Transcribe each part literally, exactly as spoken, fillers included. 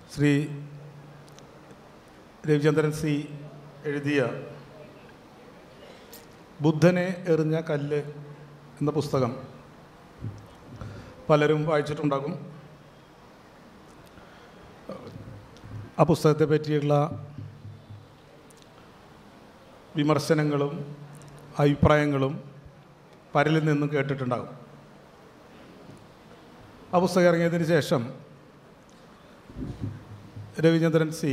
Shri Ravichandran C എഴുതിയ ബുദ്ധനെ എറിഞ്ഞ കല്ല് എന്ന പുസ്തകം പലരും വായിച്ചിട്ടുണ്ടാകും. ആ പുസ്തകത്തെ പറ്റിയുള്ള വിമർശനങ്ങളും അഭിപ്രായങ്ങളും പലരിൽ നിന്നും കേട്ടിട്ടുണ്ടാകും. ആ പുസ്തകം ഇറങ്ങിയതിന് ശേഷം രവിചന്ദ്രൻ സി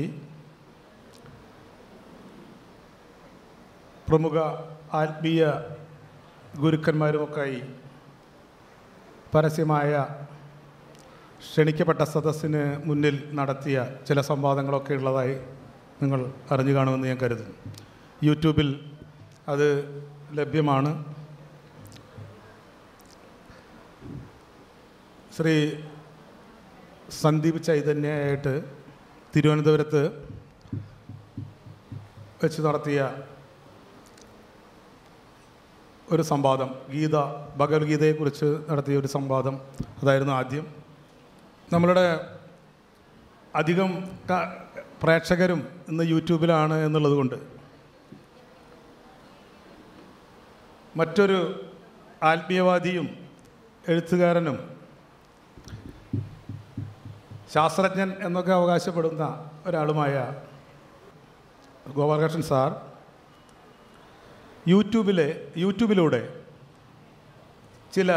പ്രമുഖ ആത്മീയ ഗുരുക്കന്മാരുമൊക്കെയായി പരസ്യമായ ക്ഷണിക്കപ്പെട്ട സദസ്സിന് മുന്നിൽ നടത്തിയ ചില സംവാദങ്ങളൊക്കെ ഉള്ളതായി നിങ്ങൾ അറിഞ്ഞു കാണുമെന്ന് ഞാൻ കരുതുന്നു. യൂട്യൂബിൽ അത് ലഭ്യമാണ്. ശ്രീ സന്ദീപ് ചൈതന്യയായിട്ട് തിരുവനന്തപുരത്ത് വെച്ച് നടത്തിയ ഒരു സംവാദം, ഗീത ഭഗവത്ഗീതയെക്കുറിച്ച് നടത്തിയ ഒരു സംവാദം അതായിരുന്നു ആദ്യം. നമ്മളുടെ അധികം പ്രേക്ഷകരും ഇന്ന് യൂട്യൂബിലാണ് എന്നുള്ളത് കൊണ്ട് മറ്റൊരു ആത്മീയവാദിയും എഴുത്തുകാരനും ശാസ്ത്രജ്ഞൻ എന്നൊക്കെ അവകാശപ്പെടുന്ന ഒരാളുമായ ഗോപാലകൃഷ്ണൻ സാർ യൂട്യൂബിലെ യൂട്യൂബിലൂടെ ചില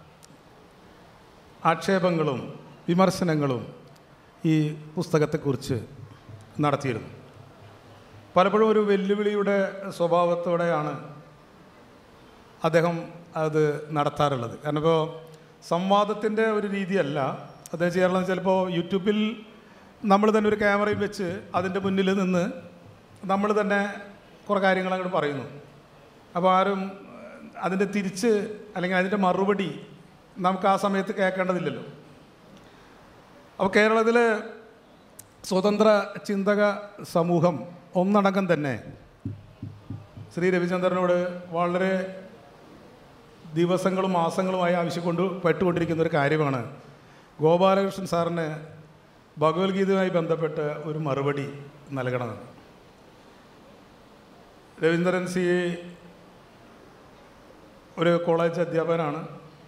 ആക്ഷേപങ്ങളും വിമർശനങ്ങളും ഈ പുസ്തകത്തെക്കുറിച്ച് നടത്തിയിരുന്നു. പലപ്പോഴും ഒരു വെല്ലുവിളിയുടെ സ്വഭാവത്തോടെയാണ് അദ്ദേഹം അത് നടത്താറുള്ളത്. കാരണം ഇപ്പോൾ സംവാദത്തിൻ്റെ ഒരു രീതിയല്ല അദ്ദേഹം ചെയ്യാറുള്ളത്. ചിലപ്പോൾ യൂട്യൂബിൽ നമ്മൾ തന്നെ ഒരു ക്യാമറയിൽ വെച്ച് അതിൻ്റെ മുന്നിൽ നിന്ന് നമ്മൾ തന്നെ കുറേ കാര്യങ്ങൾ അങ്ങോട്ട് പറയുന്നു. അപ്പോൾ ആരും അതിൻ്റെ തിരിച്ച് അല്ലെങ്കിൽ അതിൻ്റെ മറുപടി നമുക്ക് ആ സമയത്ത് കേൾക്കേണ്ടതില്ലല്ലോ. അപ്പോൾ കേരളത്തിലെ സ്വതന്ത്ര ചിന്തക സമൂഹം ഒന്നടങ്കം തന്നെ ശ്രീ രവിചന്ദ്രനോട് വളരെ ദിവസങ്ങളും മാസങ്ങളുമായി ആവശ്യക്കൊണ്ട് പെട്ടുകൊണ്ടിരിക്കുന്ന ഒരു കാര്യമാണ് ഗോപാലകൃഷ്ണൻ സാറിന് ഭഗവത്ഗീതയുമായി ബന്ധപ്പെട്ട് ഒരു മറുപടി നൽകണമെന്ന്. രവീന്ദ്രൻ സി ഒരു കോളേജ് അധ്യാപകനാണ്.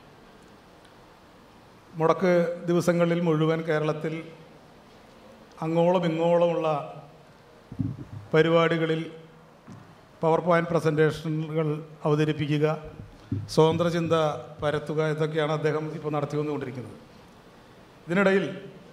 മുടക്ക് ദിവസങ്ങളിൽ മുഴുവൻ കേരളത്തിൽ അങ്ങോളം ഇങ്ങോളമുള്ള പരിപാടികളിൽ പവർ പോയിൻ്റ് പ്രസൻറ്റേഷനുകൾ അവതരിപ്പിക്കുക, സ്വതന്ത്ര ചിന്ത പരത്തുക, ഇതൊക്കെയാണ് അദ്ദേഹം ഇപ്പോൾ നടത്തി വന്നുകൊണ്ടിരിക്കുന്നത്. ഇതിനിടയിൽ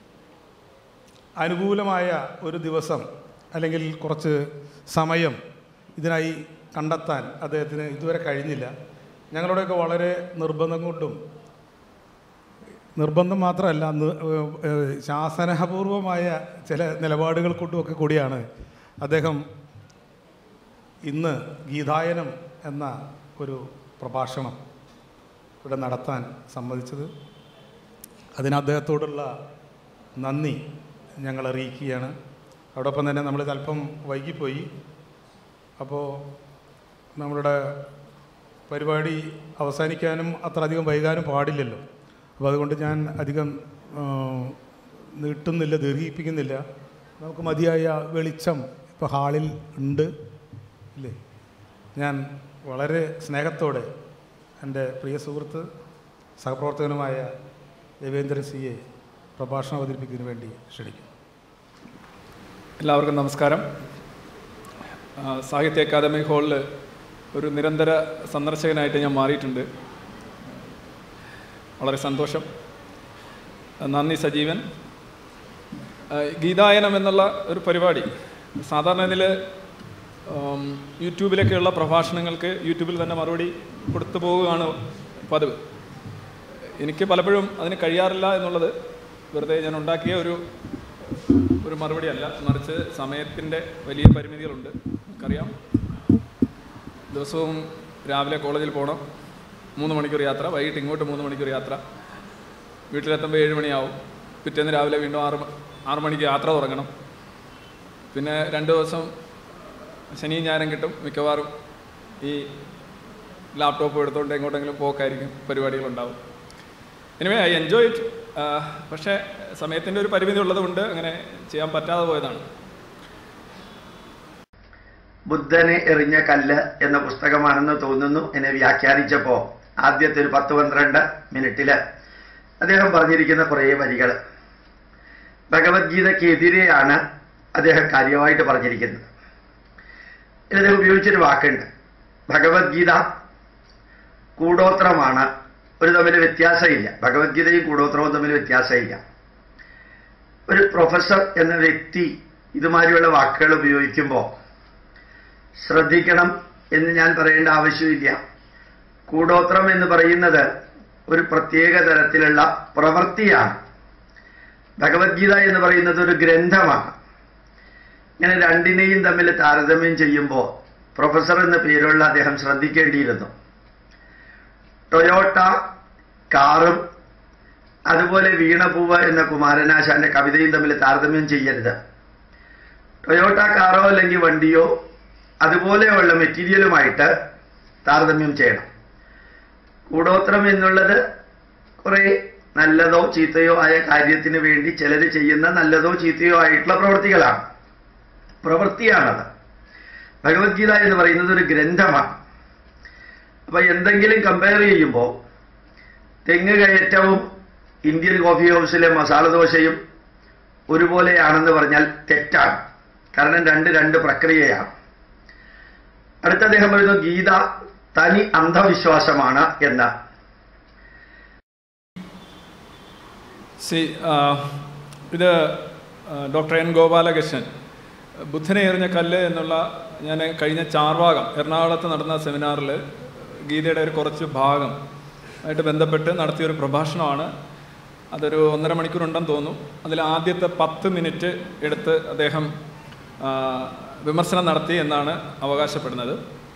അനുകൂലമായ ഒരു ദിവസം അല്ലെങ്കിൽ കുറച്ച് സമയം ഇതിനായി കണ്ടെത്താൻ അദ്ദേഹത്തിന് ഇതുവരെ കഴിഞ്ഞില്ല. ഞങ്ങളുടെയൊക്കെ വളരെ നിർബന്ധം കൊണ്ടും, നിർബന്ധം മാത്രമല്ല ശാസനപൂർവമായ ചില നിലപാടുകൾ കൊണ്ടുമൊക്കെ കൂടിയാണ് അദ്ദേഹം ഇന്ന് ഗീതായനം എന്ന ഒരു പ്രഭാഷണം ഇവിടെ നടത്താൻ സമ്മതിച്ചത്. അതിന് അദ്ദേഹത്തോടുള്ള നന്ദി ഞങ്ങൾ അറിയിക്കുകയാണ്. അതോടൊപ്പം തന്നെ നമ്മൾ അല്പം വൈകിപ്പോയി. അപ്പോൾ നമ്മളുടെ പരിപാടി അവസാനിക്കാനും അത്ര അധികം വൈകാനും പാടില്ലല്ലോ. അപ്പോൾ അതുകൊണ്ട് ഞാൻ അധികം നീട്ടുന്നില്ല, ദീർഘിപ്പിക്കുന്നില്ല. നമുക്ക് മതിയായ വെളിച്ചം ഇപ്പോൾ ഹാളിൽ ഉണ്ട് ഇല്ലേ. ഞാൻ വളരെ സ്നേഹത്തോടെ എൻ്റെ പ്രിയ സുഹൃത്ത് സഹപ്രവർത്തകനുമായ രവീന്ദ്രൻ സിയെ പ്രഭാഷണം അവതരിപ്പിക്കുന്നതിന് വേണ്ടി ക്ഷണിക്കും. എല്ലാവർക്കും നമസ്കാരം. സാഹിത്യ അക്കാദമി ഹാളിൽ ഒരു നിരന്തര സന്ദർശകനായിട്ട് ഞാൻ മാറിയിട്ടുണ്ട്. വളരെ സന്തോഷം. നന്ദി സജീവൻ. ഗീതായനം എന്നുള്ള ഒരു പരിപാടി സാധാരണ ഇതിൽ യൂട്യൂബിലൊക്കെയുള്ള പ്രഭാഷണങ്ങൾക്ക് യൂട്യൂബിൽ തന്നെ മറുപടി കൊടുത്തു പോവുകയാണ് പതിവ്. എനിക്ക് പലപ്പോഴും അതിന് കഴിയാറില്ല എന്നുള്ളത് വെറുതെ ഞാൻ ഉണ്ടാക്കിയ ഒരു ഒരു മറുപടി അല്ല, മറിച്ച് സമയത്തിൻ്റെ വലിയ പരിമിതികളുണ്ട്. നമുക്കറിയാം, ദിവസവും രാവിലെ കോളേജിൽ പോകണം, മൂന്ന് മണിക്കൂർ യാത്ര, വൈകിട്ട് ഇങ്ങോട്ട് മൂന്ന് മണിക്കൂർ യാത്ര, വീട്ടിലെത്തുമ്പോൾ ഏഴ് മണിയാവും, പിറ്റേന്ന് രാവിലെ വീണ്ടും ആറ് ആറ് മണിക്ക് യാത്ര തുടങ്ങണം. പിന്നെ രണ്ട് ദിവസം ശനിയും ഞായറും കിട്ടും, മിക്കവാറും ഈ ലാപ്ടോപ്പ് എടുത്തുകൊണ്ട് എങ്ങോട്ടെങ്കിലും പോക്കായിരിക്കും, പരിപാടികളുണ്ടാവും. Anyway I enjoy it. പക്ഷേ സമയത്തിൻ്റെ ഒരു പരിമിതി ഉള്ളതുകൊണ്ട് അങ്ങനെ ചെയ്യാൻ പറ്റാതെ പോയതാണ്. ബുദ്ധനെ എറിഞ്ഞ കല്ല് എന്ന പുസ്തകമാണെന്ന് തോന്നുന്നു. എന്നെ വ്യാഖ്യാനിച്ചപ്പോൾ ആദ്യത്തെ ഒരു പത്ത് പന്ത്രണ്ട് മിനിറ്റിൽ അദ്ദേഹം പറഞ്ഞിരിക്കുന്ന കുറേ വരികൾ ഭഗവത്ഗീതയ്ക്കെതിരെയാണ് അദ്ദേഹം കാര്യമായിട്ട് പറഞ്ഞിരിക്കുന്നത്. ഇതിൽ ഉപയോഗിച്ചൊരു വാക്കുണ്ട്, ഭഗവത്ഗീത കൂടോത്രമാണ്, ഒരു തമ്മിൽ വ്യത്യാസമില്ല. ഭഗവത്ഗീതയും കൂടോത്രവും തമ്മിൽ വ്യത്യാസമില്ല. ഒരു പ്രൊഫസർ എന്ന വ്യക്തി ഇതുമാതിരിയുള്ള വാക്കുകൾ ഉപയോഗിക്കുമ്പോൾ ശ്രദ്ധിക്കണം എന്ന് ഞാൻ പറയേണ്ട ആവശ്യമില്ല. കൂടോത്രം എന്ന് പറയുന്നത് ഒരു പ്രത്യേക തരത്തിലുള്ള പ്രവൃത്തിയാണ്. ഭഗവത്ഗീത എന്ന് പറയുന്നത് ഒരു ഗ്രന്ഥമാണ്. ഇങ്ങനെ രണ്ടിനെയും തമ്മിൽ താരതമ്യം ചെയ്യുമ്പോൾ പ്രൊഫസർ എന്ന പേരുള്ള അദ്ദേഹം ശ്രദ്ധിക്കേണ്ടിയിരുന്നു. ടൊയോട്ട കാറും അതുപോലെ വീണപൂവ് എന്ന കുമാരനാശാന്റെ കവിതയും തമ്മിൽ താരതമ്യം ചെയ്യരുത്. ടൊയോട്ട കാറോ അല്ലെങ്കിൽ വണ്ടിയോ അതുപോലെയുള്ള മെറ്റീരിയലുമായിട്ട് താരതമ്യം ചെയ്യണം. കൂടോത്രം എന്നുള്ളത് കുറെ നല്ലതോ ചീത്തയോ ആയ കാര്യത്തിന് വേണ്ടി ചിലർ ചെയ്യുന്ന നല്ലതോ ചീത്തയോ ആയിട്ടുള്ള പ്രവൃത്തികളാണ്, പ്രവൃത്തിയാണത്. ഭഗവത്ഗീത എന്ന് പറയുന്നത് ഒരു ഗ്രന്ഥമാണ്. അപ്പൊ എന്തെങ്കിലും കമ്പയർ ചെയ്യുമ്പോൾ തെങ്ങ് കയറ്റവും ഇന്ത്യൻ കോഫി ഹൗസിലെ മസാല ദോശയും ഒരുപോലെയാണെന്ന് പറഞ്ഞാൽ തെറ്റാണ്. കാരണം രണ്ട് രണ്ട് പ്രക്രിയയാണ്. അടുത്ത അദ്ദേഹം പറയുന്നു ഗീത തനി അന്ധവിശ്വാസമാണ് എന്ന്. സി ഇത് ഡോക്ടർ എൻ ഗോപാലകൃഷ്ണൻ ബുദ്ധനെ എറിഞ്ഞ കല്ല് എന്നുള്ള, ഞാൻ കഴിഞ്ഞ ചാർവാകം എറണാകുളത്ത് നടന്ന സെമിനാറിൽ ഗീതയുടെ ഒരു കുറച്ച് ഭാഗം ആയിട്ട് ബന്ധപ്പെട്ട് നടത്തിയൊരു പ്രഭാഷണമാണ്. അതൊരു ഒന്നര മണിക്കൂറുണ്ടെന്ന് തോന്നുന്നു. അതിൽ ആദ്യത്തെ പത്ത് മിനിറ്റ് എടുത്ത് അദ്ദേഹം വിമർശനം നടത്തി എന്നാണ് അവകാശപ്പെടുന്നത്.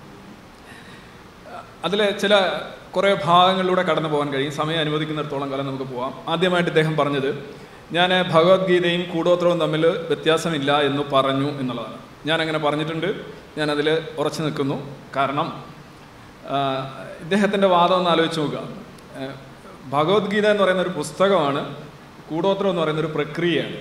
അതിൽ ചില കുറേ ഭാഗങ്ങളിലൂടെ കടന്നു പോകാൻ കഴിയും. സമയം അനുവദിക്കുന്നിടത്തോളം കാലം നമുക്ക് പോകാം. ആദ്യമായിട്ട് ഇദ്ദേഹം പറഞ്ഞത്, ഞാൻ ഭഗവത്ഗീതയും കൂടോത്രവും തമ്മിൽ വ്യത്യാസമില്ല എന്ന് പറഞ്ഞു എന്നുള്ളതാണ്. ഞാനങ്ങനെ പറഞ്ഞിട്ടുണ്ട്, ഞാനതിൽ ഉറച്ചു നിൽക്കുന്നു. കാരണം ഇദ്ദേഹത്തിൻ്റെ വാദം ഒന്ന് ആലോചിച്ച് നോക്കുക. ഭഗവത്ഗീത എന്ന് പറയുന്ന ഒരു പുസ്തകമാണ്, കൂടോത്രം എന്ന് പറയുന്ന ഒരു പ്രക്രിയയാണ്.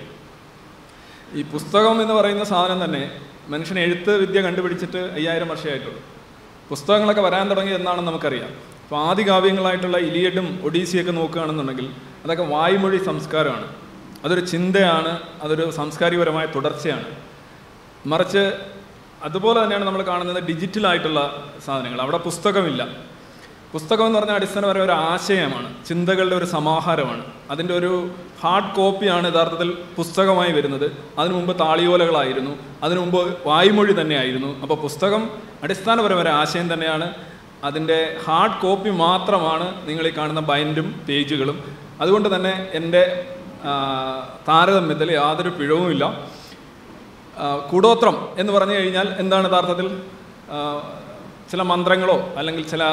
ഈ പുസ്തകം എന്ന് പറയുന്ന സാധനം തന്നെ മനുഷ്യൻ എഴുത്ത് വിദ്യ കണ്ടുപിടിച്ചിട്ട് അയ്യായിരം വർഷമായിട്ടുള്ളൂ. പുസ്തകങ്ങളൊക്കെ വരാൻ തുടങ്ങി എന്നാണെന്ന് നമുക്കറിയാം. അപ്പോൾ ആദികാവ്യങ്ങളായിട്ടുള്ള ഇലിയഡും ഒഡീസിയൊക്കെ നോക്കുകയാണെന്നുണ്ടെങ്കിൽ അതൊക്കെ വായ്മൊഴി സംസ്കാരമാണ്. അതൊരു ചിന്തയാണ്, അതൊരു സാംസ്കാരികപരമായ തുടർച്ചയാണ്. മറിച്ച് അതുപോലെ തന്നെയാണ് നമ്മൾ കാണുന്നത് ഡിജിറ്റലായിട്ടുള്ള സാധനങ്ങൾ. അവിടെ പുസ്തകമില്ല. പുസ്തകം എന്ന് പറഞ്ഞാൽ അടിസ്ഥാനപരമായ ഒരു ആശയമാണ്, ചിന്തകളുടെ ഒരു സമാഹാരമാണ്. അതിൻ്റെ ഒരു ഹാർഡ് കോപ്പിയാണ് യഥാർത്ഥത്തിൽ പുസ്തകമായി വരുന്നത്. അതിനു മുമ്പ് താളിയോലകളായിരുന്നു, അതിനു മുമ്പ് വായ്മൊഴി തന്നെയായിരുന്നു. അപ്പോൾ പുസ്തകം അടിസ്ഥാനപരമായ ഒരു ആശയം തന്നെയാണ്. അതിൻ്റെ ഹാർഡ് കോപ്പി മാത്രമാണ് നിങ്ങൾ ഈ കാണുന്ന ബൈൻഡും പേജുകളും. അതുകൊണ്ട് തന്നെ എൻ്റെ താരതമ്യത്തിൽ യാതൊരു പിഴവുമില്ല. കൂടോത്രം എന്ന് പറഞ്ഞു കഴിഞ്ഞാൽ എന്താണ് യഥാർത്ഥത്തിൽ? ചില മന്ത്രങ്ങളോ അല്ലെങ്കിൽ ചില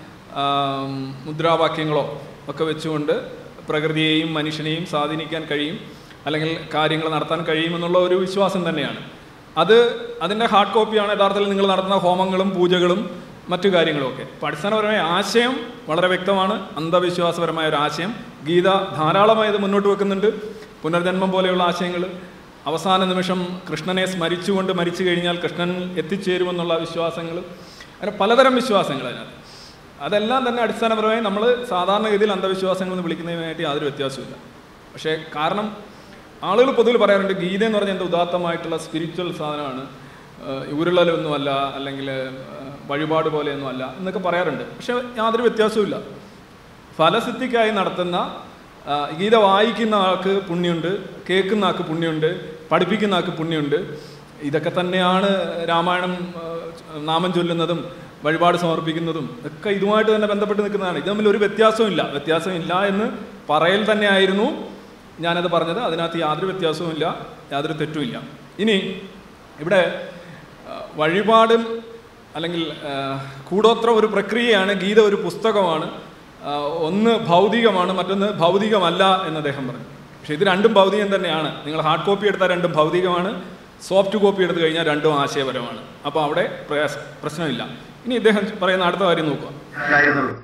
മുദ്രാവാക്യങ്ങളോ ഒക്കെ വെച്ചുകൊണ്ട് പ്രകൃതിയെയും മനുഷ്യനെയും സ്വാധീനിക്കാൻ കഴിയും, അല്ലെങ്കിൽ കാര്യങ്ങൾ നടത്താൻ കഴിയുമെന്നുള്ള ഒരു വിശ്വാസം തന്നെയാണ് അത്. അതിൻ്റെ ഹാർഡ് കോപ്പിയാണ് യഥാർത്ഥത്തിൽ നിങ്ങൾ നടത്തുന്ന ഹോമങ്ങളും പൂജകളും മറ്റു കാര്യങ്ങളുമൊക്കെ. അപ്പോൾ അടിസ്ഥാനപരമായ ആശയം വളരെ വ്യക്തമാണ്, അന്ധവിശ്വാസപരമായ ഒരു ആശയം. ഗീത ധാരാളമായി ഇത് മുന്നോട്ട് വെക്കുന്നുണ്ട്. പുനർജന്മം പോലെയുള്ള ആശയങ്ങൾ, അവസാന നിമിഷം കൃഷ്ണനെ സ്മരിച്ചുകൊണ്ട് മരിച്ചു കഴിഞ്ഞാൽ കൃഷ്ണൻ എത്തിച്ചേരുമെന്നുള്ള വിശ്വാസങ്ങൾ, അങ്ങനെ പലതരം വിശ്വാസങ്ങൾ അതിനകത്ത്. അതെല്ലാം തന്നെ അടിസ്ഥാനപരമായി നമ്മൾ സാധാരണഗതിയിൽ അന്ധവിശ്വാസങ്ങൾ എന്ന് വിളിക്കുന്നതിനായിട്ട് യാതൊരു വ്യത്യാസമില്ല. പക്ഷേ കാരണം ആളുകൾ പൊതുവിൽ പറയാറുണ്ട് ഗീത എന്ന് പറഞ്ഞാൽ എന്താ ഉദാത്തമായിട്ടുള്ള സ്പിരിച്വൽ സാധനമാണ്, ഉരുളലൊന്നുമല്ല, അല്ലെങ്കിൽ വഴിപാട് പോലെയൊന്നുമല്ല എന്നൊക്കെ പറയാറുണ്ട്. പക്ഷെ യാതൊരു വ്യത്യാസവുമില്ല. ഫലസിദ്ധിക്കായി നടത്തുന്ന ഗീത വായിക്കുന്ന ആൾക്ക് പുണ്യമുണ്ട്, കേൾക്കുന്ന ആൾക്ക് പുണ്യമുണ്ട്, പഠിപ്പിക്കുന്ന ആൾക്ക് പുണ്യമുണ്ട്. ഇതൊക്കെ തന്നെയാണ് രാമായണം നാമം ചൊല്ലുന്നതും വഴിപാട് സമർപ്പിക്കുന്നതും ഒക്കെ ഇതുമായിട്ട് തന്നെ ബന്ധപ്പെട്ട് നിൽക്കുന്നതാണ്. ഇത് തമ്മിൽ ഒരു വ്യത്യാസമില്ല. വ്യത്യാസമില്ല എന്ന് പറയൽ തന്നെയായിരുന്നു ഞാനത് പറഞ്ഞത്. അതിനകത്ത് യാതൊരു വ്യത്യാസവുമില്ല, യാതൊരു തെറ്റുമില്ല. ഇനി ഇവിടെ വഴിപാടും അല്ലെങ്കിൽ കൂടോത്രം ഒരു പ്രക്രിയയാണ്, ഗീത ഒരു പുസ്തകമാണ്. ഒന്ന് ഭൗതികമാണ്, മറ്റൊന്ന് ഭൗതികമല്ല എന്ന് അദ്ദേഹം പറഞ്ഞു. പക്ഷേ ഇത് രണ്ടും ഭൗതികം തന്നെയാണ്. നിങ്ങൾ ഹാർഡ് കോപ്പി എടുത്താൽ രണ്ടും ഭൗതികമാണ്, സോഫ്റ്റ് കോപ്പി എടുത്തു കഴിഞ്ഞാൽ രണ്ടും ആശയപരമാണ്. അപ്പോൾ അവിടെ പ്രയാസ പ്രശ്നമില്ല. ഇനി ഇദ്ദേഹം പറയുന്ന അടുത്ത കാര്യം നോക്കുക.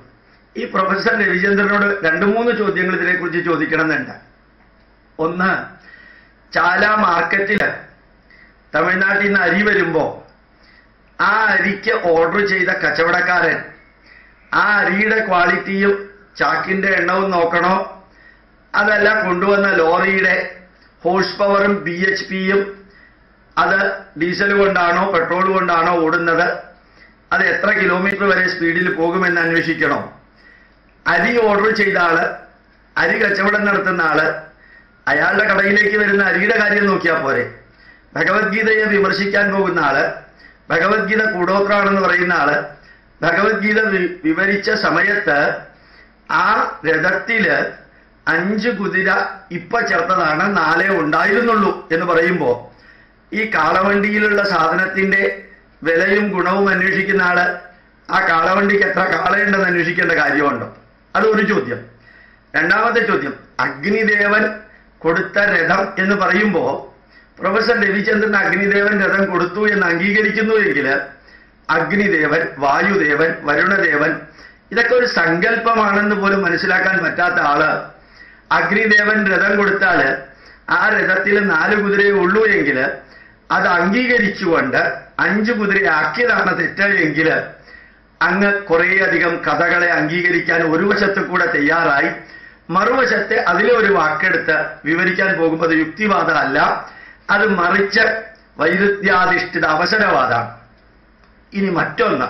ഈ പ്രൊഫസർ രവിചന്ദ്രനോട് രണ്ട് മൂന്ന് ചോദ്യങ്ങൾ ഇതിനെക്കുറിച്ച് ചോദിക്കണമെന്നുണ്ട്. ഒന്ന്, ചാല മാർക്കറ്റിൽ തമിഴ്നാട്ടിൽ നിന്ന് അരി വരുമ്പോൾ ആ അരിക്ക് ഓർഡർ ചെയ്ത കച്ചവടക്കാരൻ ആ അരിയുടെ ക്വാളിറ്റിയും ചാക്കിന്റെ എണ്ണവും നോക്കണോ, അതല്ല കൊണ്ടുവന്ന ലോറിയുടെ ഹോഴ്സ് പവറും ബി എച്ച് പിയും അത് ഡീസൽ കൊണ്ടാണോ പെട്രോൾ കൊണ്ടാണോ ഓടുന്നത്, അത് എത്ര കിലോമീറ്റർ വരെ സ്പീഡിൽ പോകുമെന്ന് അന്വേഷിക്കണോ? അരി ഓർഡർ ചെയ്ത ആള്, അരി കച്ചവടം നടത്തുന്ന ആള്, അയാളുടെ കടയിലേക്ക് വരുന്ന അരിയുടെ കാര്യം നോക്കിയാൽ പോരെ? ഭഗവത്ഗീതയെ വിമർശിക്കാൻ പോകുന്ന ആള്, ഭഗവത്ഗീത കൂടോത്രമാണെന്ന് പറയുന്ന ആള് ഭഗവത്ഗീത വിവരിച്ച സമയത്ത് ആ രഥത്തില് അഞ്ച് കുതിര ഇപ്പൊ ചേർത്തതാണ്, നാലേ ഉണ്ടായിരുന്നുള്ളൂ എന്ന് പറയുമ്പോ ഈ കാളവണ്ടിയിലുള്ള സാധനത്തിന്റെ വിലയും ഗുണവും അന്വേഷിക്കുന്ന ആള് ആ കാളവണ്ടിക്ക് എത്ര കാളയുണ്ടെന്ന് അന്വേഷിക്കേണ്ട കാര്യമുണ്ടോ? അത് ഒരു ചോദ്യം. രണ്ടാമത്തെ ചോദ്യം, അഗ്നിദേവൻ കൊടുത്ത രഥം എന്ന് പറയുമ്പോ പ്രൊഫസർ രവിചന്ദ്രൻ അഗ്നിദേവൻ രഥം കൊടുത്തു എന്ന് അംഗീകരിക്കുന്നു എങ്കിൽ അഗ്നിദേവൻ, വായുദേവൻ, വരുണദേവൻ ഇതൊക്കെ ഒരു സങ്കല്പമാണെന്ന് പോലും മനസ്സിലാക്കാൻ പറ്റാത്ത ആള് അഗ്നിദേവൻ രഥം കൊടുത്താൽ ആ രഥത്തിൽ നാല് കുതിരയെ ഉള്ളൂ എങ്കിൽ അത് അംഗീകരിച്ചുകൊണ്ട് അഞ്ചു കുതിരയാക്കിയതാണ് തെറ്റ് എങ്കിൽ അങ്ങ് കുറേയധികം കഥകളെ അംഗീകരിക്കാൻ ഒരു വശത്ത് കൂടെ തയ്യാറായി, മറുവശത്തെ അതിലെ ഒരു വാക്കെടുത്ത് വിവരിക്കാൻ പോകുമ്പോൾ അത് യുക്തിവാദമല്ല, അത് മറിച്ച് വൈരുദ്ധ്യാധിഷ്ഠിത അവസരവാദമാണ്. ഇനി മറ്റൊന്ന്,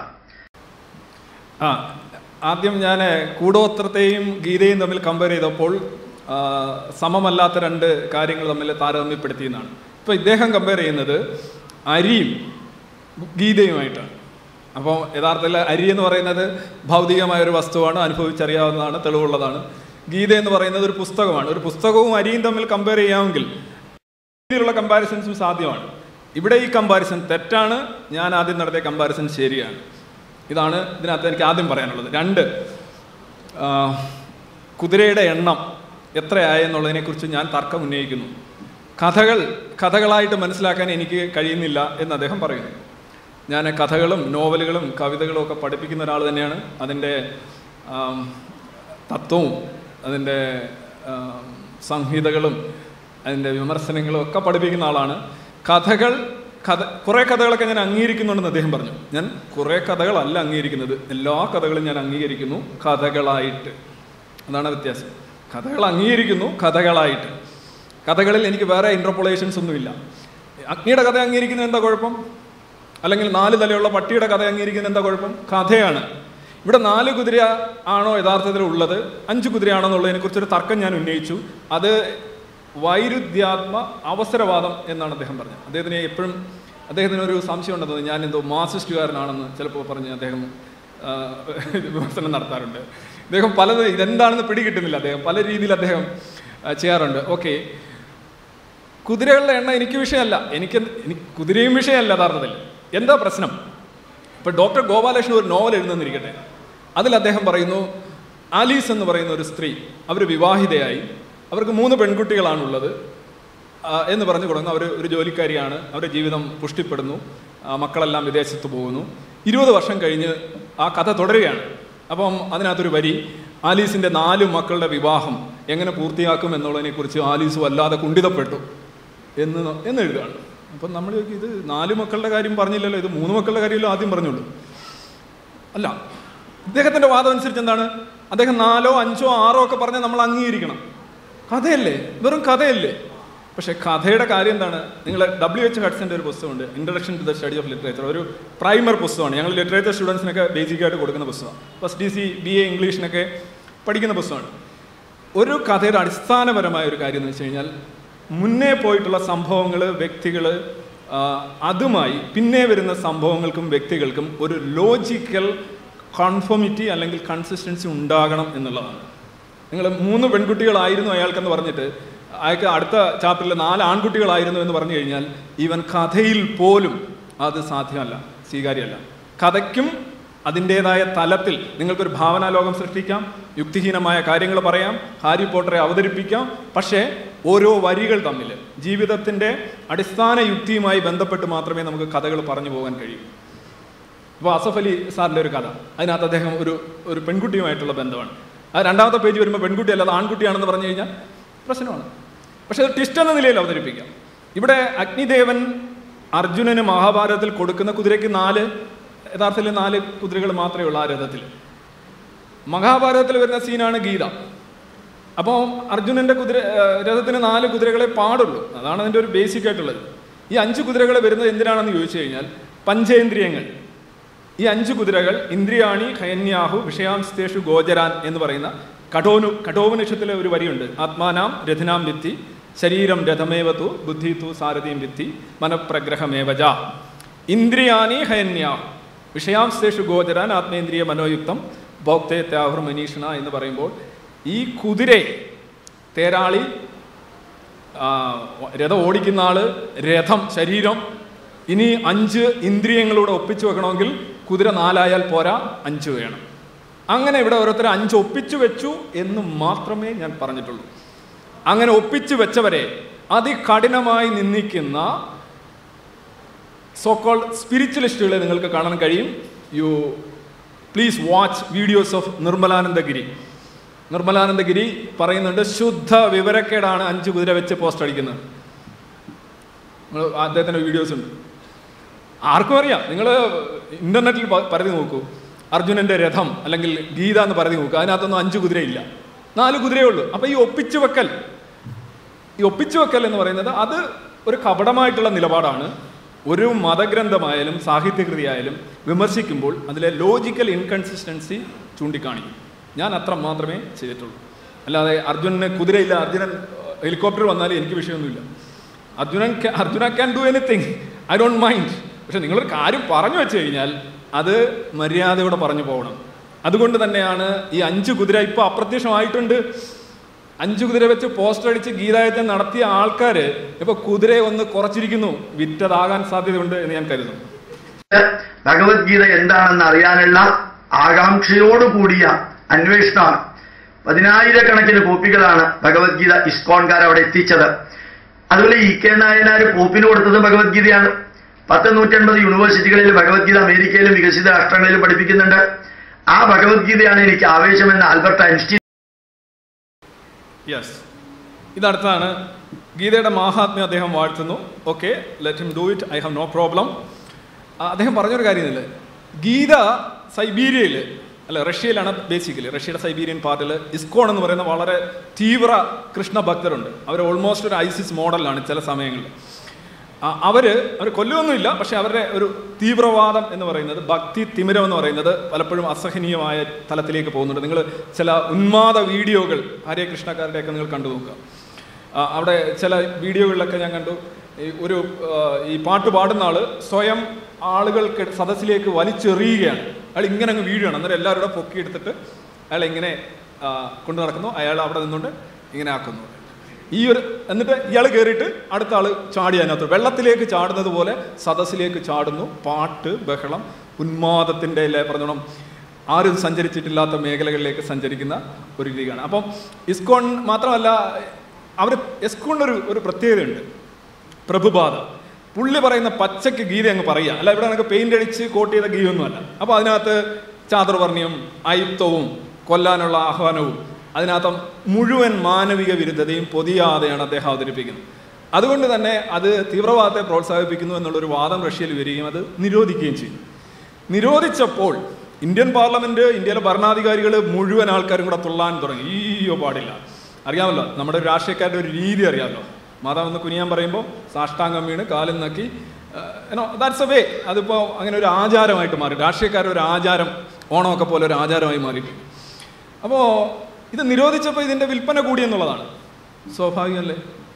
ആ ആദ്യം ഞാൻ കൂടോത്രത്തെയും ഗീതയും തമ്മിൽ കമ്പയർ ചെയ്തപ്പോൾ സമമല്ലാത്ത രണ്ട് കാര്യങ്ങൾ തമ്മിൽ താരതമ്യപ്പെടുത്തിയെന്നാണ്. ഇപ്പോൾ ഇദ്ദേഹം കമ്പയർ ചെയ്യുന്നത് അരിയും ഗീതയുമായിട്ടാണ്. അപ്പോൾ യഥാർത്ഥത്തിൽ അരി എന്ന് പറയുന്നത് ഭൗതികമായ ഒരു വസ്തുവാണ്, അനുഭവിച്ചറിയാവുന്നതാണ്, തെളിവുള്ളതാണ്. ഗീത എന്ന് പറയുന്നത് ഒരു പുസ്തകമാണ്. ഒരു പുസ്തകവും അരിയും തമ്മിൽ കമ്പയർ ചെയ്യാമെങ്കിൽ രീതിയിലുള്ള കമ്പാരിസൺസും സാധ്യമാണ്. ഇവിടെ ഈ കമ്പാരിസൺ തെറ്റാണ്, ഞാൻ ആദ്യം നടത്തിയ കമ്പാരിസൺ ശരിയാണ്. ഇതാണ് ഇതിനകത്ത് എനിക്ക് ആദ്യം പറയാനുള്ളത്. രണ്ട്, കുതിരയുടെ എണ്ണം എത്രയായെന്നുള്ളതിനെക്കുറിച്ച് ഞാൻ തർക്കം ഉന്നയിക്കുന്നു. കഥകൾ കഥകളായിട്ട് മനസ്സിലാക്കാൻ എനിക്ക് കഴിയുന്നില്ല എന്ന് അദ്ദേഹം പറയുന്നു. ഞാൻ കഥകളും നോവലുകളും കവിതകളും ഒക്കെ പഠിപ്പിക്കുന്ന ഒരാൾ തന്നെയാണ്. അതിൻ്റെ തത്വവും അതിൻ്റെ സംഹിതകളും അതിൻ്റെ വിമർശനങ്ങളും ഒക്കെ പഠിപ്പിക്കുന്ന ആളാണ്. കഥകൾ കഥ കുറേ കഥകളൊക്കെ ഞാൻ അംഗീകരിക്കുന്നുണ്ടെന്ന് അദ്ദേഹം പറഞ്ഞു. ഞാൻ കുറേ കഥകളല്ല അംഗീകരിക്കുന്നത്, എല്ലാ കഥകളും ഞാൻ അംഗീകരിക്കുന്നു കഥകളായിട്ട്. അതാണ് വ്യത്യാസം. കഥകൾ അംഗീകരിക്കുന്നു കഥകളായിട്ട്. കഥകളിൽ എനിക്ക് വേറെ ഇൻ്റർപൊളേഷൻസ് ഒന്നുമില്ല. അഗ്നിയുടെ കഥ അംഗീകരിക്കുന്നത് എന്താ കുഴപ്പം? അല്ലെങ്കിൽ നാല് തലയുള്ള പട്ടിയുടെ കഥ അംഗീകരിക്കുന്നത് എന്താ കുഴപ്പം? കഥയാണ്. ഇവിടെ നാല് കുതിര ആണോ യഥാർത്ഥത്തിൽ ഉള്ളത്, അഞ്ച് കുതിരയാണോ എന്നുള്ളതിനെക്കുറിച്ചൊരു തർക്കം ഞാൻ ഉന്നയിച്ചു. അത് വൈരുദ്ധ്യാത്മ അവസരവാദം എന്നാണ് അദ്ദേഹം പറഞ്ഞത്. അദ്ദേഹത്തിന് എപ്പോഴും അദ്ദേഹത്തിന് ഒരു സംശയം ഉണ്ടെന്ന്, ഞാൻ എന്തോ മാർക്സിസ്റ്റുകാരനാണെന്ന് ചിലപ്പോൾ പറഞ്ഞ് അദ്ദേഹം വിമർശനം നടത്താറുണ്ട്. അദ്ദേഹം പലത് ഇതെന്താണെന്ന് പിടികിട്ടുന്നില്ല, അദ്ദേഹം പല രീതിയിൽ അദ്ദേഹം ചെയ്യാറുണ്ട്. ഓക്കെ, കുതിരകളുടെ എണ്ണം എനിക്ക് വിഷയമല്ല, എനിക്ക് എനിക്ക് കുതിരയും വിഷയമല്ല യഥാർത്ഥത്തിൽ. എന്താ പ്രശ്നം? ഇപ്പം ഡോക്ടർ ഗോപാലകൃഷ്ണൻ ഒരു നോവൽ എഴുതുന്നിരിക്കട്ടെ, അതിൽ അദ്ദേഹം പറയുന്നു ആലീസ് എന്ന് പറയുന്ന ഒരു സ്ത്രീ, അവർ വിവാഹിതയായി, അവർക്ക് മൂന്ന് പെൺകുട്ടികളാണുള്ളത് എന്ന് പറഞ്ഞു തുടങ്ങും. അവർ ഒരു ജോലിക്കാരിയാണ്, അവരുടെ ജീവിതം പുഷ്ടിപ്പെടുന്നു, മക്കളെല്ലാം വിദേശത്ത് പോകുന്നു. ഇരുപത് വർഷം കഴിഞ്ഞ് ആ കഥ തുടരുകയാണ്. അപ്പം അതിനകത്തൊരു വരി, ആലീസിൻ്റെ നാല് മക്കളുടെ വിവാഹം എങ്ങനെ പൂർത്തിയാക്കും എന്നുള്ളതിനെക്കുറിച്ച് ആലീസ് വല്ലാതെ കുണ്ഠിതപ്പെട്ടു എന്ന് എന്ന് എഴുതുകയാണ്. അപ്പം നമ്മൾ ഇത് നാല് മക്കളുടെ കാര്യം പറഞ്ഞില്ലല്ലോ, ഇത് മൂന്ന് മക്കളുടെ കാര്യമല്ലോ ആദ്യം പറഞ്ഞുള്ളൂ. അല്ല, ഇദ്ദേഹത്തിൻ്റെ വാദം അനുസരിച്ച് എന്താണ്, അദ്ദേഹം നാലോ അഞ്ചോ ആറോ ഒക്കെ പറഞ്ഞാൽ നമ്മൾ അംഗീകരിക്കണം. കഥയല്ലേ, വെറും കഥയല്ലേ. പക്ഷേ കഥയുടെ കാര്യം എന്താണ്? നിങ്ങൾ ഡബ്ല്യു എച്ച് ഹഡ്സൻ്റെ ഒരു പുസ്തകമുണ്ട്, introduction to the study of literature. ഒരു പ്രൈമർ പുസ്തകമാണ്, ഞങ്ങൾ ലിറ്ററേച്ചർ സ്റ്റുഡൻസിനൊക്കെ ബേസിക്കായിട്ട് കൊടുക്കുന്ന പുസ്തകം. First D C B A ഇംഗ്ലീഷിനൊക്കെ പഠിക്കുന്ന പുസ്തകമാണ്. ഒരു കഥയുടെ അടിസ്ഥാനപരമായ ഒരു കാര്യം എന്ന് വെച്ച് കഴിഞ്ഞാൽ, മുന്നേ പോയിട്ടുള്ള സംഭവങ്ങൾ, വ്യക്തികൾ, അതുമായി പിന്നെ വരുന്ന സംഭവങ്ങൾക്കും വ്യക്തികൾക്കും ഒരു ലോജിക്കൽ കൺഫോമിറ്റി അല്ലെങ്കിൽ കൺസിസ്റ്റൻസി ഉണ്ടാകണം എന്നുള്ളതാണ്. നിങ്ങൾ മൂന്ന് പെൺകുട്ടികളായിരുന്നു അയാൾക്കെന്ന് പറഞ്ഞിട്ട് അയാൾക്ക് അടുത്ത ചാപ്റ്ററിൽ നാല് ആൺകുട്ടികളായിരുന്നു എന്ന് പറഞ്ഞു കഴിഞ്ഞാൽ ഈവൻ കഥയിൽ പോലും അത് സാധ്യമല്ല, സ്വീകാര്യമല്ല. കഥയ്ക്കും അതിൻ്റേതായ തലത്തിൽ നിങ്ങൾക്കൊരു ഭാവനാലോകം സൃഷ്ടിക്കാം, യുക്തിഹീനമായ കാര്യങ്ങൾ പറയാം, ഹാരി പോട്ടറെ അവതരിപ്പിക്കാം. പക്ഷേ ഓരോ വരികൾ തമ്മിൽ ജീവിതത്തിൻ്റെ അടിസ്ഥാന യുക്തിയുമായി ബന്ധപ്പെട്ട് മാത്രമേ നമുക്ക് കഥകൾ പറഞ്ഞു പോകാൻ കഴിയൂ. ഇപ്പോൾ അസഫ് അലി സാറിൻ്റെ ഒരു കഥ, അതിനകത്ത് അദ്ദേഹം ഒരു ഒരു പെൺകുട്ടിയുമായിട്ടുള്ള ബന്ധമാണ്. അത് രണ്ടാമത്തെ പേജ് വരുമ്പോൾ പെൺകുട്ടി അല്ലാതെ ആൺകുട്ടിയാണെന്ന് പറഞ്ഞു കഴിഞ്ഞാൽ പ്രശ്നമാണ്. പക്ഷേ അത് ട്വിസ്റ്റ് എന്ന നിലയിൽ അവതരിപ്പിക്കാം. ഇവിടെ അഗ്നിദേവൻ അർജുനന് മഹാഭാരതത്തിൽ കൊടുക്കുന്ന കുതിരയ്ക്ക് നാല് യഥാർത്ഥത്തിൽ നാല് കുതിരകൾ മാത്രമേ ഉള്ളൂ ആ രഥത്തിൽ. മഹാഭാരതത്തിൽ വരുന്ന സീനാണ് ഗീത. അപ്പോൾ അർജുനൻ്റെ കുതിര രഥത്തിന് നാല് കുതിരകളെ പാടുള്ളൂ. അതാണ് അതിൻ്റെ ഒരു ബേസിക് ആയിട്ടുള്ളത്. ഈ അഞ്ച് കുതിരകൾ വരുന്നത് എന്തിനാണെന്ന് ചോദിച്ചു കഴിഞ്ഞാൽ പഞ്ചേന്ദ്രിയങ്ങൾ. ഈ അഞ്ച് കുതിരകൾ ഇന്ദ്രിയാണി ഹയന്യാഹു വിഷയാംസ്തേഷു ഗോചരാൻ എന്ന് പറയുന്ന കഠോനു കഠോപനിഷത്തിലെ ഒരു വരിയുണ്ട്. ആത്മാനാം രഥിനാം വിത്തി ശരീരം രഥമേവതു ബുദ്ധി തു സാരഥീം വിത്തി മനഃപ്രഗ്രഹമേവജ. ഇന്ദ്രിയാനി ഹയന്യാഹു വിഷയാംസ്തേഷു ഗോചരാൻ ആത്മേന്ദ്രിയ മനോയുക്തം ഭോക്തേ ത്യാഹുർ മനീഷണ എന്ന് പറയുമ്പോൾ ഈ കുതിരയെ തേരാളി, രഥം ഓടിക്കുന്ന ആള്, രഥം, ശരീരം, ഇനി അഞ്ച് ഇന്ദ്രിയങ്ങളൂടെ ഒപ്പിച്ചു വെക്കണമെങ്കിൽ കുതിര നാലായാൽ പോരാ, അഞ്ച് വേണം. അങ്ങനെ ഇവിടെ ഓരോരുത്തർ അഞ്ച് ഒപ്പിച്ചു വെച്ചു എന്ന് മാത്രമേ ഞാൻ പറഞ്ഞിട്ടുള്ളൂ. അങ്ങനെ ഒപ്പിച്ചു വെച്ചവരെ അതികഠിനമായി നിന്ദിക്കുന്ന സോക്കോൾ സ്പിരിച്വലിസ്റ്റുകളെ നിങ്ങൾക്ക് കാണാൻ കഴിയും. You please watch videos of Nirmalanandagiri. Nirmalanandagiri പറയുന്നുണ്ട് ശുദ്ധ വിവരക്കേടാണ് അഞ്ച് കുതിര വെച്ച് പോസ്റ്റ് അടിക്കുന്നത്. അദ്ദേഹത്തിൻ്റെ വീഡിയോസ് ഉണ്ട്, ആർക്കും അറിയാം. നിങ്ങൾ ഇൻ്റർനെറ്റിൽ പരതി നോക്കൂ, അർജുനൻ്റെ രഥം അല്ലെങ്കിൽ ഗീത എന്ന് പരതി നോക്കൂ, അതിനകത്തൊന്നും അഞ്ച് കുതിരയില്ല, നാല് കുതിരയേ ഉള്ളൂ. അപ്പോൾ ഈ ഒപ്പിച്ചു വെക്കൽ ഈ ഒപ്പിച്ചു വെക്കൽ എന്ന് പറയുന്നത് അത് ഒരു കപടമായിട്ടുള്ള നിലപാടാണ്. ഒരു മതഗ്രന്ഥമായാലും സാഹിത്യകൃതിയായാലും വിമർശിക്കുമ്പോൾ അതിലെ ലോജിക്കൽ ഇൻകൺസിസ്റ്റൻസി ചൂണ്ടിക്കാണിക്കും. ഞാൻ അത്ര മാത്രമേ ചെയ്തിട്ടുള്ളൂ. അല്ലാതെ അർജുനന് കുതിരയില്ല, അർജുനൻ ഹെലികോപ്റ്റർ വന്നാലും എനിക്ക് വിഷയമൊന്നുമില്ല. Arjunan Arjuna can do anything, I don't mind. പക്ഷെ നിങ്ങളൊരു കാര്യം പറഞ്ഞു വെച്ച് കഴിഞ്ഞാൽ അത് മര്യാദയോടെ പറഞ്ഞു പോകണം. അതുകൊണ്ട് തന്നെയാണ് ഈ അഞ്ച് കുതിര ഇപ്പോൾ അപ്രത്യക്ഷമായിട്ടുണ്ട്. അഞ്ചു കുതിര വെച്ച് പോസ്റ്റർ അടിച്ച് ഗീതായത്തെ നടത്തിയ ആൾക്കാർ ഇപ്പൊ കുതിരയെ ഒന്ന് കുറച്ചിരിക്കുന്നു. വിറ്റതാകാൻ സാധ്യതയുണ്ട് എന്ന് ഞാൻ കരുതുന്നു. ഭഗവത്ഗീത എന്താണെന്ന് അറിയാനുള്ള ആകാംക്ഷയോടുകൂടിയ അന്വേഷണമാണ്. പതിനായിരക്കണക്കിന് കോപ്പികളാണ് ഭഗവത്ഗീത ഇസ്കോൺകാർ അവിടെ എത്തിച്ചത്. അതുപോലെ ഇ കെ നായനാർ കോപ്പിന് കൊടുത്തത് ഭഗവത്ഗീതയാണ്. പത്ത് നൂറ്റൻപത് യൂണിവേഴ്സിറ്റികളിൽ ഭഗവത്ഗീത അമേരിക്കയിലും വികസിത രാഷ്ട്രങ്ങളിലും പഠിപ്പിക്കുന്നുണ്ട്. ആ ഭഗവത്ഗീതയാണ് എനിക്ക് ആവേശമെന്ന് ആൽബർട്ട് ഐൻസ്റ്റീൻ. യെസ്, ഇതടുത്താണ് ഗീതയുടെ മാഹാത്മ്യം അദ്ദേഹം വാഴ്ത്തുന്നു. Okay, let him do it, I have no problem. അദ്ദേഹം പറഞ്ഞൊരു കാര്യമില്ല, ഗീത സൈബീരിയയിൽ അല്ല റഷ്യയിലാണ് ബേസിക്കലി. റഷ്യയുടെ സൈബീരിയൻ പാർട്ടിൽ ഇസ്കോൺ എന്ന് പറയുന്ന വളരെ തീവ്ര കൃഷ്ണഭക്തരുണ്ട്. അവർ ഓൾമോസ്റ്റ് ഒരു ഐസിസ് മോഡലാണ് ചില സമയങ്ങളിൽ. അവർ അവർ കൊല്ലുമൊന്നുമില്ല, പക്ഷെ അവരുടെ ഒരു തീവ്രവാദം എന്ന് പറയുന്നത്, ഭക്തി തിമിരം എന്ന് പറയുന്നത് പലപ്പോഴും അസഹനീയമായ തലത്തിലേക്ക് പോകുന്നുണ്ട്. നിങ്ങൾ ചില ഉന്മാദ വീഡിയോകൾ ഹരേ കൃഷ്ണക്കാരുടെയൊക്കെ നിങ്ങൾ കണ്ടു നോക്കുക. അവിടെ ചില വീഡിയോകളിലൊക്കെ ഞാൻ കണ്ടു, ഒരു ഈ പാട്ട് പാടുന്ന ആൾ സ്വയം ആളുകൾക്ക് സദസ്സിലേക്ക് വലിച്ചെറിയുകയാണ്. അയാൾ ഇങ്ങനെ അങ്ങ് വീഴുകയാണ്. അന്നേരം എല്ലാവരും കൂടെ പൊക്കിയെടുത്തിട്ട് അയാൾ ഇങ്ങനെ കൊണ്ടു നടക്കുന്നു. അയാൾ അവിടെ നിന്നുകൊണ്ട് ഇങ്ങനെ ആക്കുന്നു. ഈ ഒരു എന്നിട്ട് ഇയാൾ കയറിയിട്ട് അടുത്ത ആൾ ചാടി അതിനകത്ത് വെള്ളത്തിലേക്ക് ചാടുന്നത് പോലെ സദസ്സിലേക്ക് ചാടുന്നു. പാട്ട്, ബഹളം, ഉന്മാദത്തിൻ്റെ അല്ലേ പറഞ്ഞോണം ആരും സഞ്ചരിച്ചിട്ടില്ലാത്ത മേഖലകളിലേക്ക് സഞ്ചരിക്കുന്ന ഒരു രീതിയാണ്. അപ്പം ഇസ്കോൺ മാത്രമല്ല, അവർ ഇസ്കോണിനൊരു ഒരു പ്രത്യേകതയുണ്ട്, പ്രഭുപാദ. പുള്ളി പറയുന്ന പച്ചയ്ക്ക് ഗീത അങ്ങ് പറയുക, അല്ല ഇവിടെ നമുക്ക് പെയിൻ്റ് അടിച്ച് കോട്ട് ചെയ്ത ഗീയൊന്നുമല്ല. അപ്പോൾ അതിനകത്ത് ചാതുർവർണ്ണ്യം, അയിത്വവും കൊല്ലാനുള്ള ആഹ്വാനവും അതിനകത്ത് മുഴുവൻ മാനവിക വിരുദ്ധതയും പൊതിയാതെയാണ് അദ്ദേഹം അവതരിപ്പിക്കുന്നത്. അതുകൊണ്ട് തന്നെ അത് തീവ്രവാദത്തെ പ്രോത്സാഹിപ്പിക്കുന്നു എന്നുള്ളൊരു വാദം റഷ്യയിൽ വരികയും അത് നിരോധിക്കുകയും ചെയ്തു. നിരോധിച്ചപ്പോൾ ഇന്ത്യൻ പാർലമെൻറ്റ്, ഇന്ത്യയിലെ ഭരണാധികാരികൾ മുഴുവൻ ആൾക്കാരും കൂടെ തുള്ളാൻ തുടങ്ങി. ഈയോ പാടില്ല. അറിയാമല്ലോ നമ്മുടെ രാഷ്ട്രീയക്കാരുടെ ഒരു രീതി അറിയാമല്ലോ. മതം എന്ന് കുനിയാൻ പറയുമ്പോൾ സാഷ്ടാംഗം വീണ് കാലിൽ നക്കി, ഏനോ ദാറ്റ്സ് എ വേ. അതിപ്പോൾ അങ്ങനെ ഒരു ആചാരമായിട്ട് മാറി. രാഷ്ട്രീയക്കാരുടെ ഒരു ആചാരം, ഓണമൊക്കെ പോലെ ഒരു ആചാരമായി മാറിയിട്ടുണ്ട്. അപ്പോൾ ഇത് നിരോധിച്ചപ്പോൾ ഇതിൻ്റെ വിൽപ്പന കൂടി എന്നുള്ളതാണ് സ്വാഭാവികമല്ലേ.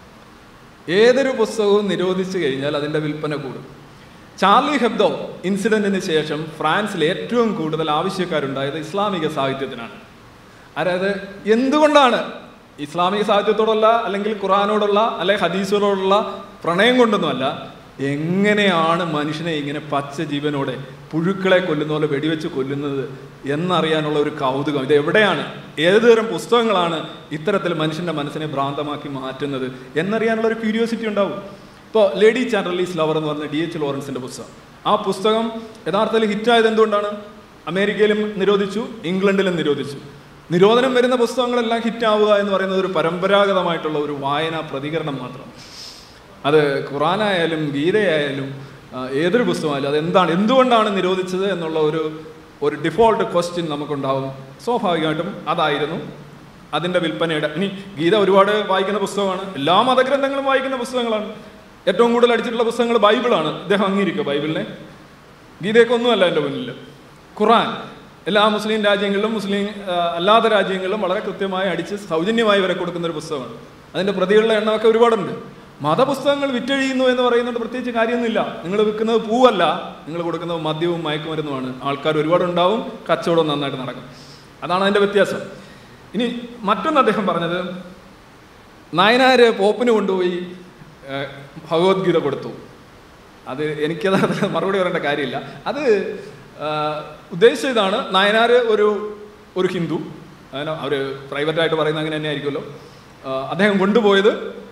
ഏതൊരു പുസ്തകവും നിരോധിച്ചു കഴിഞ്ഞാൽ അതിൻ്റെ വിൽപ്പന കൂടും. ചാർലി ഹെബ്ദോ ഇൻസിഡൻറ്റിന് ശേഷം ഫ്രാൻസിൽ ഏറ്റവും കൂടുതൽ ആവശ്യക്കാരുണ്ടായത് ഇസ്ലാമിക സാഹിത്യത്തിനാണ്. അതായത് എന്തുകൊണ്ടാണ് ഇസ്ലാമിക സാഹിത്യത്തോടുള്ള അല്ലെങ്കിൽ ഖുർആനോടുള്ള അല്ലെങ്കിൽ ഹദീസുകളോടുള്ള പ്രണയം കൊണ്ടൊന്നുമല്ല, എങ്ങനെയാണ് മനുഷ്യനെ ഇങ്ങനെ പച്ച ജീവനോടെ പുഴുക്കളെ കൊല്ലുന്ന പോലെ വെടിവെച്ച് കൊല്ലുന്നത് എന്നറിയാനുള്ള ഒരു കൗതുകം. ഇത് എവിടെയാണ്, ഏതുതരം പുസ്തകങ്ങളാണ് ഇത്തരത്തിൽ മനുഷ്യൻ്റെ മനസ്സിനെ ഭ്രാന്തമാക്കി മാറ്റുന്നത് എന്നറിയാനുള്ള ഒരു ക്യൂരിയോസിറ്റി ഉണ്ടാവും. ഇപ്പോൾ ലേഡി ചാൻഡർലീസ് ലവർ എന്ന് പറഞ്ഞ ഡി എച്ച് ലോറൻസിൻ്റെ പുസ്തകം, ആ പുസ്തകം യഥാർത്ഥത്തിൽ ഹിറ്റായത് എന്തുകൊണ്ടാണ്? അമേരിക്കയിലും നിരോധിച്ചു, ഇംഗ്ലണ്ടിലും നിരോധിച്ചു. നിരോധനം വരുന്ന പുസ്തകങ്ങളെല്ലാം ഹിറ്റാവുക എന്ന് പറയുന്നത് ഒരു പരമ്പരാഗതമായിട്ടുള്ള ഒരു വായനാ പ്രതികരണം മാത്രം. അത് ഖുറാനായാലും ഗീതയായാലും ഏതൊരു പുസ്തകമായാലും അതെന്താണ്, എന്തുകൊണ്ടാണ് നിരോധിച്ചത് എന്നുള്ള ഒരു ഒരു ഡിഫോൾട്ട് ക്വസ്റ്റ്യൻ നമുക്കുണ്ടാവും. സ്വാഭാവികമായിട്ടും അതായിരുന്നു അതിൻ്റെ വിൽപ്പനയുടെ. ഇനി ഗീത ഒരുപാട് വായിക്കുന്ന പുസ്തകമാണ്, എല്ലാ മതഗ്രന്ഥങ്ങളും വായിക്കുന്ന പുസ്തകങ്ങളാണ്. ഏറ്റവും കൂടുതൽ അടിച്ചിട്ടുള്ള പുസ്തകങ്ങൾ ബൈബിളാണ്. ഇദ്ദേഹം അംഗീകരിക്കുക ബൈബിളിനെ. ഗീതയൊക്കെ ഒന്നുമല്ല എൻ്റെ മുന്നിൽ. ഖുറാൻ എല്ലാ മുസ്ലിം രാജ്യങ്ങളിലും മുസ്ലിം അല്ലാത്ത രാജ്യങ്ങളിലും വളരെ കൃത്യമായി അടിച്ച് സൗജന്യമായി വരെ കൊടുക്കുന്ന ഒരു പുസ്തകമാണ്. അതിൻ്റെ പ്രതികളുടെ എണ്ണമൊക്കെ ഒരുപാടുണ്ട്. മതപുസ്തകങ്ങൾ വിറ്റഴിയുന്നു എന്ന് പറയുന്നത് പ്രത്യേകിച്ച് കാര്യമൊന്നുമില്ല. നിങ്ങൾ വിൽക്കുന്നത് പൂവല്ല, നിങ്ങൾ കൊടുക്കുന്നത് മദ്യവും മയക്കുമരുന്നുമാണ്. ആൾക്കാർ ഒരുപാടുണ്ടാവും, കച്ചവടം നന്നായിട്ട് നടക്കും. അതാണ് അതിൻ്റെ വ്യത്യാസം. ഇനി മറ്റൊന്ന് അദ്ദേഹം പറഞ്ഞത്, നായനാർ പോപ്പിന് കൊണ്ടുപോയി ഭഗവത്ഗീത കൊടുത്തു. അത് എനിക്കത് മറുപടി പറയേണ്ട കാര്യമില്ല. അത് ഉദ്ദേശിച്ച ഇതാണ്, നായനാർ ഒരു ഒരു ഹിന്ദു, അങ്ങനെ അവർ പ്രൈവറ്റായിട്ട് പറയുന്നത് അങ്ങനെ തന്നെ ആയിരിക്കുമല്ലോ. അദ്ദേഹം കൊണ്ടുപോയത്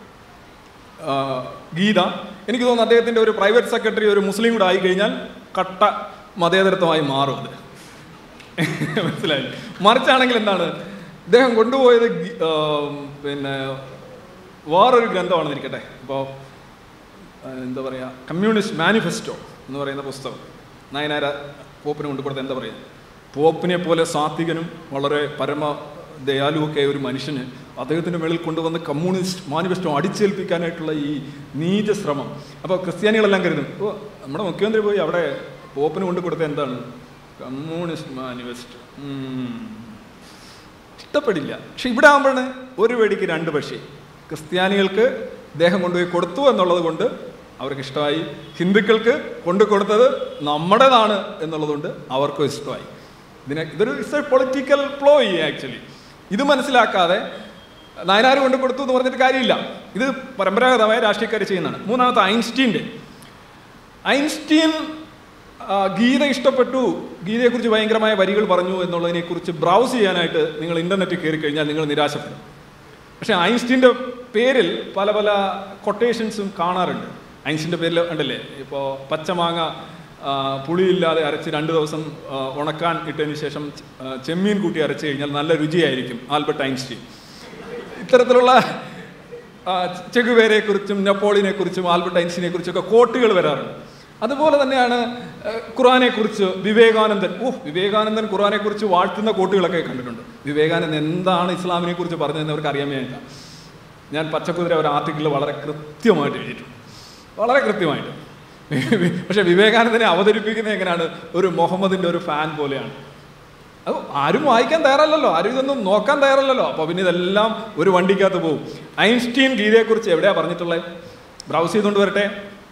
ഗീത. എനിക്ക് തോന്നുന്നു അദ്ദേഹത്തിൻ്റെ ഒരു പ്രൈവറ്റ് സെക്രട്ടറി ഒരു മുസ്ലിം കൂടെ ആയിക്കഴിഞ്ഞാൽ കട്ട മതേതരത്വമായി മാറും അത്. മനസ്സിലായി? മറിച്ചാണെങ്കിൽ എന്താണ്, അദ്ദേഹം കൊണ്ടുപോയത് പിന്നെ വേറൊരു ഗ്രന്ഥമാണെന്നിരിക്കട്ടെ. ഇപ്പോൾ എന്താ പറയുക, കമ്മ്യൂണിസ്റ്റ് മാനിഫെസ്റ്റോ എന്ന് പറയുന്ന പുസ്തകം നായനാര പോപ്പിന് കൊണ്ടുകൊടുത്ത് എന്താ പറയുക, പോപ്പിനെ പോലെ സാത്വികനും വളരെ പരമ ദയാലുവൊക്കെ ഒരു മനുഷ്യന് അദ്ദേഹത്തിൻ്റെ മേളിൽ കൊണ്ടുവന്ന് കമ്മ്യൂണിസ്റ്റ് മാനിഫെസ്റ്റോ അടിച്ചേൽപ്പിക്കാനായിട്ടുള്ള ഈ നീച ശ്രമം. അപ്പോൾ ക്രിസ്ത്യാനികളെല്ലാം കരുതും, ഇപ്പോൾ നമ്മുടെ മുഖ്യമന്ത്രി പോയി അവിടെ പോപ്പിന് കൊണ്ടു കൊടുത്ത എന്താണ്, കമ്മ്യൂണിസ്റ്റ് മാനിഫെസ്റ്റോ. ഇഷ്ടപ്പെടില്ല. പക്ഷെ ഇവിടെ ആകുമ്പോഴാണ് ഒരു വെടിക്ക് രണ്ട് പക്ഷി. ക്രിസ്ത്യാനികൾക്ക് ഇദ്ദേഹം കൊണ്ടുപോയി കൊടുത്തു എന്നുള്ളത് കൊണ്ട് അവർക്ക് ഇഷ്ടമായി, ഹിന്ദുക്കൾക്ക് കൊണ്ടു കൊടുത്തത് നമ്മുടേതാണ് എന്നുള്ളതുകൊണ്ട് അവർക്കും ഇഷ്ടമായി. ഇതിനെ ഇതൊരു it's a political ploy actually. ഇത് മനസ്സിലാക്കാതെ നായനാർ കൊണ്ടു കൊടുത്തു എന്ന് പറഞ്ഞിട്ട് കാര്യമില്ല. ഇത് പരമ്പരാഗതമായ രാഷ്ട്രീയക്കാർ ചെയ്യുന്നതാണ്. മൂന്നാമത്തെ ഐൻസ്റ്റീൻ്റെ ഐൻസ്റ്റീൻ ഗീത ഇഷ്ടപ്പെട്ടു, ഗീതയെക്കുറിച്ച് ഭയങ്കരമായ വരികൾ പറഞ്ഞു എന്നുള്ളതിനെക്കുറിച്ച് ബ്രൗസ് ചെയ്യാനായിട്ട് നിങ്ങൾ ഇൻ്റർനെറ്റിൽ കയറി കഴിഞ്ഞാൽ നിങ്ങൾ നിരാശപ്പെടും. പക്ഷേ ഐൻസ്റ്റീൻ്റെ പേരിൽ പല പല കൊട്ടേഷൻസും കാണാറുണ്ട്. ഐൻസ്റ്റീൻ്റെ പേരിൽ ഉണ്ടല്ലേ, ഇപ്പോൾ പച്ചമാങ്ങ പുളിയില്ലാതെ അരച്ച് രണ്ട് ദിവസം ഉണക്കാൻ ഇട്ടതിന് ശേഷം ചെമ്മീൻ കൂട്ടി അരച്ച് കഴിഞ്ഞാൽ നല്ല രുചിയായിരിക്കും, ആൽബർട്ട് ഐൻസ്റ്റീൻ. ഇത്തരത്തിലുള്ള ചെഗുവേരയെക്കുറിച്ചും നെപ്പോളിയനെക്കുറിച്ചും ആൽബർട്ട് ഐൻസ്റ്റീനെ കുറിച്ചൊക്കെ കോട്ടുകൾ വരാറുണ്ട്. അതുപോലെ തന്നെയാണ് ഖുറാനെക്കുറിച്ച് വിവേകാനന്ദൻ. ഓഹ്, വിവേകാനന്ദൻ ഖുറാനെക്കുറിച്ച് വാഴ്ത്തുന്ന കോട്ടുകളൊക്കെ കണ്ടിട്ടുണ്ട്. വിവേകാനന്ദൻ എന്താണ് ഇസ്ലാമിനെ കുറിച്ച് പറഞ്ഞതെന്ന് അവർക്ക് അറിയാൻ വേണ്ടിയിട്ടാണ്. ഞാൻ പച്ചക്കുതിര ഒരു ആർട്ടിക്കിളിൽ വളരെ കൃത്യമായിട്ട് എഴുതിയിട്ടുണ്ട്, വളരെ കൃത്യമായിട്ട്. പക്ഷെ വിവേകാനന്ദനെ അവതരിപ്പിക്കുന്നത് എങ്ങനെയാണ്, ഒരു മുഹമ്മദിൻ്റെ ഒരു ഫാൻ പോലെയാണ്. അത് ആരും വായിക്കാൻ തയ്യാറല്ലല്ലോ, ആരും ഇതൊന്നും നോക്കാൻ തയ്യാറല്ലല്ലോ. അപ്പോൾ പിന്നെ ഇതെല്ലാം ഒരു വണ്ടിക്കകത്ത് പോകും. ഐൻസ്റ്റീൻ ഗീതയെക്കുറിച്ച് എവിടെയാണ് പറഞ്ഞിട്ടുള്ളത്? ബ്രൗസ് ചെയ്തുകൊണ്ട് വരട്ടെ.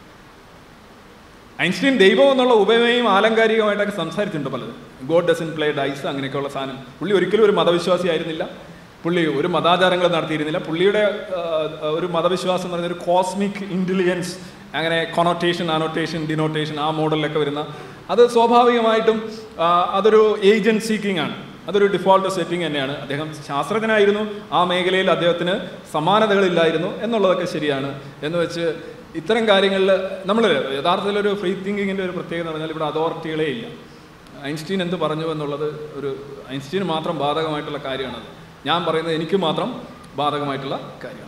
ഐൻസ്റ്റീൻ ദൈവം എന്നുള്ള ഉപമയും ആലങ്കാരികമായിട്ടൊക്കെ സംസാരിച്ചിട്ടുണ്ട് പലത്. ഗോഡ് ഡസൻ പ്ലേ ഡൈസ് അങ്ങനെയൊക്കെയുള്ള സാധനം. പുള്ളി ഒരിക്കലും ഒരു മതവിശ്വാസി ആയിരുന്നില്ല, പുള്ളി ഒരു മതാചാരങ്ങൾ നടത്തിയിരുന്നില്ല. പുള്ളിയുടെ ഒരു മതവിശ്വാസം എന്ന് പറയുന്ന ഒരു കോസ്മിക് ഇൻ്റലിജൻസ്, അങ്ങനെ കൊണോട്ടേഷൻ, അനോട്ടേഷൻ, ഡിനോട്ടേഷൻ, ആ മോഡലിലൊക്കെ വരുന്ന, അത് സ്വാഭാവികമായിട്ടും അതൊരു ഏജൻറ് സീക്കിംഗ് ആണ്. അതൊരു ഡിഫോൾട്ട് സെറ്റിംഗ് തന്നെയാണ്. അദ്ദേഹം ശാസ്ത്രജ്ഞനായിരുന്നു, ആ മേഖലയിൽ അദ്ദേഹത്തിന് സമാനതകളില്ലായിരുന്നു എന്നുള്ളതൊക്കെ ശരിയാണ്. എന്ന് വെച്ച് ഇത്തരം കാര്യങ്ങളിൽ നമ്മൾ യഥാർത്ഥത്തിലൊരു ഫ്രീ തിങ്കിങ്ങിൻ്റെ ഒരു പ്രത്യേകത എന്ന് പറഞ്ഞാൽ ഇവിടെ അതോറിറ്റികളേ ഇല്ല. ഐൻസ്റ്റീൻ എന്ത് പറഞ്ഞു എന്നുള്ളത് ഒരു ഐൻസ്റ്റീന് മാത്രം ബാധകമായിട്ടുള്ള കാര്യമാണത്. ഞാൻ പറയുന്നത് എനിക്ക് മാത്രം ബാധകമായിട്ടുള്ള കാര്യമാണ്.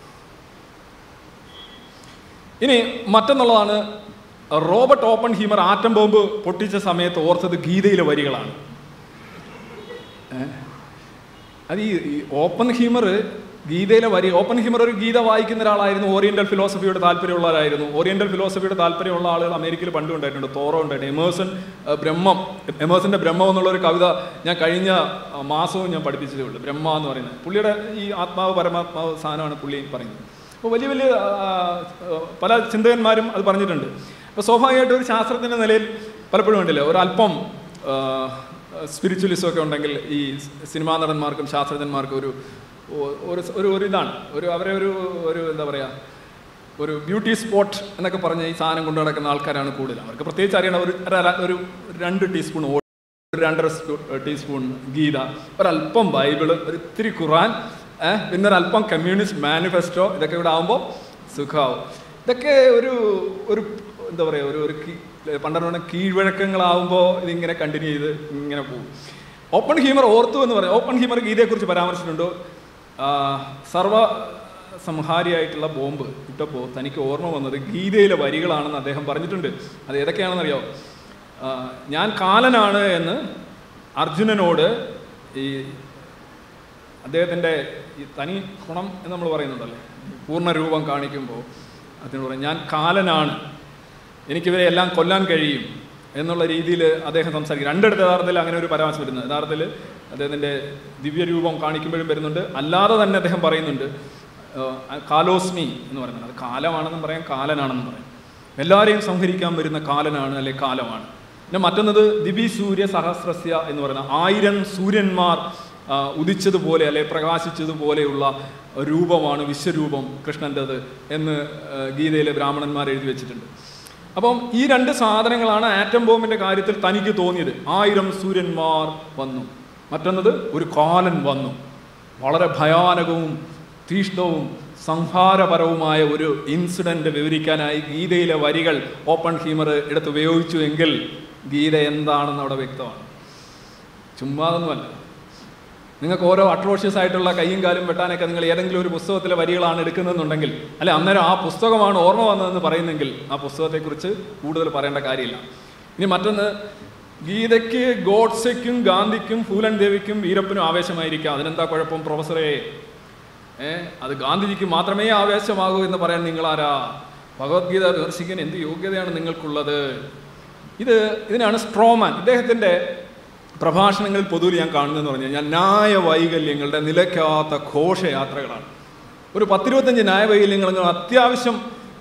ഇനി മറ്റൊന്നുള്ളതാണ്, Robert Oppenheimer atom bomb പൊട്ടിച്ച സമയത്ത് ഓർത്തത് ഗീതയിലെ വരികളാണ്. അത് ഈ ഓപ്പൺ ഹീമർ ഗീതയിലെ വരി, ഓപ്പൺ ഹീമർ ഒരു ഗീത വായിക്കുന്ന ഒരാളായിരുന്നു, ഓറിയന്റൽ ഫിലോസഫിയോട് താല്പര്യമുള്ളവരായിരുന്നു. ഓറിയന്റൽ ഫിലോസഫിയോട് താല്പര്യമുള്ള ആളുകൾ അമേരിക്കയിൽ പണ്ട് ഉണ്ടായിട്ടുണ്ട്, തോറോ ഉണ്ടായിട്ടുണ്ട്. എമേഴ്സൺ ബ്രഹ്മം, എമേഴ്സൻ്റെ ബ്രഹ്മം എന്നുള്ളൊരു കവിത ഞാൻ കഴിഞ്ഞ മാസവും ഞാൻ പഠിപ്പിച്ചതേ ഉള്ളൂ. ബ്രഹ്മ എന്ന് പറയുന്നത് പുള്ളിയുടെ ഈ ആത്മാവ് പരമാത്മാവ് സാധനമാണ് പുള്ളി പറയുന്നത്. അപ്പോൾ വലിയ വലിയ പല ചിന്തകന്മാരും അത് പറഞ്ഞിട്ടുണ്ട്. അപ്പോൾ സ്വാഭാവികമായിട്ട് ഒരു ശാസ്ത്രത്തിൻ്റെ നിലയിൽ പലപ്പോഴും ഉണ്ടല്ലോ ഒരല്പം സ്പിരിച്വലിസം ഒക്കെ ഉണ്ടെങ്കിൽ ഈ സിനിമാ നടന്മാർക്കും ശാസ്ത്രജ്ഞന്മാർക്കും ഒരു ഒരു ഒരു ഇതാണ്, ഒരു അവരെ ഒരു ഒരു എന്താ പറയുക, ഒരു ബ്യൂട്ടി സ്പോട്ട് എന്നൊക്കെ പറഞ്ഞ് ഈ സാധനം കൊണ്ടു നടക്കുന്ന ആൾക്കാരാണ് കൂടുതൽ. അവർക്ക് പ്രത്യേകിച്ച് അറിയണം. ഒരു ഒരു രണ്ട് ടീസ്പൂൺ ഓ ഒരു രണ്ടര ടീസ്പൂൺ ഗീത, ഒരല്പം ബൈബിള്, ഒരു ഇത്തിരി ഖുറാൻ, പിന്നെ ഒരല്പം കമ്മ്യൂണിസ്റ്റ് മാനിഫെസ്റ്റോ, ഇതൊക്കെ ഇവിടെ ആകുമ്പോൾ സുഖമാവും. ഇതൊക്കെ ഒരു ഒരു എന്താ പറയുക, ഒരു ഒരു പണ്ടെന്ന് പറഞ്ഞാൽ കീഴ്വഴക്കങ്ങളാവുമ്പോൾ ഇതിങ്ങനെ കണ്ടിന്യൂ ചെയ്ത് ഇങ്ങനെ പോകും. ഓപ്പൺ ഹീമർ ഓർത്തു എന്ന് പറയും. ഓപ്പൺ ഹീമർ ഗീതയെക്കുറിച്ച് പരാമർശിച്ചിട്ടുണ്ടോ? സർവ സംഹാരിയായിട്ടുള്ള ബോംബ് ഇട്ടപ്പോൾ തനിക്ക് ഓർമ്മ വന്നത് ഗീതയിലെ വരികളാണെന്ന് അദ്ദേഹം പറഞ്ഞിട്ടുണ്ട്. അത് ഏതൊക്കെയാണെന്നറിയോ? ഞാൻ കാലനാണ് എന്ന് അർജുനനോട് ഈ അദ്ദേഹത്തിൻ്റെ ഈ തനി ഗുണം എന്ന് നമ്മൾ പറയുന്നുണ്ടല്ലേ, പൂർണ്ണരൂപം കാണിക്കുമ്പോൾ അതിനോട് പറയും ഞാൻ കാലനാണ്, എനിക്കിവരെ എല്ലാം കൊല്ലാൻ കഴിയും എന്നുള്ള രീതിയിൽ അദ്ദേഹം സംസാരിക്കും. രണ്ടിടത്ത് യഥാർത്ഥത്തിൽ അങ്ങനെ ഒരു പരാമർശം വരുന്നത്. യഥാർത്ഥത്തിൽ അദ്ദേഹത്തിൻ്റെ ദിവ്യരൂപം കാണിക്കുമ്പോഴും വരുന്നുണ്ട്, അല്ലാതെ തന്നെ അദ്ദേഹം പറയുന്നുണ്ട് കാലോസ്മി എന്ന് പറയുന്നത്. അത് കാലമാണെന്നും പറയാം, കാലനാണെന്നും പറയാം. എല്ലാവരെയും സംഹരിക്കാൻ വരുന്ന കാലനാണ്, അല്ലെ കാലമാണ്. പിന്നെ മറ്റൊന്നത് ദിവി സൂര്യ സഹസ്രസ്യ എന്ന് പറയുന്ന ആയിരം സൂര്യന്മാർ ഉദിച്ചതുപോലെ അല്ലെ പ്രകാശിച്ചതുപോലെയുള്ള രൂപമാണ് വിശ്വരൂപം കൃഷ്ണൻ്റെത് എന്ന് ഗീതയിലെ ബ്രാഹ്മണന്മാർ എഴുതി വെച്ചിട്ടുണ്ട്. അപ്പം ഈ രണ്ട് സാധനങ്ങളാണ് ആറ്റം ബോംബിൻ്റെ കാര്യത്തിൽ തനിക്ക് തോന്നിയത്. ആയിരം സൂര്യന്മാർ വന്നു, മറ്റൊന്നത് ഒരു കാലൻ വന്നു. വളരെ ഭയാനകവും തീഷ്ണവും സംഹാരപരവുമായ ഒരു ഇൻസിഡൻറ്റ് വിവരിക്കാനായി ഗീതയിലെ വരികൾ ഓപ്പൺ ഹീമർ എടുത്ത് ഉപയോഗിച്ചു എങ്കിൽ ഗീത എന്താണെന്ന് അവിടെ വ്യക്തമാണ്. ചുമ്മാതൊന്നുമല്ല. നിങ്ങൾക്ക് ഓരോ അട്രോഷ്യസ് ആയിട്ടുള്ള കൈയും കാലും വെട്ടാനൊക്കെ നിങ്ങൾ ഏതെങ്കിലും ഒരു പുസ്തകത്തിലെ വരികളാണ് എടുക്കുന്നതെന്നുണ്ടെങ്കിൽ, അല്ലെ അന്നേരം ആ പുസ്തകമാണ് ഓർമ്മ വന്നതെന്ന് പറയുന്നെങ്കിൽ ആ പുസ്തകത്തെക്കുറിച്ച് കൂടുതൽ പറയേണ്ട കാര്യമില്ല. ഇനി മറ്റൊന്ന്, ഗീതയ്ക്ക് ഗോഡ്സെക്കും ഗാന്ധിക്കും ഫൂലൻ ദേവിക്കും വീരപ്പനും ആവേശമായിരിക്കാം. അതിനെന്താ കുഴപ്പം പ്രൊഫസറെ? ഏ അത് ഗാന്ധിജിക്ക് മാത്രമേ ആവേശമാകൂ എന്ന് പറയാൻ നിങ്ങളാരാ? ഭഗവത്ഗീത വിമർശിക്കാൻ എന്ത് യോഗ്യതയാണ് നിങ്ങൾക്കുള്ളത്? ഇത് ഇതിനാണ് സ്ട്രോമാൻ. ഇദ്ദേഹത്തിൻ്റെ പ്രഭാഷണങ്ങളിൽ പൊതുവിൽ ഞാൻ കാണുന്നതെന്ന് പറഞ്ഞു കഴിഞ്ഞാൽ ന്യായ വൈകല്യങ്ങളുടെ നിലയ്ക്കാത്ത ഘോഷയാത്രകളാണ്. ഒരു പത്തിരുപത്തഞ്ച് ന്യായ വൈകല്യങ്ങൾ അത്യാവശ്യം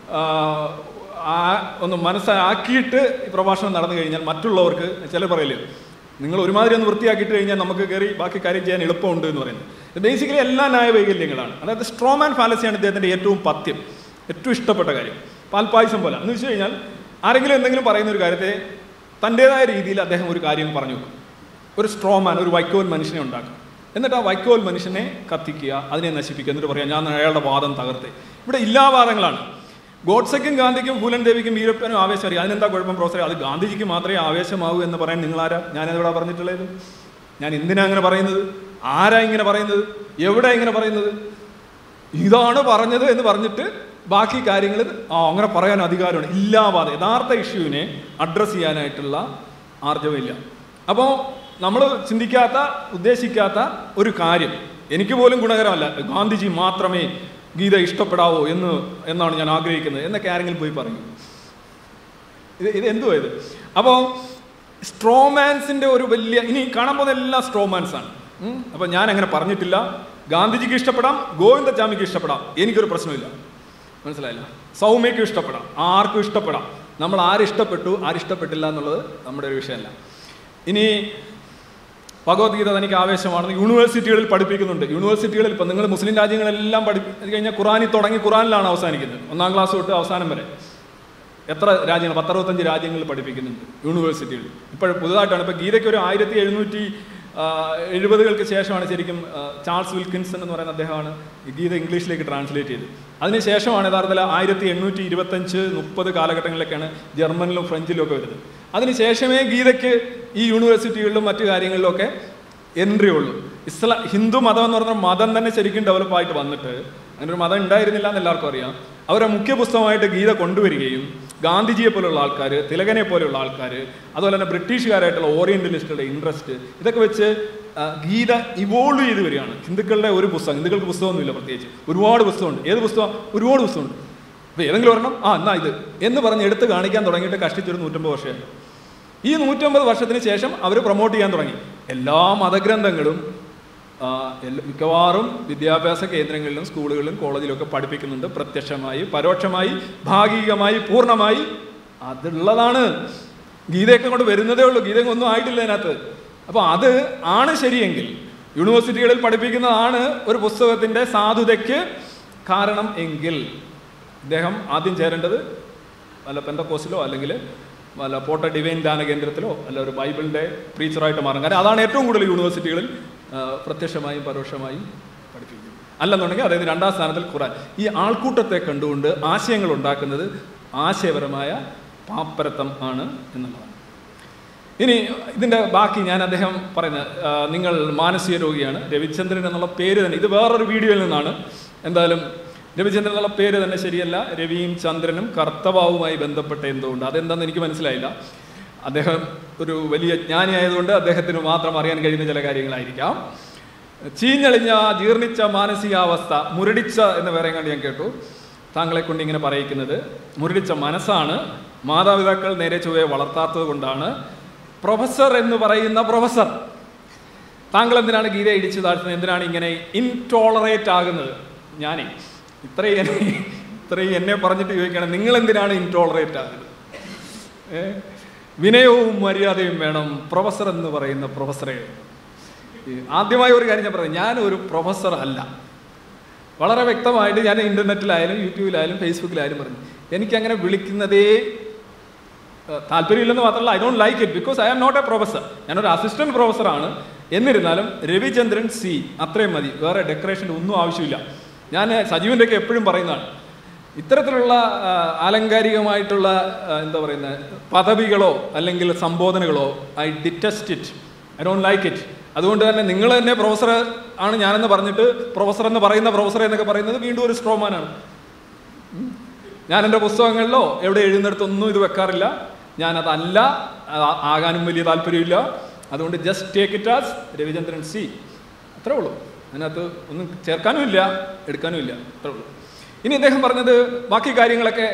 ഒന്ന് മനസ്സിലാക്കിയിട്ട് ഈ പ്രഭാഷണം നടന്നു കഴിഞ്ഞാൽ മറ്റുള്ളവർക്ക് ചില പറയില്ലേ, നിങ്ങൾ ഒരുമാതിരി ഒന്ന് വൃത്തിയാക്കിയിട്ട് കഴിഞ്ഞാൽ നമുക്ക് കയറി ബാക്കി കാര്യം ചെയ്യാൻ എളുപ്പമുണ്ട് എന്ന് പറയുന്നത്. ഇത് ബേസിക്കലി എല്ലാ ന്യായ വൈകല്യങ്ങളാണ്. അതായത് സ്ട്രോമാൻ ഫാലസിയാണ് ഇദ്ദേഹത്തിൻ്റെ ഏറ്റവും പഥ്യം, ഏറ്റവും ഇഷ്ടപ്പെട്ട കാര്യം. പാൽപ്പായസം പോലെ എന്ന് വെച്ച് കഴിഞ്ഞാൽ ആരെങ്കിലും എന്തെങ്കിലും പറയുന്ന ഒരു കാര്യത്തെ തൻ്റേതായ രീതിയിൽ അദ്ദേഹം ഒരു കാര്യം പറഞ്ഞു വെക്കും. ഒരു സ്ട്രോമാൻ, ഒരു വൈക്കോൽ മനുഷ്യനെ ഉണ്ടാക്കും. എന്നിട്ട് ആ വൈക്കോൽ മനുഷ്യനെ കത്തിക്കുക, അതിനെ നശിപ്പിക്കുക, എന്നിട്ട് പറയാം ഞാൻ അയാളുടെ വാദം തകർത്തെ. ഇവിടെ ഇല്ലാവാദങ്ങളാണ്. ഗോഡ്സെക്കും ഗാന്ധിക്കും ഫൂലൻ ദേവിക്കും വീരപ്പനും ആവേശം അറിയാം. അതിനെന്താ കുഴപ്പം പ്രൊഫസറെ? അത് ഗാന്ധിജിക്ക് മാത്രമേ ആവേശമാവൂ എന്ന് പറയാൻ നിങ്ങളാരാ? ഞാനെവിടെ പറഞ്ഞിട്ടുള്ളത്? ഞാൻ എന്തിനാ അങ്ങനെ പറയുന്നത്? ആരാ ഇങ്ങനെ പറയുന്നത്? എവിടെ ഇങ്ങനെ പറയുന്നത്? ഇതാണ് പറഞ്ഞത് എന്ന് പറഞ്ഞിട്ട് ബാക്കി കാര്യങ്ങൾ ആ അങ്ങനെ പറയാൻ അധികാരമാണ്. ഇല്ലാവാതെ യഥാർത്ഥ ഇഷ്യൂവിനെ അഡ്രസ്സ് ചെയ്യാനായിട്ടുള്ള ആർജവമില്ല. അപ്പോൾ നമ്മൾ ചിന്തിക്കാത്ത ഉദ്ദേശിക്കാത്ത ഒരു കാര്യം എനിക്ക് പോലും ഗുണകരമല്ല, ഗാന്ധിജി മാത്രമേ ഗീത ഇഷ്ടപ്പെടാവോ എന്ന് എന്നാണ് ഞാൻ ആഗ്രഹിക്കുന്നത് എന്നൊക്കെ ആരെങ്കിലും പോയി പറയും. ഇത് ഇത് എന്തുവാ ഇത്? അപ്പോൾ സ്ട്രോമാൻസിൻ്റെ ഒരു വലിയ, ഇനി കാണാൻ പോകുന്ന എല്ലാ സ്ട്രോമാൻസാണ്. അപ്പം ഞാൻ അങ്ങനെ പറഞ്ഞിട്ടില്ല. ഗാന്ധിജിക്ക് ഇഷ്ടപ്പെടാം, ഗോവിന്ദചാമിക്ക് ഇഷ്ടപ്പെടാം, എനിക്കൊരു പ്രശ്നമില്ല. മനസ്സിലായില്ല? സൗമ്യക്കും ഇഷ്ടപ്പെടാം, ആർക്കും ഇഷ്ടപ്പെടാം. നമ്മൾ ആരിഷ്ടപ്പെട്ടു ആരിഷ്ടപ്പെട്ടില്ല എന്നുള്ളത് നമ്മുടെ ഒരു വിഷയമല്ല. ഇനി ഭഗവത്ഗീത തനിക്ക് ആവേശമാണെന്ന് യൂണിവേഴ്സിറ്റികളിൽ പഠിപ്പിക്കുന്നുണ്ട്. യൂണിവേഴ്സിറ്റികളിൽ ഇപ്പം നിങ്ങൾ മുസ്ലിം രാജ്യങ്ങളെല്ലാം പഠിപ്പിച്ച് കഴിഞ്ഞാൽ ഖുറാനിൽ തുടങ്ങി ഖുറാനിലാണ് അവസാനിക്കുന്നത്. ഒന്നാം ക്ലാസ് തൊട്ട് അവസാനം വരെ എത്ര രാജ്യങ്ങൾ, പത്തറുപത്തഞ്ച് രാജ്യങ്ങളിൽ പഠിപ്പിക്കുന്നുണ്ട് യൂണിവേഴ്സിറ്റികളിൽ. ഇപ്പോൾ പുതുതായിട്ടാണ്, ഇപ്പോൾ ഗീതയ്ക്ക് ഒരു ആയിരത്തി എഴുന്നൂറ്റി എഴുപതുകൾക്ക് ശേഷമാണ് ശരിക്കും ചാൾസ് വിൽക്കിൻസൺ എന്ന് പറയുന്ന അദ്ദേഹമാണ് ഗീത ഇംഗ്ലീഷിലേക്ക് ട്രാൻസ്ലേറ്റ് ചെയ്തത്. അതിനുശേഷമാണ് യഥാർത്ഥത്തിൽ ആയിരത്തി എണ്ണൂറ്റി ഇരുപത്തഞ്ച് മുപ്പത് കാലഘട്ടങ്ങളിലൊക്കെയാണ് ജർമ്മനിലും ഫ്രഞ്ചിലും ഒക്കെ വരുന്നത്. അതിനുശേഷമേ ഗീതയ്ക്ക് ഈ യൂണിവേഴ്സിറ്റികളിലും മറ്റു കാര്യങ്ങളിലൊക്കെ എൻട്രി ഉള്ളൂ. ഇസ്ലാം ഹിന്ദു മതം എന്ന് പറഞ്ഞാൽ മതം തന്നെ ശരിക്കും ഡെവലപ്പായിട്ട് വന്നിട്ട്, അങ്ങനെ ഒരു മതം ഉണ്ടായിരുന്നില്ല എന്ന് എല്ലാവർക്കും അറിയാം. അവരെ മുഖ്യ പുസ്തകമായിട്ട് ഗീത കൊണ്ടുവരികയും ഗാന്ധിജിയെ പോലെയുള്ള ആൾക്കാർ, തിലകനെ പോലെയുള്ള ആൾക്കാർ, അതുപോലെ തന്നെ ബ്രിട്ടീഷുകാരായിട്ടുള്ള ഓറിയന്റലിസ്റ്റുകളുടെ ഇൻട്രസ്റ്റ്, ഇതൊക്കെ വെച്ച് ഗീത ഇവോൾവ് ചെയ്ത് വരികയാണ്. ഹിന്ദുക്കളുടെ ഒരു പുസ്തകം, ഹിന്ദുക്കൾക്ക് പുസ്തകമൊന്നുമില്ല പ്രത്യേകിച്ച്, ഒരുപാട് പുസ്തകമുണ്ട്. ഏത് പുസ്തകം? ഒരുപാട് പുസ്തകമുണ്ട്. അപ്പോൾ ഏതെങ്കിലും ഒരെണ്ണം ആ എന്നാ ഇത് എന്ന് പറഞ്ഞ് എടുത്ത് കാണിക്കാൻ തുടങ്ങിയിട്ട് കഷ്ടിച്ചൊരു നൂറ്റമ്പത് വർഷമായി. ഈ നൂറ്റമ്പത് വർഷത്തിന് ശേഷം അവർ പ്രൊമോട്ട് ചെയ്യാൻ തുടങ്ങി. എല്ലാ മതഗ്രന്ഥങ്ങളും മിക്കവാറും വിദ്യാഭ്യാസ കേന്ദ്രങ്ങളിലും സ്കൂളുകളിലും കോളേജിലൊക്കെ പഠിപ്പിക്കുന്നുണ്ട്. പ്രത്യക്ഷമായി, പരോക്ഷമായി, ഭാഗികമായി, പൂർണ്ണമായി അതുള്ളതാണ്. ഗീതയൊക്കെ കൊണ്ട് വരുന്നതേ ഉള്ളൂ, ഗീതയൊക്കെ ഒന്നും ആയിട്ടില്ല അതിനകത്ത്. അപ്പോൾ അത് ആണ് ശരിയെങ്കിൽ, യൂണിവേഴ്സിറ്റികളിൽ പഠിപ്പിക്കുന്നതാണ് ഒരു പുസ്തകത്തിൻ്റെ സാധുതയ്ക്ക് കാരണം എങ്കിൽ, ഇദ്ദേഹം ആദ്യം ചേരേണ്ടത് വല്ല പെന്തക്കോസിലോ അല്ലെങ്കിൽ വല്ല പോട്ട ഡിവൈൻ ധ്യാന കേന്ദ്രത്തിലോ അല്ല ഒരു ബൈബിളിൻ്റെ പ്രീച്ചറായിട്ട് മാറും. കാരണം അതാണ് ഏറ്റവും കൂടുതൽ യൂണിവേഴ്സിറ്റികളിൽ പ്രത്യക്ഷമായും പരോക്ഷമായും പഠിപ്പിക്കുന്നത്. അല്ലെന്നുണ്ടെങ്കിൽ അതായത് രണ്ടാം സ്ഥാനത്തിൽ ഖുർആൻ. ഈ ആൾക്കൂട്ടത്തെ കണ്ടുകൊണ്ട് ആശയങ്ങൾ ഉണ്ടാക്കുന്നത് ആശയപരമായ പാപ്പരത്തം ആണ് എന്നുള്ളതാണ്. ഇനി ഇതിൻ്റെ ബാക്കി ഞാൻ അദ്ദേഹം പറയുന്നത്, നിങ്ങൾ മാനസിക രോഗിയാണ്, രവിചന്ദ്രൻ എന്നുള്ള പേര് തന്നെ, ഇത് വേറൊരു വീഡിയോയിൽ നിന്നാണ്. എന്തായാലും രവിചന്ദ്രൻ എന്നുള്ള പേര് തന്നെ ശരിയല്ല. രവിയും ചന്ദ്രനും കർത്തവാവുമായി ബന്ധപ്പെട്ട എന്തുകൊണ്ട്, അതെന്താണെന്ന് എനിക്ക് മനസ്സിലായില്ല. അദ്ദേഹം ഒരു വലിയ ജ്ഞാനിയായതുകൊണ്ട് അദ്ദേഹത്തിന് മാത്രം അറിയാൻ കഴിയുന്ന ചില കാര്യങ്ങളായിരിക്കാം. ചീഞ്ഞളിഞ്ഞ ജീർണിച്ച മാനസികാവസ്ഥ, മുരടിച്ച എന്ന് വേറെ കണ്ട് ഞാൻ കേട്ടു. താങ്കളെ കൊണ്ട് ഇങ്ങനെ പറയിക്കുന്നത് മുരടിച്ച മനസ്സാണ്, മാതാപിതാക്കൾ നേരെ ചൊവ്വയെ വളർത്താത്തത് കൊണ്ടാണ്. പ്രൊഫസർ എന്ന് പറയുന്ന പ്രൊഫസർ, താങ്കൾ എന്തിനാണ് ഗീത ഇടിച്ചു താഴ്ത്തുന്നത്? എന്തിനാണ് ഇങ്ങനെ ഇൻടോളറേറ്റ് ആകുന്നത്? ഞാനേ ഇത്രയും എന്നെ ഇത്രയും എന്നെ പറഞ്ഞിട്ട് ചോദിക്കുകയാണ്, നിങ്ങൾ എന്തിനാണ് ഇൻടോളറേറ്റ് ആകുന്നത്? ഏ വിനയവും മര്യാദയും വേണം പ്രൊഫസർ എന്ന് പറയുന്ന പ്രൊഫസറെ. ആദ്യമായ ഒരു കാര്യം ഞാൻ പറഞ്ഞു, ഞാൻ ഒരു പ്രൊഫസർ അല്ല. വളരെ വ്യക്തമായിട്ട് ഞാൻ ഇൻ്റർനെറ്റിലായാലും യൂട്യൂബിലായാലും ഫേസ്ബുക്കിലായാലും പറഞ്ഞു, എനിക്കങ്ങനെ വിളിക്കുന്നതേ താല്പര്യമില്ലെന്ന് മാത്രമല്ല, I don't like it because I am not a professor. ഞാനൊരു അസിസ്റ്റൻറ്റ് പ്രൊഫസറാണ്. എന്നിരുന്നാലും രവിചന്ദ്രൻ സി അത്രയും മതി, വേറെ ഡെക്കറേഷൻ്റെ ഒന്നും ആവശ്യമില്ല. ഞാൻ സജീവൻ്റെയൊക്കെ എപ്പോഴും പറയുന്നതാണ്, ഇത്തരത്തിലുള്ള ആലങ്കാരികമായിട്ടുള്ള എന്താ പറയുന്നത് പദവികളോ അല്ലെങ്കിൽ സംബോധനകളോ I detest it, I don't like it. അതുകൊണ്ട് തന്നെ നിങ്ങൾ തന്നെ പ്രൊഫസർ ആണ് ഞാനെന്ന് പറഞ്ഞിട്ട് പ്രൊഫസർ എന്ന് പറയുന്ന പ്രൊഫസർ എന്നൊക്കെ പറയുന്നത് വീണ്ടും ഒരു സ്ട്രോമാനാണ്. ഞാൻ എൻ്റെ പുസ്തകങ്ങളിലോ എവിടെ എഴുതുന്നിടത്തൊന്നും ഇത് വെക്കാറില്ല. ഞാനതല്ല, ആകാനും വലിയ താല്പര്യമില്ല. അതുകൊണ്ട് just take it as Ravichandran C, അത്രേ ഉള്ളൂ. അതിനകത്ത് ഒന്നും ചേർക്കാനും ഇല്ല എടുക്കാനും ഇല്ല, അത്രേ ഉള്ളൂ. ഇനി അദ്ദേഹം പറഞ്ഞത് ബാക്കി കാര്യങ്ങളൊക്കെ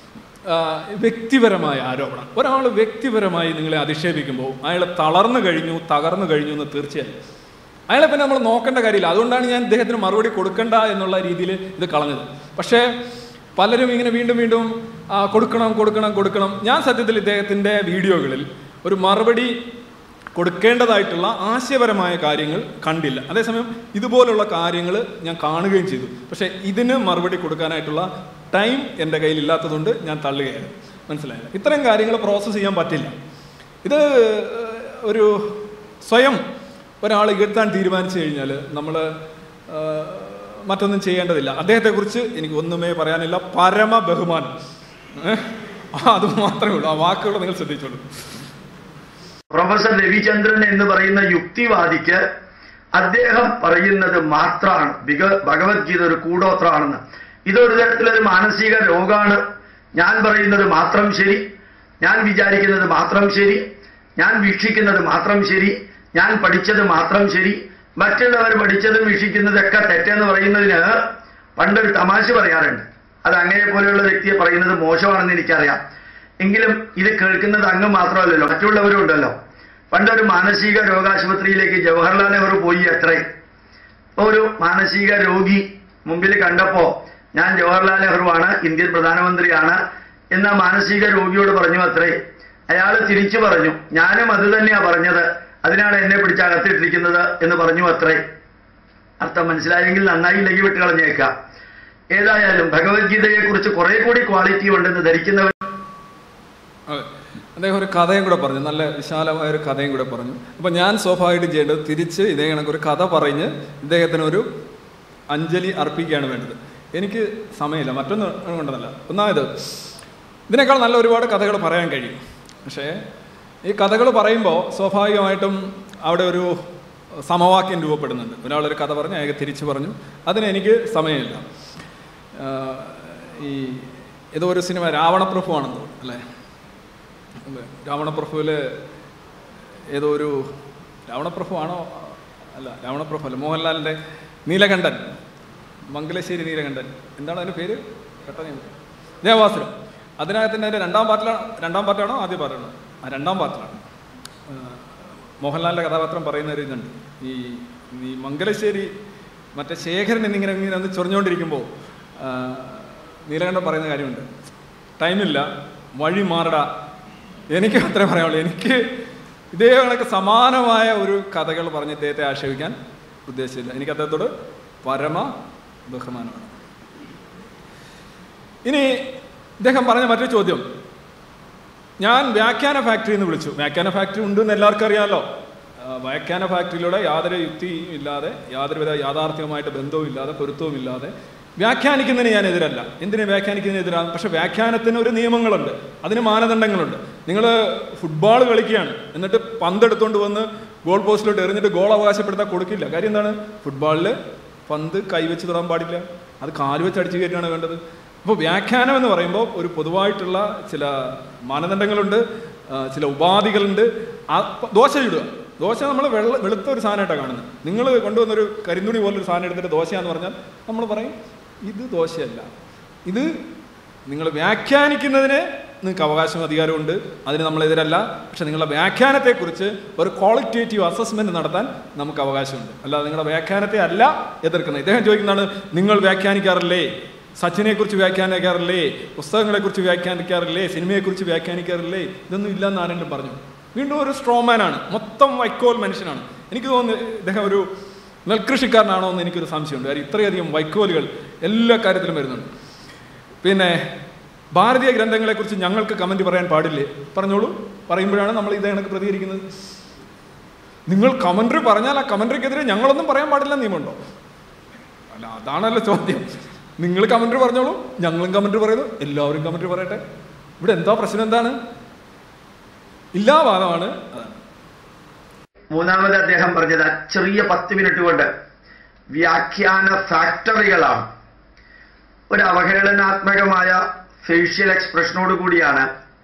വ്യക്തിപരമായ ആരോപണം. ഒരാൾ വ്യക്തിപരമായി നിങ്ങളെ അധിക്ഷേപിക്കുമ്പോൾ അയാൾ തളർന്നു കഴിഞ്ഞു തകർന്നു കഴിഞ്ഞു എന്ന് തീർച്ചയായും അയാളെ പിന്നെ നമ്മൾ നോക്കേണ്ട കാര്യമില്ല. അതുകൊണ്ടാണ് ഞാൻ ഇദ്ദേഹത്തിന് മറുപടി കൊടുക്കണ്ട എന്നുള്ള രീതിയിൽ ഇത് കളഞ്ഞത്. പക്ഷേ പലരും ഇങ്ങനെ വീണ്ടും വീണ്ടും കൊടുക്കണം കൊടുക്കണം കൊടുക്കണം. ഞാൻ സത്യത്തിൽ ഇദ്ദേഹത്തിൻ്റെ വീഡിയോകളിൽ ഒരു മറുപടി കൊടുക്കേണ്ടതായിട്ടുള്ള ആശയപരമായ കാര്യങ്ങൾ കണ്ടില്ല. അതേസമയം ഇതുപോലുള്ള കാര്യങ്ങൾ ഞാൻ കാണുകയും ചെയ്തു. പക്ഷേ ഇതിന് മറുപടി കൊടുക്കാനായിട്ടുള്ള ടൈം എൻ്റെ കയ്യിൽ ഇല്ലാത്തതുകൊണ്ട് ഞാൻ തള്ളുകയാണ്. മനസ്സിലായില്ല, ഇത്തരം കാര്യങ്ങൾ പ്രോസസ്സ് ചെയ്യാൻ പറ്റില്ല. ഇത് ഒരു സ്വയം ഒരാൾ ഇകഴ്ത്താൻ തീരുമാനിച്ചു കഴിഞ്ഞാൽ നമ്മൾ മറ്റൊന്നും ചെയ്യേണ്ടതില്ല. അദ്ദേഹത്തെക്കുറിച്ച് എനിക്ക് ഒന്നുമേ പറയാനില്ല. പരമ ബഹുമാനം, അത് മാത്രമേ ഉള്ളൂ. ആ വാക്കുകൾ നിങ്ങൾ ശ്രദ്ധിച്ചോളൂ. പ്രൊഫസർ രവിചന്ദ്രൻ എന്ന് പറയുന്ന യുക്തിവാദിക്ക് അദ്ദേഹം പറയുന്നത് മാത്രമാണ് ഭഗവത്ഗീത ഒരു കൂടോത്രമാണെന്ന്. ഇതൊരു തരത്തിലൊരു മാനസിക രോഗമാണ്. ഞാൻ പറയുന്നത് മാത്രം ശരി, ഞാൻ വിചാരിക്കുന്നത് മാത്രം ശരി, ഞാൻ വീക്ഷിക്കുന്നത് മാത്രം ശരി, ഞാൻ പഠിച്ചത് മാത്രം ശരി, മറ്റുള്ളവർ പഠിച്ചതും വീക്ഷിക്കുന്നതൊക്കെ തെറ്റെന്ന് പറയുന്നതിന് പണ്ടൊരു തമാശ പറയാറുണ്ട്. അത് അങ്ങയെ പോലെയുള്ള വ്യക്തിയെ പറയുന്നത് മോശമാണെന്ന് എനിക്കറിയാം. എങ്കിലും ഇത് കേൾക്കുന്നത് അങ്ങ് മാത്രമല്ലല്ലോ, മറ്റുള്ളവരും ഉണ്ടല്ലോ. പണ്ടൊരു മാനസിക രോഗാശുപത്രിയിലേക്ക് ജവഹർലാൽ നെഹ്റു പോയി. അത്രേ ഒരു മാനസിക രോഗി മുമ്പിൽ കണ്ടപ്പോ ഞാൻ ജവഹർലാൽ നെഹ്റു ആണ്, ഇന്ത്യൻ പ്രധാനമന്ത്രിയാണ് എന്ന മാനസിക രോഗിയോട് പറഞ്ഞു. അത്രേ അയാൾ തിരിച്ചു പറഞ്ഞു, ഞാനും അത് തന്നെയാ പറഞ്ഞത്, അതിനാണ് എന്നെ പിടിച്ച് അകത്തിട്ടിരിക്കുന്നത് എന്ന് പറഞ്ഞു. അത്രേ അർത്ഥം മനസ്സിലായെങ്കിൽ നന്നായി, ഇല്ലെങ്കിൽ വിട്ട് കളഞ്ഞേക്കാം. ഏതായാലും ഭഗവത്ഗീതയെ കുറിച്ച് കുറെ കൂടി ക്വാളിറ്റി ഉണ്ടെന്ന് ധരിക്കുന്നവർ. അതെ, അദ്ദേഹം ഒരു കഥയും കൂടെ പറഞ്ഞു, നല്ല വിശാലമായ ഒരു കഥയും കൂടെ പറഞ്ഞു. അപ്പം ഞാൻ സ്വാഭാവികമായിട്ടും ചെയ്യേണ്ടത് തിരിച്ച് ഇതേ കണക്കൊരു കഥ പറഞ്ഞ് ഇദ്ദേഹത്തിനൊരു അഞ്ജലി അർപ്പിക്കുകയാണ് വേണ്ടത്. എനിക്ക് സമയമില്ല, മറ്റൊന്നും കൊണ്ടതല്ല. ഒന്നാമത് ഇതിനേക്കാൾ നല്ല ഒരുപാട് കഥകൾ പറയാൻ കഴിയും. പക്ഷേ ഈ കഥകൾ പറയുമ്പോൾ സ്വാഭാവികമായിട്ടും അവിടെ ഒരു സമവാക്യം രൂപപ്പെടുന്നുണ്ട്. ഒരാളൊരു കഥ പറഞ്ഞു, അയാൾക്ക് തിരിച്ചു പറഞ്ഞു. അതിന് എനിക്ക് സമയമില്ല. ഈ ഏതോ ഒരു സിനിമ രാവണപ്രഭു ആണെന്ന് തോന്നുന്നു അല്ലേ? രാവണപ്രഭുവിൽ ഏതോ ഒരു രാവണപ്രഭു ആണോ? അല്ല, രാവണപ്രഭു അല്ല, മോഹൻലാലിൻ്റെ നീലകണ്ഠൻ, മംഗലശ്ശേരി നീലകണ്ഠൻ, എന്താണ് അതിൻ്റെ പേര്? പെട്ടെന്ന് ദേവാസുരം. അതിനകത്തിൻ്റെ അതിൻ്റെ രണ്ടാം പാർട്ടിലാണ്. രണ്ടാം പാർട്ടാണോ ആദ്യ പാർട്ടാണോ? ആ രണ്ടാം പാർട്ടിലാണ് മോഹൻലാലിൻ്റെ കഥാപാത്രം പറയുന്ന ഒരു ഇതുണ്ട്. ഈ ഈ മംഗലശ്ശേരി മറ്റേ ശേഖരൻ എന്നിങ്ങനെ ഇങ്ങനെ ഒന്ന് ചൊറിഞ്ഞുകൊണ്ടിരിക്കുമ്പോൾ നീലകണ്ഠൻ പറയുന്ന കാര്യമുണ്ട്, ടൈമില്ല, വഴി മാറടാ. എനിക്ക് അത്രേ പറയാനുള്ളൂ. എനിക്ക് ഇതേ കണക്ക് സമാനമായ ഒരു കഥകൾ പറഞ്ഞ് ഇദ്ദേഹത്തെ ആക്ഷേപിക്കാൻ ഉദ്ദേശിച്ചില്ല. എനിക്ക് അദ്ദേഹത്തോട് പരമ ബഹുമാനമാണ്. ഇനി ഇദ്ദേഹം പറഞ്ഞ മറ്റൊരു ചോദ്യം, ഞാൻ വ്യാഖ്യാന ഫാക്ടറി എന്ന് വിളിച്ചു. വ്യാഖ്യാന ഫാക്ടറി ഉണ്ടെന്ന് എല്ലാവർക്കും അറിയാമല്ലോ. വ്യാഖ്യാന ഫാക്ടറിയിലൂടെ യാതൊരു യുക്തിയും ഇല്ലാതെ, യാതൊരുവിധ യാഥാർത്ഥ്യവുമായിട്ട് ബന്ധവും ഇല്ലാതെ, പൊരുത്തവും ഇല്ലാതെ വ്യാഖ്യാനിക്കുന്നതിന് ഞാൻ എതിരല്ല. എന്തിനു വ്യാഖ്യാനിക്കുന്നതിന് എതിരാണ്? പക്ഷെ വ്യാഖ്യാനത്തിന് ഒരു നിയമങ്ങളുണ്ട്, അതിന് മാനദണ്ഡങ്ങളുണ്ട്. നിങ്ങൾ ഫുട്ബോൾ കളിക്കുകയാണ്, എന്നിട്ട് പന്തെടുത്തുകൊണ്ട് വന്ന് ഗോൾ പോസ്റ്റിലോട്ട് എറിഞ്ഞിട്ട് ഗോൾ അവകാശപ്പെടുത്താൻ കൊടുക്കില്ല. കാര്യം എന്താണ്? ഫുട്ബോളിൽ പന്ത് കൈവച്ച് തൊടാൻ പാടില്ല, അത് കാല് വെച്ച് അടിച്ചു കയറ്റാണ് വേണ്ടത്. അപ്പോൾ വ്യാഖ്യാനം എന്ന് പറയുമ്പോൾ ഒരു പൊതുവായിട്ടുള്ള ചില മാനദണ്ഡങ്ങളുണ്ട്, ചില ഉപാധികളുണ്ട്. ആ ദോശ ചുടുക, ദോശ നമ്മൾ വെള്ള വെളുത്ത ഒരു സാധനമായിട്ടാണ് കാണുന്നത്. നിങ്ങൾ കൊണ്ടുവന്നൊരു കരിന്തുണി പോലൊരു സാധനം എടുത്തിട്ട് ദോശയാന്ന് പറഞ്ഞാൽ നമ്മൾ പറയും ഇത് ദോശയല്ല. ഇത് നിങ്ങൾ വ്യാഖ്യാനിക്കുന്നതിന് നിങ്ങൾക്ക് അവകാശവും അധികാരമുണ്ട്, അതിന് നമ്മളെതിരല്ല. പക്ഷെ നിങ്ങളുടെ വ്യാഖ്യാനത്തെക്കുറിച്ച് ഒരു ക്വാളിറ്റേറ്റീവ് അസസ്മെൻറ്റ് നടത്താൻ നമുക്ക് അവകാശമുണ്ട്. അല്ലാതെ നിങ്ങളുടെ വ്യാഖ്യാനത്തെ അല്ല എതിർക്കുന്നത്. ഇദ്ദേഹം ചോദിക്കുന്നതാണ്, നിങ്ങൾ വ്യാഖ്യാനിക്കാറില്ലേ, സച്ചിനെക്കുറിച്ച് വ്യാഖ്യാനിക്കാറില്ലേ, പുസ്തകങ്ങളെക്കുറിച്ച് വ്യാഖ്യാനിക്കാറില്ലേ, സിനിമയെക്കുറിച്ച് വ്യാഖ്യാനിക്കാറില്ലേ? ഇതൊന്നും ഇല്ലെന്ന് ആരെങ്കിലും പറഞ്ഞു. വീണ്ടും ഒരു സ്ട്രോമാനാണ്, മൊത്തം വൈക്കോൽ മനുഷ്യനാണ്. എനിക്ക് തോന്നുന്നു ഇദ്ദേഹം ഒരു നെൽകൃഷിക്കാരനാണോ എന്ന് എനിക്കൊരു സംശയമുണ്ട്. കാര്യം ഇത്രയധികം വൈക്കോലുകൾ എല്ലാ കാര്യത്തിലും വരുന്നുണ്ട്. പിന്നെ ഭാരതീയ ഗ്രന്ഥങ്ങളെക്കുറിച്ച് ഞങ്ങൾക്ക് കമൻറ്റ് പറയാൻ പാടില്ലേ? പറഞ്ഞോളൂ. പറയുമ്പോഴാണ് നമ്മൾ ഇതേ കണക്ക് പ്രതികരിക്കുന്നത്. നിങ്ങൾ കമൻട്രി പറഞ്ഞാൽ ആ കമൻട്രിക്കെതിരെ ഞങ്ങളൊന്നും പറയാൻ പാടില്ല നിയമമുണ്ടോ? അല്ല, അതാണല്ലോ ചോദ്യം. നിങ്ങൾ കമൻട്രി പറഞ്ഞോളൂ, ഞങ്ങളും കമൻട്രി പറയുന്നു, എല്ലാവരും കമൻട്രി പറയട്ടെ. ഇവിടെ എന്താ പ്രശ്നം? എന്താണ്? ഇല്ലാ വാദമാണ്. മൂന്നാമത് അദ്ദേഹം പറഞ്ഞത് ചെറിയ പത്ത് മിനിറ്റ് കൊണ്ട് വ്യാഖ്യാന ഫാക്ടറികളാണ്. ഒരു അവഹേളനാത്മകമായ ഫേഷ്യൽ എക്സ്പ്രഷനോട് കൂടിയാണ്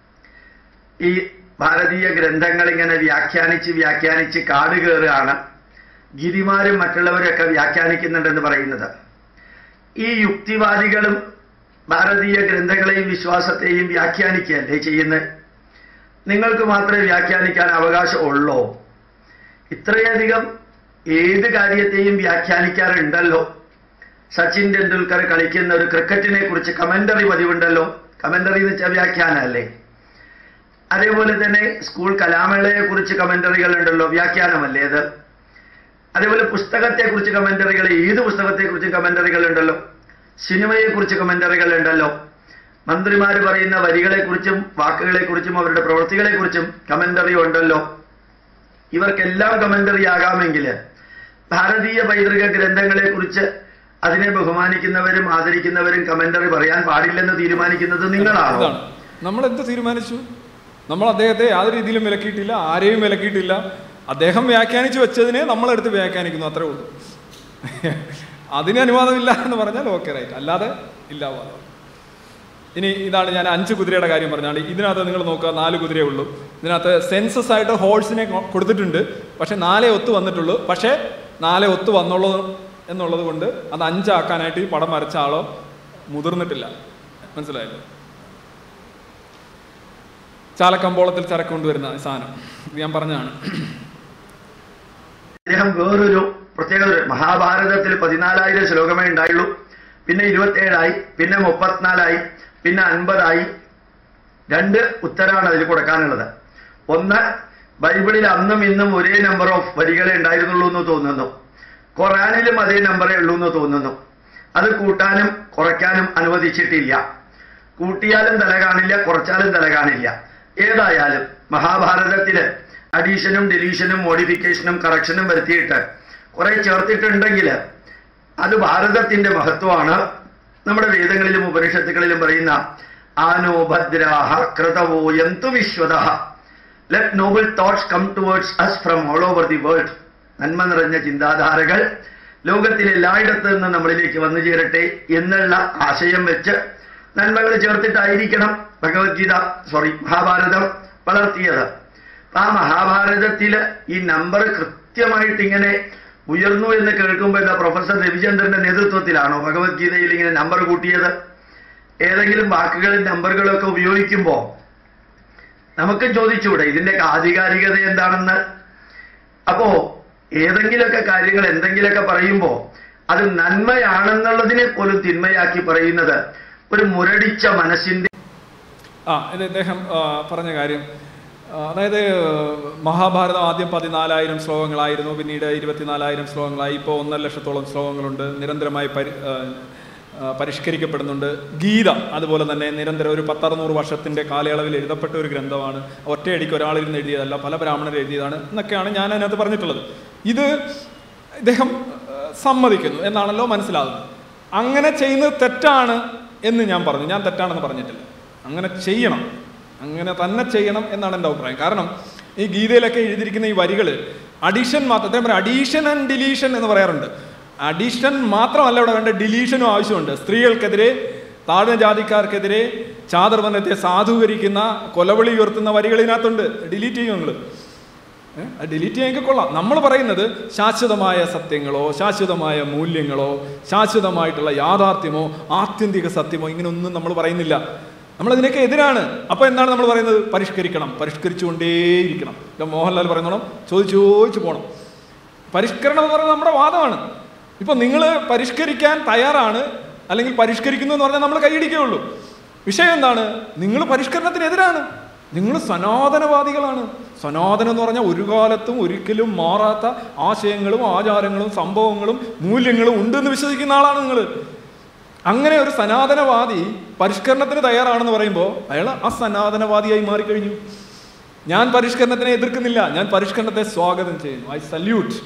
ഈ ഭാരതീയ ഗ്രന്ഥങ്ങൾ ഇങ്ങനെ വ്യാഖ്യാനിച്ച് വ്യാഖ്യാനിച്ച് കാട് കയറുകയാണ്, ഗിരിമാരും മറ്റുള്ളവരൊക്കെ വ്യാഖ്യാനിക്കുന്നുണ്ടെന്ന് പറയുന്നത്. ഈ യുക്തിവാദികളും ഭാരതീയ ഗ്രന്ഥങ്ങളെയും വിശ്വാസത്തെയും വ്യാഖ്യാനിക്കുകയല്ലേ ചെയ്യുന്നത്? നിങ്ങൾക്ക് മാത്രമേ വ്യാഖ്യാനിക്കാൻ അവകാശമുള്ളൂ. ഇത്രയധികം ഏത് കാര്യത്തെയും വ്യാഖ്യാനിക്കാറുണ്ടല്ലോ. സച്ചിൻ ടെണ്ടുൽക്കർ കളിക്കുന്ന ഒരു ക്രിക്കറ്റിനെ കുറിച്ച് കമന്ററി പതിവുണ്ടല്ലോ. കമന്ററി എന്ന് വെച്ചാൽ വ്യാഖ്യാനമല്ലേ. അതേപോലെ തന്നെ സ്കൂൾ കലാമേളയെ കുറിച്ച് കമന്ററികൾ ഉണ്ടല്ലോ, വ്യാഖ്യാനമല്ലേ അത്. അതേപോലെ പുസ്തകത്തെക്കുറിച്ച് കമന്ററികൾ, ഏത് പുസ്തകത്തെക്കുറിച്ചും കമന്ററികൾ ഉണ്ടല്ലോ. സിനിമയെക്കുറിച്ച് കമന്ററികൾ ഉണ്ടല്ലോ. മന്ത്രിമാർ പറയുന്ന വരികളെക്കുറിച്ചും വാക്കുകളെക്കുറിച്ചും അവരുടെ പ്രവൃത്തികളെക്കുറിച്ചും കമന്ററി ഉണ്ടല്ലോ. ഇവർക്കെല്ലാം കമന്ററി ആകാമെങ്കിൽ ഭാരതീയ പൈതൃക ഗ്രന്ഥങ്ങളെ കുറിച്ച് അതിനെ ബഹുമാനിക്കുന്നവരും ആദരിക്കുന്നവരും കമന്ററി പറയാൻ പാടില്ലെന്ന് തീരുമാനിക്കുന്നത് നിങ്ങളാണോ? നമ്മൾ എന്ത് തീരുമാനിച്ചു? നമ്മൾ അദ്ദേഹത്തെ യാതൊരു രീതിയിലും വിലക്കിയിട്ടില്ല, ആരെയും വിലക്കിയിട്ടില്ല. അദ്ദേഹം വ്യാഖ്യാനിച്ചു വെച്ചതിനെ നമ്മളെടുത്ത് വ്യാഖ്യാനിക്കുന്നു, അത്രേ ഉള്ളൂ. അതിന് അനുവാദമില്ല എന്ന് പറഞ്ഞാൽ ഓക്കെ, റൈറ്റ്, അല്ലാതെ ഇല്ല വാദം. ഇനി ഇതാണ് ഞാൻ അഞ്ച് കുതിരയുടെ കാര്യം പറഞ്ഞാൽ, ഇതിനകത്ത് നിങ്ങൾ നോക്കുക, നാല് കുതിരയേ ഉള്ളൂ. ഇതിനകത്ത് സെൻസസ് ആയിട്ട് ഹോഴ്സിനെ കൊടുത്തിട്ടുണ്ട്, പക്ഷെ നാലേ ഒത്ത് വന്നിട്ടുള്ളൂ. പക്ഷേ നാലേ ഒത്ത് വന്നുള്ളൂ എന്നുള്ളത് കൊണ്ട് അത് അഞ്ചാക്കാനായിട്ട് ഈ പടം വരച്ച ആളോ മുതിർന്നിട്ടില്ല. മനസ്സിലായല്ലോ? ചാലക്കമ്പോളത്തിൽ ചരക്ക് കൊണ്ടുവരുന്ന സാധനം ഞാൻ പറഞ്ഞതാണ്. അദ്ദേഹം വേറൊരു പ്രത്യേകത, മഹാഭാരതത്തിൽ പതിനാലായിരം ശ്ലോകമേ ഉണ്ടായുള്ളൂ, പിന്നെ ഇരുപത്തേഴായി, പിന്നെ മുപ്പത്തിനാലായി, പിന്നെ അൻപതായി. രണ്ട് ഉത്തരമാണ് അതിൽ കൊടുക്കാനുള്ളത്. ഒന്ന്, ബൈബിളിൽ അന്നും ഇന്നും ഒരേ നമ്പർ ഓഫ് വരികളെ ഉണ്ടായിരുന്നുള്ളൂ എന്ന് തോന്നുന്നു. ഖുർആനിലും അതേ നമ്പറേ ഉള്ളൂ എന്ന് തോന്നുന്നു. അത് കൂട്ടാനും കുറയ്ക്കാനും അനുവദിച്ചിട്ടില്ല. കൂട്ടിയാലും തല കാണില്ല, കുറച്ചാലും തല കാണില്ല. ഏതായാലും മഹാഭാരതത്തില് അഡീഷനും ഡെലീഷനും മോഡിഫിക്കേഷനും കറക്ഷനും വരുത്തിയിട്ട് കുറെ ചേർത്തിട്ടുണ്ടെങ്കിൽ അത് ഭാരതത്തിന്റെ മഹത്വമാണ്. നമ്മുടെ വേദങ്ങളിലും ഉപനിഷത്തുകളിലും പറയുന്ന ആനോ ഭദ്രാഹ കൃതവോ യന്തു വിശ്വതഃ, let noble thoughts come towards us from all over the world. നന്മ നിറഞ്ഞ ചിന്താധാരകൾ ലോകത്തിലെ എല്ലായിടത്തു നിന്ന് നമ്മളിലേക്ക് വന്നു ചേരട്ടെ എന്നുള്ള ആശയം വെച്ച് നന്മകൾ ചേർത്തിട്ടായിരിക്കണം ഭഗവത്ഗീത സോറി മഹാഭാരതം വളർത്തിയത്. ആ മഹാഭാരതത്തില് ഈ നമ്പർ കൃത്യമായിട്ട് ഇങ്ങനെ ഉയർന്നു എന്ന് കേൾക്കുമ്പോൾ എന്താ, പ്രൊഫസർ രവിചന്ദ്രന്റെ നേതൃത്വത്തിലാണോ ഭഗവത്ഗീതയിൽ ഇങ്ങനെ നമ്പർ കൂട്ടിയത്? ഏതെങ്കിലും വാക്കുകളും നമ്പറുകളൊക്കെ ഉപയോഗിക്കുമ്പോൾ നമുക്ക് ചോദിച്ചുകൂടെ ഇതിന്റെ ആധികാരികത എന്താണെന്ന്? അപ്പോ ഏതെങ്കിലുമൊക്കെ കാര്യങ്ങൾ എന്തെങ്കിലുമൊക്കെ പറയുമ്പോൾ അത് നന്മയാണെന്നുള്ളതിനെ പോലും തിന്മയാക്കി പറയുന്നത് ഒരു മുരടിച്ച മനസ്സിന്റെ. ആ ഇത് അദ്ദേഹം പറഞ്ഞ കാര്യം, അതായത് മഹാഭാരതം ആദ്യം പതിനാലായിരം ശ്ലോകങ്ങളായിരുന്നു, പിന്നീട് ഇരുപത്തിനാലായിരം ശ്ലോകങ്ങളായി, ഇപ്പോൾ ഒന്നര ലക്ഷത്തോളം ശ്ലോകങ്ങളുണ്ട്, നിരന്തരമായി പരി പരിഷ്കരിക്കപ്പെടുന്നുണ്ട്. ഗീത അതുപോലെ തന്നെ നിരന്തരം ഒരു പത്തറുന്നൂറ് വർഷത്തിൻ്റെ കാലയളവിൽ എഴുതപ്പെട്ട ഒരു ഗ്രന്ഥമാണ്. ഒറ്റയടിക്ക് ഒരാളിരുന്ന് എഴുതിയതല്ല, പല ബ്രാഹ്മണർ എഴുതിയതാണ് എന്നൊക്കെയാണ് ഞാൻ അതിനകത്ത് പറഞ്ഞിട്ടുള്ളത്. ഇത് ഇദ്ദേഹം സമ്മതിക്കുന്നു എന്നാണല്ലോ മനസ്സിലാകുന്നത്. അങ്ങനെ ചെയ്യുന്നത് തെറ്റാണ് എന്ന് ഞാൻ പറഞ്ഞു. ഞാൻ തെറ്റാണെന്ന് പറഞ്ഞിട്ടില്ല. അങ്ങനെ ചെയ്യണം, അങ്ങനെ തന്നെ ചെയ്യണം എന്നാണ് എൻ്റെ അഭിപ്രായം. കാരണം ഈ ഗീതയിലൊക്കെ എഴുതിയിരിക്കുന്ന ഈ വരികൾ അഡീഷൻ മാത്രം, അദ്ദേഹം പറയാം അഡീഷൻ ആൻഡ് ഡിലീഷൻ എന്ന് പറയാറുണ്ട്. അഡീഷൻ മാത്രമല്ല ഇവിടെ വേണ്ട, ഡിലീഷനും ആവശ്യമുണ്ട്. സ്ത്രീകൾക്കെതിരെ, താഴ്ന്ന ജാതിക്കാർക്കെതിരെ ചാതുർവർണ്ണത്തെ സാധൂകരിക്കുന്ന, കൊലവിളി ഉയർത്തുന്ന വരികൾ ഇതിനകത്തുണ്ട്. ഡിലീറ്റ് ചെയ്യും നിങ്ങൾ, ഡിലീറ്റ് ചെയ്യാൻ കൊള്ളാം. നമ്മൾ പറയുന്നത് ശാശ്വതമായ സത്യങ്ങളോ ശാശ്വതമായ മൂല്യങ്ങളോ ശാശ്വതമായിട്ടുള്ള യാഥാർത്ഥ്യമോ ആത്യന്തിക സത്യമോ ഇങ്ങനെയൊന്നും നമ്മൾ പറയുന്നില്ല. നമ്മളതിനൊക്കെ എതിരാണ്. അപ്പോൾ എന്താണ് നമ്മൾ പറയുന്നത്? പരിഷ്കരിക്കണം, പരിഷ്കരിച്ചുകൊണ്ടേയിരിക്കണം. ഇപ്പം മോഹൻലാൽ പറയുന്നോണം ചോദിച്ചു ചോദിച്ചു പോകണം. പരിഷ്കരണം എന്ന് പറയുന്നത് നമ്മുടെ വാദമാണ്. ഇപ്പം നിങ്ങൾ പരിഷ്കരിക്കാൻ തയ്യാറാണ് അല്ലെങ്കിൽ പരിഷ്കരിക്കുന്നു എന്ന് പറഞ്ഞാൽ നമ്മൾ കൈയടിക്കുകയുള്ളൂ. വിഷയം എന്താണ്? നിങ്ങൾ പരിഷ്കരണത്തിനെതിരാണ്, നിങ്ങൾ സനാതനവാദികളാണ്. സനാതനം എന്ന് പറഞ്ഞാൽ ഒരു കാലത്തും ഒരിക്കലും മാറാത്ത ആശയങ്ങളും ആചാരങ്ങളും സംഭവങ്ങളും മൂല്യങ്ങളും ഉണ്ടെന്ന് വിശ്വസിക്കുന്ന ആളാണ് നിങ്ങൾ. അങ്ങനെ ഒരു സനാതനവാദി പരിഷ്കരണത്തിന് തയ്യാറാണെന്ന് പറയുമ്പോൾ അയാൾ അസനാതനവാദിയായി മാറിക്കഴിഞ്ഞു. ഞാൻ പരിഷ്കരണത്തിനെ എതിർക്കുന്നില്ല, ഞാൻ പരിഷ്കരണത്തെ സ്വാഗതം ചെയ്യുന്നു. I salute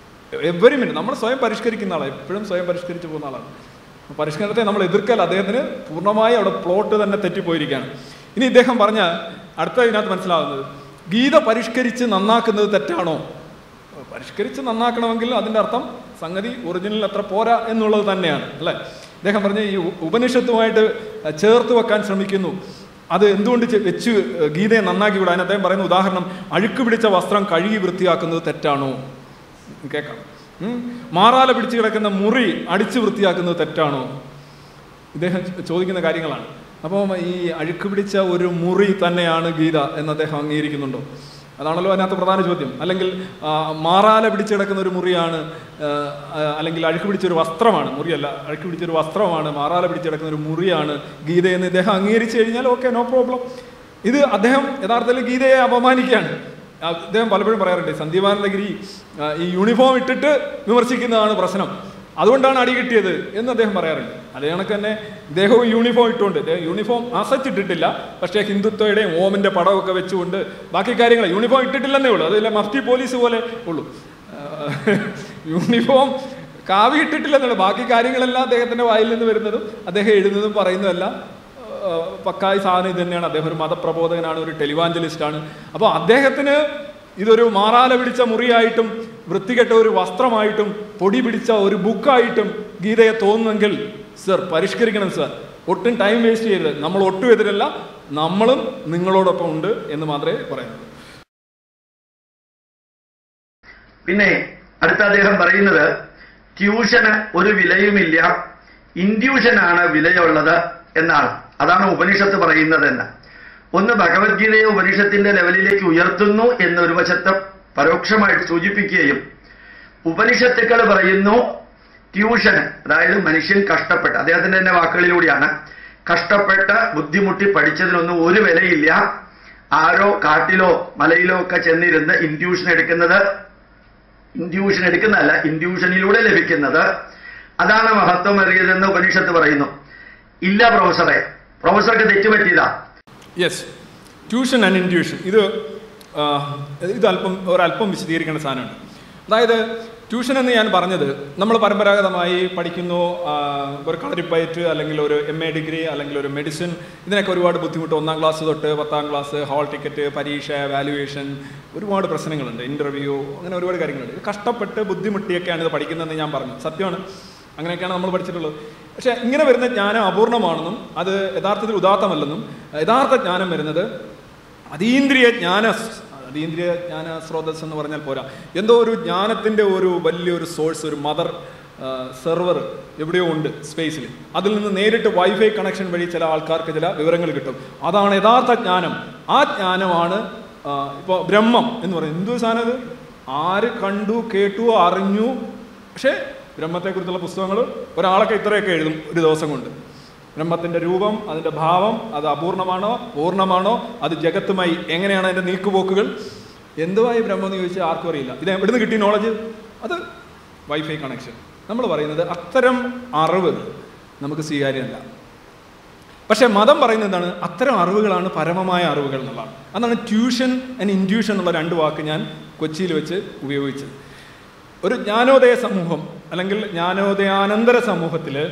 every minute. നമ്മൾ സ്വയം പരിഷ്കരിക്കുന്ന ആളാണ്, എപ്പോഴും സ്വയം പരിഷ്കരിച്ചു പോകുന്ന ആളാണ്. പരിഷ്കരണത്തെ നമ്മൾ എതിർക്കൽ അദ്ദേഹത്തിന് പൂർണ്ണമായി അവിടെ പ്ലോട്ട് തന്നെ തെറ്റിപ്പോയിരിക്കുകയാണ്. ഇനി ഇദ്ദേഹം പറഞ്ഞ അടുത്ത ഇതിനകത്ത് മനസ്സിലാകുന്നത്, ഗീത പരിഷ്കരിച്ച് നന്നാക്കുന്നത് തെറ്റാണോ? പരിഷ്കരിച്ച് നന്നാക്കണമെങ്കിൽ അതിൻ്റെ അർത്ഥം സംഗതി ഒറിജിനൽ അത്ര പോരാ എന്നുള്ളത് തന്നെയാണ്, അല്ലേ? അദ്ദേഹം പറഞ്ഞ ഈ ഉപനിഷത്തുമായിട്ട് ചേർത്ത് വെക്കാൻ ശ്രമിക്കുന്നു. അത് എന്തുകൊണ്ട് വെച്ച് ഗീതയെ നന്നാക്കി വിടാൻ അദ്ദേഹം പറയുന്ന ഉദാഹരണം, അഴുക്ക് പിടിച്ച വസ്ത്രം കഴുകി വൃത്തിയാക്കുന്നത് തെറ്റാണോ? കേൾക്കാം. മാറാല പിടിച്ച് കിടക്കുന്ന മുറി അടിച്ച് വൃത്തിയാക്കുന്നത് തെറ്റാണോ? ഇദ്ദേഹം ചോദിക്കുന്ന കാര്യങ്ങളാണ്. അപ്പം ഈ അഴുക്ക് പിടിച്ച ഒരു മുറി തന്നെയാണ് ഗീത എന്ന് അദ്ദേഹം അംഗീകരിക്കുന്നുണ്ടോ? അതാണല്ലോ അതിനകത്ത് പ്രധാന ചോദ്യം. അല്ലെങ്കിൽ മാറാല പിടിച്ച് കിടക്കുന്ന ഒരു മുറിയാണ്, അല്ലെങ്കിൽ അഴുക്ക് പിടിച്ചൊരു വസ്ത്രമാണ്, മുറിയല്ല അഴുക്ക് പിടിച്ചൊരു വസ്ത്രമാണ്, മാറാല പിടിച്ച് കിടക്കുന്ന ഒരു മുറിയാണ് ഗീതയെന്ന് ഇദ്ദേഹം അംഗീകരിച്ചു കഴിഞ്ഞാൽ ഓക്കെ, നോ പ്രോബ്ലം. ഇത് അദ്ദേഹം യഥാർത്ഥത്തിൽ ഗീതയെ അപമാനിക്കുകയാണ്. അദ്ദേഹം പലപ്പോഴും പറയാറുണ്ട്, സന്ദീപാനന്ദഗിരി ഈ യൂണിഫോം ഇട്ടിട്ട് വിമർശിക്കുന്നതാണ് പ്രശ്നം, അതുകൊണ്ടാണ് അടി കിട്ടിയത് എന്ന് അദ്ദേഹം പറയാറുണ്ട്. അതേ കണക്ക് തന്നെ ഇദ്ദേഹവും യൂണിഫോം ഇട്ടുകൊണ്ട്, യൂണിഫോം അസച്ചിട്ടിട്ടില്ല, പക്ഷേ ഹിന്ദുത്വയുടെയും ഓമിൻ്റെ പടമൊക്കെ വെച്ചുകൊണ്ട് ബാക്കി കാര്യങ്ങൾ യൂണിഫോം ഇട്ടിട്ടില്ലെന്നേ ഉള്ളൂ. അതില്ല മഫ്തി പോലീസ് പോലെ ഉള്ളൂ. യൂണിഫോം കാവി ഇട്ടിട്ടില്ലെന്നുള്ളൂ, ബാക്കി കാര്യങ്ങളെല്ലാം അദ്ദേഹത്തിൻ്റെ വായിൽ നിന്ന് വരുന്നതും അദ്ദേഹം എഴുതുന്നതും പറയുന്നതെല്ലാം പക്കായി സാധനം ഇത് തന്നെയാണ്. അദ്ദേഹം ഒരു മതപ്രബോധകനാണ്, ഒരു ടെലിവാഞ്ചലിസ്റ്റാണ്. അപ്പോൾ അദ്ദേഹത്തിന് ഇതൊരു മാറാല പിടിച്ച മുറിയായിട്ടും വൃത്തികെട്ട ഒരു വസ്ത്രമായിട്ടും പൊടി പിടിച്ച ഒരു ബുക്കായിട്ടും ഗീതയെ തോന്നുന്നെങ്കിൽ സർ പരിഷ്കരിക്കണം സർ, ഒട്ടും ടൈം വേസ്റ്റ് ചെയ്യരുത്. നമ്മൾ ഒട്ടും എതിരല്ല, നമ്മളും നിങ്ങളോടൊപ്പം ഉണ്ട് എന്ന് മാത്രമേ പറയുന്നുള്ളൂ. പിന്നെ അടുത്ത അദ്ദേഹം പറയുന്നത്, ട്യൂഷന് ഒരു വിലയുമില്ല, ഇൻഡ്യൂഷനാണ് വിലയുള്ളത് എന്നാണ്. അതാണ് ഉപനിഷത്ത് പറയുന്നത് എന്ന്. ഒന്ന് ഭഗവത്ഗീതയെ ഉപനിഷത്തിന്റെ ലെവലിലേക്ക് ഉയർത്തുന്നു എന്നൊരു വശത്ത് പരോക്ഷമായിട്ട് സൂചിപ്പിക്കുകയും, ഉപനിഷത്തുക്കൾ പറയുന്നു ട്യൂഷൻ, അതായത് മനുഷ്യൻ കഷ്ടപ്പെട്ട്, അദ്ദേഹത്തിന്റെ തന്നെ വാക്കുകളിലൂടെയാണ്, കഷ്ടപ്പെട്ട് ബുദ്ധിമുട്ടി പഠിച്ചതിനൊന്നും ഒരു വിലയില്ല, ആരോ കാട്ടിലോ മലയിലോ ഒക്കെ ചെന്നിരുന്ന് ഇൻഡ്യൂഷൻ എടുക്കുന്നത്, ഇൻഡ്യൂഷൻ എടുക്കുന്നതല്ല ഇൻഡ്യൂഷനിലൂടെ ലഭിക്കുന്നത്, അതാണ് മഹത്വമേറിയതെന്ന് ഉപനിഷത്ത് പറയുന്നു. ഇല്ല പ്രൊഫസറെ, പ്രൊഫസർക്ക് തെറ്റുപറ്റിയതാ. യെസ്, ട്യൂഷൻ ആൻഡ് ഇൻഡ്യൂഷൻ, ഇത് ഇത് അല്പം ഒരല്പം വിശദീകരിക്കേണ്ട സാധനമാണ്. അതായത് ട്യൂഷൻ എന്ന് ഞാൻ പറഞ്ഞത്, നമ്മൾ പരമ്പരാഗതമായി പഠിക്കുന്നു, ഒരു കളരിപ്പയറ്റ് അല്ലെങ്കിൽ ഒരു എം എ ഡിഗ്രി അല്ലെങ്കിൽ ഒരു മെഡിസിൻ, ഇതിനൊക്കെ ഒരുപാട് ബുദ്ധിമുട്ട്. ഒന്നാം ക്ലാസ് തൊട്ട് പത്താം ക്ലാസ്, ഹാൾ ടിക്കറ്റ്, പരീക്ഷ, വാല്യുവേഷൻ, ഒരുപാട് പ്രശ്നങ്ങളുണ്ട്, ഇൻ്റർവ്യൂ, അങ്ങനെ ഒരുപാട് കാര്യങ്ങളുണ്ട്. കഷ്ടപ്പെട്ട് ബുദ്ധിമുട്ടിയൊക്കെയാണ് ഇത് പഠിക്കുന്നതെന്ന് ഞാൻ പറഞ്ഞു, സത്യമാണ്, അങ്ങനെയൊക്കെയാണ് നമ്മൾ പഠിച്ചിട്ടുള്ളത്. പക്ഷേ ഇങ്ങനെ വരുന്ന ജ്ഞാനം അപൂർണമാണെന്നും അത് യഥാർത്ഥത്തിൽ ഉദാത്തമല്ലെന്നും, യഥാർത്ഥ ജ്ഞാനം വരുന്നത് അതീന്ദ്രിയ ജ്ഞാന അതീന്ദ്രിയ ജ്ഞാന സ്രോതസ് എന്ന് പറഞ്ഞാൽ പോരാ, എന്തോ ഒരു ജ്ഞാനത്തിൻ്റെ ഒരു വലിയൊരു സോഴ്സ്, ഒരു മദർ സെർവർ എവിടെയോ ഉണ്ട് സ്പേസിൽ, അതിൽ നിന്ന് നേരിട്ട് വൈഫൈ കണക്ഷൻ വഴി ചില ആൾക്കാർക്ക് ചില വിവരങ്ങൾ കിട്ടും. അതാണ് യഥാർത്ഥ ജ്ഞാനം. ആ ജ്ഞാനമാണ് ഇപ്പോൾ ബ്രഹ്മം എന്ന് പറയുന്നത്. എന്തൊരു സാധനം അത്? ആര് കണ്ടു, കേട്ടു, അറിഞ്ഞു. പക്ഷേ ബ്രഹ്മത്തെക്കുറിച്ചുള്ള പുസ്തകങ്ങൾ ഒരാളൊക്കെ ഇത്രയൊക്കെ എഴുതും ഒരു ദിവസം കൊണ്ട്. ബ്രഹ്മത്തിൻ്റെ രൂപം, അതിൻ്റെ ഭാവം, അത് അപൂർണമാണോ പൂർണ്ണമാണോ, അത് ജഗത്തുമായി എങ്ങനെയാണ് അതിൻ്റെ നീക്കുപോക്കുകൾ, എന്തുവായി ബ്രഹ്മം എന്ന് ചോദിച്ചാൽ ആർക്കും അറിയില്ല. ഇത് എവിടുന്ന് കിട്ടിയ നോളജ്? അത് വൈഫൈ കണക്ഷൻ. നമ്മൾ പറയുന്നത് അത്തരം അറിവ് നമുക്ക് സ്വീകാര്യമല്ല. പക്ഷേ മതം പറയുന്നത് എന്താണ്? അത്തരം അറിവുകളാണ് പരമമായ അറിവുകൾ എന്നുള്ളതാണ്. അതാണ് ട്യൂഷൻ ആൻഡ് ഇൻഡ്യൂഷൻ എന്നുള്ള രണ്ട് വാക്ക് ഞാൻ കൊച്ചിയിൽ വെച്ച് ഉപയോഗിച്ചത്. ഒരു ജ്ഞാനോദയ സമൂഹം അല്ലെങ്കിൽ ജ്ഞാനോദയാനന്തര സമൂഹത്തിൽ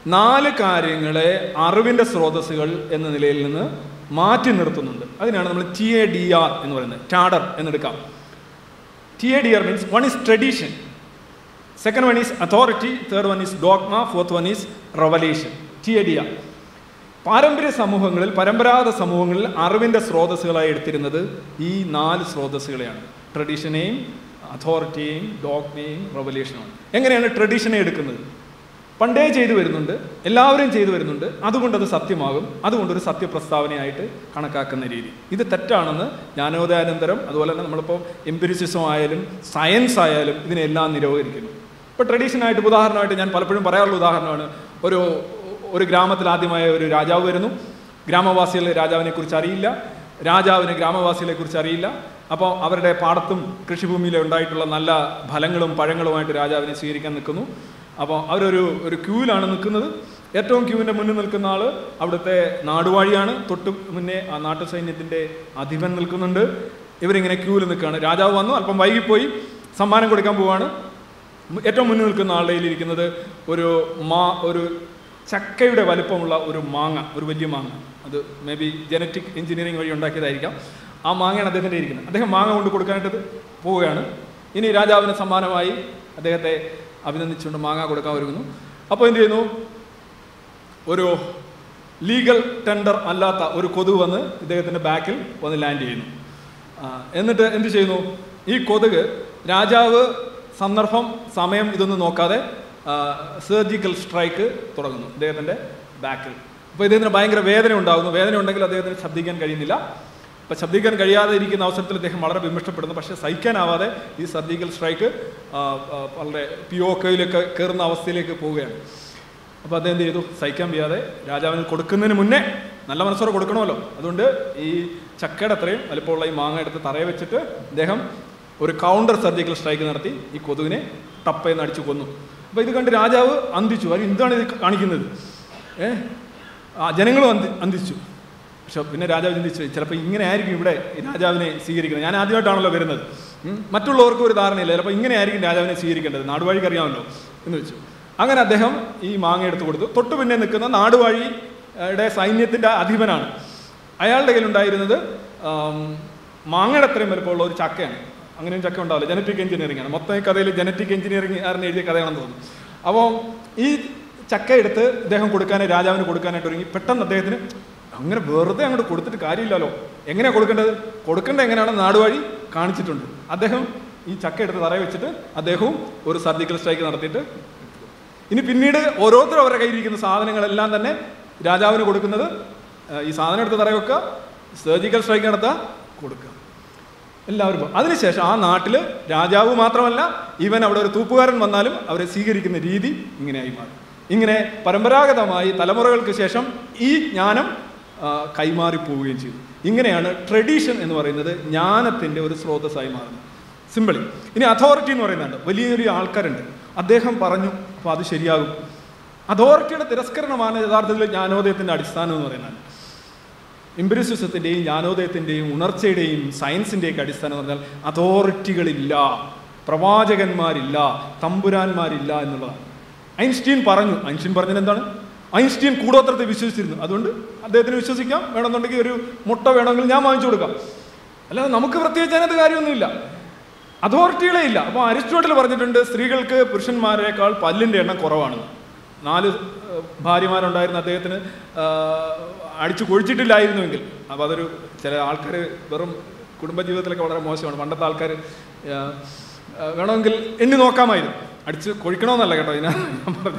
നാല് കാര്യങ്ങളെ അറിവിൻ്റെ സ്രോതസ്സുകൾ എന്ന നിലയിൽ നിന്ന് മാറ്റി നിർത്തുന്നുണ്ട്. അതിനാണ് നമ്മൾ ടി എ ഡി ആർ എന്ന് പറയുന്നത്. ടാഡർ എന്നെടുക്കാം. T A D R means one is tradition, second one is authority, third one is dogma, fourth one is revelation. T A D R. പാരമ്പര്യ സമൂഹങ്ങളിൽ, പരമ്പരാഗത സമൂഹങ്ങളിൽ അറിവിൻ്റെ സ്രോതസ്സുകളായി എടുത്തിരുന്നത് ഈ നാല് സ്രോതസ്സുകളെയാണ്. ട്രഡീഷനെയും അതോറിറ്റിയെയും ഡോഗ്മയെയും റെവലേഷനുമാണ്. എങ്ങനെയാണ് ട്രഡീഷനെ എടുക്കുന്നത്? പണ്ടേ ചെയ്തു വരുന്നുണ്ട്, എല്ലാവരും ചെയ്തു വരുന്നുണ്ട്, അതുകൊണ്ടത് സത്യമാകും, അതുകൊണ്ടൊരു സത്യപ്രസ്താവനയായിട്ട് കണക്കാക്കുന്ന രീതി. ഇത് തെറ്റാണെന്ന് ജ്ഞാനോദയാനന്തരം, അതുപോലെ തന്നെ നമ്മളിപ്പോൾ എംപിരിസിസം ആയാലും സയൻസ് ആയാലും ഇതിനെല്ലാം നിരോധിക്കുന്നു. ഇപ്പോൾ ട്രഡീഷനായിട്ട് ഉദാഹരണമായിട്ട് ഞാൻ പലപ്പോഴും പറയാറുള്ള ഉദാഹരണമാണ്, ഒരു ഒരു ഗ്രാമത്തിൽ ആദ്യമായ ഒരു രാജാവ് വരുന്നു. ഗ്രാമവാസികളെ രാജാവിനെ കുറിച്ച് അറിയില്ല, രാജാവിന് ഗ്രാമവാസികളെ കുറിച്ച് അറിയില്ല. അപ്പോൾ അവരുടെ പാടത്തും കൃഷിഭൂമിയിലും ഉണ്ടായിട്ടുള്ള നല്ല ഫലങ്ങളും പഴങ്ങളുമായിട്ട് രാജാവിനെ സ്വീകരിക്കാൻ നിൽക്കുന്നു. അപ്പോൾ അവരൊരു ഒരു ക്യൂവിലാണ് നിൽക്കുന്നത്. ഏറ്റവും ക്യൂവിൻ്റെ മുന്നിൽ നിൽക്കുന്ന ആൾ അവിടുത്തെ നാടുവാഴിയാണ്. തൊട്ട് മുന്നേ ആ നാട്ടു സൈന്യത്തിൻ്റെ അധിപൻ നിൽക്കുന്നുണ്ട്. ഇവരിങ്ങനെ ക്യൂവിൽ നിൽക്കുകയാണ്. രാജാവ് വന്നു, അല്പം വൈകിപ്പോയി, സമ്മാനം കൊടുക്കാൻ പോവാണ്. ഏറ്റവും മുന്നിൽ നിൽക്കുന്ന ആളുടെ കയ്യിലിരിക്കുന്നത് ഒരു മാ ഒരു ചക്കയുടെ വലുപ്പമുള്ള ഒരു മാങ്ങ, ഒരു വലിയ മാങ്ങ. അത് മേ ബി ജനറ്റിക് എഞ്ചിനീയറിംഗ് വഴി ഉണ്ടാക്കിയതായിരിക്കാം. ആ മാങ്ങയാണ് അദ്ദേഹത്തിൻ്റെ ഇരിക്കുന്നത്. അദ്ദേഹം മാങ്ങ കൊണ്ട് കൊടുക്കാനായിട്ട് പോവുകയാണ്. ഇനി രാജാവിന് സമ്മാനമായി അദ്ദേഹത്തെ അഭിനന്ദിച്ചുകൊണ്ട് മാങ്ങ കൊടുക്കാൻ ഒരുങ്ങുന്നു. അപ്പോൾ എന്ത് ചെയ്യുന്നു? ഒരു ലീഗൽ ടെൻഡർ അല്ലാത്ത ഒരു കൊതുക് വന്ന് ഇദ്ദേഹത്തിൻ്റെ ബാക്കിൽ വന്ന് ലാൻഡ് ചെയ്യുന്നു. എന്നിട്ട് എന്ത് ചെയ്യുന്നു? ഈ കൊതുക് രാജാവ് സന്ദർഭം സമയം ഇതൊന്നും നോക്കാതെ സർജിക്കൽ സ്ട്രൈക്ക് തുടങ്ങുന്നു ഇദ്ദേഹത്തിൻ്റെ ബാക്കിൽ. അപ്പോൾ ഇദ്ദേഹത്തിന് ഭയങ്കര വേദന ഉണ്ടാകുന്നു. വേദന ഉണ്ടെങ്കിൽ അദ്ദേഹത്തിന് ശബ്ദിക്കാൻ കഴിയുന്നില്ല. അപ്പോൾ ശബ്ദിക്കാൻ കഴിയാതെ ഇരിക്കുന്ന അവസരത്തിൽ അദ്ദേഹം വളരെ വിമിഷ്ടപ്പെടുന്നു. പക്ഷേ സഹിക്കാനാവാതെ ഈ സർജിക്കൽ സ്ട്രൈക്ക് വളരെ പി ഒ കെയിലൊക്കെ കയറുന്ന അവസ്ഥയിലേക്ക് പോവുകയാണ്. അപ്പോൾ അദ്ദേഹം എന്ത് ചെയ്തു? സഹിക്കാൻ വയ്യാതെ രാജാവിന് കൊടുക്കുന്നതിന് മുന്നേ നല്ല മനസ്സോടെ കൊടുക്കണമല്ലോ, അതുകൊണ്ട് ഈ ചക്കയുടെ അത്രയും വലിപ്പമുള്ള ഈ മാങ്ങ എടുത്ത് തറയെ വെച്ചിട്ട് അദ്ദേഹം ഒരു കൗണ്ടർ സർജിക്കൽ സ്ട്രൈക്ക് നടത്തി ഈ കൊതുകിനെ ടപ്പയെന്ന് അടിച്ചു കൊന്നു. അപ്പോൾ ഇത് കണ്ട് രാജാവ് അന്തിച്ചു. അത് എന്താണ് ഇത് കാണിക്കുന്നത്? ഏഹ് ആ ജനങ്ങളും അന്തി അന്തിച്ചു പക്ഷെ പിന്നെ രാജാവ് ചിന്തിച്ചു, ചിലപ്പോൾ ഇങ്ങനെ ആയിരിക്കും ഇവിടെ രാജാവിനെ സ്വീകരിക്കുന്നത്. ഞാൻ ആദ്യമായിട്ടാണല്ലോ വരുന്നത്, മറ്റുള്ളവർക്കും ഒരു ധാരണയില്ല, ചിലപ്പോൾ ഇങ്ങനെ ആയിരിക്കും രാജാവിനെ സ്വീകരിക്കേണ്ടത്, നാടുവാഴിക്ക് അറിയാമല്ലോ എന്ന് വെച്ചു. അങ്ങനെ അദ്ദേഹം ഈ മാങ്ങ എടുത്തു കൊടുത്തു. തൊട്ടു പിന്നെ നിൽക്കുന്ന നാടുവാഴിയുടെ സൈന്യത്തിൻ്റെ അധിപനാണ്. അയാളുടെ കയ്യിലുണ്ടായിരുന്നത് മാങ്ങയുടെ അത്രയും വലുപ്പമുള്ള ഒരു ചക്കയാണ്. അങ്ങനെയും ചക്ക ഉണ്ടാവില്ല, ജനറ്റിക് എഞ്ചിനീയറിംഗ് ആണ്. മൊത്തം ഈ കഥയിൽ ജനറ്റിക് എഞ്ചിനീയറിംഗ് ആരെന്ന് എഴുതിയ കഥയാണെന്ന് തോന്നുന്നു. അപ്പോൾ ഈ ചക്ക എടുത്ത് അദ്ദേഹം കൊടുക്കാൻ രാജാവിന് കൊടുക്കാനായിട്ട് ഒരുങ്ങി. പെട്ടെന്ന് അദ്ദേഹത്തിന് അങ്ങനെ വെറുതെ അങ്ങോട്ട് കൊടുത്തിട്ട് കാര്യമില്ലല്ലോ, എങ്ങനെയാണ് കൊടുക്കേണ്ടത്, കൊടുക്കേണ്ടത് എങ്ങനെയാണെന്ന് നാടുവാഴി കാണിച്ചിട്ടുണ്ട്. അദ്ദേഹം ഈ ചക്ക എടുത്ത് തറയെ വെച്ചിട്ട് അദ്ദേഹവും ഒരു സർജിക്കൽ സ്ട്രൈക്ക് നടത്തിയിട്ട് ഇനി പിന്നീട് ഓരോരുത്തരും അവരുടെ കയ്യിലിരിക്കുന്ന സാധനങ്ങളെല്ലാം തന്നെ രാജാവിന് കൊടുക്കുന്നത് ഈ സാധനം എടുത്ത് തറയെ വെക്കുക, സർജിക്കൽ സ്ട്രൈക്ക് നടത്തുക, കൊടുക്കുക, എല്ലാവരും. അതിനുശേഷം ആ നാട്ടിൽ രാജാവ് മാത്രമല്ല, ഈവൻ അവിടെ ഒരു തൂപ്പുകാരൻ വന്നാലും അവരെ സ്വീകരിക്കുന്ന രീതി ഇങ്ങനെയായി മാറും. ഇങ്ങനെ പരമ്പരാഗതമായി തലമുറകൾക്ക് ശേഷം ഈ ജ്ഞാനം കൈമാറിപ്പോവുകയും ചെയ്തു. ഇങ്ങനെയാണ് ട്രഡീഷൻ എന്ന് പറയുന്നത് ജ്ഞാനത്തിൻ്റെ ഒരു സ്രോതസ്സായി മാറുന്നത്. സിമ്പിളി. ഇനി അതോറിറ്റി എന്ന് പറയുന്നുണ്ട്. വലിയൊരു ആൾക്കാരുണ്ട്, അദ്ദേഹം പറഞ്ഞു, അപ്പോൾ അത് ശരിയാകും. അതോറിറ്റിയുടെ തിരസ്കരണമാണ് യഥാർത്ഥത്തിൽ ജ്ഞാനോദയത്തിൻ്റെ അടിസ്ഥാനം എന്ന് പറയുന്നത്. എംപിരിസിസത്തിൻ്റെയും ജ്ഞാനോദയത്തിൻ്റെയും ഉണർച്ചയുടെയും സയൻസിൻ്റെയൊക്കെ അടിസ്ഥാനം എന്ന് പറഞ്ഞാൽ അതോറിറ്റികളില്ല, പ്രവാചകന്മാരില്ല, തമ്പുരാന്മാരില്ല എന്നുള്ളതാണ്. ഐൻസ്റ്റീൻ പറഞ്ഞു. ഐൻസ്റ്റീൻ പറഞ്ഞത് എന്താണ്? ഐൻസ്റ്റീൻ കൂടോത്രത്തെ വിശ്വസിച്ചിരുന്നു, അതുകൊണ്ട് അദ്ദേഹത്തിന് വിശ്വസിക്കാം. വേണമെന്നുണ്ടെങ്കിൽ ഒരു മുട്ട വേണമെങ്കിൽ ഞാൻ വാങ്ങിച്ചു കൊടുക്കാം, അല്ലാതെ നമുക്ക് പ്രത്യേകിച്ച് അതിനകത്ത് കാര്യമൊന്നുമില്ല. അതോറിറ്റികളെ ഇല്ല. അപ്പോൾ അരിസ്റ്റോട്ടിൽ പറഞ്ഞിട്ടുണ്ട് സ്ത്രീകൾക്ക് പുരുഷന്മാരെക്കാൾ പല്ലിൻ്റെ എണ്ണം കുറവാണെന്ന്. നാല് ഭാര്യമാരുണ്ടായിരുന്ന അദ്ദേഹത്തിന് അടിച്ചു കൊഴിച്ചിട്ടില്ലായിരുന്നുവെങ്കിൽ, അപ്പോൾ അതൊരു ചില ആൾക്കാർ വെറും കുടുംബജീവിതത്തിലൊക്കെ വളരെ മോശമാണ്. പണ്ടത്തെ ആൾക്കാർ വേണമെങ്കിൽ എണ്ണി നോക്കാമായിരുന്നു, അടിച്ച് കൊഴിക്കണമെന്നല്ല കേട്ടോ ഇതിനാ ഞാൻ പറഞ്ഞു.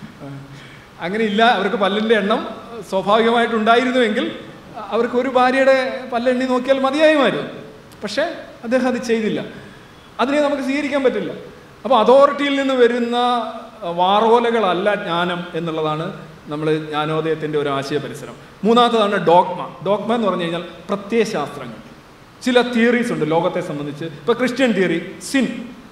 അങ്ങനെ ഇല്ല, അവർക്ക് പല്ലിൻ്റെ എണ്ണം സ്വാഭാവികമായിട്ടുണ്ടായിരുന്നുവെങ്കിൽ അവർക്ക് ഒരു ഭാര്യയുടെ പല്ലെണ്ണി നോക്കിയാൽ മതിയായുമായിരുന്നു. പക്ഷേ അദ്ദേഹം അത് ചെയ്തില്ല. അതിനെ നമുക്ക് സ്വീകരിക്കാൻ പറ്റില്ല. അപ്പോൾ അതോറിറ്റിയിൽ നിന്ന് വരുന്ന വാറോലകളല്ല ജ്ഞാനം എന്നുള്ളതാണ് നമ്മൾ ജ്ഞാനോദയത്തിൻ്റെ ഒരു ആശയ പരിസരം. മൂന്നാമത്തതാണ് ഡോഗ്മ. ഡോഗ്മ എന്ന് പറഞ്ഞു കഴിഞ്ഞാൽ പ്രത്യയശാസ്ത്രങ്ങൾ. ചില തിയറീസ് ഉണ്ട് ലോകത്തെ സംബന്ധിച്ച്. ഇപ്പോൾ ക്രിസ്ത്യൻ തിയറി സിൻ,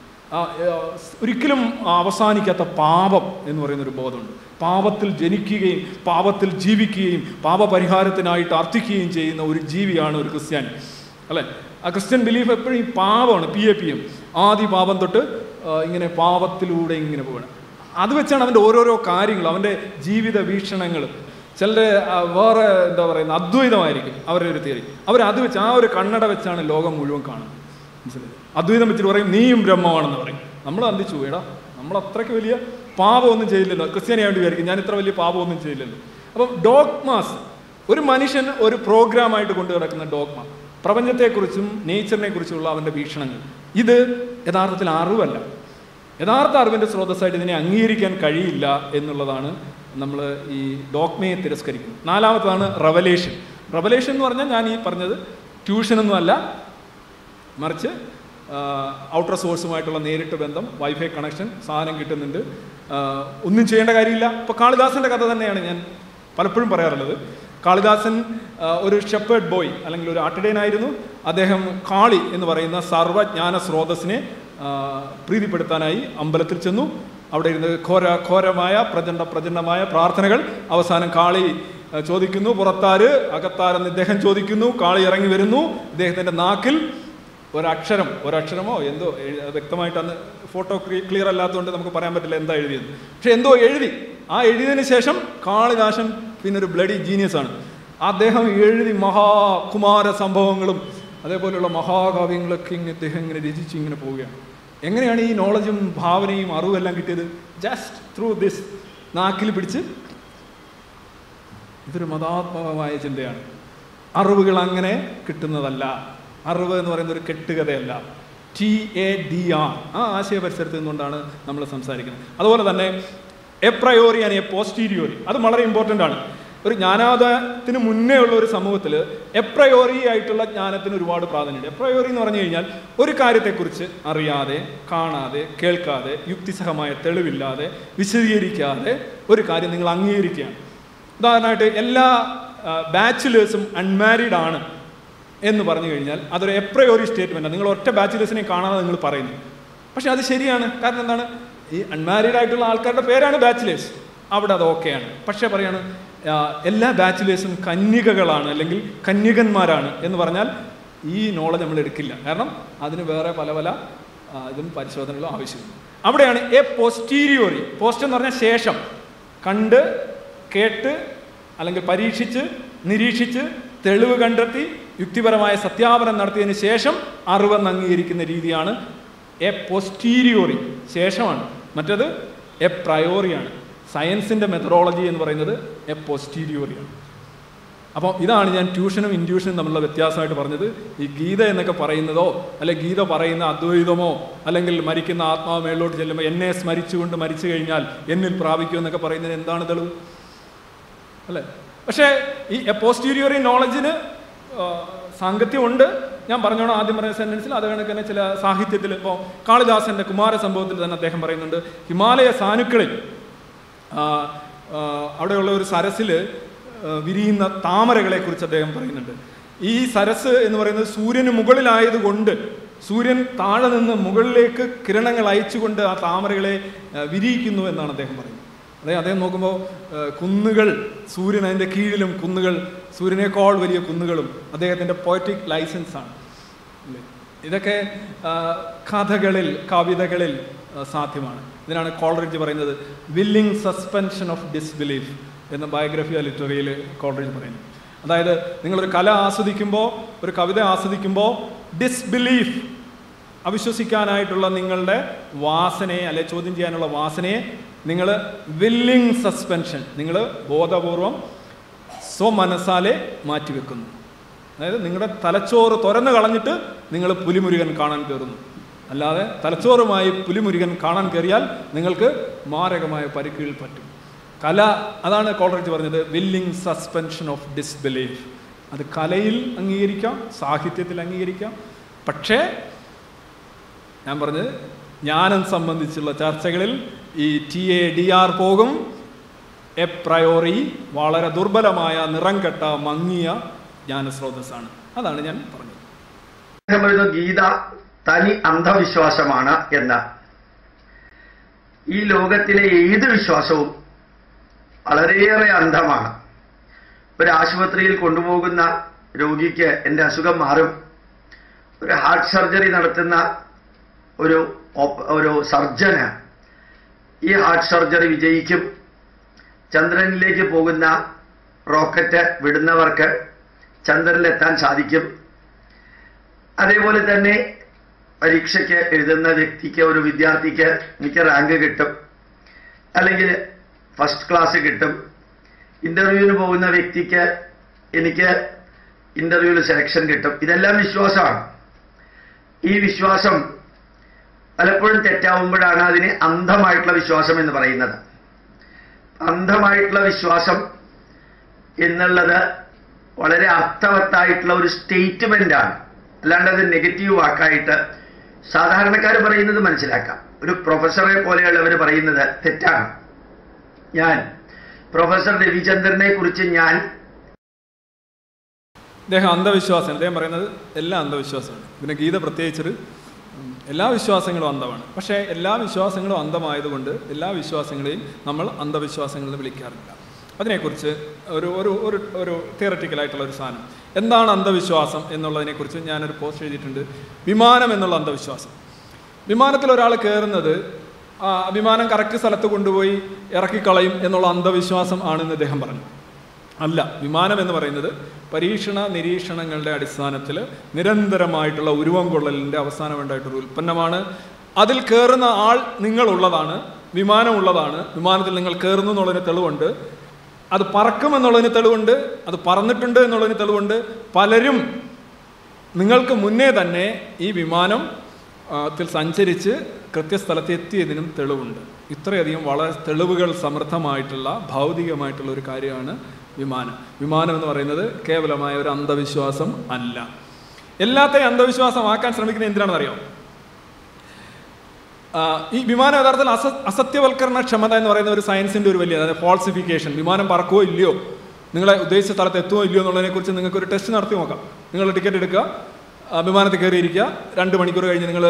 ഒരിക്കലും അവസാനിക്കാത്ത പാപം എന്ന് പറയുന്നൊരു ബോധമുണ്ട്. പാപത്തിൽ ജനിക്കുകയും പാപത്തിൽ ജീവിക്കുകയും പാപപരിഹാരത്തിനായിട്ട് അർത്ഥിക്കുകയും ചെയ്യുന്ന ഒരു ജീവിയാണ് ഒരു ക്രിസ്ത്യാനി, അല്ലേ? ആ ക്രിസ്ത്യൻ ബിലീഫ് എപ്പോഴും ഈ പാപമാണ്, പി എ പി എം, ആദി പാപം തൊട്ട് ഇങ്ങനെ പാപത്തിലൂടെ ഇങ്ങനെ പോകണം. അത് വെച്ചാണ് അവൻ്റെ ഓരോരോ കാര്യങ്ങൾ, അവൻ്റെ ജീവിത വീക്ഷണങ്ങൾ. ചിലർ വേറെ എന്താ പറയുന്നത് അദ്വൈതമായിരിക്കും അവരുടെ ഒരു തിയറി. അവർ അത് വെച്ച് ആ ഒരു കണ്ണട വെച്ചാണ് ലോകം മുഴുവൻ കാണുന്നത്. മനസ്സിലായി? അദ്വൈതം വെച്ചിട്ട് പറയും നീയും ബ്രഹ്മമാണെന്ന് പറയും. നമ്മൾ അന്തിച്ചു എടാ, നമ്മൾ അത്രയ്ക്ക് വലിയ പാപമൊന്നും ചെയ്യില്ലല്ലോ, ക്രിസ്ത്യാനിയായിട്ട് വിചാരിക്കും ഞാൻ ഇത്ര വലിയ പാപമൊന്നും ചെയ്യില്ലല്ലോ. അപ്പം ഡോഗ്മാസ്, ഒരു മനുഷ്യൻ ഒരു പ്രോഗ്രാമായിട്ട് കൊണ്ടു കിടക്കുന്ന ഡോഗ്മ, പ്രപഞ്ചത്തെക്കുറിച്ചും നേച്ചറിനെ കുറിച്ചുള്ള അവൻ്റെ വീക്ഷണങ്ങൾ, ഇത് യഥാർത്ഥത്തിൽ അറിവല്ല. യഥാർത്ഥ അറിവിൻ്റെ സ്രോതസ്സായിട്ട് ഇതിനെ അംഗീകരിക്കാൻ കഴിയില്ല എന്നുള്ളതാണ് നമ്മൾ ഈ ഡോഗ്മയെ തിരസ്കരിക്കുന്നത്. നാലാമത്തതാണ് റവലേഷൻ. റവലേഷൻ എന്ന് പറഞ്ഞാൽ ഞാൻ ഈ പറഞ്ഞത് ട്യൂഷനൊന്നും അല്ല, മറിച്ച് ഔട്ടർ സോഴ്സുമായിട്ടുള്ള നേരിട്ട് ബന്ധം, വൈഫൈ കണക്ഷൻ, സാധനം കിട്ടുന്നുണ്ട്, ഒന്നും ചെയ്യേണ്ട കാര്യമില്ല. ഇപ്പോൾ കാളിദാസൻ്റെ കഥ തന്നെയാണ് ഞാൻ പലപ്പോഴും പറയാറുള്ളത്. കാളിദാസൻ ഒരു ഷെപ്പേർഡ് ബോയ് അല്ലെങ്കിൽ ഒരു ആട്ടിടയനായിരുന്നു. അദ്ദേഹം കാളി എന്ന് പറയുന്ന സർവജ്ഞാന സ്രോതസ്സിനെ പ്രീതിപ്പെടുത്താനായി അമ്പലത്തിൽ ചെന്നു. അവിടെ ഇരുന്ന് ഘോര ഘോരമായ പ്രചണ്ഡ പ്രചണ്ഡമായ പ്രാർത്ഥനകൾ. അവസാനം കാളി ചോദിക്കുന്നു പുറത്താര്, അകത്താരെന്ന് ഇദ്ദേഹം ചോദിക്കുന്നു. കാളി ഇറങ്ങി വരുന്നു. ഇദ്ദേഹത്തിൻ്റെ നാക്കിൽ ഒരക്ഷരം ഒരക്ഷരമോ എന്തോ വ്യക്തമായിട്ട് അന്ന് ഫോട്ടോ ക്ലിയർ അല്ലാത്തതുകൊണ്ട് നമുക്ക് പറയാൻ പറ്റില്ല എന്താ എഴുതിയത്. പക്ഷെ എന്തോ എഴുതി. ആ എഴുതിയതിന് ശേഷം കാളിദാസൻ പിന്നെ ഒരു ബ്ലഡി ജീനിയസ് ആണ്. അദ്ദേഹം എഴുതി മഹാകുമാര സംഭവങ്ങളും അതേപോലെയുള്ള മഹാകാവ്യങ്ങളൊക്കെ ഇങ്ങനെ ഇദ്ദേഹം ഇങ്ങനെ രചിച്ച് ഇങ്ങനെ പോവുകയാണ്. എങ്ങനെയാണ് ഈ നോളജും ഭാവനയും അറിവും എല്ലാം കിട്ടിയത്? Just through this. നാക്കിൽ പിടിച്ച്. ഇതൊരു മതാത്മകമായ ചിന്തയാണ്. അറിവുകൾ അങ്ങനെ കിട്ടുന്നതല്ല. അറിവ് എന്ന് പറയുന്ന ഒരു കെട്ടുകഥയല്ല. ടി എ ഡി ആർ, ആ ആശയ പരിസരത്ത് നിന്നുകൊണ്ടാണ് നമ്മൾ സംസാരിക്കുന്നത്. അതുപോലെ തന്നെ a priori and a posteriori, അത് വളരെ ഇമ്പോർട്ടൻ്റ് ആണ്. ഒരു ജ്ഞാനോദയത്തിന് മുന്നേ ഉള്ള ഒരു സമൂഹത്തിൽ എപ്രയോറി ആയിട്ടുള്ള ജ്ഞാനത്തിന് ഒരുപാട് പ്രാധാന്യമുണ്ട്. എപ്രയോറി എന്ന് പറഞ്ഞു കഴിഞ്ഞാൽ ഒരു കാര്യത്തെക്കുറിച്ച് അറിയാതെ, കാണാതെ, കേൾക്കാതെ, യുക്തിസഹമായ തെളിവില്ലാതെ, വിശദീകരിക്കാതെ ഒരു കാര്യം നിങ്ങൾ അംഗീകരിക്കുകയാണ്. ഉദാഹരണമായിട്ട് എല്ലാ ബാച്ചിലേഴ്സും അൺമാരീഡ് ആണ് എന്ന് പറഞ്ഞു കഴിഞ്ഞാൽ അതൊരു എപ്രയോറി സ്റ്റേറ്റ്മെൻറ്റാണ്. നിങ്ങൾ ഒറ്റ ബാച്ചിലേഴ്സിനെ കാണാതെ നിങ്ങൾ പറയുന്നു. പക്ഷെ അത് ശരിയാണ്. കാരണം എന്താണ്? ഈ അൺമാരീഡ് ആയിട്ടുള്ള ആൾക്കാരുടെ പേരാണ് ബാച്ചിലേഴ്സ്. അവിടെ അത് ഓക്കെയാണ്. പക്ഷേ പറയാണ് എല്ലാ ബാച്ചിലേഴ്സും കന്യകകളാണ് അല്ലെങ്കിൽ കന്യകന്മാരാണ് എന്ന് പറഞ്ഞാൽ ഈ നോളജ് നമ്മൾ എടുക്കില്ല. കാരണം അതിന് വേറെ പല പല ഇതും പരിശോധനകളും ആവശ്യമുണ്ട്. അവിടെയാണ് എ പോസ്റ്റീരിയോറി. പോസ്റ്റ് എന്ന് പറഞ്ഞാൽ ശേഷം, കണ്ട് കേട്ട് അല്ലെങ്കിൽ പരീക്ഷിച്ച് നിരീക്ഷിച്ച് തെളിവ് കണ്ടെത്തി യുക്തിപരമായ സത്യാപനം നടത്തിയതിന് ശേഷം അറിവെന്ന് അംഗീകരിക്കുന്ന രീതിയാണ് എ പോസ്റ്റീരിയോറി, ശേഷമാണ്. മറ്റത് എ പ്രയോറിയാണ്. സയൻസിൻ്റെ മെത്തഡോളജി എന്ന് പറയുന്നത് എ പോസ്റ്റീരിയോറിയാണ്. അപ്പോൾ ഇതാണ് ഞാൻ ട്യൂഷനും ഇൻഡ്യൂഷനും തമ്മിലുള്ള വ്യത്യാസമായിട്ട് പറഞ്ഞത്. ഈ ഗീത എന്നൊക്കെ പറയുന്നതോ അല്ലെ ഗീത പറയുന്ന അദ്വൈതമോ അല്ലെങ്കിൽ മരിക്കുന്ന ആത്മാവ് മേളിലോട്ട് ചെല്ലുമ്പോൾ എന്നെ സ്മരിച്ചുകൊണ്ട് മരിച്ചു കഴിഞ്ഞാൽ എന്നിൽ പ്രാപിക്കും എന്നൊക്കെ പറയുന്നതിന് എന്താണ് തെളിവ്? അല്ലേ? പക്ഷേ ഈ എ പോസ്റ്റീരിയോറി നോളജിന് സാങ്കത്യമുണ്ട്. ഞാൻ പറഞ്ഞോണം ആദ്യം പറഞ്ഞ സെൻറ്റൻസിൽ അത് കണക്ക് തന്നെ ചില സാഹിത്യത്തിൽ ഇപ്പോൾ കാളിദാസൻ്റെ കുമാരസംഭവത്തിൽ തന്നെ അദ്ദേഹം പറയുന്നുണ്ട്, ഹിമാലയ സാനുക്കളിൽ അവിടെയുള്ള ഒരു സരസിൽ വിരിയുന്ന താമരകളെ കുറിച്ച് അദ്ദേഹം പറയുന്നുണ്ട്. ഈ സരസ് എന്ന് പറയുന്നത് സൂര്യന് മുകളിലായതുകൊണ്ട് സൂര്യൻ താഴെ നിന്ന് മുകളിലേക്ക് കിരണങ്ങൾ അയച്ചുകൊണ്ട് ആ താമരകളെ വിരിയിക്കുന്നു എന്നാണ് അദ്ദേഹം പറയുന്നത്. അതായത് അദ്ദേഹം നോക്കുമ്പോൾ കുന്നുകൾ, സൂര്യൻ അതിൻ്റെ കീഴിലും കുന്നുകൾ, സൂര്യനേക്കാൾ വലിയ കുന്നുകളും അദ്ദേഹത്തിൻ്റെ പോയറ്റിക് ലൈസൻസാണ്. ഇതൊക്കെ കഥകളിൽ കവിതകളിൽ സാധ്യമാണ്. ഇതിനാണ് കോളറിഡ്ജ് പറയുന്നത് വില്ലിംഗ് സസ്പെൻഷൻ ഓഫ് ഡിസ്ബിലീഫ് എന്ന ബയോഗ്രഫി ലിറ്റററിയിൽ കോളറിഡ്ജ് പറയുന്നത്. അതായത് നിങ്ങളൊരു കല ആസ്വദിക്കുമ്പോൾ, ഒരു കവിത ആസ്വദിക്കുമ്പോൾ ഡിസ്ബിലീഫ്, അവിശ്വസിക്കാനായിട്ടുള്ള നിങ്ങളുടെ വാസനയെ അല്ലെ ചോദ്യം ചെയ്യാനുള്ള വാസനയെ നിങ്ങൾ വില്ലിംഗ് സസ്പെൻഷൻ, നിങ്ങൾ ബോധപൂർവം സ്വമനസാലെ മാറ്റിവെക്കുന്നു. അതായത് നിങ്ങളുടെ തലച്ചോറ് തുറന്നു കളഞ്ഞിട്ട് നിങ്ങൾ പുലിമുരുകൻ കാണാൻ കയറുന്നു. അല്ലാതെ തലച്ചോറുമായി പുലിമുരുകൻ കാണാൻ കയറിയാൽ നിങ്ങൾക്ക് മാരകമായ പരിക്കുകൾ പറ്റും. കല, അതാണ് കോളറിഡ്ജ് പറഞ്ഞത് വില്ലിംഗ് സസ്പെൻഷൻ ഓഫ് ഡിസ്ബിലീഫ്. അത് കലയിൽ അംഗീകരിക്കാം, സാഹിത്യത്തിൽ അംഗീകരിക്കാം. പക്ഷേ ഞാൻ പറഞ്ഞത് ജ്ഞാനം സംബന്ധിച്ചുള്ള ചർച്ചകളിൽ ഈ ടി എ ഡി ആർ പോകും. എ പ്രയോറി വളരെ ദുർബലമായ, നിറം കെട്ട, മങ്ങിയ ജ്ഞാനസ്രോതസ്സാണ്. അതാണ് ഞാൻ പറഞ്ഞത്. ഗീത തനി അന്ധവിശ്വാസമാണ് എന്ന്. ഈ ലോകത്തിലെ ഏത് വിശ്വാസവും വളരെയേറെ അന്ധമാണ്. ഒരു ആശുപത്രിയിൽ കൊണ്ടുപോകുന്ന രോഗിക്ക് എൻ്റെ അസുഖം മാറും, ഒരു ഹാർട്ട് സർജറി നടത്തുന്ന ഒരു ഒരു സർജന് ഈ ഹാർട്ട് സർജറി വിജയിക്കും. ചന്ദ്രനിലേക്ക് പോകുന്ന റോക്കറ്റ് വിടുന്നവർക്ക് ചന്ദ്രനിലെത്താൻ സാധിക്കും. അതേപോലെ തന്നെ പരീക്ഷയ്ക്ക് എഴുതുന്ന വ്യക്തിക്ക്, ഒരു വിദ്യാർത്ഥിക്ക് എനിക്ക് റാങ്ക് കിട്ടും, അല്ലെങ്കിൽ ഫസ്റ്റ് ക്ലാസ് കിട്ടും. ഇന്റർവ്യൂവിന് പോകുന്ന വ്യക്തിക്ക് എനിക്ക് ഇന്റർവ്യൂവിൽ സെലക്ഷൻ കിട്ടും. ഇതെല്ലാം വിശ്വാസമാണ്. ഈ വിശ്വാസം പലപ്പോഴും തെറ്റാവുമ്പോഴാണ് അതിന് അന്ധമായിട്ടുള്ള വിശ്വാസം എന്ന് പറയുന്നത്. അന്ധമായിട്ടുള്ള വിശ്വാസം എന്നുള്ളത് വളരെ അർത്ഥവത്തായിട്ടുള്ള ഒരു സ്റ്റേറ്റ്മെന്റ് ആണ്, അല്ലാണ്ട് അത് നെഗറ്റീവ് വാക്കായിട്ട് സാധാരണക്കാർ പറയുന്നത് മനസ്സിലാക്കാം. ഒരു പ്രൊഫസറെ പോലെയുള്ളവർ പറയുന്നത് തെറ്റാണ്. ഞാൻ പ്രൊഫസർ രവിചന്ദ്രനെ കുറിച്ച് ഞാൻ അദ്ദേഹം അന്ധവിശ്വാസം, അദ്ദേഹം പറയുന്നത് എല്ലാം അന്ധവിശ്വാസമാണ്. പിന്നെ ഗീത പ്രത്യേകിച്ചൊരു എല്ലാ വിശ്വാസങ്ങളും അന്ധമാണ്. പക്ഷേ എല്ലാ വിശ്വാസങ്ങളും അന്ധമായതുകൊണ്ട് എല്ലാ വിശ്വാസങ്ങളെയും നമ്മൾ അന്ധവിശ്വാസങ്ങളെന്ന് വിളിക്കാറില്ല. അതിനെക്കുറിച്ച് ഒരു ഒരു ഒരു ഒരു തിയററ്റിക്കലായിട്ടുള്ള ഒരു സാധനം, എന്താണ് അന്ധവിശ്വാസം എന്നുള്ളതിനെക്കുറിച്ച് ഞാനൊരു പോസ്റ്റ് എഴുതിയിട്ടുണ്ട്. വിമാനം എന്നുള്ള അന്ധവിശ്വാസം. വിമാനത്തിൽ ഒരാൾ കയറുന്നത് വിമാനം കറക്റ്റ് സ്ഥലത്ത് കൊണ്ടുപോയി ഇറക്കിക്കളയും എന്നുള്ള അന്ധവിശ്വാസം ആണെന്ന് അദ്ദേഹം പറഞ്ഞു. അല്ല, വിമാനം എന്ന് പറയുന്നത് പരീക്ഷണ നിരീക്ഷണങ്ങളുടെ അടിസ്ഥാനത്തിൽ നിരന്തരമായിട്ടുള്ള ഉരുവം കൊള്ളലിൻ്റെ അവസാനമുണ്ടായിട്ടൊരു ഉൽപ്പന്നമാണ്. അതിൽ കയറുന്ന ആൾ നിങ്ങളുള്ളതാണ്, വിമാനം ഉള്ളതാണ്. വിമാനത്തിൽ നിങ്ങൾ കയറുന്നു എന്നുള്ളതിന് തെളിവുണ്ട്, അത് പറക്കുമെന്നുള്ളതിന് തെളിവുണ്ട്, അത് പറന്നിട്ടുണ്ട് എന്നുള്ളതിന് തെളിവുണ്ട്. പലരും നിങ്ങൾക്ക് മുന്നേ തന്നെ ഈ വിമാനം ത്തിൽ സഞ്ചരിച്ച് കൃത്യസ്ഥലത്ത് എത്തിയതിനും തെളിവുണ്ട്. ഇത്രയധികം വളരെ തെളിവുകൾ സമൃദ്ധമായിട്ടുള്ള ഭൗതികമായിട്ടുള്ള ഒരു കാര്യമാണ് വിമാനം. വിമാനം എന്ന് പറയുന്നത് കേവലമായ ഒരു അന്ധവിശ്വാസം അല്ല. എല്ലാത്തെയും അന്ധവിശ്വാസമാക്കാൻ ശ്രമിക്കുന്നത് എന്തിനാണെന്ന് അറിയാം? ഈ വിമാനം യഥാർത്ഥത്തിൽ അസ അസത്യവൽക്കരണ ക്ഷമത എന്ന് പറയുന്ന ഒരു സയൻസിൻ്റെ ഒരു വലിയ, അതായത് ഫാൾസിഫിക്കേഷൻ. വിമാനം പറക്കുമോ ഇല്ലയോ, നിങ്ങളെ ഉദ്ദേശിച്ച സ്ഥലത്ത് എത്തുമോ ഇല്ലയോ എന്നുള്ളതിനെക്കുറിച്ച് നിങ്ങൾക്കൊരു ടെസ്റ്റ് നടത്തി നോക്കാം. നിങ്ങൾ ടിക്കറ്റ് എടുക്കുക, വിമാനത്തിൽ കയറിയിരിക്കുക, രണ്ട് മണിക്കൂർ കഴിഞ്ഞ് നിങ്ങൾ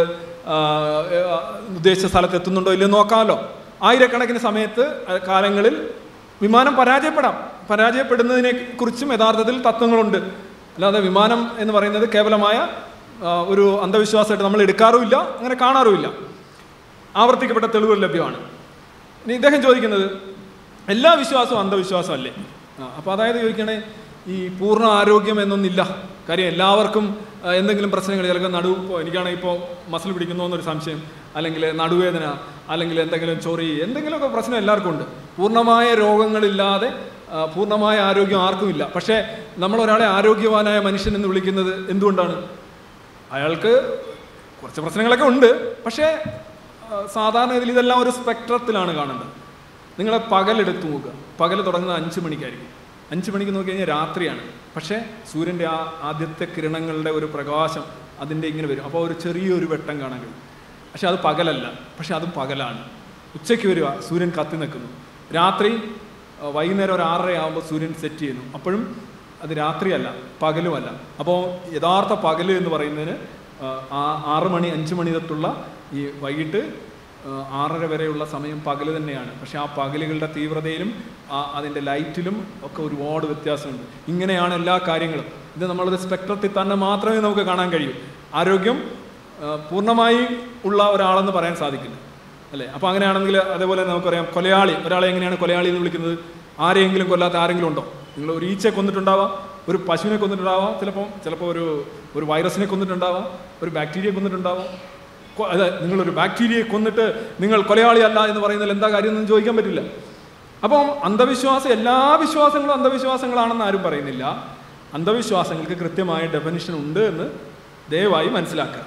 ഉദ്ദേശിച്ച സ്ഥലത്ത് എത്തുന്നുണ്ടോ ഇല്ലയോ നോക്കാമല്ലോ. ആയിരക്കണക്കിന് സമയത്ത് കാലങ്ങളിൽ വിമാനം പരാജയപ്പെടാം. പരാജയപ്പെടുന്നതിനെ കുറിച്ചും യഥാർത്ഥത്തിൽ തത്വങ്ങളുണ്ട്. അല്ലാതെ വിമാനം എന്ന് പറയുന്നത് കേവലമായ ഒരു അന്ധവിശ്വാസമായിട്ട് നമ്മൾ എടുക്കാറുമില്ല, അങ്ങനെ കാണാറുമില്ല. ആവർത്തിക്കപ്പെട്ട തെളിവുകൾ ലഭ്യമാണ്. ഇനി ഇദ്ദേഹം ചോദിക്കുന്നത് എല്ലാ വിശ്വാസവും അന്ധവിശ്വാസം അല്ലേ? അപ്പോൾ അതായത് ചോദിക്കണേ, ഈ പൂർണ്ണ ആരോഗ്യം എന്നൊന്നില്ല. കാര്യം എല്ലാവർക്കും എന്തെങ്കിലും പ്രശ്നങ്ങൾ, ചിലപ്പോൾ നടുവ്, ഇപ്പോൾ എനിക്കാണെങ്കിൽ ഇപ്പോൾ മസിൽ പിടിക്കുന്നു എന്നൊരു സംശയം, അല്ലെങ്കിൽ നടുവേദന, അല്ലെങ്കിൽ എന്തെങ്കിലും ചൊറി, എന്തെങ്കിലുമൊക്കെ പ്രശ്നം എല്ലാവർക്കും ഉണ്ട്. പൂർണ്ണമായ രോഗങ്ങളില്ലാതെ പൂർണ്ണമായ ആരോഗ്യം ആർക്കുമില്ല. പക്ഷേ നമ്മൾ ഒരാളെ ആരോഗ്യവാനായ മനുഷ്യൻ എന്ന് വിളിക്കുന്നത് എന്തുകൊണ്ടാണ്? അയാൾക്ക് കുറച്ച് പ്രശ്നങ്ങളൊക്കെ ഉണ്ട്, പക്ഷേ സാധാരണ ഇതിൽ ഇതെല്ലാം ഒരു സ്പെക്ട്രത്തിലാണ് കാണേണ്ടത്. നിങ്ങളെ പകലെടുത്ത് നോക്കുക. പകൽ തുടങ്ങുന്നത് അഞ്ച് മണിക്കായിരിക്കും. അഞ്ച് മണിക്ക് നോക്കി കഴിഞ്ഞാൽ രാത്രിയാണ്. പക്ഷേ സൂര്യൻ്റെ ആ ആദ്യത്തെ കിരണങ്ങളുടെ ഒരു പ്രകാശം അതിൻ്റെ ഇങ്ങനെ വരും. അപ്പോൾ ഒരു ചെറിയൊരു വെട്ടം കാണാൻ കഴിയും. പക്ഷെ അത് പകലല്ല, പക്ഷെ അതും പകലാണ്. ഉച്ചയ്ക്ക് വരിക, സൂര്യൻ കത്തി നിൽക്കുന്നു. രാത്രി വൈകുന്നേരം ഒരു ആറര ആകുമ്പോൾ സൂര്യൻ സെറ്റ് ചെയ്യുന്നു. അപ്പോഴും അത് രാത്രിയല്ല, പകലുമല്ല. അപ്പോൾ യഥാർത്ഥ പകൽ എന്ന് പറയുന്നതിന് ആ ആറ് മണി അഞ്ച് മണി തൊട്ടുള്ള ഈ വൈകിട്ട് ആറര വരെയുള്ള സമയം പകൽ തന്നെയാണ്. പക്ഷെ ആ പകലുകളുടെ തീവ്രതയിലും ആ അതിൻ്റെ ലൈറ്റിലും ഒക്കെ ഒരുപാട് വ്യത്യാസമുണ്ട്. ഇങ്ങനെയാണ് എല്ലാ കാര്യങ്ങളും. ഇത് നമ്മളത് സ്പെക്ട്രത്തിൽ തന്നെ മാത്രമേ നമുക്ക് കാണാൻ കഴിയൂ. ആരോഗ്യം പൂർണ്ണമായി ഉള്ള ഒരാളെന്ന് പറയാൻ സാധിക്കില്ല, അല്ലേ? അപ്പോൾ അങ്ങനെയാണെങ്കിൽ അതേപോലെ നമുക്കറിയാം, കൊലയാളി, ഒരാളെ എങ്ങനെയാണ് കൊലയാളി എന്ന് വിളിക്കുന്നത്? ആരെയെങ്കിലും കൊല്ലാത്ത ആരെങ്കിലും ഉണ്ടോ? നിങ്ങൾ ഒരു ഈച്ചയെ കൊന്നിട്ടുണ്ടാവാം, ഒരു പശുവിനെ കൊന്നിട്ടുണ്ടാവാം, ചിലപ്പോൾ ചിലപ്പോൾ ഒരു ഒരു വൈറസിനെ കൊന്നിട്ടുണ്ടാവാം, ഒരു ബാക്ടീരിയയെ കൊന്നിട്ടുണ്ടാവാം. അതെ, നിങ്ങളൊരു ബാക്ടീരിയയെ കൊന്നിട്ട് നിങ്ങൾ കൊലയാളിയല്ല എന്ന് പറയുന്നതിൽ എന്താ കാര്യം എന്ന് ചോദിക്കാൻ പറ്റില്ല. അപ്പം അന്ധവിശ്വാസം, എല്ലാ വിശ്വാസങ്ങളും അന്ധവിശ്വാസങ്ങളാണെന്ന് ആരും പറയുന്നില്ല. അന്ധവിശ്വാസങ്ങൾക്ക് കൃത്യമായ ഡെഫിനിഷൻ ഉണ്ട് എന്ന് ദയവായി മനസ്സിലാക്കുക.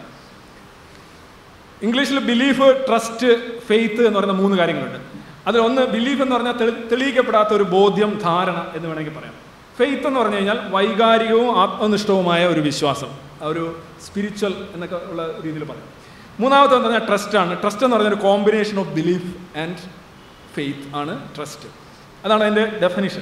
ഇംഗ്ലീഷിൽ ബിലീഫ്, ട്രസ്റ്റ്, ഫെയ്ത്ത് എന്ന് പറയുന്ന മൂന്ന് കാര്യങ്ങളുണ്ട്. അതിലൊന്ന് ബിലീഫ് എന്ന് പറഞ്ഞാൽ തെളി തെളിയിക്കപ്പെടാത്ത ഒരു ബോധ്യം, ധാരണ എന്ന് വേണമെങ്കിൽ പറയാം. ഫെയ്ത്ത് എന്ന് പറഞ്ഞു കഴിഞ്ഞാൽ വൈകാരികവും ആത്മനിഷ്ഠവുമായ ഒരു വിശ്വാസം, ഒരു സ്പിരിച്വൽ എന്നൊക്കെ ഉള്ള രീതിയിൽ പറയാം. മൂന്നാമത്തെ എന്ന് പറഞ്ഞാൽ ട്രസ്റ്റാണ്. ട്രസ്റ്റ് എന്ന് പറഞ്ഞാൽ ഒരു combination of belief and faith ആണ് ട്രസ്റ്റ്. അതാണ് അതിൻ്റെ ഡെഫിനിഷൻ.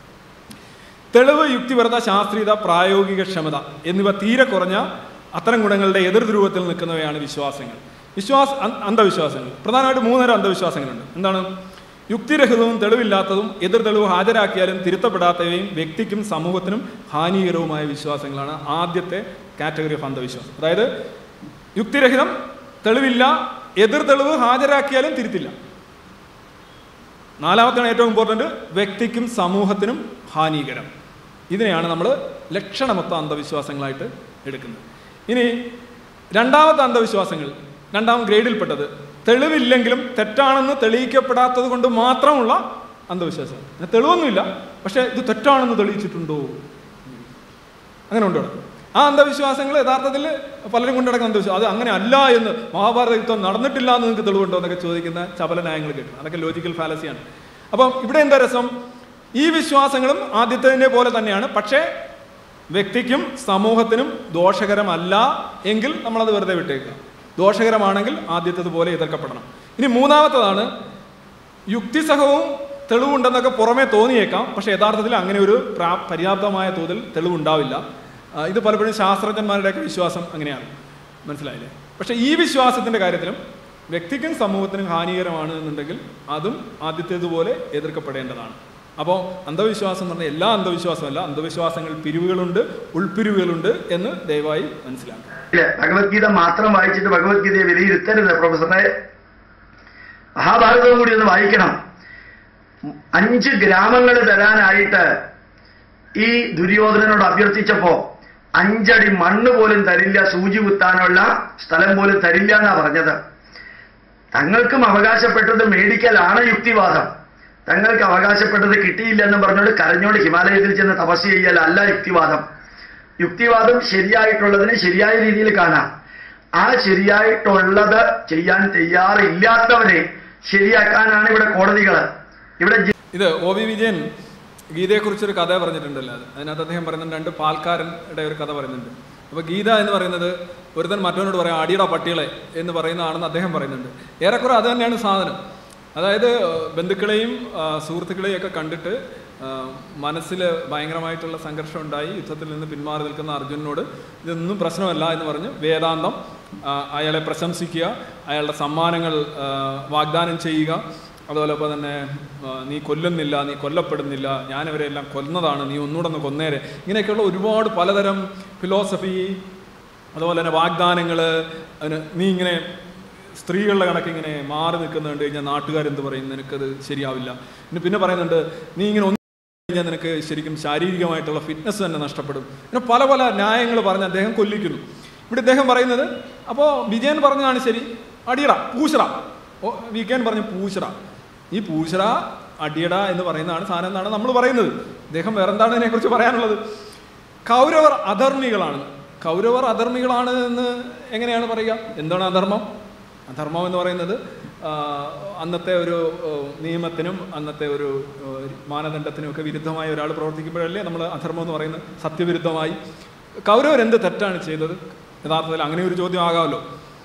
തെളിവ്, യുക്തിപരത, ശാസ്ത്രീയത, പ്രായോഗിക ക്ഷമത എന്നിവ തീരെ കുറഞ്ഞ അത്തരം ഗുണങ്ങളുടെ എതിർധ്രുവത്തിൽ നിൽക്കുന്നവയാണ് വിശ്വാസങ്ങൾ. വിശ്വാസ അന്ധവിശ്വാസങ്ങൾ പ്രധാനമായിട്ട് മൂന്നര അന്ധവിശ്വാസങ്ങളുണ്ട്. എന്താണ്? യുക്തിരഹിതവും തെളിവില്ലാത്തതും എതിർ തെളിവ് ഹാജരാക്കിയാലും തിരുത്തപ്പെടാത്തവയും വ്യക്തിക്കും സമൂഹത്തിനും ഹാനികരവുമായ വിശ്വാസങ്ങളാണ് ആദ്യത്തെ കാറ്റഗറി ഓഫ് അന്ധവിശ്വാസം. അതായത് യുക്തിരഹിതം, തെളിവില്ല, എതിർ തെളിവ് ഹാജരാക്കിയാലും തിരുത്തില്ല. നാലാമത്തെയാണ് ഏറ്റവും ഇമ്പോർട്ടൻറ്റ്, വ്യക്തിക്കും സമൂഹത്തിനും ഹാനികരം. ഇതിനെയാണ് നമ്മൾ ലക്ഷണമൊത്ത അന്ധവിശ്വാസങ്ങളായിട്ട് എടുക്കുന്നത്. ഇനി രണ്ടാമത്തെ അന്ധവിശ്വാസങ്ങൾ, രണ്ടാം ഗ്രേഡിൽപ്പെട്ടത്, തെളിവില്ലെങ്കിലും തെറ്റാണെന്ന് തെളിയിക്കപ്പെടാത്തത് കൊണ്ട് മാത്രമുള്ള അന്ധവിശ്വാസം. തെളിവൊന്നുമില്ല, പക്ഷേ ഇത് തെറ്റാണെന്ന് തെളിയിച്ചിട്ടുണ്ടോ, അങ്ങനെ ഉണ്ടോ? ആ അന്ധവിശ്വാസങ്ങൾ യഥാർത്ഥത്തിൽ പലരും കൊണ്ടു നടക്കുന്ന അന്ധവിശ്വാസം. അത് അങ്ങനെ അല്ല എന്ന്, മഹാഭാരത യുദ്ധം നടന്നിട്ടില്ല എന്ന് നിങ്ങൾക്ക് തെളിവുണ്ടോ എന്നൊക്കെ ചോദിക്കുന്ന ചപല ന്യായങ്ങൾ കേട്ടു. അതൊക്കെ ലോജിക്കൽ ഫാലസിയാണ്. അപ്പം ഇവിടെ എന്താ രസം, ഈ വിശ്വാസങ്ങളും ആദ്യത്തേതിനെ പോലെ തന്നെയാണ്, പക്ഷേ വ്യക്തിക്കും സമൂഹത്തിനും ദോഷകരമല്ല എങ്കിൽ നമ്മളത് വെറുതെ വിട്ടേക്കുക. ദോഷകരമാണെങ്കിൽ ആദ്യത്തേതുപോലെ എതിർക്കപ്പെടണം. ഇനി മൂന്നാമത്തതാണ്, യുക്തിസഹവും തെളിവുണ്ടെന്നൊക്കെ പുറമേ തോന്നിയേക്കാം, പക്ഷേ യഥാർത്ഥത്തിൽ അങ്ങനെ ഒരു പ്രാ പര്യാപ്തമായ തോതിൽ തെളിവുണ്ടാവില്ല. ഇത് പലപ്പോഴും ശാസ്ത്രജ്ഞന്മാരുടെയൊക്കെ വിശ്വാസം അങ്ങനെയാണ്, മനസ്സിലായില്ലേ? പക്ഷേ ഈ വിശ്വാസത്തിൻ്റെ കാര്യത്തിലും വ്യക്തിക്കും സമൂഹത്തിനും ഹാനികരമാണ് എന്നുണ്ടെങ്കിൽ അതും ആദ്യത്തേതുപോലെ എതിർക്കപ്പെടേണ്ടതാണ്. അപ്പോൾ അന്ധവിശ്വാസം എന്ന് പറഞ്ഞാൽ എല്ലാ അന്ധവിശ്വാസമല്ല, അന്ധവിശ്വാസങ്ങൾ പിരിവുകളുണ്ട്, ഉൾപ്പിരിവുകളുണ്ട് എന്ന് ദയവായി മനസ്സിലാക്കുക. ഭഗവത്ഗീത മാത്രം വായിച്ചിട്ട് ഭഗവത്ഗീതയെ വിലയിരുത്തരുത് പ്രൊഫസറെ. മഹാഭാരതവും കൂടി ഒന്ന് വായിക്കണം. അഞ്ച് ഗ്രാമങ്ങൾ തരാനായിട്ട് ഈ ദുര്യോധനനോട് അഭ്യർത്ഥിച്ചപ്പോ അഞ്ചടി മണ്ണ് പോലും തരില്ല, സൂചി കുത്താനുള്ള സ്ഥലം പോലും തരില്ല എന്നാ പറഞ്ഞത്. തങ്ങൾക്കും അവകാശപ്പെട്ടത് മേടിക്കലാണ് യുക്തിവാദം. തങ്ങൾക്ക് അവകാശപ്പെട്ടത് കിട്ടിയില്ലെന്ന് പറഞ്ഞോണ്ട് കരഞ്ഞോട് ഹിമാലയത്തിൽ ചെന്ന് തപസ് ചെയ്യലല്ല യുക്തിവാദം. യുക്തിവാദം ശരിയായിട്ടുള്ളതിനെ ശരിയായ രീതിയിൽ കാണാം. ആ ശരിയായിട്ടുള്ളത് ചെയ്യാൻ തയ്യാറില്ലാത്തവരെ ശരിയാക്കാനാണ് ഇവിടെ കോടതികൾ. ഇവിടെ ഇത് ഒ വി വിജയൻ ഗീതയെക്കുറിച്ചൊരു കഥ പറഞ്ഞിട്ടുണ്ടല്ലോ. അത് അതിനകത്ത് അദ്ദേഹം പറയുന്നുണ്ട്, രണ്ട് പാൽക്കാരൻ്റെ ഒരു കഥ പറയുന്നുണ്ട്. അപ്പോൾ ഗീത എന്ന് പറയുന്നത് ഒരുത്തൻ മറ്റവനോട് പറയാം അടിയുടെ പട്ടികളെ എന്ന് പറയുന്നതാണെന്ന് അദ്ദേഹം പറയുന്നുണ്ട്. ഏറെക്കുറെ അത് തന്നെയാണ് സാധനം. അതായത് ബന്ധുക്കളെയും സുഹൃത്തുക്കളെയും ഒക്കെ കണ്ടിട്ട് മനസ്സിൽ ഭയങ്കരമായിട്ടുള്ള സംഘർഷം ഉണ്ടായി യുദ്ധത്തിൽ നിന്ന് പിന്മാറി നിൽക്കുന്ന അർജുനനോട് ഇതൊന്നും പ്രശ്നമല്ല എന്ന് പറഞ്ഞ് വേദാന്തം അയാളെ പ്രശംസിക്കുക, അയാളുടെ സമ്മാനങ്ങൾ വാഗ്ദാനം ചെയ്യുക, അതുപോലെ തന്നെ നീ കൊല്ലുന്നില്ല, നീ കൊല്ലപ്പെടുന്നില്ല, ഞാനിവരെല്ലാം കൊന്നതാണ്, നീ ഒന്നുകൂടെ ഒന്ന് കൊന്നേരെ, ഇങ്ങനെയൊക്കെയുള്ള ഒരുപാട് പലതരം ഫിലോസഫി, അതുപോലെ തന്നെ വാഗ്ദാനങ്ങൾ. അതിന് നീ ഇങ്ങനെ സ്ത്രീകളുടെ കണക്ക് ഇങ്ങനെ മാറി നിൽക്കുന്നത് കണ്ടു കഴിഞ്ഞാൽ നാട്ടുകാരെന്ത് പറയും, നിനക്കത് ശരിയാവില്ല. ഇനി പിന്നെ പറയുന്നുണ്ട്, നീ ഇങ്ങനെ ഒന്ന് കഴിഞ്ഞാൽ നിനക്ക് ശരിക്കും ശാരീരികമായിട്ടുള്ള ഫിറ്റ്നസ് തന്നെ നഷ്ടപ്പെടും. പിന്നെ പല പല ന്യായങ്ങൾ പറഞ്ഞ് അദ്ദേഹം കൊല്ലിക്കുന്നു. ഇവിടെ ഇദ്ദേഹം പറയുന്നത്, അപ്പോൾ വിജയൻ പറഞ്ഞതാണ് ശരി, അടിയട പൂശറ, ഓ വിജയൻ പറഞ്ഞു പൂശറ, ഈ പൂശറ അടിയട എന്ന് പറയുന്നതാണ് സാധനം എന്നാണ് നമ്മൾ പറയുന്നത്. അദ്ദേഹം വേറെ എന്താണ് ഇതിനെക്കുറിച്ച് പറയാനുള്ളത്? കൗരവർ അധർമ്മികളാണ്. കൗരവർ അധർമ്മികളാണ് എന്ന് എങ്ങനെയാണ് പറയുക? എന്താണ് അധർമ്മം? അധർമ്മം എന്ന് പറയുന്നത് അന്നത്തെ ഒരു നിയമത്തിനും അന്നത്തെ ഒരു മാനദണ്ഡത്തിനും ഒക്കെ വിരുദ്ധമായി ഒരാൾ പ്രവർത്തിക്കുമ്പോഴല്ലേ നമ്മൾ അധർമ്മം എന്ന് പറയുന്നത്. സത്യവിരുദ്ധമായി കൗരവരെന്ത് തെറ്റാണ് ചെയ്തത്? യഥാർത്ഥത്തിൽ അങ്ങനെ ഒരു ചോദ്യം ആകാമല്ലോ,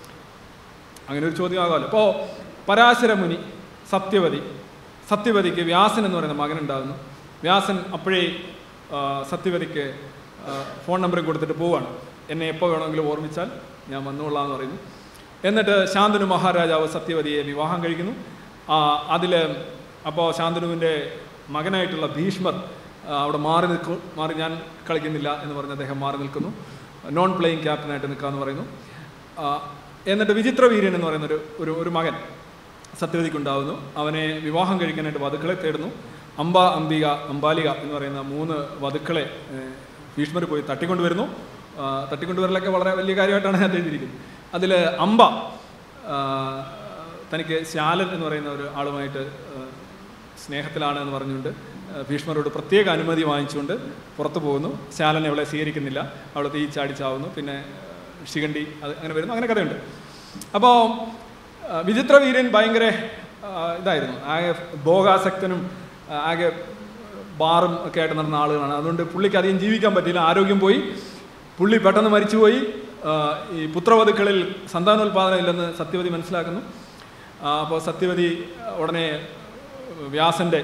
അങ്ങനെ ഒരു ചോദ്യം ആകാമല്ലോ. അപ്പോൾ പരാശര മുനി സത്യവതി, സത്യവതിക്ക് വ്യാസൻ എന്ന് പറയുന്ന മകനുണ്ടാകുന്നു. വ്യാസൻ അപ്പോഴേ സത്യവതിക്ക് ഫോൺ നമ്പറും കൊടുത്തിട്ട് പോവുകയാണ്. എന്നെ എപ്പോൾ വേണമെങ്കിലും ഓർമ്മിച്ചാൽ ഞാൻ വന്നുകൊള്ളാം എന്ന് പറയുന്നു. എന്നിട്ട് ശാന്തനു മഹാരാജാവ് സത്യവതിയെ വിവാഹം കഴിക്കുന്നു. അതിൽ അപ്പോൾ ശാന്തനുവിൻ്റെ മകനായിട്ടുള്ള ഭീഷ്മർ അവിടെ മാറി നിൽക്കും, മാറി ഞാൻ കളിക്കുന്നില്ല എന്ന് പറഞ്ഞ് അദ്ദേഹം മാറി നിൽക്കുന്നു, നോൺ പ്ലേയിങ് ക്യാപ്റ്റനായിട്ട് നിൽക്കാമെന്ന് പറയുന്നു. എന്നിട്ട് വിചിത്രവീര്യൻ എന്ന് പറയുന്നൊരു ഒരു ഒരു മകൻ സത്യവതിക്കുണ്ടാകുന്നു. അവനെ വിവാഹം കഴിക്കാനായിട്ട് വധുക്കളെ തേടുന്നു. അംബ, അംബിക, അംബാലിക എന്ന് പറയുന്ന മൂന്ന് വധുക്കളെ ഭീഷ്മർ പോയി തട്ടിക്കൊണ്ടുവരുന്നു. തട്ടിക്കൊണ്ടുവരലൊക്കെ വളരെ വലിയ കാര്യമായിട്ടാണ് ഞാൻ എഴുതിയിരിക്കുന്നത്. അതിൽ അംബ തനിക്ക് ശാലൻ എന്ന് പറയുന്ന ഒരു ആളുമായിട്ട് സ്നേഹത്തിലാണ് എന്ന് പറഞ്ഞുകൊണ്ട് ഭീഷ്മരോട് പ്രത്യേക അനുമതി വാങ്ങിച്ചുകൊണ്ട് പുറത്തു പോകുന്നു. ശാലൻ അവളെ സ്വീകരിക്കുന്നില്ല, അവളെ തീ ചാടിച്ചാവുന്നു. പിന്നെ ശിഖണ്ഡി അത് അങ്ങനെ വരുന്നു, അങ്ങനെ കഥയുണ്ട്. അപ്പോൾ വിചിത്രവീര്യൻ ഭയങ്കര ഇതായിരുന്നു, ആകെ ഭോഗാസക്തനും ആകെ ബാറും ഒക്കെ ആയിട്ട് നടന്ന ആളുകളാണ്. അതുകൊണ്ട് പുള്ളിക്ക് അധികം ജീവിക്കാൻ പറ്റിയില്ല, ആരോഗ്യം പോയി, പുള്ളി പെട്ടെന്ന് മരിച്ചുപോയി. ഈ പുത്രവധുക്കളിൽ സന്താനോൽപാദനം ഇല്ലെന്ന് സത്യവതി മനസ്സിലാക്കുന്നു. അപ്പോൾ സത്യവതി ഉടനെ വ്യാസൻ്റെ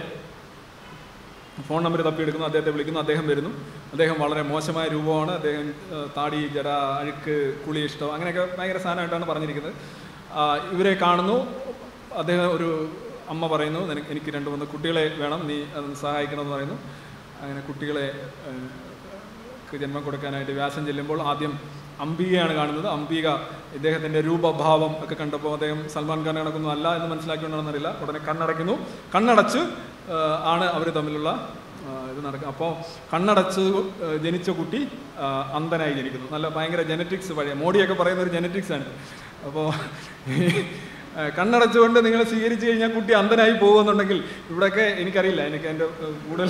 ഫോൺ നമ്പർ തപ്പിയെടുക്കുന്നു, അദ്ദേഹത്തെ വിളിക്കുന്നു. അദ്ദേഹം വരുന്നു. അദ്ദേഹം വളരെ മോശമായ രൂപമാണ്, അദ്ദേഹം താടി, ജട, അഴുക്ക്, കുളി ഇഷ്ടം, അങ്ങനെയൊക്കെ ഭയങ്കര സാധനമായിട്ടാണ് പറഞ്ഞിരിക്കുന്നത്. ഇവരെ കാണുന്നു. അദ്ദേഹം ഒരു അമ്മ പറയുന്നു, എനിക്ക് രണ്ട് മൂന്ന് കുട്ടികളെ വേണം, നീ അതൊന്ന് സഹായിക്കണമെന്ന് പറയുന്നു. അങ്ങനെ കുട്ടികളെ ജന്മം കൊടുക്കാനായിട്ട് വ്യാസൻ ചെല്ലുമ്പോൾ ആദ്യം അംബികയാണ് കാണുന്നത്. അംബിക ഇദ്ദേഹത്തിൻ്റെ രൂപഭാവം ഒക്കെ കണ്ടപ്പോൾ അദ്ദേഹം സൽമാൻ ഖാൻ കണക്കൊന്നും അല്ല എന്ന് മനസ്സിലാക്കിക്കൊണ്ടാണെന്നറിയില്ല. ഉടനെ കണ്ണടയ്ക്കുന്നു. കണ്ണടച്ച് ആണ് അവർ തമ്മിലുള്ള ഇത് നടക്കുക. അപ്പോൾ കണ്ണടച്ച് ജനിച്ച കുട്ടി അന്ധനായി ജനിക്കുന്നു. നല്ല ഭയങ്കര ജെനറ്റിക്സ്, പഴയ മോഡിയൊക്കെ പറയുന്ന ഒരു ജെനറ്റിക്സാണ്. അപ്പോൾ കണ്ണടച്ചുകൊണ്ട് നിങ്ങൾ സ്വീകരിച്ചു കഴിഞ്ഞാൽ കുട്ടി അന്ധനായി പോകുമെന്നുണ്ടെങ്കിൽ ഇവിടെയൊക്കെ എനിക്കറിയില്ല, എനിക്ക് എൻ്റെ കൂടുതൽ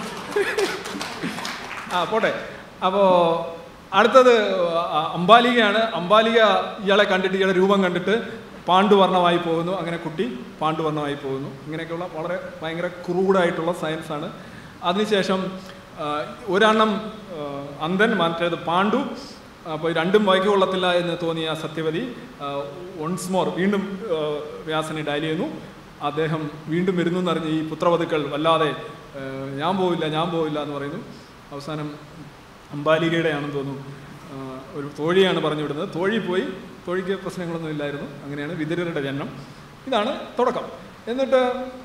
ആ പോട്ടെ. അപ്പോൾ അടുത്തത് അംബാലികയാണ്. അംബാലിക ഇയാളെ കണ്ടിട്ട്, ഇയാളുടെ രൂപം കണ്ടിട്ട് പാണ്ഡുവർണ്ണമായി പോകുന്നു. അങ്ങനെ കുട്ടി പാണ്ഡുവർണ്ണമായി പോകുന്നു. ഇങ്ങനെയൊക്കെയുള്ള വളരെ ഭയങ്കര ക്രൂഡായിട്ടുള്ള സയൻസാണ്. അതിനുശേഷം ഒരെണ്ണം അന്ധൻ, മറ്റേത് പാണ്ഡു. അപ്പോൾ രണ്ടും വായിക്ക് കൊള്ളത്തില്ല എന്ന് തോന്നിയ സത്യവതി വൺസ് മോർ വീണ്ടും വ്യാസനെ ഡയൽ ചെയ്യുന്നു. അദ്ദേഹം വീണ്ടും വരുന്നു എന്നറിഞ്ഞ് ഈ പുത്രവധുക്കൾ വല്ലാതെ ഞാൻ പോവില്ല ഞാൻ പോവില്ല എന്ന് പറയുന്നു. അവസാനം അംബാലികയുടെ ആണെന്ന് തോന്നുന്നു, ഒരു തോഴിയാണ് പറഞ്ഞു വിടുന്നത്. തോഴി പോയി. തോഴിക്ക് പ്രശ്നങ്ങളൊന്നും ഇല്ലായിരുന്നു. അങ്ങനെയാണ് വിതുരരുടെ ജന്മം. ഇതാണ് തുടക്കം. എന്നിട്ട്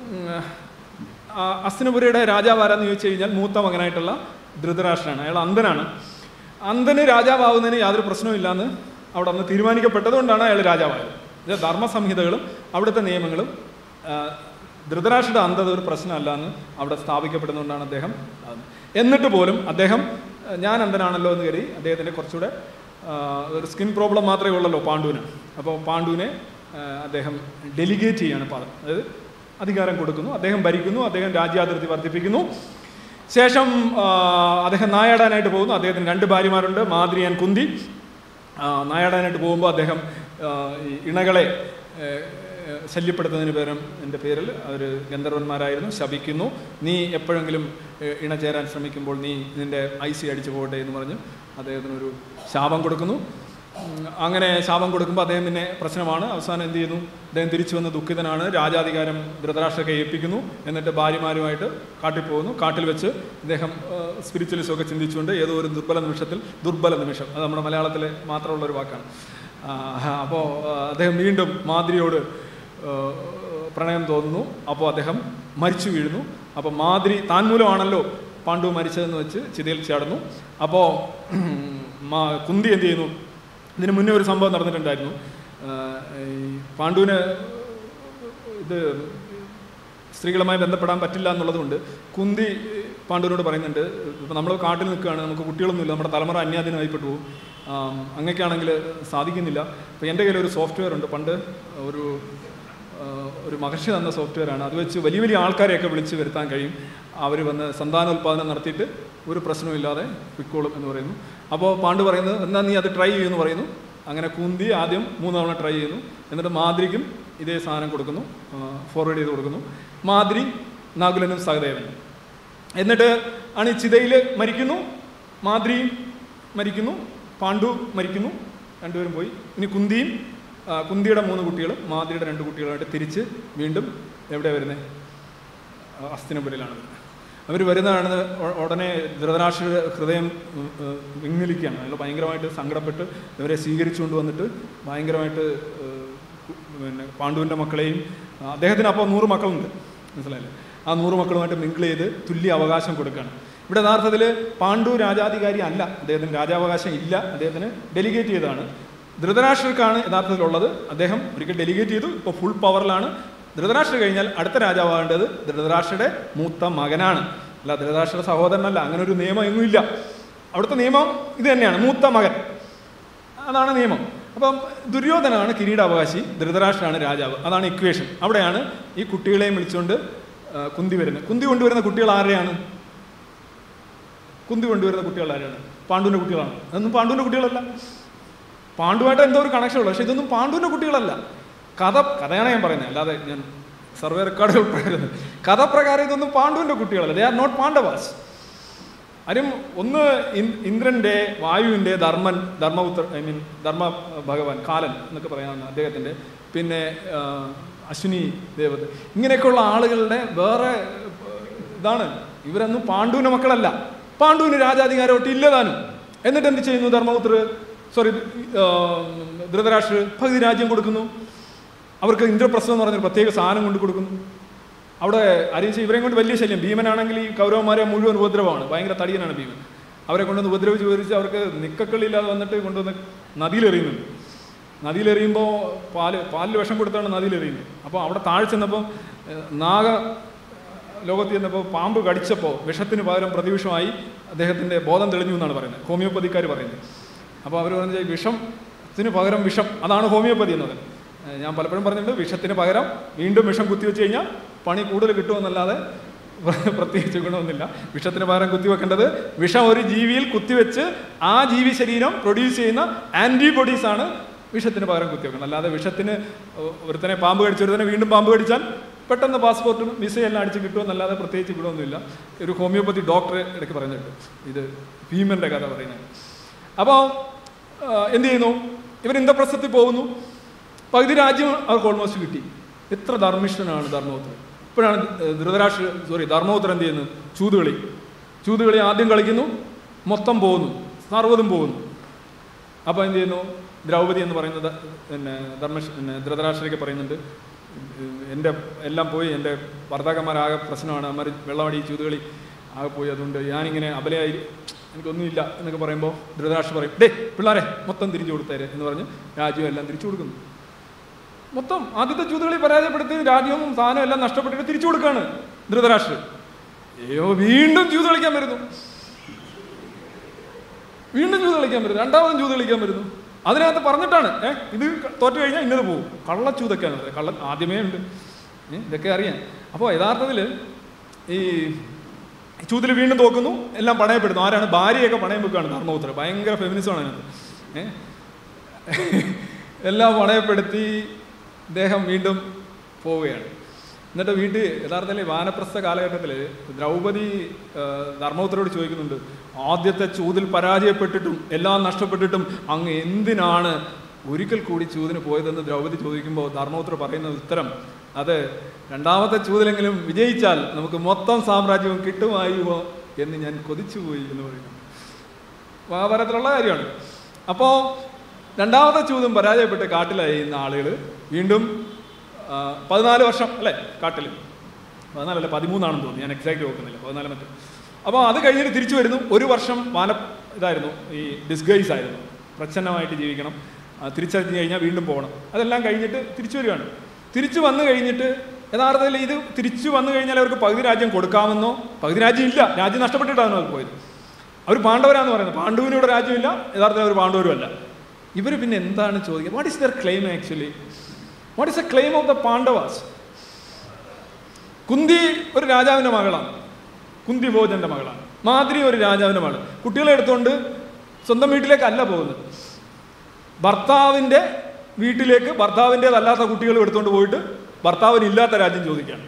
ഹസ്തിനപുരിയുടെ രാജാവ് ആരാന്ന് ചോദിച്ചു കഴിഞ്ഞാൽ മൂത്ത മകനായിട്ടുള്ള ധൃതരാഷ്ട്രനാണ്. അയാൾ അന്ധനാണ്. അന്ധന് രാജാവാകുന്നതിന് യാതൊരു പ്രശ്നവും ഇല്ലയെന്ന് അവിടെ അന്ന് തീരുമാനിക്കപ്പെട്ടതുകൊണ്ടാണ് അയാൾ രാജാവായത്. ഇത് ധർമ്മസംഹിതകളും അവിടുത്തെ നിയമങ്ങളും ധൃതരാഷ്ട്രയുടെ അന്ധത ഒരു പ്രശ്നമല്ല എന്ന് അവിടെ സ്ഥാപിക്കപ്പെടുന്നതുകൊണ്ടാണ് അദ്ദേഹം. എന്നിട്ട് പോലും അദ്ദേഹം ഞാൻ അന്ധനാണല്ലോ എന്ന് കരുതി അദ്ദേഹത്തിൻ്റെ കുറച്ചുകൂടെ ഒരു സ്കിൻ പ്രോബ്ലം മാത്രമേ ഉള്ളല്ലോ പാണ്ഡുവിന്. അപ്പോൾ പാണ്ഡുവിനെ അദ്ദേഹം ഡെലിഗേറ്റ് ചെയ്യാണ് പദം, അതായത് അധികാരം കൊടുക്കുന്നു. അദ്ദേഹം ഭരിക്കുന്നു. അദ്ദേഹം രാജ്യാതിർത്തി വർദ്ധിപ്പിക്കുന്നു. ശേഷം അദ്ദേഹം നായാടാനായിട്ട് പോകുന്നു. അദ്ദേഹത്തിന് രണ്ട് ഭാര്യമാരുണ്ട്, മാദ്രി ആൻഡ് കുന്തി. നായാടാനായിട്ട് പോകുമ്പോൾ അദ്ദേഹം ഈ ഇണകളെ ശല്യപ്പെടുത്തുന്നതിന് പകരം എൻ്റെ പേരിൽ അവർ ഗന്ധർവന്മാരായിരുന്നു ശപിക്കുന്നു. നീ എപ്പോഴെങ്കിലും ഇണ ചേരാൻ ശ്രമിക്കുമ്പോൾ നീ നിൻ്റെ ഐസി അടിച്ചു പോകട്ടെ എന്ന് പറഞ്ഞ് അദ്ദേഹത്തിനൊരു ശാപം കൊടുക്കുന്നു. അങ്ങനെ ശാപം കൊടുക്കുമ്പോൾ അദ്ദേഹം പിന്നെ പ്രശ്നമാണ്. അവസാനം എന്ത് ചെയ്യുന്നു? അദ്ദേഹം തിരിച്ചു വന്ന് ദുഃഖിതനാണ്. രാജാധികാരം ധൃതരാഷ്ട്രക്കെ ഏൽപ്പിക്കുന്നു. എന്നിട്ട് ഭാര്യമാരുമായിട്ട് കാട്ടിൽ പോകുന്നു. കാട്ടിൽ വെച്ച് അദ്ദേഹം സ്പിരിച്വലിസമൊക്കെ ചിന്തിച്ചുകൊണ്ട് ഏതോ ഒരു ദുർബല നിമിഷത്തിൽ, ദുർബല നിമിഷം അത് നമ്മുടെ മലയാളത്തിൽ മാത്രമുള്ളൊരു വാക്കാണ്. അപ്പോൾ അദ്ദേഹം വീണ്ടും മാദ്രിയോട് പ്രണയം തോന്നുന്നു. അപ്പോൾ അദ്ദേഹം മരിച്ചു വീഴുന്നു. അപ്പോൾ മാദ്രി താൻ മൂലമാണല്ലോ പാണ്ഡു മരിച്ചതെന്ന് വെച്ച് ചിതയിൽ ചാടുന്നു. അപ്പോൾ കുന്തി എന്ത് ചെയ്യുന്നു? ഇതിന് മുന്നേ ഒരു സംഭവം നടന്നിട്ടുണ്ടായിരുന്നു. ഈ പാണ്ഡുവിന് ഇത് സ്ത്രീകളുമായി ബന്ധപ്പെടാൻ പറ്റില്ല എന്നുള്ളതുകൊണ്ട് കുന്തി പാണ്ഡുവിനോട് പറയുന്നുണ്ട്, ഇപ്പോൾ നമ്മൾ കാട്ടിൽ നിൽക്കുകയാണ്, നമുക്ക് കുട്ടികളൊന്നുമില്ല, നമ്മുടെ തലമുറ അന്യാധീനമായിപ്പെട്ടു പോകും, അങ്ങനെയൊക്കെയാണെങ്കിൽ സാധിക്കുന്നില്ല. അപ്പോൾ എൻ്റെ കയ്യിൽ ഒരു സോഫ്റ്റ്വെയർ ഉണ്ട്, പണ്ട് ഒരു ഒരു മഹർഷി തന്ന സോഫ്റ്റ്വെയറാണ്. അത് വെച്ച് വലിയ വലിയ ആൾക്കാരെയൊക്കെ വിളിച്ച് വരുത്താൻ കഴിയും. അവർ വന്ന് സന്താനോൽപാദനം നടത്തിയിട്ട് ഒരു പ്രശ്നമില്ലാതെ പിക്കോളും എന്ന് പറയുന്നു. അപ്പോൾ പാണ്ഡു പറയുന്നത് എന്നാൽ നീ അത് ട്രൈ ചെയ്യുമെന്ന് പറയുന്നു. അങ്ങനെ കുന്തി ആദ്യം മൂന്ന് തവണ ട്രൈ ചെയ്യുന്നു. എന്നിട്ട് മാദ്രിക്കും ഇതേ സാധനം കൊടുക്കുന്നു, ഫോർവേഡ് ചെയ്ത് കൊടുക്കുന്നു. മാദ്രി നകുലനും സഹദേവനും. എന്നിട്ട് ആണ് ചിതയിൽ മരിക്കുന്നു. മാദ്രി മരിക്കുന്നു, പാണ്ഡു മരിക്കുന്നു, രണ്ടുപേരും പോയി. ഇനി കുന്തിയും കുന്തിയുടെ മൂന്ന് കുട്ടികളും മാദ്രിയുടെ രണ്ട് കുട്ടികളുമായിട്ട് തിരിച്ച് വീണ്ടും എവിടെ വരുന്നത്? ഹസ്തിനപുരിയിലാണ്. അവർ വരുന്നതാണ്. ഉടനെ ധൃതരാഷ്ട്രയുടെ ഹൃദയം വിങ്ങലിക്കുകയാണ്. അയാൾ ഭയങ്കരമായിട്ട് സങ്കടപ്പെട്ട് ഇവരെ സ്വീകരിച്ചുകൊണ്ട് വന്നിട്ട് ഭയങ്കരമായിട്ട് പിന്നെ പാണ്ഡുവിൻ്റെ മക്കളെയും, അദ്ദേഹത്തിന് അപ്പോൾ നൂറ് മക്കളുണ്ട്, മനസ്സിലായില്ലേ? ആ നൂറ് മക്കളുമായിട്ട് മിങ്കിൾ ചെയ്ത് തുല്യ അവകാശം കൊടുക്കുകയാണ്. ഇവിടെ യഥാർത്ഥത്തിൽ പാണ്ഡു രാജാധികാരി അല്ല, അദ്ദേഹത്തിന് രാജാവകാശം ഇല്ല, അദ്ദേഹത്തിന് ഡെലിഗേറ്റ് ചെയ്തതാണ്. ധൃതരാഷ്ട്രക്കാണ് യഥാർത്ഥത്തിലുള്ളത്. അദ്ദേഹം ഒരിക്കൽ ഡെലിഗേറ്റ് ചെയ്തു, ഇപ്പോൾ ഫുൾ പവറിലാണ്. ധൃതരാഷ്ട്ര കഴിഞ്ഞാൽ അടുത്ത രാജാവാകേണ്ടത് ധൃതരാഷ്ട്രയുടെ മൂത്ത മകനാണ്, അല്ല ധൃതരാഷ്ട്രയുടെ സഹോദരനല്ല. അങ്ങനെ ഒരു നിയമം എങ്ങുമില്ല. അവിടുത്തെ നിയമം ഇത് തന്നെയാണ്, മൂത്ത മകൻ, അതാണ് നിയമം. അപ്പം ദുര്യോധനാണ് കിരീടാവകാശി, ധൃതരാഷ്ട്രമാണ് രാജാവ്. അതാണ് ഇക്വേഷൻ. അവിടെയാണ് ഈ കുട്ടികളെയും വിളിച്ചുകൊണ്ട് കുന്തി വരുന്നത്. കുന്തി കൊണ്ടുവരുന്ന കുട്ടികൾ ആരെയാണ്? കുന്തി കൊണ്ടുവരുന്ന കുട്ടികൾ ആരെയാണ്? പാണ്ഡുവിൻ്റെ കുട്ടികളാണ്. അതൊന്നും പാണ്ഡുവിൻ്റെ കുട്ടികളല്ല. പാണ്ഡുവായിട്ട് എന്തോ ഒരു കണക്ഷൻ ഉള്ളു, പക്ഷെ ഇതൊന്നും പാണ്ഡുവിൻ്റെ കുട്ടികളല്ല. കഥ കഥയാണ് ഞാൻ പറയുന്നത്, അല്ലാതെ ഞാൻ സർവേ റെക്കോർഡുകൾ പറയുന്നത്. കഥ പ്രകാരം ഇതൊന്നും പാണ്ഡുവിൻ്റെ കുട്ടികളല്ല. They are not Pandavas. ആരും ഒന്ന് ഇന്ദ്രൻ്റെ, വായുവിൻ്റെ, ധർമ്മൻ, ധർമ്മപുത്ര ഐ മീൻ ധർമ്മ ഭഗവാൻ കാലൻ എന്നൊക്കെ പറയാവുന്ന അദ്ദേഹത്തിൻ്റെ, പിന്നെ അശ്വിനി ദേവത, ഇങ്ങനെയൊക്കെയുള്ള ആളുകളുടെ വേറെ ഇതാണ്. ഇവരൊന്നും പാണ്ഡുവിൻ്റെ മക്കളല്ല. പാണ്ഡുവിന് രാജാധികാരമൊട്ട് ഇല്ലതാനും. എന്നിട്ട് എന്ത് ചെയ്യുന്നു? ധർമ്മപുത്ര സോറി ധൃതരാഷ്ട്ര പകുതി രാജ്യം കൊടുക്കുന്നു. അവർക്ക് ഇന്ദ്രപ്രസ്ഥം എന്ന് പറഞ്ഞൊരു പ്രത്യേക സാധനം കൊണ്ട് കൊടുക്കുന്നു. അവിടെ ആരെയും ഇവരെയും കൊണ്ട് വലിയ ശല്യം. ഭീമനാണെങ്കിൽ ഈ കൗരവന്മാരെ മുഴുവൻ ഉപദ്രവമാണ്, ഭയങ്കര തടിയനാണ് ഭീമൻ. അവരെ കൊണ്ടുവന്ന് ഉപദ്രവിച്ച് ഉപദ്രവിച്ച് അവർക്ക് നിക്കക്കളില്ലാതെ വന്നിട്ട് കൊണ്ടുവന്ന് നദിയിലെറിയുന്നുണ്ട്. നദിയിലെറിയുമ്പോൾ പാല് പാലിൽ വിഷം കൊടുത്താണ് നദിയിലെറിയുന്നത്. അപ്പോൾ അവിടെ താഴെ ചെന്നപ്പോൾ നാഗ ലോകത്ത് ചെന്നപ്പോൾ പാമ്പ് കടിച്ചപ്പോൾ വിഷത്തിന് പകരം പ്രതിവിഷമായി അദ്ദേഹത്തിൻ്റെ ബോധം തെളിഞ്ഞു എന്നാണ് പറയുന്നത്, ഹോമിയോപ്പതിക്കാർ പറയുന്നത്. അപ്പോൾ അവർ പറഞ്ഞാൽ വിഷത്തിന് പകരം വിഷം, അതാണ് ഹോമിയോപ്പതി എന്നത്. ഞാൻ പലപ്പോഴും പറഞ്ഞിട്ടുണ്ട്, വിഷത്തിന് പകരം വീണ്ടും വിഷം കുത്തിവെച്ച് കഴിഞ്ഞാൽ പണി കൂടുതൽ കിട്ടുമെന്നല്ലാതെ പ്രത്യേകിച്ച് ഗുണമൊന്നുമില്ല. വിഷത്തിന് പകരം കുത്തിവെക്കേണ്ടത് വിഷം ഒരു ജീവിയിൽ കുത്തിവെച്ച് ആ ജീവി ശരീരം പ്രൊഡ്യൂസ് ചെയ്യുന്ന ആൻറ്റിബോഡീസാണ് വിഷത്തിന് പകരം കുത്തിവെക്കണം. അല്ലാതെ വിഷത്തിന് ഒരുത്തനെ പാമ്പ് കടിച്ചൊരുത്തനെ വീണ്ടും പാമ്പ് കടിച്ചാൽ പെട്ടെന്ന് പാസ്പോർട്ടും വിസയെല്ലാം അടിച്ച് കിട്ടുമെന്നല്ലാതെ പ്രത്യേകിച്ച് ഗുണമൊന്നുമില്ല. ഒരു ഹോമിയോപ്പതി ഡോക്ടർ ഇടയ്ക്ക് പറഞ്ഞിട്ട് ഇത് ഭീമൻ്റെ കഥ പറയുന്നത്. അപ്പോൾ എന്ത് ചെയ്യുന്നു, ഇവർ ഇന്ദ്രപ്രസ്ഥത്തിൽ പോകുന്നു. പകുതി രാജ്യം അവർക്ക് ഓൾമോസ്റ്റ് കിട്ടി. എത്ര ധർമ്മിഷ്ഠനാണ് ധർമ്മപുത്രൻ. ഇപ്പോഴാണ് ധൃതരാഷ്ട്ര സോറി ധർമ്മപുത്രൻ എന്ത് ചെയ്യുന്നു, ചൂതുകളി ചൂതുകളി ആദ്യം കളിക്കുന്നു, മൊത്തം പോകുന്നു, സർവ്വതും പോകുന്നു. അപ്പോൾ എന്ത് ചെയ്യുന്നു, ദ്രൗപദി എന്ന് പറയുന്നത് പിന്നെ ധർമ്മ പിന്നെ ധൃതരാഷ്ട്രയ്ക്ക് പറയുന്നുണ്ട്, എൻ്റെ എല്ലാം പോയി, എൻ്റെ ഭർത്താക്കന്മാരാകെ പ്രശ്നമാണ്, അമ്മ വെള്ളമടി ചൂതുകളി ആകെ പോയി, അതുകൊണ്ട് ഞാനിങ്ങനെ അബലയായി എനിക്കൊന്നുമില്ല എന്നൊക്കെ പറയുമ്പോൾ ധൃതരാഷ്ട്ര പറയും, ഡേ പിള്ളേരെ മൊത്തം തിരിച്ചു കൊടുത്തേരെ എന്ന് പറഞ്ഞ് രാജ്യം എല്ലാം തിരിച്ചു കൊടുക്കുന്നു. മൊത്തം ആദ്യത്തെ ചൂതുകളി പരാജയപ്പെടുത്തി രാജ്യവും സാധനവും എല്ലാം നഷ്ടപ്പെട്ടിട്ട് തിരിച്ചു കൊടുക്കുകയാണ് ധൃതരാഷ്ട്രൻ. അയ്യോ വീണ്ടും ചൂത് കളിക്കാൻ വരുന്നു, വീണ്ടും ചൂത് കളിക്കാൻ വരുന്നു, രണ്ടാമതും ചൂത് കളിക്കാൻ വരുന്നു. അതിനകത്ത് പറഞ്ഞിട്ടാണ് ഏഹ് ഇത് തോറ്റു കഴിഞ്ഞാൽ ഇന്നത് പോകും. കള്ളച്ചൂതൊക്കെയാണ്, കള്ള ആദ്യമേ ഉണ്ട്, ഇതൊക്കെ അറിയാം. അപ്പോൾ യഥാർത്ഥത്തിൽ ഈ ചൂതിൽ വീണ്ടും തോക്കുന്നു, എല്ലാം പണയപ്പെടുന്നു. ആരാണ്? ഭാര്യയൊക്കെ പണയം വെക്കുകയാണ് ധർമ്മപുത്രൻ. ഭയങ്കര ഫെമിനിസമാണ് അതിനകത്ത്. ഏഹ് എല്ലാം പണയപ്പെടുത്തി അദ്ദേഹം വീണ്ടും പോവുകയാണ്. എന്നിട്ട് വീട്ടിൽ യഥാർത്ഥത്തിൽ വാനപ്രസ്ഥ കാലഘട്ടത്തിൽ ദ്രൗപദി ധർമ്മപുത്രരോട് ചോദിക്കുന്നുണ്ട്, ആദ്യത്തെ ചൂതിൽ പരാജയപ്പെട്ടിട്ടും എല്ലാം നഷ്ടപ്പെട്ടിട്ടും അങ്ങ് എന്തിനാണ് ഒരിക്കൽ കൂടി ചൂതിന് പോയതെന്ന് ദ്രൗപദി ചോദിക്കുമ്പോൾ ധർമ്മപുത്ര പറയുന്ന ഉത്തരം, അത് രണ്ടാമത്തെ ചൂതിലെങ്കിലും വിജയിച്ചാൽ നമുക്ക് മൊത്തം സാമ്രാജ്യവും കിട്ടുമായുമോ എന്ന് ഞാൻ കൊതിച്ചുപോയി എന്ന് പറയുന്നു. മഹാഭാരതത്തിലുള്ള കാര്യമാണ്. അപ്പോൾ രണ്ടാമത്തെ ചൂതും പരാജയപ്പെട്ട് കാട്ടിലായി ഇന്ന ആളുകൾ വീണ്ടും പതിനാല് വർഷം അല്ലേ കാട്ടിൽ, പതിനാലല്ല പതിമൂന്നാണെന്ന് തോന്നുന്നു, ഞാൻ എക്സാക്റ്റ് നോക്കുന്നില്ല, പതിനാലാമത്തെ. അപ്പോൾ അത് കഴിഞ്ഞിട്ട് തിരിച്ചു വരുന്നു. ഒരു വർഷം വാന ഇതായിരുന്നു, ഈ ഡിസ്ഗൈസ് ആയിരുന്നു, പ്രച്ഛന്നമായിട്ട് ജീവിക്കണം, തിരിച്ചറിഞ്ഞ് കഴിഞ്ഞാൽ വീണ്ടും പോകണം. അതെല്ലാം കഴിഞ്ഞിട്ട് തിരിച്ചു വരികയാണ്. തിരിച്ചു വന്നു കഴിഞ്ഞിട്ട് യഥാർത്ഥത്തിൽ ഇത് തിരിച്ചു വന്നു കഴിഞ്ഞാൽ അവർക്ക് പകുതി രാജ്യം കൊടുക്കാമെന്നോ, പകുതി രാജ്യം ഇല്ല, രാജ്യം നഷ്ടപ്പെട്ടിട്ടാണ് അവർ പോയത്. അവർ പാണ്ഡവരാന്ന് പറയുന്നത്, പാണ്ഡുവിനോട് രാജ്യമില്ല, യഥാർത്ഥത്തിൽ അവർ പാണ്ഡവരുമല്ല. ഇവർ പിന്നെ എന്താണ് ചോദിക്കുന്നത്? What is their claim actually? What is a claim of the Pandavas? Kunti ഒരു രാജാവിൻ്റെ മകളാണ്, കുന്തി ഭോജൻ്റെ മകളാണ്. മാദ്രി ഒരു രാജാവിൻ്റെ മകൾ. കുട്ടികളെ എടുത്തുകൊണ്ട് സ്വന്തം വീട്ടിലേക്കല്ല പോകുന്നത്, ഭർത്താവിൻ്റെ വീട്ടിലേക്ക് ഭർത്താവിൻ്റേതല്ലാത്ത കുട്ടികൾ എടുത്തുകൊണ്ട് പോയിട്ട് ഭർത്താവിന് ഇല്ലാത്ത രാജ്യം ചോദിക്കുകയാണ്.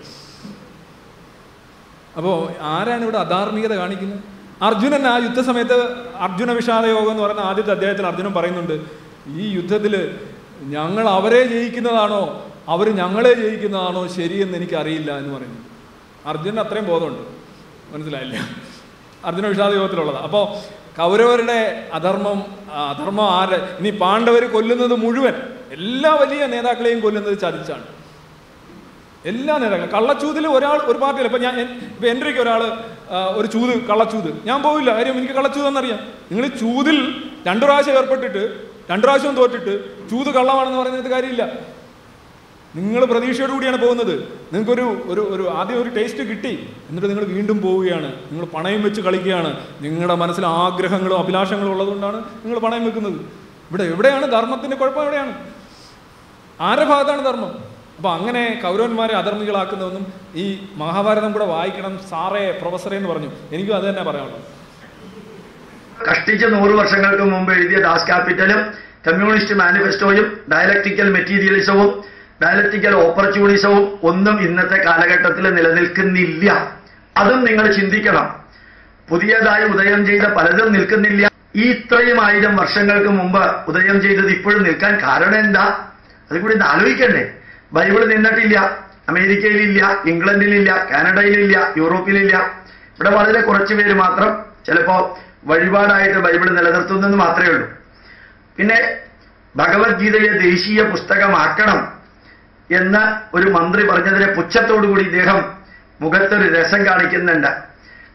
അപ്പോൾ ആരാണ് ഇവിടെ അധാർമികത കാണിക്കുന്നത്? അർജുനൻ ആ യുദ്ധസമയത്ത് അർജുന വിഷാദ യോഗം എന്ന് പറയുന്ന ആദ്യത്തെ അധ്യായത്തിൽ അർജുനൻ പറയുന്നുണ്ട്, ഈ യുദ്ധത്തിൽ ഞങ്ങൾ അവരെ ജയിക്കുന്നതാണോ അവർ ഞങ്ങളെ ജയിക്കുന്നതാണോ ശരിയെന്ന് എനിക്കറിയില്ല എന്ന് പറയുന്നു. അർജുനൻ അത്രയും ബോധമുണ്ട്, മനസ്സിലായില്ല, അർജുന വിഷാദ യോഗത്തിലുള്ളത്. അപ്പോൾ കൗരവരുടെ അധർമ്മം അധർമ്മം ആര്? ഇനി പാണ്ഡവർ കൊല്ലുന്നത് മുഴുവൻ എല്ലാ വലിയ നേതാക്കളെയും കൊല്ലുന്നത് ചതിച്ചാണ്. എല്ലാ നേതാക്കളും കള്ളച്ചൂതിൽ ഒരാൾ ഒരു പാർട്ടിയില്ല. ഇപ്പം ഞാൻ ഇപ്പം എൻ്റെ ഒരാൾ ഒരു ചൂത് കള്ളച്ചൂത്, ഞാൻ പോവില്ല, കാര്യം എനിക്ക് കള്ളച്ചൂതെന്നറിയാം. നിങ്ങൾ ചൂതിൽ രണ്ടു പ്രാവശ്യം ഏർപ്പെട്ടിട്ട് രണ്ടു പ്രാവശ്യം തോറ്റിട്ട് ചൂത് കള്ളമാണെന്ന് പറയുന്നത് കാര്യമില്ല. നിങ്ങൾ പ്രതീക്ഷയോട് കൂടിയാണ് പോകുന്നത്. നിങ്ങൾക്കൊരു ഒരു ഒരു ആദ്യം ഒരു ടേസ്റ്റ് കിട്ടി, എന്നിട്ട് നിങ്ങൾ വീണ്ടും പോവുകയാണ്, നിങ്ങൾ പണയം വെച്ച് കളിക്കുകയാണ്. നിങ്ങളുടെ മനസ്സിൽ ആഗ്രഹങ്ങളും അഭിലാഷങ്ങളും ഉള്ളതുകൊണ്ടാണ് നിങ്ങൾ പണയം വെക്കുന്നത്. ഇവിടെ എവിടെയാണ് ധർമ്മത്തിൻ്റെ കുഴപ്പം? എവിടെയാണ്? ആരുടെ ഭാഗത്താണ് ധർമ്മം? അപ്പോൾ അങ്ങനെ കൗരവന്മാരെ അധർമ്മികളാക്കുന്നതൊന്നും ഈ മഹാഭാരതം കൂടെ വായിക്കണം സാറേ പ്രൊഫസറെ എന്ന് പറഞ്ഞു. എനിക്കും അത് തന്നെ പറയാനുള്ളൂ. കഷ്ടിച്ച് നൂറ് വർഷങ്ങൾക്ക് മുമ്പ് എഴുതിയ ദാസ് ക്യാപിറ്റലും കമ്മ്യൂണിസ്റ്റ് മാനിഫെസ്റ്റോയും ഡയലക്ടിക്കൽ മെറ്റീരിയലിസവും ഡയലക്ടിക്കൽ ഓപ്പർച്യൂണിസവും ഒന്നും ഇന്നത്തെ കാലഘട്ടത്തിൽ നിലനിൽക്കുന്നില്ല. അതും നിങ്ങൾ ചിന്തിക്കണം. പുതിയതായി ഉദയം ചെയ്ത പലതും നിൽക്കുന്നില്ല. ഈ ഇത്രയും ആയിരം വർഷങ്ങൾക്ക് മുമ്പ് ഉദയം ചെയ്തത് ഇപ്പോഴും നിൽക്കാൻ കാരണം എന്താ? അത് കൂടി ഒന്ന് ആലോചിക്കണ്ടേ? ബൈബിൾ നിന്നിട്ടില്ല, അമേരിക്കയിലില്ല, ഇംഗ്ലണ്ടിലില്ല, കാനഡയിലില്ല, യൂറോപ്പിലില്ല. ഇവിടെ വളരെ കുറച്ചു പേര് മാത്രം ചിലപ്പോ വഴിപാടായിട്ട് ബൈബിൾ നിലനിർത്തുന്നെന്ന് മാത്രമേ ഉള്ളൂ. പിന്നെ ഭഗവത്ഗീതയെ ദേശീയ പുസ്തകമാക്കണം എന്ന് ഒരു മന്ത്രി പറഞ്ഞതിനെ പുച്ഛത്തോടുകൂടി ഇദ്ദേഹം മുഖത്തൊരു രസം കാണിക്കുന്നുണ്ട്.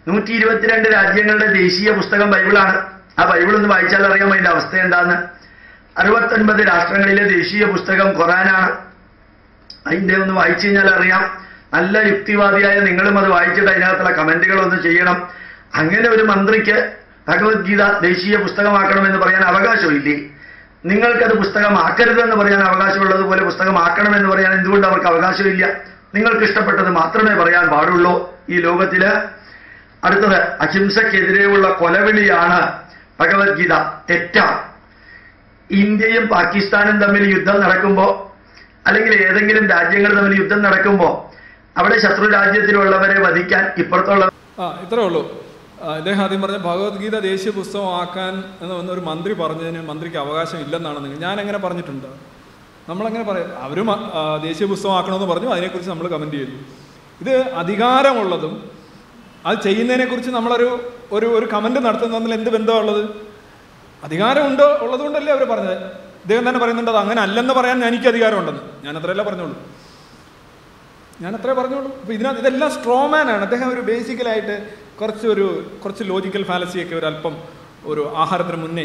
നൂറ്റി ഇരുപത്തിരണ്ട് രാജ്യങ്ങളുടെ ദേശീയ പുസ്തകം ബൈബിളാണ്. ആ ബൈബിൾ ഒന്ന് വായിച്ചാൽ അറിയാം അതിന്റെ അവസ്ഥ എന്താന്ന്. അറുപത്തൊൻപത് രാഷ്ട്രങ്ങളിലെ ദേശീയ പുസ്തകം ഖുറാനാണ്. അതിന്റെ ഒന്ന് വായിച്ചു കഴിഞ്ഞാൽ അറിയാം. നല്ല യുക്തിവാദിയായ നിങ്ങളും അത് വായിച്ചിട്ട് അതിനകത്തുള്ള കമന്റുകളൊന്ന് ചെയ്യണം. അങ്ങനെ ഒരു മന്ത്രിക്ക് ഭഗവത്ഗീത ദേശീയ പുസ്തകമാക്കണമെന്ന് പറയാൻ അവകാശമില്ലേ? നിങ്ങൾക്കത് പുസ്തകമാക്കരുതെന്ന് പറയാൻ അവകാശമുള്ളതുപോലെ പുസ്തകമാക്കണമെന്ന് പറയാൻ എന്തുകൊണ്ട് അവർക്ക് അവകാശമില്ല? നിങ്ങൾക്ക് ഇഷ്ടപ്പെട്ടത് മാത്രമേ പറയാൻ പാടുള്ളൂ ഈ ലോകത്തില്. അടുത്തത്, അഹിംസക്കെതിരെയുള്ള കൊലവിളിയാണ് ഭഗവത്ഗീത. തെറ്റാണ്. ഇന്ത്യയും പാകിസ്ഥാനും തമ്മിൽ യുദ്ധം നടക്കുമ്പോ, അല്ലെങ്കിൽ ഏതെങ്കിലും രാജ്യങ്ങൾ തമ്മിൽ യുദ്ധം നടക്കുമ്പോ അവിടെ ശത്രു രാജ്യത്തിലുള്ളവരെ വധിക്കാൻ ഇപ്പുറത്തുള്ള ആ ഇത്രേ ഉള്ളൂ. ഇദ്ദേഹം ആദ്യം പറഞ്ഞ ഭഗവത്ഗീത ദേശീയ പുസ്തകമാക്കാൻ എന്ന് വന്നൊരു മന്ത്രി പറഞ്ഞതിന് മന്ത്രിക്ക് അവകാശം ഇല്ലെന്നാണ് നിങ്ങൾ. ഞാൻ എങ്ങനെ പറഞ്ഞിട്ടുണ്ട്? നമ്മളങ്ങനെ പറയാം. അവരും ദേശീയ പുസ്തകമാക്കണമെന്ന് പറഞ്ഞു, അതിനെക്കുറിച്ച് നമ്മൾ കമൻറ്റ് ചെയ്തു. ഇത് അധികാരമുള്ളതും അത് ചെയ്യുന്നതിനെക്കുറിച്ച് നമ്മളൊരു ഒരു ഒരു കമൻറ്റ് നടത്തുന്നത് തമ്മിൽ എന്ത് ബന്ധമുള്ളത്? അധികാരമുണ്ട് ഉള്ളതുകൊണ്ടല്ലേ അവർ പറഞ്ഞത്. ഇദ്ദേഹം തന്നെ പറയുന്നുണ്ട് അത് അങ്ങനെ അല്ലെന്ന് പറയാൻ എനിക്ക് അധികാരമുണ്ടെന്ന്. ഞാൻ അത്രയല്ല പറഞ്ഞോളൂ ഞാൻ അത്രേ പറഞ്ഞോളൂ അപ്പോൾ ഇതിനകത്ത് ഇതെല്ലാം സ്ട്രോമാനാണ്. അദ്ദേഹം ഒരു ബേസിക്കലായിട്ട് കുറച്ച് ഒരു കുറച്ച് ലോജിക്കൽ ഫാലസിയൊക്കെ ഒരു അല്പം ഒരു ആഹാരത്തിന് മുന്നേ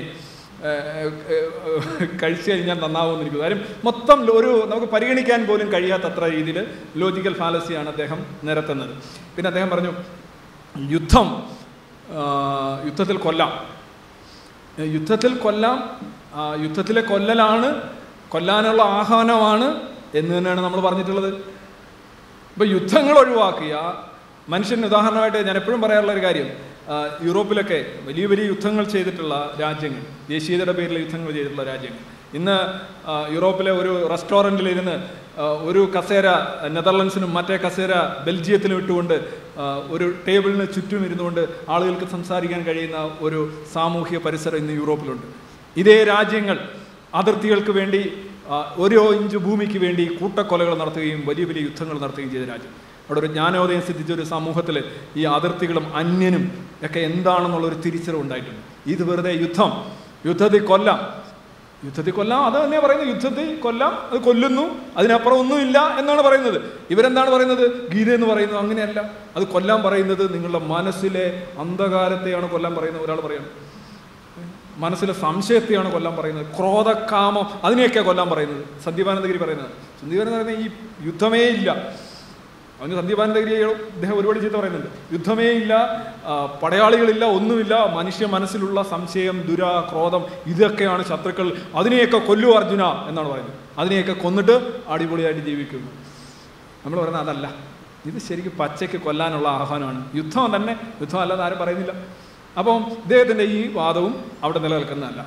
കഴിച്ചു കഴിഞ്ഞാൽ നന്നാവുമെന്നിരിക്കും. കാര്യം മൊത്തം ഒരു നമുക്ക് പരിഗണിക്കാൻ പോലും കഴിയാത്തത്ര രീതിയിൽ ലോജിക്കൽ ഫാലസിയാണ് അദ്ദേഹം നിരത്തുന്നത്. പിന്നെ അദ്ദേഹം പറഞ്ഞു യുദ്ധം യുദ്ധത്തിൽ കൊല്ലാം യുദ്ധത്തിൽ കൊല്ലാം യുദ്ധത്തിലെ കൊല്ലലാണ്, കൊല്ലാനുള്ള ആഹ്വാനമാണ് എന്ന് തന്നെയാണ് നമ്മൾ പറഞ്ഞിട്ടുള്ളത്. ഇപ്പോൾ യുദ്ധങ്ങൾ ഒഴിവാക്കിയ മനുഷ്യന് ഉദാഹരണമായിട്ട് ഞാൻ എപ്പോഴും പറയാറുള്ള ഒരു കാര്യം, യൂറോപ്പിലൊക്കെ വലിയ വലിയ യുദ്ധങ്ങൾ ചെയ്തിട്ടുള്ള രാജ്യങ്ങൾ, ദേശീയതയുടെ പേരിൽ യുദ്ധങ്ങൾ ചെയ്തിട്ടുള്ള രാജ്യങ്ങൾ, ഇന്ന് യൂറോപ്പിലെ ഒരു റെസ്റ്റോറൻറ്റിലിരുന്ന് ഒരു കസേര നെതർലൻഡ്സിനും മറ്റേ കസേര ബെൽജിയത്തിനും ഇട്ടുകൊണ്ട് ഒരു ടേബിളിന് ചുറ്റും ഇരുന്നുകൊണ്ട് ആളുകൾക്ക് സംസാരിക്കാൻ കഴിയുന്ന ഒരു സാമൂഹിക പരിസരം ഇന്ന് യൂറോപ്പിലുണ്ട്. ഇതേ രാജ്യങ്ങൾ അതിർത്തികൾക്ക് വേണ്ടി ഓരോ ഇഞ്ച് ഭൂമിക്ക് വേണ്ടി കൂട്ടക്കൊലകൾ നടത്തുകയും വലിയ വലിയ യുദ്ധങ്ങൾ നടത്തുകയും ചെയ്ത രാജ്യം. അവിടെ ഒരു ജ്ഞാനോദയം സിദ്ധിച്ച ഒരു സമൂഹത്തിൽ ഈ അതിർത്തികളും അന്യനും ഒക്കെ എന്താണെന്നുള്ളൊരു തിരിച്ചറിവ് ഉണ്ടായിട്ടുണ്ട്. ഇത് വെറുതെ യുദ്ധം, യുദ്ധത്തിൽ കൊല്ലാം യുദ്ധത്തിൽ കൊല്ലാം അത് തന്നെ പറയുന്നത്. യുദ്ധത്തിൽ കൊല്ലാം, അത് കൊല്ലുന്നു, അതിനപ്പുറം ഒന്നുമില്ല എന്നാണ് പറയുന്നത്. ഇവരെന്താണ് പറയുന്നത്? ഗീത എന്ന് പറയുന്നത് അങ്ങനെയല്ല. അത് കൊല്ലാൻ പറയുന്നത് നിങ്ങളുടെ മനസ്സിലെ അന്ധകാരത്തെയാണ് കൊല്ലാൻ പറയുന്നത്. ഒരാൾ പറയുന്നത് മനസ്സിലെ സംശയത്തെയാണ് കൊല്ലാൻ പറയുന്നത്. ക്രോധകാമം അതിനെയൊക്കെ കൊല്ലാൻ പറയുന്നത്. സന്ദീപാനന്ദഗിരി പറയുന്നത് സന്ദീപാനന്ദ പറയുന്നത് ഈ യുദ്ധമേ ഇല്ല. അവന് സന്ദീപാനന്ദഗിരിയെ അദ്ദേഹം ഒരുപാട് ചീത്ത പറയുന്നുണ്ട്. യുദ്ധമേ ഇല്ല, പടയാളികളില്ല, ഒന്നുമില്ല, മനുഷ്യ മനസ്സിലുള്ള സംശയം, ദുര, ക്രോധം ഇതൊക്കെയാണ് ശത്രുക്കൾ, അതിനെയൊക്കെ കൊല്ലു അർജുന എന്നാണ് പറയുന്നത്. അതിനെയൊക്കെ കൊന്നിട്ട് അടിപൊളിയായിട്ട് ജീവിക്കുന്നു. നമ്മൾ പറയുന്നത് അതല്ല, ഇത് ശരിക്കും പച്ചയ്ക്ക് കൊല്ലാനുള്ള ആഹ്വാനമാണ്. യുദ്ധം തന്നെ യുദ്ധം അല്ലാതെ ആരും പറയുന്നില്ല. അപ്പം ഇദ്ദേഹത്തിൻ്റെ ഈ വാദവും അവിടെ നിലനിൽക്കുന്നതല്ല.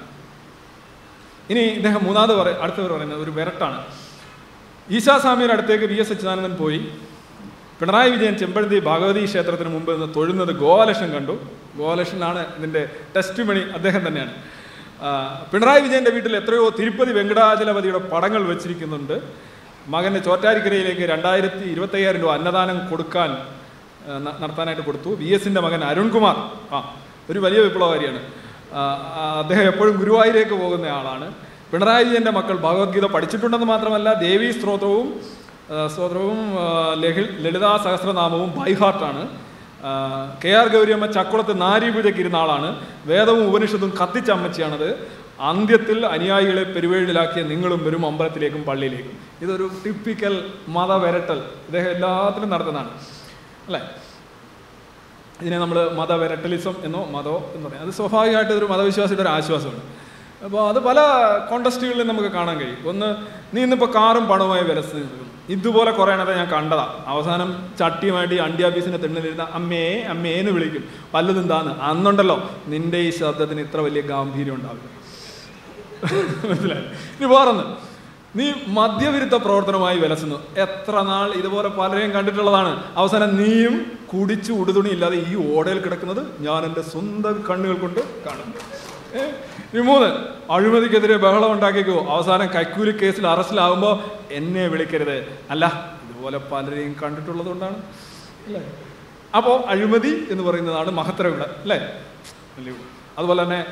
ഇനി ഇദ്ദേഹം മൂന്നാമത് പറ അടുത്തവർ പറയുന്നത് ഒരു വിരട്ടാണ്. ഈശാസ്വാമിയുടെ അടുത്തേക്ക് വി എസ് അച്യുതാനന്ദൻ പോയി പിണറായി വിജയൻ ചെമ്പഴന്തി ഭഗവതി ക്ഷേത്രത്തിന് മുമ്പ് നിന്ന് തൊഴുന്നത് ഗോപാലകൃഷ്ണൻ കണ്ടു. ഗോപാലകൃഷ്ണനാണ് ഇതിൻ്റെ ടെസ്റ്റ് മണി, അദ്ദേഹം തന്നെയാണ്. പിണറായി വിജയൻ്റെ വീട്ടിൽ എത്രയോ തിരുപ്പതി വെങ്കടാചലപതിയുടെ പടങ്ങൾ വെച്ചിരിക്കുന്നുണ്ട്. മകൻ്റെ ചോറ്റാരിക്കരയിലേക്ക് രണ്ടായിരത്തി ഇരുപത്തയ്യായിരം രൂപ അന്നദാനം കൊടുക്കാൻ നടത്താനായിട്ട് കൊടുത്തു. വി എസിൻ്റെ മകൻ അരുൺകുമാർ ആ ഒരു വലിയ വിപ്ലവകാരിയാണ്. അദ്ദേഹം എപ്പോഴും ഗുരുവായൂരേക്ക് പോകുന്ന ആളാണ്. പിണറായി വിജയൻ്റെ മക്കൾ ഭഗവത്ഗീത പഠിച്ചിട്ടുണ്ടെന്ന് മാത്രമല്ല ദേവീ സ്തോത്രവും സ്തോത്രവും ലഹി ലളിതാ സഹസ്രനാമവും ബൈഹാർട്ടാണ്. കെ ആർ ഗൗരിയമ്മ ചക്കുളത്ത് നാരീപൂജയ്ക്ക് ഇരുന്ന ആളാണ്. വേദവും ഉപനിഷത്തും കത്തിച്ചമ്മച്ചിയാണത്. അന്ത്യത്തിൽ അനുയായികളെ പെരുവേഴിലാക്കിയ നിങ്ങളും വരും അമ്പലത്തിലേക്കും പള്ളിയിലേക്കും. ഇതൊരു ടിപ്പിക്കൽ മത വിരട്ടൽ ഇദ്ദേഹം എല്ലാത്തിലും നടത്തുന്നതാണ് അല്ലേ. ഇതിനെ നമ്മൾ മത വിരട്ടലിസം എന്നോ മതോ എന്ന് പറയാം. അത് സ്വാഭാവികമായിട്ട് ഒരു മതവിശ്വാസിയുടെ ഒരു ആശ്വാസമാണ്. അപ്പോൾ അത് പല കോണ്ടസ്റ്റുകളിലും നമുക്ക് കാണാൻ കഴിയും. ഒന്ന്, നീ ഇന്നിപ്പോൾ കാറും പണവുമായി വിലസ് നിൽക്കും. ഇതുപോലെ കുറേ എണ്ണത്തെ ഞാൻ കണ്ടതാണ്. അവസാനം ചട്ടിയുമായിട്ട് ഈ അണ്ടി ഓഫീസിൻ്റെ തെണ്ണിലിരുന്ന അമ്മേ അമ്മേന്ന് വിളിക്കും. പലതും താന്ന് അന്നുണ്ടല്ലോ നിൻ്റെ ഈ ശബ്ദത്തിന് ഇത്ര വലിയ ഗാംഭീര്യം ഉണ്ടാവില്ല. മനസ്സിലായി? ഇനി വേറൊന്ന്, നീ മദ്യവിരുദ്ധ പ്രവർത്തനമായി വിലസുന്നു. എത്ര നാൾ ഇതുപോലെ പലരെയും കണ്ടിട്ടുള്ളതാണ്. അവസാനം നീയും കുടിച്ചു ഉടുതുണി ഇല്ലാതെ ഈ ഓടയിൽ കിടക്കുന്നത് ഞാൻ എൻ്റെ സ്വന്തം കണ്ണുകൾ കൊണ്ട് കാണുന്നു. ഈ മൂന്ന്, അഴിമതിക്കെതിരെ ബഹളം ഉണ്ടാക്കിക്കോ. അവസാനം കൈക്കൂലി കേസിൽ അറസ്റ്റിലാകുമ്പോൾ എന്നെ വിളിക്കരുത്. അല്ല, ഇതുപോലെ പലരെയും കണ്ടിട്ടുള്ളത് കൊണ്ടാണ് അല്ലേ. അപ്പോൾ അഴിമതി എന്ന് പറയുന്നതാണ് മഹത്തരം ഇവിടെ അല്ലേ. അതുപോലെ തന്നെ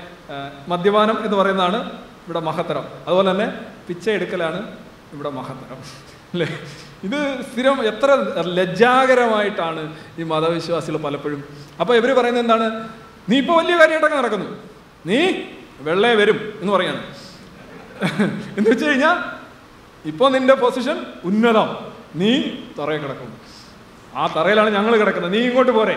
മദ്യപാനം എന്ന് പറയുന്നതാണ് ഇവിടെ മഹത്തരം. അതുപോലെ തന്നെ പിച്ച എടുക്കലാണ് ഇവിടെ മഹത്തരം. അല്ലേ? ഇത് സ്ഥിരം എത്ര ലജ്ജാകരമായിട്ടാണ് ഈ മതവിശ്വാസികൾ പലപ്പോഴും. അപ്പോൾ ഇവർ പറയുന്നത് എന്താണ്? നീ ഇപ്പോൾ വലിയ കാര്യമായിട്ടൊക്കെ നടക്കുന്നു, നീ വെള്ളേ വരും എന്ന് പറയാണ്. എന്ന് വെച്ച് കഴിഞ്ഞാൽ ഇപ്പോൾ നിന്റെ പൊസിഷൻ ഉന്നതം, നീ തറയിൽ കിടക്കും, ആ തറയിലാണ് ഞങ്ങൾ കിടക്കുന്നത്, നീ ഇങ്ങോട്ട് പോരെ.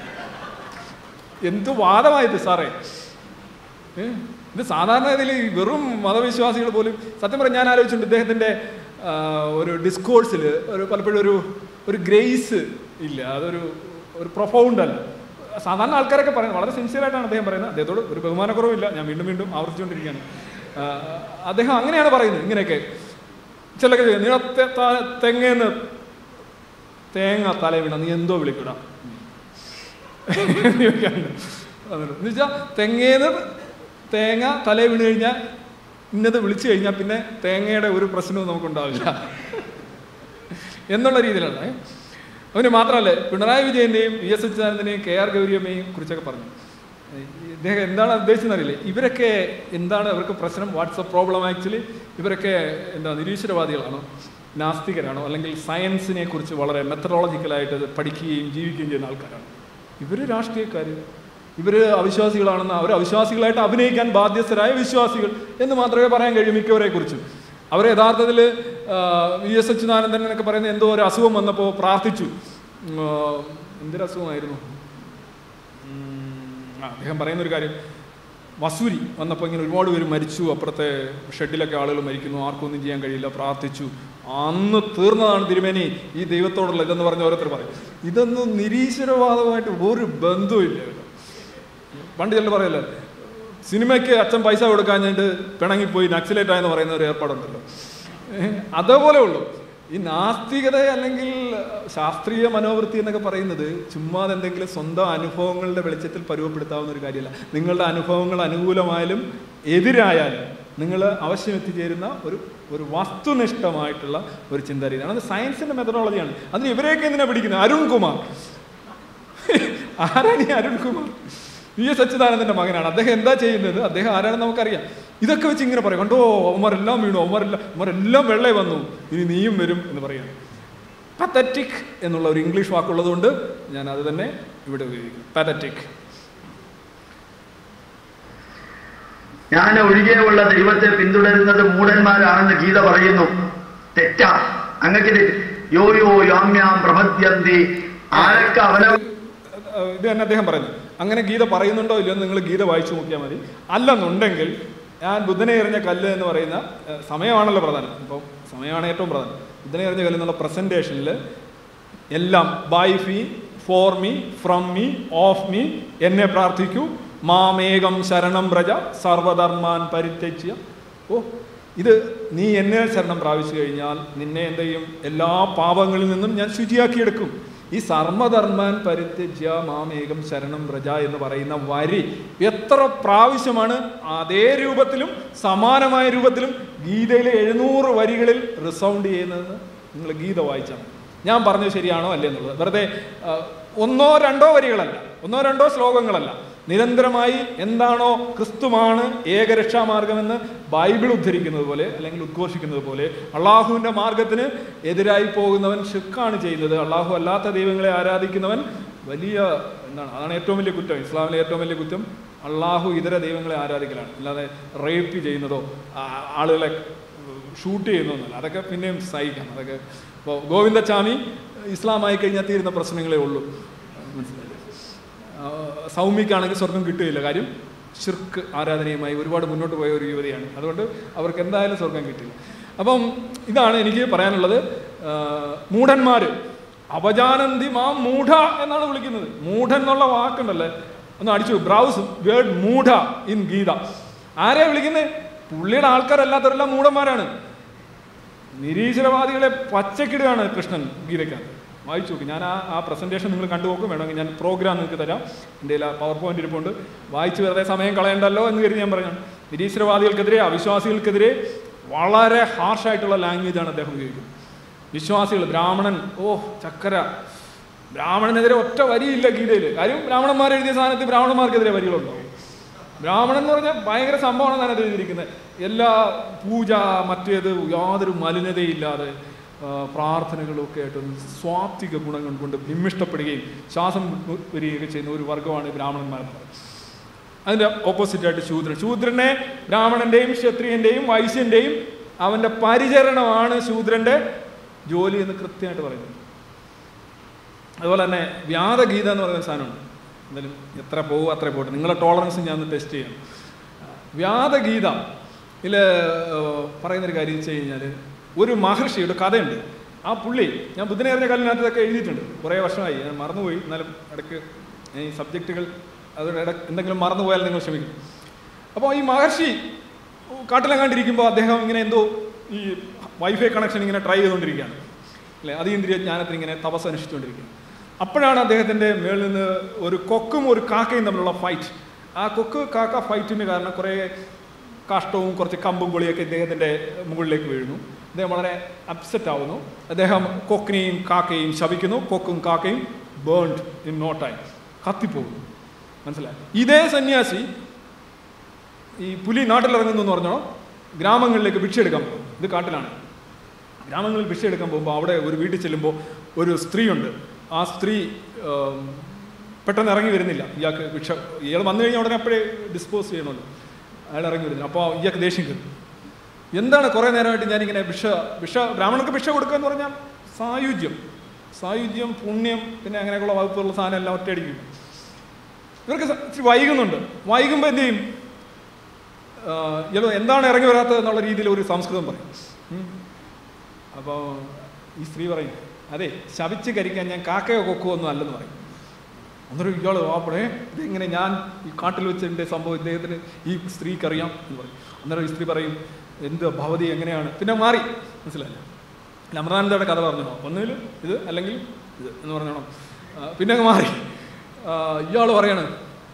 എന്ത് വാദമായത് സാറേ! ഇത് സാധാരണ ഇതിൽ വെറും മതവിശ്വാസികൾ പോലും, സത്യം പറഞ്ഞാൽ ഞാൻ ആലോചിച്ചിട്ടുണ്ട് ഇദ്ദേഹത്തിൻ്റെ ഒരു ഡിസ്കോഴ്സിൽ ഒരു പലപ്പോഴും ഒരു ഒരു ഗ്രേസ് ഇല്ല, അതൊരു ഒരു പ്രൊഫൗണ്ട് അല്ല. സാധാരണ ആൾക്കാരൊക്കെ പറയുന്നത് വളരെ സിൻസിയറായിട്ടാണ് അദ്ദേഹം പറയുന്നത്. അദ്ദേഹത്തോട് ഒരു ബഹുമാനക്കുറവില്ല, ഞാൻ വീണ്ടും വീണ്ടും ആവർത്തിച്ചുകൊണ്ടിരിക്കുകയാണ്. അദ്ദേഹം അങ്ങനെയാണ് പറയുന്നത്. ഇങ്ങനെയൊക്കെ ചിലൊക്കെ ചെയ്യും, നീ തെങ്ങേന്ന് തേങ്ങ തല വീണ നീ എന്തോ വിളിക്കൂടാ എന്ന് വെച്ചാൽ തെങ്ങേന്ന് തേങ്ങ തല വീണ് കഴിഞ്ഞാൽ ഇന്നത് വിളിച്ചു കഴിഞ്ഞാൽ പിന്നെ തേങ്ങയുടെ ഒരു പ്രശ്നവും നമുക്കുണ്ടാവില്ല എന്നുള്ള രീതിയിലാണ്. അവന് മാത്രമല്ല, പിണറായി വിജയൻ്റെയും വി എസ് അച്യുതാനന്ദനെയും കെ ആർ ഗൗരിയമ്മയും കുറിച്ചൊക്കെ പറഞ്ഞു. ഇദ്ദേഹം എന്താണ് ഉദ്ദേശിച്ചെന്ന് അറിയില്ലേ? ഇവരൊക്കെ എന്താണ് അവർക്ക് പ്രശ്നം? വാട്ട്സപ്പ് പ്രോബ്ലം ആക്ച്വലി ഇവരൊക്കെ എന്താ നിരീശ്വരവാദികളാണോ, നാസ്തികരാണോ, അല്ലെങ്കിൽ സയൻസിനെ കുറിച്ച് വളരെ മെത്തഡോളജിക്കലായിട്ട് പഠിക്കുകയും ജീവിക്കുകയും ചെയ്യുന്ന ആൾക്കാരാണ്? ഇവർ രാഷ്ട്രീയക്കാർ, ഇവർ അവിശ്വാസികളാണെന്ന് അവർ അവിശ്വാസികളായിട്ട് അഭിനയിക്കാൻ ബാധ്യസ്ഥരായ വിശ്വാസികൾ എന്ന് മാത്രമേ പറയാൻ കഴിയൂ മിക്കവരെ കുറിച്ചും. അവർ യഥാർത്ഥത്തിൽ വി എസ് അച്യുതാനന്ദൻ എന്നൊക്കെ പറയുന്ന എന്തോ ഒരു അസുഖം വന്നപ്പോൾ പ്രാർത്ഥിച്ചു. എന്തൊരു അസുഖമായിരുന്നു? അദ്ദേഹം പറയുന്നൊരു കാര്യം, വസൂരി വന്നപ്പോൾ ഇങ്ങനെ ഒരുപാട് പേര് മരിച്ചു, അപ്പുറത്തെ ഷെഡിലൊക്കെ ആളുകൾ മരിക്കുന്നു, ആർക്കും ഒന്നും ചെയ്യാൻ കഴിയില്ല, പ്രാർത്ഥിച്ചു, അന്ന് തീർന്നതാണ് തിരുമേനി ഈ ദൈവത്തോടുള്ള ഇതെന്ന് പറഞ്ഞ് ഓരോരുത്തർ പറയും. ഇതൊന്നും നിരീശ്വരവാദമായിട്ട് ഒരു ബന്ധവുമില്ല. പണ്ട് ചിലർ പറയല്ലോ, സിനിമയ്ക്ക് അച്ഛൻ പൈസ കൊടുക്കാഞ്ഞിട്ട് പിണങ്ങിപ്പോയി നക്സലേറ്റായെന്ന് പറയുന്ന ഒരു ഏർപ്പാടുണ്ടല്ലോ, അതേപോലെ ഉള്ളൂ ഈ നാസ്തികത അല്ലെങ്കിൽ ശാസ്ത്രീയ മനോവൃത്തി എന്നൊക്കെ പറയുന്നത്. ചുമ്മാതെ എന്തെങ്കിലും സ്വന്തം അനുഭവങ്ങളുടെ വെളിച്ചത്തിൽ പരുവപ്പെടുത്താവുന്ന ഒരു കാര്യമല്ല. നിങ്ങളുടെ അനുഭവങ്ങൾ അനുകൂലമായാലും എതിരായാലും നിങ്ങൾ അവശ്യം എത്തിച്ചേരുന്ന ഒരു ഒരു വസ്തുനിഷ്ഠമായിട്ടുള്ള ഒരു ചിന്താരീതിയാണ്. അത് സയൻസിൻ്റെ മെത്തഡോളജിയാണ്. അതിന് ഇവരെയൊക്കെ എന്തിനാണ് പിടിക്കുന്നത്? അരുൺകുമാർ, ആരാണ് ഈ അരുൺകുമാർ? വി എസ് അച്യുതാനന്ദൻ്റെ മകനാണ്. അദ്ദേഹം എന്താ ചെയ്യുന്നത്? അദ്ദേഹം ആരാണെന്ന് നമുക്കറിയാം. ഇതൊക്കെ വെച്ച് ഇങ്ങനെ പറയും, കണ്ടോ അവന്മാരെല്ലാം വീണു, അവന്മാരെല്ലാം അവന്മാരെല്ലാം വെള്ളേ വന്നു, ഇനി നീയും വരും എന്ന് പറയുന്നത്. പത്തറ്റിക് എന്നുള്ള ഒരു ഇംഗ്ലീഷ് വാക്കുള്ളത് കൊണ്ട് ഞാൻ അത് തന്നെ ഇവിടെ ഉപയോഗിക്കും, പത്തറ്റിക്. ഞാൻ ഒഴികെയുള്ള ദൈവത്തെ പിന്തുടരുന്നത് മൂഢന്മാരാണെന്ന് ഗീത പറയുന്നു. തെറ്റാ, അങ്ങനെ യോ യോ യാമ്യാം പ്രപദ്യന്തി ആരൊക്കെ അവന ഇത് തന്നെ അദ്ദേഹം പറയുന്നു. അങ്ങനെ ഗീത പറയുന്നുണ്ടോ ഇല്ലയോ എന്ന് നിങ്ങൾ ഗീത വായിച്ചു നോക്കിയാൽ മതി. അല്ലെന്നുണ്ടെങ്കിൽ ഞാൻ ബുദ്ധനെ എറിഞ്ഞ കല്ല് എന്ന് പറയുന്ന സമയമാണല്ലോ പ്രധാനം, ഇപ്പോൾ സമയമാണ് ഏറ്റവും പ്രധാനം. ബുദ്ധനെ എറിഞ്ഞ കല്ല് എന്നുള്ള പ്രസൻറ്റേഷനിൽ എല്ലാം by thee, for me, from me, of me, എന്നെ പ്രാർത്ഥിക്കൂ, മാമേകം ശരണം വ്രജ സർവധർമാൻ പരിത്യജ്യ. ഓ, ഇത് നീ എന്നെ ശരണം പ്രാപിച്ചു കഴിഞ്ഞാൽ നിന്നെ എന്ത് ചെയ്യും? എല്ലാ പാപങ്ങളിൽ നിന്നും ഞാൻ ശുചിയാക്കിയെടുക്കും. ഈ സർവധർമാൻ പരിത്യജ്യ മാമേകം ശരണം വ്രജ എന്ന് പറയുന്ന വരി എത്ര പ്രാവശ്യമാണ് അതേ രൂപത്തിലും സമാനമായ രൂപത്തിലും ഗീതയിലെ എഴുന്നൂറ് വരികളിൽ റിസൗണ്ട് ചെയ്യുന്നതെന്ന് നിങ്ങൾ ഗീത വായിച്ചാൽ ഞാൻ പറഞ്ഞത് ശരിയാണോ അല്ലേ എന്നുള്ളത്. വെറുതെ ഒന്നോ രണ്ടോ വരികളല്ല, ഒന്നോ രണ്ടോ ശ്ലോകങ്ങളല്ല, നിരന്തരമായി എന്താണോ ക്രിസ്തുവാണ് ഏകരക്ഷാമാർഗമെന്ന് ബൈബിൾ ഉദ്ധരിക്കുന്നത് പോലെ അല്ലെങ്കിൽ ഉദ്ഘോഷിക്കുന്നത് പോലെ അള്ളാഹുവിൻ്റെ മാർഗത്തിന് എതിരായി പോകുന്നവൻ ഷിർക്കാണ് ചെയ്യുന്നത്. അള്ളാഹു അല്ലാത്ത ദൈവങ്ങളെ ആരാധിക്കുന്നവൻ വലിയ എന്താണ്, അതാണ് ഏറ്റവും വലിയ കുറ്റം. ഇസ്ലാമിലെ ഏറ്റവും വലിയ കുറ്റം അള്ളാഹു ഇതര ദൈവങ്ങളെ ആരാധിക്കലാണ്, അല്ലാതെ റേപ്പ് ചെയ്യുന്നതോ ആളുകളെ ഷൂട്ട് ചെയ്യുന്നതൊന്നുമല്ല. അതൊക്കെ പിന്നെയും സഹിക്കാം. അതൊക്കെ ഇപ്പോൾ ഗോവിന്ദച്ചാമി ഇസ്ലാമായി കഴിഞ്ഞാൽ തീരുന്ന പ്രശ്നങ്ങളേ ഉള്ളൂ, മനസ്സിലായി. സൗമ്യക്കാണെങ്കിൽ സ്വർഗം കിട്ടുകയില്ല, കാര്യം ഷിർക്ക് ആരാധനയുമായി ഒരുപാട് മുന്നോട്ട് പോയ ഒരു യുവതിയാണ്. അതുകൊണ്ട് അവർക്ക് എന്തായാലും സ്വർഗം കിട്ടില്ല. അപ്പം ഇതാണ് എനിക്ക് പറയാനുള്ളത്. മൂഢന്മാർ അപജാനന്തി മാം മൂഢ എന്നാണ് വിളിക്കുന്നത്. മൂഢൻ എന്നുള്ള വാക്കുണ്ടല്ലേ, ഒന്ന് അടിച്ചു ബ്രൗസ് വേർഡ് മൂഢ ഇൻ ഗീത. ആരെയാ വിളിക്കുന്നത്? പുള്ളിയുടെ ആൾക്കാരല്ലാത്തവരെല്ലാം മൂഢന്മാരാണ്. നിരീശ്വരവാദികളെ പച്ചക്കിടുകയാണ് കൃഷ്ണൻ ഗീതയ്ക്കകത്ത്. വായിച്ചു നോക്കി. ഞാൻ ആ ആ പ്രസൻറ്റേഷൻ നിങ്ങൾ കണ്ടു നോക്കും. വേണമെങ്കിൽ ഞാൻ പ്രോഗ്രാം നിങ്ങൾക്ക് തരാം, എൻ്റെ ആ പവർ പോയിന്റ് ഇരിപ്പുണ്ട്. വായിച്ച് വെറുതെ സമയം കളയണ്ടല്ലോ എന്ന് കരുതി ഞാൻ പറഞ്ഞു. നിരീശ്വരവാദികൾക്കെതിരെ, അവിശ്വാസികൾക്കെതിരെ വളരെ ഹാർഷായിട്ടുള്ള ലാംഗ്വേജാണ് അദ്ദേഹം ഉപയോഗിക്കുന്നത്. വിശ്വാസികൾ, ബ്രാഹ്മണൻ, ഓ ചക്കര, ബ്രാഹ്മണനെതിരെ ഒറ്റ വരിയില്ല ഗീതയിൽ. കാര്യം ബ്രാഹ്മണന്മാർ എഴുതിയ സാധനത്തിൽ ബ്രാഹ്മണന്മാർക്കെതിരെ വരികളുണ്ടാവും. ബ്രാഹ്മണൻ എന്ന് പറഞ്ഞാൽ ഭയങ്കര സംഭവമാണ് ഞാനത് എഴുതിയിരിക്കുന്നത്. എല്ലാ പൂജ മറ്റേത് യാതൊരു മലിനതയില്ലാതെ പ്രാർത്ഥനകളും ഒക്കെ ആയിട്ട് സ്വാത്വിക ഗുണങ്ങൾ കൊണ്ട് ഭിമ്മിഷ്ടപ്പെടുകയും ശ്വാസം വരികയൊക്കെ ചെയ്യുന്ന ഒരു വർഗമാണ് ബ്രാഹ്മണന്മാരെന്ന് പറയുന്നത്. അതിൻ്റെ ഓപ്പോസിറ്റായിട്ട് ശൂദ്രൻ. ശൂദ്രനെ ബ്രാഹ്മണൻ്റെയും ക്ഷത്രിയൻ്റെയും വൈശ്യൻ്റെയും അവൻ്റെ പരിചരണമാണ് ശൂദ്രൻ്റെ ജോലി എന്ന് കൃത്യമായിട്ട് പറയുന്നത്. അതുപോലെ തന്നെ വ്യാതഗീത എന്ന് പറയുന്ന സാധനമുണ്ട്. എന്തായാലും എത്ര പോകുക അത്ര പോട്ടെ, നിങ്ങളുടെ ടോളറൻസ് ഞാൻ ഒന്ന് ടെസ്റ്റ് ചെയ്യണം. വ്യാതഗീത ഇതിൽ പറയുന്നൊരു കാര്യം വെച്ച് കഴിഞ്ഞാൽ, ഒരു മഹർഷിയുടെ കഥയുണ്ട്. ആ പുള്ളി, ഞാൻ ബുദ്ധനേറിയ കാലിനകത്തൊക്കെ എഴുതിയിട്ടുണ്ട്, കുറേ വർഷമായി, ഞാൻ മറന്നുപോയി. എന്നാലും ഇടയ്ക്ക് ഈ സബ്ജക്റ്റുകൾ അതോടെ ഇടയ്ക്ക് എന്തെങ്കിലും മറന്നുപോയാൽ നിങ്ങൾ ക്ഷമിക്കും. അപ്പോൾ ഈ മഹർഷി കാട്ടിലെങ്ങാണ്ടിരിക്കുമ്പോൾ അദ്ദേഹം ഇങ്ങനെ എന്തോ ഈ വൈഫൈ കണക്ഷൻ ഇങ്ങനെ ട്രൈ ചെയ്തുകൊണ്ടിരിക്കുകയാണ് അല്ലേ, അതീന്ദ്രിയ ജ്ഞാനത്തിന് ഇങ്ങനെ തപസ് അനുഷ്ഠിച്ചുകൊണ്ടിരിക്കുകയാണ്. അപ്പോഴാണ് അദ്ദേഹത്തിൻ്റെ മേളിൽ നിന്ന് ഒരു കൊക്കും ഒരു കാക്കയും തമ്മിലുള്ള ഫൈറ്റ്. ആ കൊക്ക് കാക്ക ഫൈറ്റിന് കാരണം കുറേ കാഷ്ടവും കുറച്ച് കമ്പും കൊളിയൊക്കെ ഇദ്ദേഹത്തിൻ്റെ മുകളിലേക്ക് വീഴുന്നു. അദ്ദേഹം വളരെ അപ്സെറ്റ് ആവുന്നു. അദ്ദേഹം കൊക്കിനെയും കാക്കയും ശപിക്കുന്നു. കൊക്കും കാക്കയും ബേൺഡ് ഇൻ നോ ടൈം, കത്തിപ്പോകുന്നു. മനസ്സിലായി? ഇതേ സന്യാസി ഈ പുലി നാട്ടിലിറങ്ങുന്നു എന്ന് പറഞ്ഞോ, ഗ്രാമങ്ങളിലേക്ക് ഭിക്ഷ എടുക്കാൻ പോകും. ഇത് കാട്ടിലാണ്. ഗ്രാമങ്ങളിൽ ഭിക്ഷ എടുക്കാൻ പോകുമ്പോൾ അവിടെ ഒരു വീട്ടിൽ ചെല്ലുമ്പോൾ ഒരു സ്ത്രീയുണ്ട്. ആ സ്ത്രീ പെട്ടെന്ന് ഇറങ്ങി വരുന്നില്ല. ഇയാൾക്ക് ഭിക്ഷ, ഇയാൾ വന്നു കഴിഞ്ഞാൽ ഉടനെ അപ്പോഴേ ഡിസ്പോസ് ചെയ്യണമല്ലോ. അയാൾ ഇറങ്ങി വരുന്നില്ല. അപ്പോൾ ഇയാൾക്ക് ദേഷ്യം കയറും. എന്താണ് കുറേ നേരമായിട്ട് ഞാനിങ്ങനെ ഭിക്ഷ ഭിക്ഷ ബ്രാഹ്മണർക്ക് ഭിക്ഷ കൊടുക്കുക എന്ന് പറഞ്ഞാൽ സായുജ്യം, സായുജ്യം, പുണ്യം, പിന്നെ അങ്ങനെയൊക്കെയുള്ള വകുപ്പുള്ള സാധനം എല്ലാം ഒറ്റയടിക്കും. ഇവർക്ക് ഇച്ചിരി വൈകുന്നുണ്ട്. വൈകുമ്പോൾ എന്ത് ചെയ്യും? എന്താണ് ഇറങ്ങി വരാത്തത് എന്നുള്ള രീതിയിൽ ഒരു സംസ്കൃതം പറയും. അപ്പോൾ ഈ സ്ത്രീ പറയും, അതെ, ശപിച്ച് കരിക്കാൻ ഞാൻ കാക്കയോ കൊക്കോ ഒന്നും അല്ലെന്ന് പറയും. അന്നേരം ഇയാൾ വാപ്പടേ, ഇതെങ്ങനെ ഞാൻ ഈ കാട്ടിൽ വെച്ചതിൻ്റെ സംഭവം ഇദ്ദേഹത്തിന് ഈ സ്ത്രീക്ക് അറിയാം എന്ന് പറയും. അന്നേരം ഈ സ്ത്രീ പറയും, എന്ത് ഭവതി എങ്ങനെയാണ്? പിന്നെ മാറി. മനസ്സിലായില്ല? അമൃതാനന്ദയുടെ കഥ പറഞ്ഞോ, ഒന്നുകിൽ ഇത് അല്ലെങ്കിൽ ഇത് എന്ന് പറഞ്ഞോണം. പിന്നെ മാറി. ഇയാൾ പറയാണ്,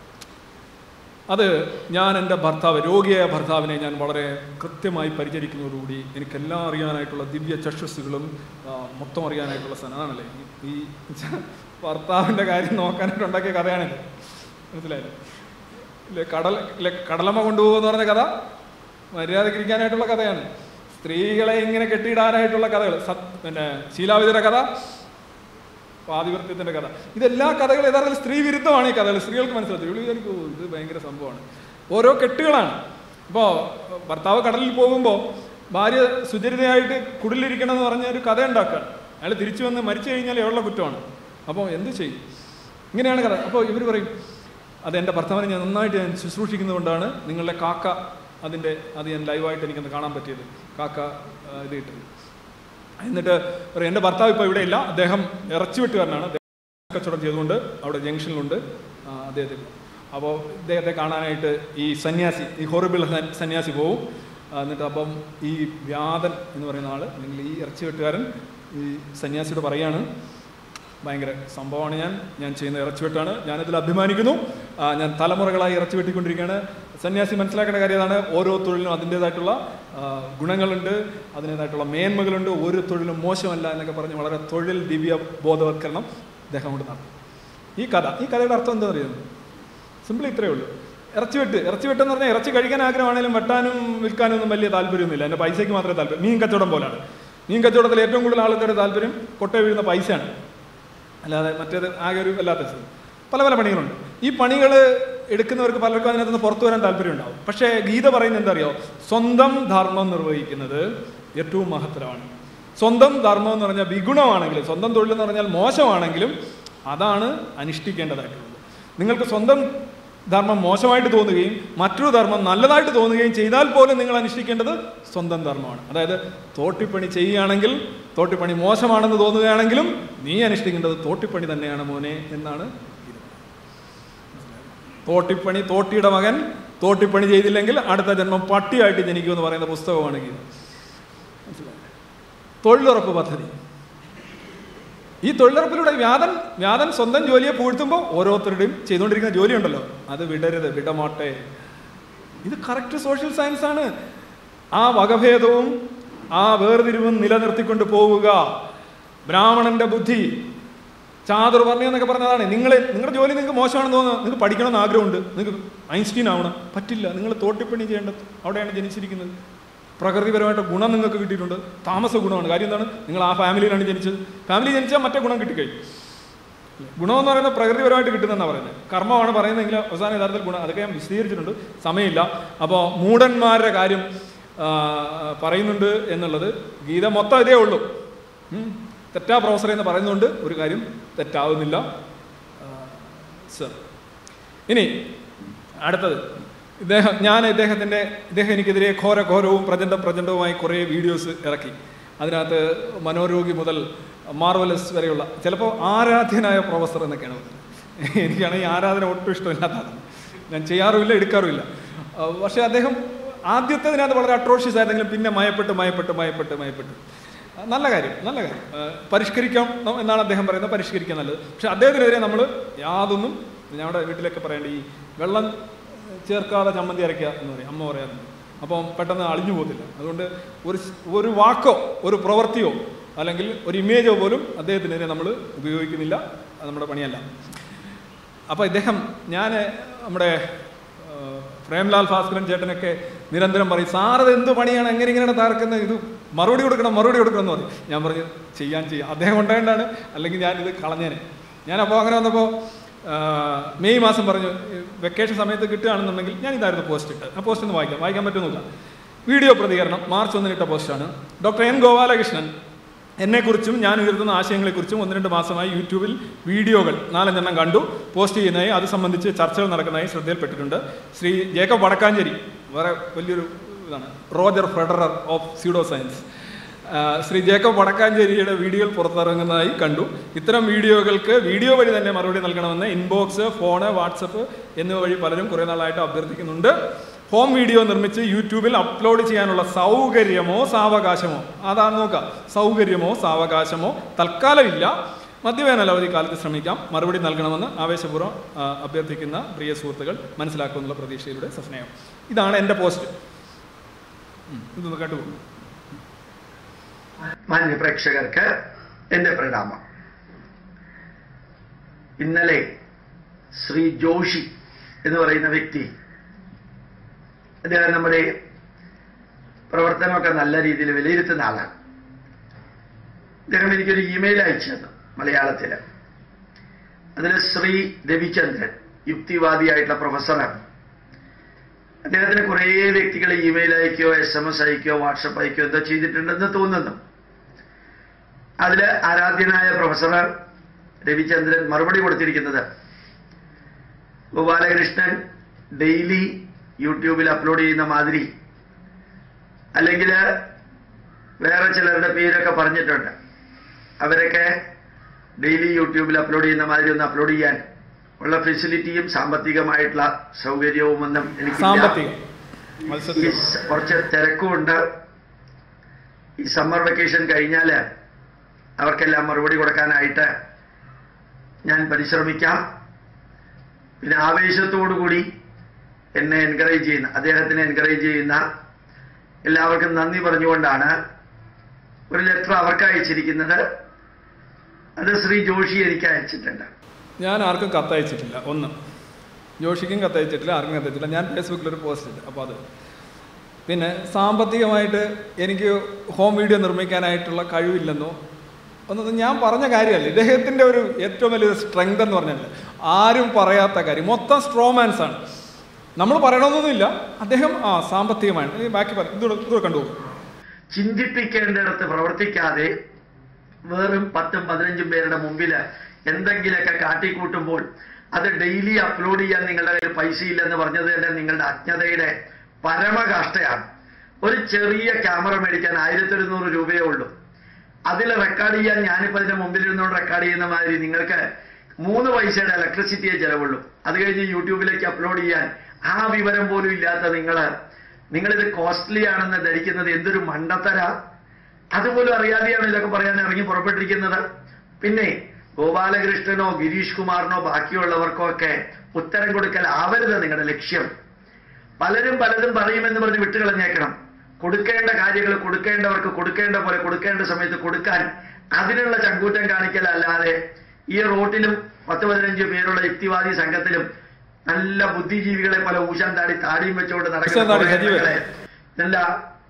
അത് ഞാൻ എൻ്റെ ഭർത്താവ്, രോഗിയായ ഭർത്താവിനെ ഞാൻ വളരെ കൃത്യമായി പരിചരിക്കുന്നതോടുകൂടി എനിക്കെല്ലാം അറിയാനായിട്ടുള്ള ദിവ്യ ചക്ഷുസ്സുകളും മൊത്തം അറിയാനായിട്ടുള്ള സാധനം അതാണല്ലേ ഈ ഭർത്താവിൻ്റെ കാര്യം നോക്കാനായിട്ട് ഉണ്ടാക്കിയ കഥയാണിത്. മനസ്സിലായില്ലേ? ഇല്ലേ, കടൽ ഇല്ലേ കടലമ്മ കൊണ്ടുപോകുമെന്ന് പറഞ്ഞ കഥ മര്യാദക്കിരിക്കാനായിട്ടുള്ള കഥയാണ്. സ്ത്രീകളെ ഇങ്ങനെ കെട്ടിയിടാനായിട്ടുള്ള കഥകൾ, സത് പിന്നെ ശീലാവിധയുടെ കഥ, പാതിവൃത്യത്തിൻ്റെ കഥ, ഇതെല്ലാ കഥകൾ യഥാർത്ഥത്തിൽ സ്ത്രീ വിരുദ്ധമാണ്. ഈ കഥകൾ സ്ത്രീകൾക്ക് മനസ്സിലാക്കി വിളിക്കും, ഇത് ഭയങ്കര സംഭവമാണ്. ഓരോ കെട്ടുകളാണ്. ഇപ്പോൾ ഭർത്താവ് കടലിൽ പോകുമ്പോൾ ഭാര്യ സുചരിതയായിട്ട് കുടിലിരിക്കണം എന്ന് പറഞ്ഞ ഒരു കഥ ഉണ്ടാക്കുകയാണ്. അയാൾ തിരിച്ചു വന്ന് മരിച്ചു കഴിഞ്ഞാൽ എവിടെ കുറ്റമാണ്. അപ്പോൾ എന്ത് ചെയ്യും? ഇങ്ങനെയാണ് കഥ. അപ്പോൾ ഇവർ പറയും, അത് എൻ്റെ ഭർത്താവിനെ ഞാൻ നന്നായിട്ട് ഞാൻ ശുശ്രൂഷിക്കുന്നത് കൊണ്ടാണ് നിങ്ങളുടെ കാക്ക അതിൻ്റെ അത് ഞാൻ ലൈവായിട്ട് എനിക്കൊന്ന് കാണാൻ പറ്റിയത്, കാക്ക ഇത് കിട്ടുന്നത്. എന്നിട്ട് പറയും, എൻ്റെ ഭർത്താവ് ഇപ്പോൾ ഇവിടെ ഇല്ല, അദ്ദേഹം ഇറച്ചി വെട്ടുകാരനാണ്, അദ്ദേഹം കച്ചവടം ചെയ്തുകൊണ്ട് അവിടെ ജംഗ്ഷനിലുണ്ട് അദ്ദേഹത്തിന്. അപ്പോൾ ഇദ്ദേഹത്തെ കാണാനായിട്ട് ഈ സന്യാസി, ഈ ഹൊറിബിൾ സന്യാസി പോവും. എന്നിട്ട് അപ്പം ഈ വ്യാതൻ എന്ന് പറയുന്ന ആൾ, അല്ലെങ്കിൽ ഈ ഇറച്ചി വെട്ടുകാരൻ ഈ സന്യാസിയോട് പറയാണ്, ഭയങ്കര സംഭവമാണ് ഞാൻ ഞാൻ ചെയ്യുന്ന ഇറച്ചി വെട്ടാണ്, ഞാനിതിൽ അഭിമാനിക്കുന്നു, ഞാൻ തലമുറകളായി ഇറച്ചി വെട്ടിക്കൊണ്ടിരിക്കുകയാണ്. സന്യാസി മനസ്സിലാക്കേണ്ട കാര്യം അതാണ്, ഓരോ തൊഴിലിനും അതിൻ്റേതായിട്ടുള്ള ഗുണങ്ങളുണ്ട്, അതിൻ്റേതായിട്ടുള്ള മേന്മകളുണ്ട്, ഒരു തൊഴിലും മോശമല്ല എന്നൊക്കെ പറഞ്ഞ് വളരെ തൊഴിൽ ദിവ്യ ബോധവൽക്കരണം അദ്ദേഹം കൊണ്ട് നടത്തും. ഈ കഥ ഈ കഥയുടെ അർത്ഥം എന്താ പറയുന്നത്? സിമ്പിൾ ഇത്രയേ ഉള്ളൂ. ഇറച്ചി വെട്ട് ഇറച്ചി വെട്ടെന്ന് പറഞ്ഞാൽ ഇറച്ചി കഴിക്കാൻ ആഗ്രഹമാണെങ്കിലും വെട്ടാനും വിൽക്കാനും ഒന്നും വലിയ താല്പര്യമൊന്നുമില്ല. എൻ്റെ പൈസയ്ക്ക് മാത്രമേ താല്പര്യം. മീൻ കച്ചവടം പോലാണ്. മീൻ കച്ചവടത്തിൽ ഏറ്റവും കൂടുതൽ ആൾക്കാരുടെ താല്പര്യം കൊട്ട വീഴുന്ന പൈസയാണ്, അല്ലാതെ മറ്റേത് ആകെ ഒരു വല്ലാത്ത പല പല പണികളുണ്ട്. ഈ പണികൾ എടുക്കുന്നവർക്ക് പലർക്കും അതിനകത്ത് നിന്ന് പുറത്തു വരാൻ താല്പര്യം ഉണ്ടാവും. പക്ഷേ ഗീത പറയുന്നത് എന്താ അറിയോ? സ്വന്തം ധർമ്മം നിർവഹിക്കുന്നത് ഏറ്റവും മഹത്തരമാണ്. സ്വന്തം ധർമ്മം എന്ന് പറഞ്ഞാൽ വിഗുണമാണെങ്കിലും, സ്വന്തം തൊഴിലെന്ന് പറഞ്ഞാൽ മോശമാണെങ്കിലും അതാണ് അനുഷ്ഠിക്കേണ്ടതായിട്ടുള്ളത്. നിങ്ങൾക്ക് സ്വന്തം ധർമ്മം മോശമായിട്ട് തോന്നുകയും മറ്റൊരു ധർമ്മം നല്ലതായിട്ട് തോന്നുകയും ചെയ്താൽ പോലും നിങ്ങൾ അനുഷ്ഠിക്കേണ്ടത് സ്വന്തം ധർമ്മമാണ്. അതായത് തോട്ടിപ്പണി ചെയ്യുകയാണെങ്കിൽ, തോട്ടിപ്പണി മോശമാണെന്ന് തോന്നുകയാണെങ്കിലും നീ അനുഷ്ഠിക്കേണ്ടത് തോട്ടിപ്പണി തന്നെയാണ് മോനെ എന്നാണ്. തോട്ടിപ്പണി, തോട്ടിയുടെ മകൻ തോട്ടിപ്പണി ചെയ്തില്ലെങ്കിൽ അടുത്ത ജന്മം പട്ടിയായിട്ട് ജനിക്കുമെന്ന് പറയുന്ന പുസ്തകമാണ് ഗീത. മനസ്സിലായി? തൊഴിലുറപ്പ് പദ്ധതി. ഈ തൊഴിലുറപ്പിലൂടെ വ്യാതൻ വ്യാതൻ സ്വന്തം ജോലിയെ പൂഴ്ത്തുമ്പോൾ ഓരോരുത്തരുടെയും ചെയ്തുകൊണ്ടിരിക്കുന്ന ജോലിയുണ്ടല്ലോ, അത് വിടരുത്, വിടമാട്ടെ. ഇത് കറക്റ്റ് സോഷ്യൽ സയൻസ് ആണ്. ആ വകഭേദവും ആ വേർതിരിവും നിലനിർത്തിക്കൊണ്ട് പോവുക. ബ്രാഹ്മണന്റെ ബുദ്ധി, ചാതുർവർണ്ണ്യം എന്നൊക്കെ പറഞ്ഞതാണ്. നിങ്ങൾ നിങ്ങളുടെ ജോലി നിങ്ങൾക്ക് മോശമാണെന്ന് തോന്നുന്നു, നിങ്ങൾക്ക് പഠിക്കണമെന്ന് ആഗ്രഹമുണ്ട്, നിങ്ങൾക്ക് ഐൻസ്റ്റീൻ ആവണം, പറ്റില്ല, നിങ്ങൾ തോട്ടിപ്പണി ചെയ്യേണ്ടത്, അവിടെയാണ് ജനിച്ചിരിക്കുന്നത്. പ്രകൃതിപരമായിട്ട് ഗുണം നിങ്ങൾക്ക് കിട്ടിയിട്ടുണ്ട്. താമസ ഗുണമാണ്. കാര്യം എന്താണ്? നിങ്ങൾ ആ ഫാമിലിയിലാണ് ജനിച്ചത്. ഫാമിലി ജനിച്ചാൽ മറ്റേ ഗുണം കിട്ടിക്കഴിയും. ഗുണമെന്ന് പറയുന്നത് പ്രകൃതിപരമായിട്ട് കിട്ടുന്നതെന്നാണ് പറയുന്നത്. കർമ്മമാണ് പറയുന്നതെങ്കിൽ അവസാന യഥാർത്ഥത്തിൽ ഗുണം. അതൊക്കെ ഞാൻ വിശദീകരിച്ചിട്ടുണ്ട്, സമയമില്ല. അപ്പോൾ മൂഢന്മാരുടെ കാര്യം പറയുന്നുണ്ട് എന്നുള്ളത് ഗീത മൊത്തം ഇതേ ഉള്ളൂ. തെറ്റാ പ്രൊഫസറെ എന്ന് പറയുന്നതുകൊണ്ട് ഒരു കാര്യം തെറ്റാവുന്നില്ല സർ. ഇനി അടുത്തത്, ഇദ്ദേഹം ഞാൻ ഇദ്ദേഹത്തിൻ്റെ ഇദ്ദേഹം എനിക്കെതിരെ ഘോര ഘോരവും പ്രചണ്ഡ പ്രചണ്ഡവുമായി കുറേ വീഡിയോസ് ഇറക്കി. അതിനകത്ത് മനോരോഗി മുതൽ മാർവലസ് വരെയുള്ള, ചിലപ്പോൾ ആരാധ്യനായ പ്രൊഫസർ എന്നൊക്കെയാണ് പറയുന്നത്. എനിക്കാണെങ്കിൽ ആരാധന ഒട്ടും ഇഷ്ടമില്ലാത്തതാണ്. ഞാൻ ചെയ്യാറുമില്ല, എടുക്കാറുമില്ല. പക്ഷേ അദ്ദേഹം ആദ്യത്തേതിനകത്ത് വളരെ അട്രോഷ്യസ് ആയിരുന്നെങ്കിലും പിന്നെ മയപ്പെട്ട് മയപ്പെട്ട് മയപ്പെട്ട് മയപ്പെട്ട് നല്ല കാര്യം, നല്ല കാര്യം. പരിഷ്കരിക്കാം എന്നാണ് അദ്ദേഹം പറയുന്നത്, പരിഷ്കരിക്കാൻ നല്ലത്. പക്ഷെ അദ്ദേഹത്തിനെതിരെ നമ്മൾ യാതൊന്നും, ഞങ്ങളുടെ വീട്ടിലൊക്കെ പറയേണ്ട ഈ വെള്ളം ചേർക്കാതെ ചമ്മന്തി അരയ്ക്കുക എന്ന് പറയും, അമ്മ പറയാറുണ്ട്. അപ്പം പെട്ടെന്ന് അളിഞ്ഞു പോകത്തില്ല. അതുകൊണ്ട് ഒരു ഒരു വാക്കോ ഒരു പ്രവൃത്തിയോ അല്ലെങ്കിൽ ഒരു ഇമേജോ പോലും അദ്ദേഹത്തിനെതിരെ നമ്മൾ ഉപയോഗിക്കുന്നില്ല. അത് നമ്മുടെ പണിയല്ല. അപ്പോൾ ഇദ്ദേഹം, ഞാൻ നമ്മുടെ പ്രേംലാൽ ഭാസ്കരൻ ചേട്ടനൊക്കെ നിരന്തരം പറയും, സാറത് എന്ത് പണിയാണ്, എങ്ങനെ ഇങ്ങനെയാണ് താർക്കുന്നത്, ഇത് മറുപടി കൊടുക്കണം മറുപടി കൊടുക്കണം എന്ന് പറയും. ഞാൻ പറഞ്ഞു ചെയ്യാൻ ചെയ്യാം, അദ്ദേഹം ഉണ്ടായതുകൊണ്ടാണ്, അല്ലെങ്കിൽ ഞാനിത് കളഞ്ഞേനെ. ഞാനപ്പോൾ അങ്ങനെ വന്നപ്പോൾ മെയ് മാസം പറഞ്ഞു വെക്കേഷൻ സമയത്ത് കിട്ടുകയാണെന്നുണ്ടെങ്കിൽ ഞാൻ ഇതായിരുന്നു പോസ്റ്റ് ഇട്ട്. ആ പോസ്റ്റ് ഒന്ന് വായിക്കാം, വായിക്കാൻ പറ്റുമോ നോക്കാം. വീഡിയോ പ്രതികരണം മാർച്ച് ഒന്നിന് ഇട്ട പോസ്റ്റാണ്. ഡോക്ടർ എൻ ഗോപാലകൃഷ്ണൻ എന്നെക്കുറിച്ചും ഞാൻ ഉയർത്തുന്ന ആശയങ്ങളെക്കുറിച്ചും ഒന്ന് രണ്ട് മാസമായി യൂട്യൂബിൽ വീഡിയോകൾ നാലഞ്ചെണ്ണം കണ്ടു പോസ്റ്റ് ചെയ്യുന്നതായി, അത് സംബന്ധിച്ച് ചർച്ചകൾ നടക്കുന്നതായി ശ്രദ്ധയിൽപ്പെട്ടിട്ടുണ്ട്. ശ്രീ ജേക്കബ് വടക്കാഞ്ചേരി, വേറെ വലിയൊരു ഇതാണ്, Roger Federer of pseudo science, Shri Jacob വടക്കാഞ്ചേരിയുടെ വീഡിയോകൾ പുറത്തിറങ്ങുന്നതായി കണ്ടു. ഇത്തരം വീഡിയോകൾക്ക് വീഡിയോ വഴി തന്നെ മറുപടി നൽകണമെന്ന് ഇൻബോക്സ്, ഫോണ്, വാട്സപ്പ് എന്നിവ വഴി പലരും കുറേ നാളായിട്ട് അഭ്യർത്ഥിക്കുന്നുണ്ട്. ഹോം വീഡിയോ നിർമ്മിച്ച് യൂട്യൂബിൽ അപ്ലോഡ് ചെയ്യാനുള്ള സൗകര്യമോ സാവകാശമോ, അതാണ് നോക്കുക, സൗകര്യമോ സാവകാശമോ തൽക്കാലമില്ല. മധ്യവേനൽ അവധി കാലത്ത് ശ്രമിക്കാം. മറുപടി നൽകണമെന്ന് ആവേശപൂർവ്വം അഭ്യർത്ഥിക്കുന്ന പ്രിയ സുഹൃത്തുക്കൾ മനസ്സിലാക്കുമെന്നുള്ള പ്രതീക്ഷയിലൂടെ സസ്നേഹം. ഇതാണ് എൻ്റെ പോസ്റ്റ്. ഇതൊന്ന് കേട്ടുപോകും. മാന്യ പ്രേക്ഷകർക്ക് എൻ്റെ പ്രണാമം. ഇന്നലെ ശ്രീ ജോഷി എന്ന് പറയുന്ന വ്യക്തി, അദ്ദേഹം നമ്മുടെ പ്രവർത്തനമൊക്കെ നല്ല രീതിയിൽ വിലയിരുത്തുന്ന ആളാണ്. അദ്ദേഹം എനിക്കൊരു ഇമെയിൽ അയച്ചത് മലയാളത്തില്. അതിൽ ശ്രീ രവിചന്ദ്രൻ, യുക്തിവാദിയായിട്ടുള്ള പ്രൊഫസറാണ്. അദ്ദേഹത്തിന് കുറേ വ്യക്തികൾ ഇമെയിൽ അയക്കുകയോ എസ് എം എസ് അയക്കുകയോ വാട്സപ്പ് അയക്കുകയോ എന്തോ ചെയ്തിട്ടുണ്ടെന്ന് തോന്നുന്നു. അതിൽ ആരാധ്യനായ പ്രൊഫസർ രവിചന്ദ്രൻ മറുപടി കൊടുത്തിരിക്കുന്നത്, ഗോപാലകൃഷ്ണൻ ഡെയിലി യൂട്യൂബിൽ അപ്ലോഡ് ചെയ്യുന്ന മാതിരി, അല്ലെങ്കിൽ വേറെ ചിലരുടെ പേരൊക്കെ പറഞ്ഞിട്ടുണ്ട്, അവരൊക്കെ ഡെയിലി യൂട്യൂബിൽ അപ്ലോഡ് ചെയ്യുന്ന മാതിരി ഒന്ന് അപ്ലോഡ് ചെയ്യാൻ ഉള്ള ഫെസിലിറ്റിയും സാമ്പത്തികമായിട്ടുള്ള സൗകര്യവും ഒന്നും എനിക്കില്ല. കുറച്ച് തിരക്കുമുണ്ട്. ഈ സമ്മർ വെക്കേഷൻ കഴിഞ്ഞാൽ അവർക്കെല്ലാം മറുപടി കൊടുക്കാനായിട്ട് ഞാൻ പരിശ്രമിക്കാം. പിന്നെ ആവേശത്തോടുകൂടി എന്നെ എൻകറേജ് ചെയ്യുന്ന, അദ്ദേഹത്തിനെ എൻകറേജ് ചെയ്യുന്ന എല്ലാവർക്കും നന്ദി പറഞ്ഞുകൊണ്ടാണ് ഒരു ലെറ്റർ അവർക്ക് അയച്ചിരിക്കുന്നത്. അത് ശ്രീ ജോഷി എനിക്ക് അയച്ചിട്ടുണ്ട്. ഞാൻ ആർക്കും കത്തയച്ചിട്ടില്ല. ഒന്ന്, ജോഷിക്കും കത്തയച്ചിട്ടില്ല, ആർക്കും കത്തയച്ചിട്ടില്ല. ഞാൻ ഫേസ്ബുക്കിലൊരു പോസ്റ്റ് ഇട്ട്. അപ്പോൾ അത് പിന്നെ സാമ്പത്തികമായിട്ട് എനിക്ക് ഹോം വീഡിയോ നിർമ്മിക്കാനായിട്ടുള്ള കഴിവില്ലെന്നോ ഒന്നും ഞാൻ പറഞ്ഞ കാര്യമല്ല. ഇദ്ദേഹത്തിൻ്റെ ഒരു ഏറ്റവും വലിയൊരു സ്ട്രെങ്ത് എന്ന് പറഞ്ഞാൽ ആരും പറയാത്ത കാര്യം, മൊത്തം സ്ട്രോമാൻസ് ആണ്. നമ്മൾ പറയണമെന്നൊന്നുമില്ല. അദ്ദേഹം ആ സാമ്പത്തികമാണ് ബാക്കി പറയും. ഇതോടെ ഇതോടെ കണ്ടുപോകും. ചിന്തിപ്പിക്കേണ്ടിടത്ത് പ്രവർത്തിക്കാതെ വെറും പത്തും പതിനഞ്ചും പേരുടെ മുമ്പിൽ എന്തെങ്കിലുമൊക്കെ കാട്ടിക്കൂട്ടുമ്പോൾ അത് ഡെയിലി അപ്ലോഡ് ചെയ്യാൻ നിങ്ങളുടെ കയ്യിൽ പൈസ ഇല്ലെന്ന് പറഞ്ഞത് തന്നെ നിങ്ങളുടെ അജ്ഞതയുടെ പരമകാഷ്ടയാണ്. ഒരു ചെറിയ ക്യാമറ മേടിക്കാൻ ആയിരത്തി ഒരുന്നൂറ് രൂപയേ ഉള്ളൂ. അതിൽ റെക്കോർഡ് ചെയ്യാൻ ഞാനിപ്പോൾ അതിന്റെ മുമ്പിൽ ഇരുന്നുകൊണ്ട് റെക്കോർഡ് ചെയ്യുന്ന മാതിരി നിങ്ങൾക്ക് മൂന്ന് പൈസയുടെ ഇലക്ട്രിസിറ്റിയെ ചിലവുള്ളൂ. അത് കഴിഞ്ഞ് യൂട്യൂബിലേക്ക് അപ്ലോഡ് ചെയ്യാൻ ആ വിവരം പോലും ഇല്ലാത്ത നിങ്ങൾ നിങ്ങളിത് കോസ്റ്റ്ലി ആണെന്ന് ധരിക്കുന്നത് എന്തൊരു മണ്ടത്തര. അതുപോലും അറിയാതെയാണ് ഇതൊക്കെ പറയാൻ ഇറങ്ങി പുറപ്പെട്ടിരിക്കുന്നത്. പിന്നെ ഗോപാലകൃഷ്ണനോ ഗിരീഷ് കുമാറിനോ ബാക്കിയുള്ളവർക്കോ ഒക്കെ ഉത്തരം കൊടുക്കൽ ആവരുത് നിങ്ങളുടെ ലക്ഷ്യം. പലരും പലതും പറയുമെന്ന് പറഞ്ഞ് വിട്ടുകളഞ്ഞേക്കണം. കൊടുക്കേണ്ട കാര്യങ്ങൾ കൊടുക്കേണ്ടവർക്ക് കൊടുക്കേണ്ട പോലെ കൊടുക്കേണ്ട സമയത്ത് കൊടുക്കാൻ അതിനുള്ള ചങ്കൂറ്റം കാണിക്കലല്ലാതെ ഈ റോട്ടിലും പത്ത് പതിനഞ്ച് പേരുള്ള യുക്തിവാദി സംഘത്തിലും നല്ല ബുദ്ധിജീവികളെ പോലെ ഊശാൻ താടി താടിയും വെച്ചുകൊണ്ട് നടക്കുന്ന നല്ല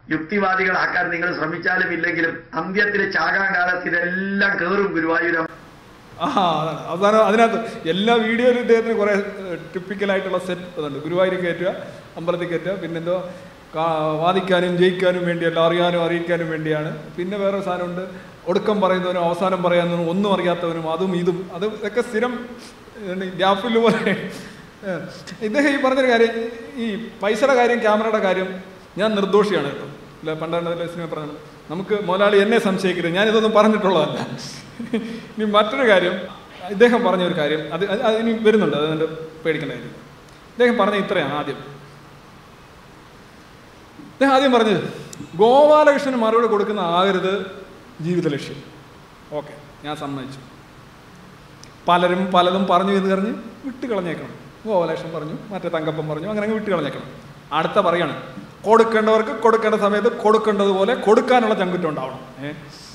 യുക്തിവാദികളാക്കാൻ നിങ്ങൾ ശ്രമിച്ചാലും ഇല്ലെങ്കിലും അന്ത്യത്തിൽ ചാകാൻ കാലത്ത് ഇതെല്ലാം കയറും ഗുരുവായൂരം. ആ അതാണ് അവസാനം അതിനകത്ത് എല്ലാ വീഡിയോയിലും ഇദ്ദേഹത്തിന് കുറേ ടിപ്പിക്കലായിട്ടുള്ള സെറ്റ് അതുണ്ട്. ഗുരുവായൂർ കയറ്റുക, അമ്പലത്തിൽ കയറ്റുക, പിന്നെന്തോ വാദിക്കാനും ജയിക്കാനും വേണ്ടിയല്ല, അറിയാനും അറിയിക്കാനും വേണ്ടിയാണ്. പിന്നെ വേറെ സാധനമുണ്ട്, ഒടുക്കം പറയുന്നവനും അവസാനം പറയാവുന്നവനും ഒന്നും അറിയാത്തവനും അതും ഇതും അത് ഒക്കെ സ്ഥിരം ഗ്യാപ്പിൽ പോലെ. ഇദ്ദേഹം ഈ പറഞ്ഞൊരു കാര്യം, ഈ പൈസയുടെ കാര്യം, ക്യാമറയുടെ കാര്യം, ഞാൻ നിർദോഷിയാണ് കേട്ടോ. ഇല്ല പണ്ടാണ്ട് സിനിമ പറഞ്ഞു, നമുക്ക് മുതലാളി എന്നെ സംശയിക്കരുത്, ഞാനിതൊന്നും പറഞ്ഞിട്ടുള്ളതല്ല. ഇനി മറ്റൊരു കാര്യം, ഇദ്ദേഹം പറഞ്ഞ ഒരു കാര്യം, അത് അതിനി വരുന്നുണ്ട്, അതുകൊണ്ട് പേടിക്കേണ്ട കാര്യം. ഇദ്ദേഹം പറഞ്ഞ ഇത്രയാണ്. ആദ്യം ഇദ്ദേഹം ആദ്യം പറഞ്ഞത് ഗോപാലകൃഷ്ണന് മറുപടി കൊടുക്കുന്ന ആകരുത് ജീവിത ലക്ഷ്യം. ഓക്കെ, ഞാൻ സമ്മതിച്ചു. പലരും പലതും പറഞ്ഞു എന്ന് പറഞ്ഞ് വിട്ട് കളഞ്ഞേക്കണം. ഗോപാലകൃഷ്ണൻ പറഞ്ഞു, മറ്റേ തങ്കപ്പൻ പറഞ്ഞു, അങ്ങനെ വിട്ട് കളഞ്ഞേക്കണം. അടുത്ത പറയാണ്, കൊടുക്കേണ്ടവർക്ക് കൊടുക്കേണ്ട സമയത്ത് കൊടുക്കേണ്ടതുപോലെ കൊടുക്കാനുള്ള ചങ്കുറ്റം ഉണ്ടാവണം. ഏ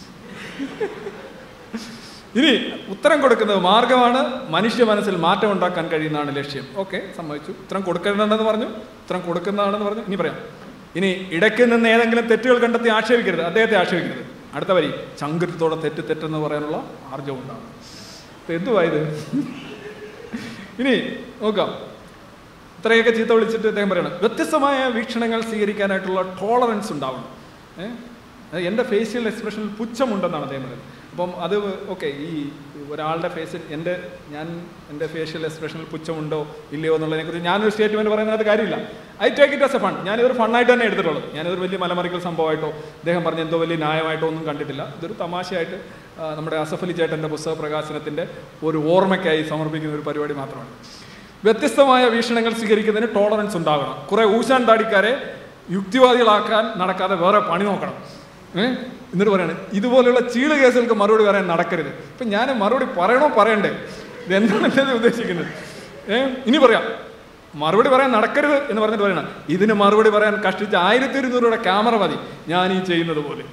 ഇനി ഉത്തരം കൊടുക്കുന്നത് മാർഗമാണ്, മനുഷ്യ മനസ്സിൽ മാറ്റം ഉണ്ടാക്കാൻ കഴിയുന്നതാണ് ലക്ഷ്യം. ഓക്കെ, സമ്മതിച്ചു. ഉത്തരം കൊടുക്കേണ്ടതെന്ന് പറഞ്ഞു, ഉത്തരം കൊടുക്കുന്നതാണെന്ന് പറഞ്ഞു. ഇനി പറയാം, ഇനി ഇടയ്ക്ക് നിന്ന് ഏതെങ്കിലും തെറ്റുകൾ കണ്ടെത്തി ആക്ഷേപിക്കരുത്, അദ്ദേഹത്തെ ആക്ഷേപിക്കരുത്. അടുത്ത വരി, ചങ്കുറ്റത്തോടെ തെറ്റ് തെറ്റെന്ന് പറയാനുള്ള ആർജവം ഉണ്ടാകും. എന്തുവായത്? ഇനി നോക്കാം, ഇത്രയൊക്കെ ചീത്ത വിളിച്ചിട്ട് അദ്ദേഹം പറയണം, വ്യത്യസ്തമായ വീക്ഷണങ്ങൾ സ്വീകരിക്കാനായിട്ടുള്ള ടോളറൻസ് ഉണ്ടാവണം. ഏഹ് എൻ്റെ ഫേഷ്യൽ എക്സ്പ്രഷനിൽ പുച്ഛമുണ്ടെന്നാണ് അദ്ദേഹം പറയുന്നത്. അപ്പം അത് ഓക്കെ, ഈ ഒരാളുടെ ഫേസിൽ എൻ്റെ ഞാൻ എൻ്റെ ഫേഷ്യൽ എക്സ്പ്രഷനിൽ പുച്ഛമുണ്ടോ ഇല്ലയോ എന്നുള്ളതിനെക്കുറിച്ച് ഞാനൊരു സ്റ്റേറ്റ്മെൻറ്റ് പറയുന്നതിനകത്ത് കാര്യമില്ല. I take it as a fun. ഞാനിതൊരു ഫണ്ണായിട്ട് തന്നെ എടുത്തിട്ടുള്ളത്. ഞാനിതൊരു വലിയ മലമറിക്കൽ സംഭവമായിട്ടോ അദ്ദേഹം പറഞ്ഞ എന്തോ വലിയ ന്യായമായിട്ടോ ഒന്നും കണ്ടിട്ടില്ല. ഇതൊരു തമാശയായിട്ട് നമ്മുടെ അസഫ് അലി ചേട്ടൻ്റെ പുസ്തക പ്രകാശനത്തിൻ്റെ ഒരു ഓർമ്മയ്ക്കായി സമർപ്പിക്കുന്ന ഒരു പരിപാടി മാത്രമാണ്. വ്യത്യസ്തമായ വീക്ഷണങ്ങൾ സ്വീകരിക്കുന്നതിന് ടോളറൻസ് ഉണ്ടാകണം. കുറേ ഊശാൻ താടിക്കാരെ യുക്തിവാദികളാക്കാൻ നടക്കാതെ വേറെ പണി നോക്കണം. ഏഹ് എന്നിട്ട് പറയണേ, ഇതുപോലെയുള്ള ചീള് കേസുകൾക്ക് മറുപടി പറയാൻ നടക്കരുത്. ഇപ്പം ഞാൻ മറുപടി പറയണോ പറയണ്ടേ? ഇതെന്താണ് എന്നത് ഉദ്ദേശിക്കുന്നത്? ഏഹ് ഇനി പറയാം, മറുപടി പറയാൻ നടക്കരുത് എന്ന് പറഞ്ഞിട്ട് പറയണം, ഇതിന് മറുപടി പറയാൻ കഷ്ടിച്ച് ആയിരത്തി ഒരുന്നൂറ് രൂപയുടെ ക്യാമറ മതി, ഞാൻ ഈ ചെയ്യുന്നത് പോലെ.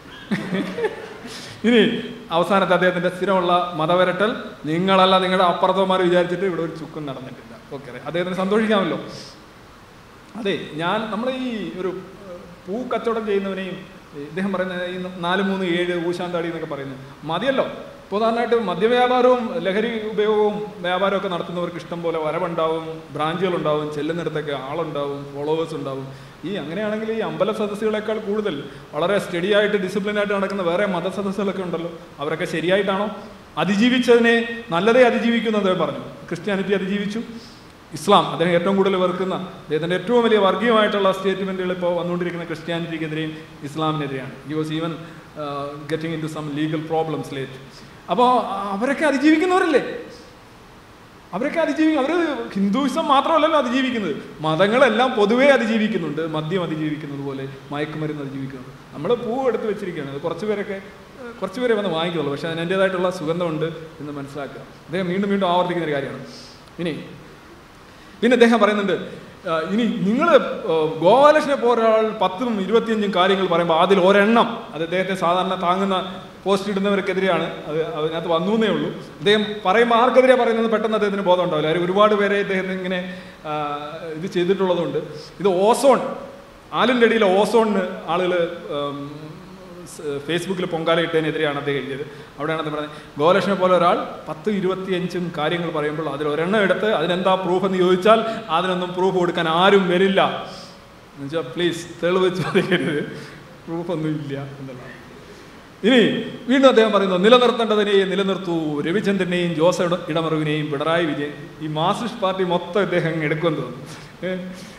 ഇനി അവസാനത്തെ അദ്ദേഹത്തിൻ്റെ സ്ഥിരമുള്ള മതവരട്ടൽ, നിങ്ങളല്ല നിങ്ങളുടെ അപ്പുറത്തമാർ വിചാരിച്ചിട്ട് ഇവിടെ ഒരു ചുക്കും നടന്നിട്ടില്ല. ഓക്കെ, അദ്ദേഹത്തിന് സന്തോഷിക്കാമല്ലോ. അതെ, ഞാൻ നമ്മൾ ഈ ഒരു പൂ കച്ചവടം ചെയ്യുന്നവനെയും ഇദ്ദേഹം പറയുന്നത് ഈ നാല് മൂന്ന് ഏഴ് ഊശാന്താടി എന്നൊക്കെ പറയുന്നത് മതിയല്ലോ. പ്രധാനമായിട്ട് മദ്യവ്യാപാരവും ലഹരി ഉപയോഗവും വ്യാപാരവും ഒക്കെ നടത്തുന്നവർക്ക് ഇഷ്ടം പോലെ വരവുണ്ടാവും, ബ്രാഞ്ചുകളുണ്ടാവും, ചെല്ലുന്നിടത്തൊക്കെ ആളുണ്ടാവും, ഫോളോവേഴ്സ് ഉണ്ടാവും. ഈ അങ്ങനെയാണെങ്കിൽ ഈ അമ്പല സദസ്സുകളേക്കാൾ കൂടുതൽ വളരെ സ്റ്റഡി ആയിട്ട് ഡിസിപ്ലിനായിട്ട് നടക്കുന്ന വേറെ മതസദസ്സുകളൊക്കെ ഉണ്ടല്ലോ. അവരൊക്കെ ശരിയായിട്ടാണോ? അതിജീവിച്ചതിനെ നല്ലതേ അതിജീവിക്കുന്നത് പറഞ്ഞു. ക്രിസ്ത്യാനിറ്റി അതിജീവിച്ചു, ഇസ്ലാം അദ്ദേഹം ഏറ്റവും കൂടുതൽ വെറുക്കുന്ന അദ്ദേഹത്തിൻ്റെ ഏറ്റവും വലിയ വർഗീയമായിട്ടുള്ള സ്റ്റേറ്റ്മെൻറ്റുകൾ ഇപ്പോൾ വന്നുകൊണ്ടിരിക്കുന്ന ക്രിസ്ത്യാനിറ്റിക്കെതിരെയും ഇസ്ലാമിനെതിരെയാണ്. He was even getting into some legal problems late. അപ്പോൾ അവരൊക്കെ അതിജീവിക്കുന്നവരല്ലേ? അവരൊക്കെ അതിജീവിക്കും. അവർ ഹിന്ദുയിസം മാത്രമല്ലല്ലോ അതിജീവിക്കുന്നത്, മതങ്ങളെല്ലാം പൊതുവേ അതിജീവിക്കുന്നുണ്ട്. മദ്യം അതിജീവിക്കുന്നത് പോലെ മയക്കുമരുന്ന് അതിജീവിക്കുന്നുണ്ട്. നമ്മൾ പൂ എടുത്ത് വെച്ചിരിക്കുകയാണ്. അത് കുറച്ച് പേരൊക്കെ കുറച്ച് പേരെ വന്ന് വാങ്ങിക്കുള്ളൂ, പക്ഷേ അതിന് അതിൻ്റേതായിട്ടുള്ള സുഗന്ധമുണ്ട് എന്ന് മനസ്സിലാക്കുക. അദ്ദേഹം വീണ്ടും വീണ്ടും ആവർത്തിക്കുന്ന ഒരു കാര്യമാണ്. ഇനി പിന്നെ അദ്ദേഹം പറയുന്നുണ്ട്, ഇനി നിങ്ങൾ ഗോപാലകൃഷ്ണനെ പോലെ ഒരാൾ പത്തും ഇരുപത്തിയഞ്ചും കാര്യങ്ങൾ പറയുമ്പോൾ അതിൽ ഒരെണ്ണം അത് അദ്ദേഹത്തെ സാധാരണ താങ്ങുന്ന പോസ്റ്റ് ഇടുന്നവർക്കെതിരെയാണ്. അത് അതിനകത്ത് വന്നു എന്നേ ഉള്ളൂ. അദ്ദേഹം പറയുമ്പോൾ ആർക്കെതിരെ പറയുന്നത് പെട്ടെന്ന് അദ്ദേഹത്തിന് ബോധം ഉണ്ടാവില്ല. അവർ ഒരുപാട് പേരെ ഇദ്ദേഹത്തിന് ഇങ്ങനെ ഇത് ചെയ്തിട്ടുള്ളതുകൊണ്ട്, ഇത് ഓസോൺ, ആലിൻ്റെ അടിയിലെ ഓസോണിന് ആളുകൾ ഫേസ്ബുക്കിൽ പൊങ്കാല ഇട്ടതിനെതിരെയാണ് അദ്ദേഹം എഴുതിയത്. അവിടെയാണ് അദ്ദേഹം പറഞ്ഞത്, ഗോപാലകൃഷ്ണനെ പോലെ ഒരാൾ പത്ത് ഇരുപത്തിയഞ്ചും കാര്യങ്ങൾ പറയുമ്പോൾ അതിൽ ഒരെണ്ണം എടുത്ത് അതിനെന്താ പ്രൂഫ് എന്ന് ചോദിച്ചാൽ അതിനൊന്നും പ്രൂഫ് കൊടുക്കാൻ ആരും വരില്ല എന്നുവെച്ചാൽ പ്ലീസ് തെളിവ് ചോദിക്കരുത്, പ്രൂഫൊന്നും ഇല്ല എന്നുള്ളതാണ്. ഇനി വീണ്ടും അദ്ദേഹം പറയുന്നു, നിലനിർത്തേണ്ടതിനെയും നിലനിർത്തൂ, രവിചന്ദ്രനെയും ജോസ് ഇടമറുവിനെയും പിണറായി വിജയൻ, ഈ മാർക്സിസ്റ്റ് പാർട്ടി മൊത്തം ഇദ്ദേഹം എടുക്കുമെന്ന് തോന്നുന്നു.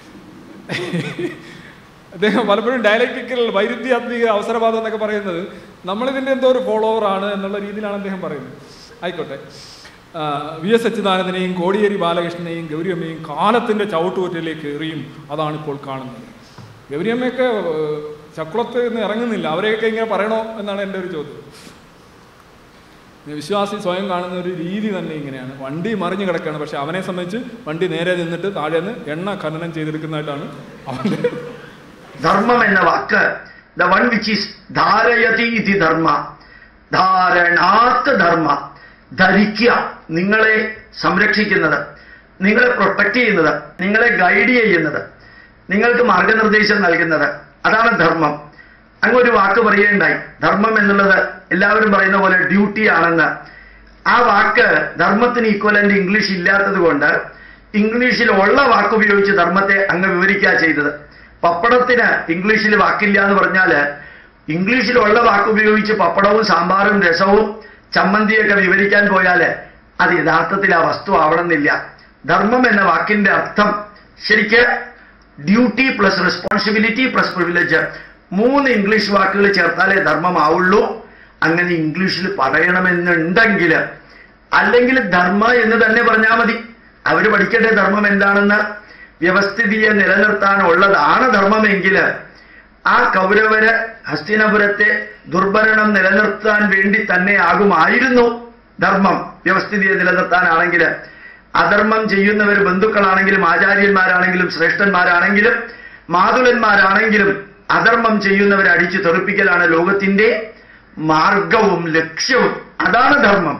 അദ്ദേഹം പലപ്പോഴും ഡയലക്റ്റിക്കൽ വൈരുദ്ധ്യാത്മിക അവസരവാദം എന്നൊക്കെ പറയുന്നത് നമ്മളിതിൻ്റെ എന്തോ ഒരു ഫോളോവറാണ് എന്നുള്ള രീതിയിലാണ് അദ്ദേഹം പറയുന്നത്. ആയിക്കോട്ടെ, വി എസ് അച്യുതാനന്ദനെയും കോടിയേരി ബാലകൃഷ്ണനെയും ഗൗരിയമ്മയും കാലത്തിൻ്റെ ചവിട്ടുകൊറ്റയിലേക്ക് എറിയും, അതാണിപ്പോൾ കാണുന്നത്. ഗൗരിയമ്മയൊക്കെ ചക്കുളത്ത് നിന്ന് ഇറങ്ങുന്നില്ല, അവരെയൊക്കെ ഇങ്ങനെ പറയണോ എന്നാണ് എൻ്റെ ഒരു ചോദ്യം. വിശ്വാസി സ്വയം കാണുന്ന ഒരു രീതി തന്നെ ഇങ്ങനെയാണ്. വണ്ടി മറിഞ്ഞു കിടക്കുകയാണ്, പക്ഷെ അവനെ സംബന്ധിച്ച് വണ്ടി നേരെ നിന്നിട്ട് താഴെ നിന്ന് എണ്ണ ഖനനം ചെയ്തെടുക്കുന്നതായിട്ടാണ് അവൻ്റെ ധർമ്മം എന്ന വാക്ക്, ദ വൺ വിച്ച് ഈസ് ധാരയതി ഇതി ധർമ്മ, ധാരണാത് ധർമ്മ, ധരിക്കുക, നിങ്ങളെ സംരക്ഷിക്കുന്നത്, നിങ്ങളെ പ്രൊട്ടക്ട് ചെയ്യുന്നത്, നിങ്ങളെ ഗൈഡ് ചെയ്യുന്നത്, നിങ്ങൾക്ക് മാർഗനിർദ്ദേശം നൽകുന്നത്, അതാണ് ധർമ്മം. അങ്ങ് ഒരു വാക്ക് പറയുകയുണ്ടായി, ധർമ്മം എന്നുള്ളത് എല്ലാവരും പറയുന്ന പോലെ ഡ്യൂട്ടി ആണെന്ന്. ആ വാക്ക് ധർമ്മത്തിന് ഈക്വലന്റ് ഇംഗ്ലീഷ് ഇല്ലാത്തത് കൊണ്ട് ഇംഗ്ലീഷിൽ ഉള്ള വാക്ക് ഉപയോഗിച്ച് ധർമ്മത്തെ അങ്ങ് വിവരിക്കുക ചെയ്തത്. പപ്പടത്തിന് ഇംഗ്ലീഷിൽ വാക്കില്ല എന്ന് പറഞ്ഞാല് ഇംഗ്ലീഷിലുള്ള വാക്ക് ഉപയോഗിച്ച് പപ്പടവും സാമ്പാറും രസവും ചമ്മന്തിയൊക്കെ വിവരിക്കാൻ പോയാല് അത് യഥാർത്ഥത്തിൽ ആ വസ്തു ആവണമെന്നില്ല. ധർമ്മം എന്ന വാക്കിന്റെ അർത്ഥം ശരിക്ക് duty plus responsibility plus privilege, മൂന്ന് ഇംഗ്ലീഷ് വാക്കുകൾ ചേർത്താലേ ധർമ്മമാവുള്ളൂ. അങ്ങനെ ഇംഗ്ലീഷിൽ പറയണമെന്നുണ്ടെങ്കിൽ, അല്ലെങ്കിൽ ധർമ്മ എന്ന് തന്നെ പറഞ്ഞാൽ മതി. അവര് പഠിക്കട്ടെ ധർമ്മം എന്താണെന്ന്. വ്യവസ്ഥിതിയെ നിലനിർത്താനുള്ളതാണ് ധർമ്മമെങ്കിൽ ആ കൗരവര് ഹസ്തിനപുരത്തെ ദുർഭരണം നിലനിർത്താൻ വേണ്ടി തന്നെ ആകുമായിരുന്നു ധർമ്മം. വ്യവസ്ഥിതിയെ നിലനിർത്താനാണെങ്കിൽ അധർമ്മം ചെയ്യുന്നവർ ബന്ധുക്കളാണെങ്കിലും ആചാര്യന്മാരാണെങ്കിലും ശ്രേഷ്ഠന്മാരാണെങ്കിലും മാതുലന്മാരാണെങ്കിലും അധർമ്മം ചെയ്യുന്നവരെ അടിച്ചു തെറിപ്പിക്കലാണ് ലോകത്തിന്റെ മാർഗവും ലക്ഷ്യവും. അതാണ് ധർമ്മം.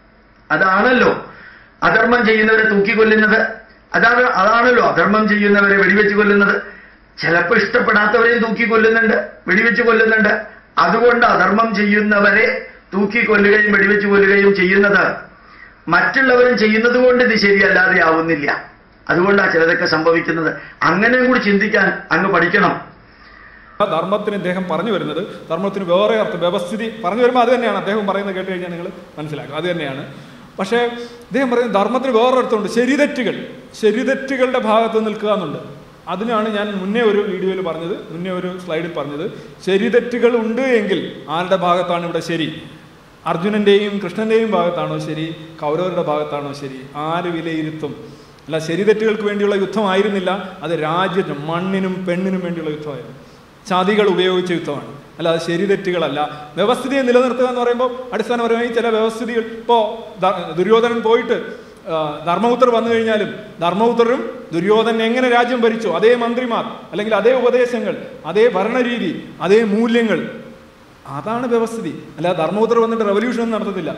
അതാണല്ലോ അധർമ്മം ചെയ്യുന്നവരെ തൂക്കിക്കൊല്ലുന്നത്. അതാണ് അതാണല്ലോ അധർമ്മം ചെയ്യുന്നവരെ വെടിവെച്ച് കൊല്ലുന്നത്. ചിലപ്പോൾ ഇഷ്ടപ്പെടാത്തവരെയും തൂക്കിക്കൊല്ലുന്നുണ്ട്, വെടിവെച്ച് കൊല്ലുന്നുണ്ട്. അതുകൊണ്ട് അധർമ്മം ചെയ്യുന്നവരെ തൂക്കിക്കൊല്ലുകയും വെടിവെച്ച് കൊല്ലുകയും ചെയ്യുന്നത് മറ്റുള്ളവരും ചെയ്യുന്നത് കൊണ്ട് ഇത് ശരിയല്ലാതെ ആവുന്നില്ല. അതുകൊണ്ടാണ് ചിലതൊക്കെ സംഭവിക്കുന്നത്. അങ്ങനെയും കൂടി ചിന്തിക്കാൻ അങ്ങ് പഠിക്കണം. ധർമ്മത്തിന് അദ്ദേഹം പറഞ്ഞു വരുന്നത്, ധർമ്മത്തിന് വേറെ അർത്ഥം വ്യവസ്ഥിതി പറഞ്ഞു വരുമ്പോൾ അത് തന്നെയാണ് അദ്ദേഹം പറയുന്നത്. കേട്ട് കഴിഞ്ഞാൽ നിങ്ങൾ മനസ്സിലാക്കും, അത് തന്നെയാണ്. പക്ഷേ അദ്ദേഹം പറയുന്നത് ധർമ്മത്തിന് വേറൊരർത്ഥമുണ്ട്, ശരിതെറ്റുകൾ ശരിതെറ്റുകളുടെ ഭാഗത്ത് നിൽക്കുക എന്നുണ്ട്. അതിനാണ് ഞാൻ മുന്നേ ഒരു വീഡിയോയിൽ പറഞ്ഞത്, മുന്നേ ഒരു സ്ലൈഡിൽ പറഞ്ഞത്, ശരിതെറ്റുകൾ ഉണ്ട് എങ്കിൽ ആരുടെ ഭാഗത്താണ് ഇവിടെ ശരി? അർജുനൻ്റെയും കൃഷ്ണൻ്റെയും ഭാഗത്താണോ ശരി? കൗരവരുടെ ഭാഗത്താണോ ശരി? ആര് വിലയിരുത്തും? അല്ല, ശരിതെറ്റുകൾക്ക് വേണ്ടിയുള്ള യുദ്ധമായിരുന്നില്ല, അത് രാജ്യത്തിനും മണ്ണിനും പെണ്ണിനും വേണ്ടിയുള്ള യുദ്ധമായിരുന്നു. ചതികൾ ഉപയോഗിച്ച യുദ്ധമാണ്, അല്ല അത് ശരിതെറ്റുകളല്ല. വ്യവസ്ഥിതിയെ നിലനിർത്തുക എന്ന് പറയുമ്പോൾ അടിസ്ഥാനപരമായി ചില വ്യവസ്ഥിതികൾ, ഇപ്പോൾ ദുര്യോധനൻ പോയിട്ട് ധർമ്മപുത്രർ വന്നു കഴിഞ്ഞാലും ധർമ്മപുത്രരും ദുര്യോധനൻ എങ്ങനെ രാജ്യം ഭരിച്ചു അതേ മന്ത്രിമാർ, അല്ലെങ്കിൽ അതേ ഉപദേശങ്ങൾ, അതേ ഭരണരീതി, അതേ മൂല്യങ്ങൾ, അതാണ് വ്യവസ്ഥിതി. അല്ല ധർമ്മപുത്രർ വന്നിട്ട് റെവല്യൂഷൻ ഒന്നും നടത്തത്തില്ല.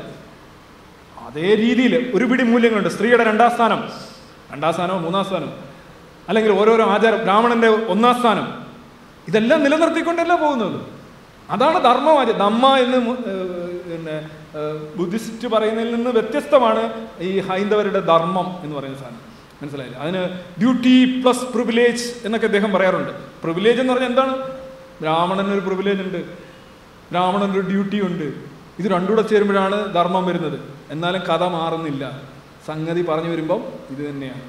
അതേ രീതിയിൽ ഒരു പിടി മൂല്യങ്ങളുണ്ട്. സ്ത്രീയുടെ രണ്ടാം സ്ഥാനം, രണ്ടാം സ്ഥാനമോ മൂന്നാം സ്ഥാനം, അല്ലെങ്കിൽ ഓരോരോ ആചാരം, ബ്രാഹ്മണന്റെ ഒന്നാം സ്ഥാനം, ഇതെല്ലാം നിലനിർത്തിക്കൊണ്ടല്ല പോകുന്നത്. അതാണ് ധർമ്മവാച. ധമ്മ എന്ന് പിന്നെ ബുദ്ധിസ്റ്റ് പറയുന്നതിൽ നിന്ന് വ്യത്യസ്തമാണ് ഈ ഹൈന്ദവരുടെ ധർമ്മം എന്ന് പറയുന്ന സാധനം. മനസ്സിലായില്ല? അതിന് ഡ്യൂട്ടി പ്ലസ് പ്രിവിലേജ് എന്നൊക്കെ അദ്ദേഹം പറയാറുണ്ട്. പ്രിവിലേജ് എന്ന് പറഞ്ഞാൽ എന്താണ്? ബ്രാഹ്മണനൊരു പ്രിവിലേജ് ഉണ്ട്, ബ്രാഹ്മണനൊരു ഡ്യൂട്ടി ഉണ്ട്. ഇത് രണ്ടുകൂടെ ചേരുമ്പോഴാണ് ധർമ്മം വരുന്നത്. എന്നാലും കഥ മാറുന്നില്ല. സംഗതി പറഞ്ഞു വരുമ്പം ഇത് തന്നെയാണ്.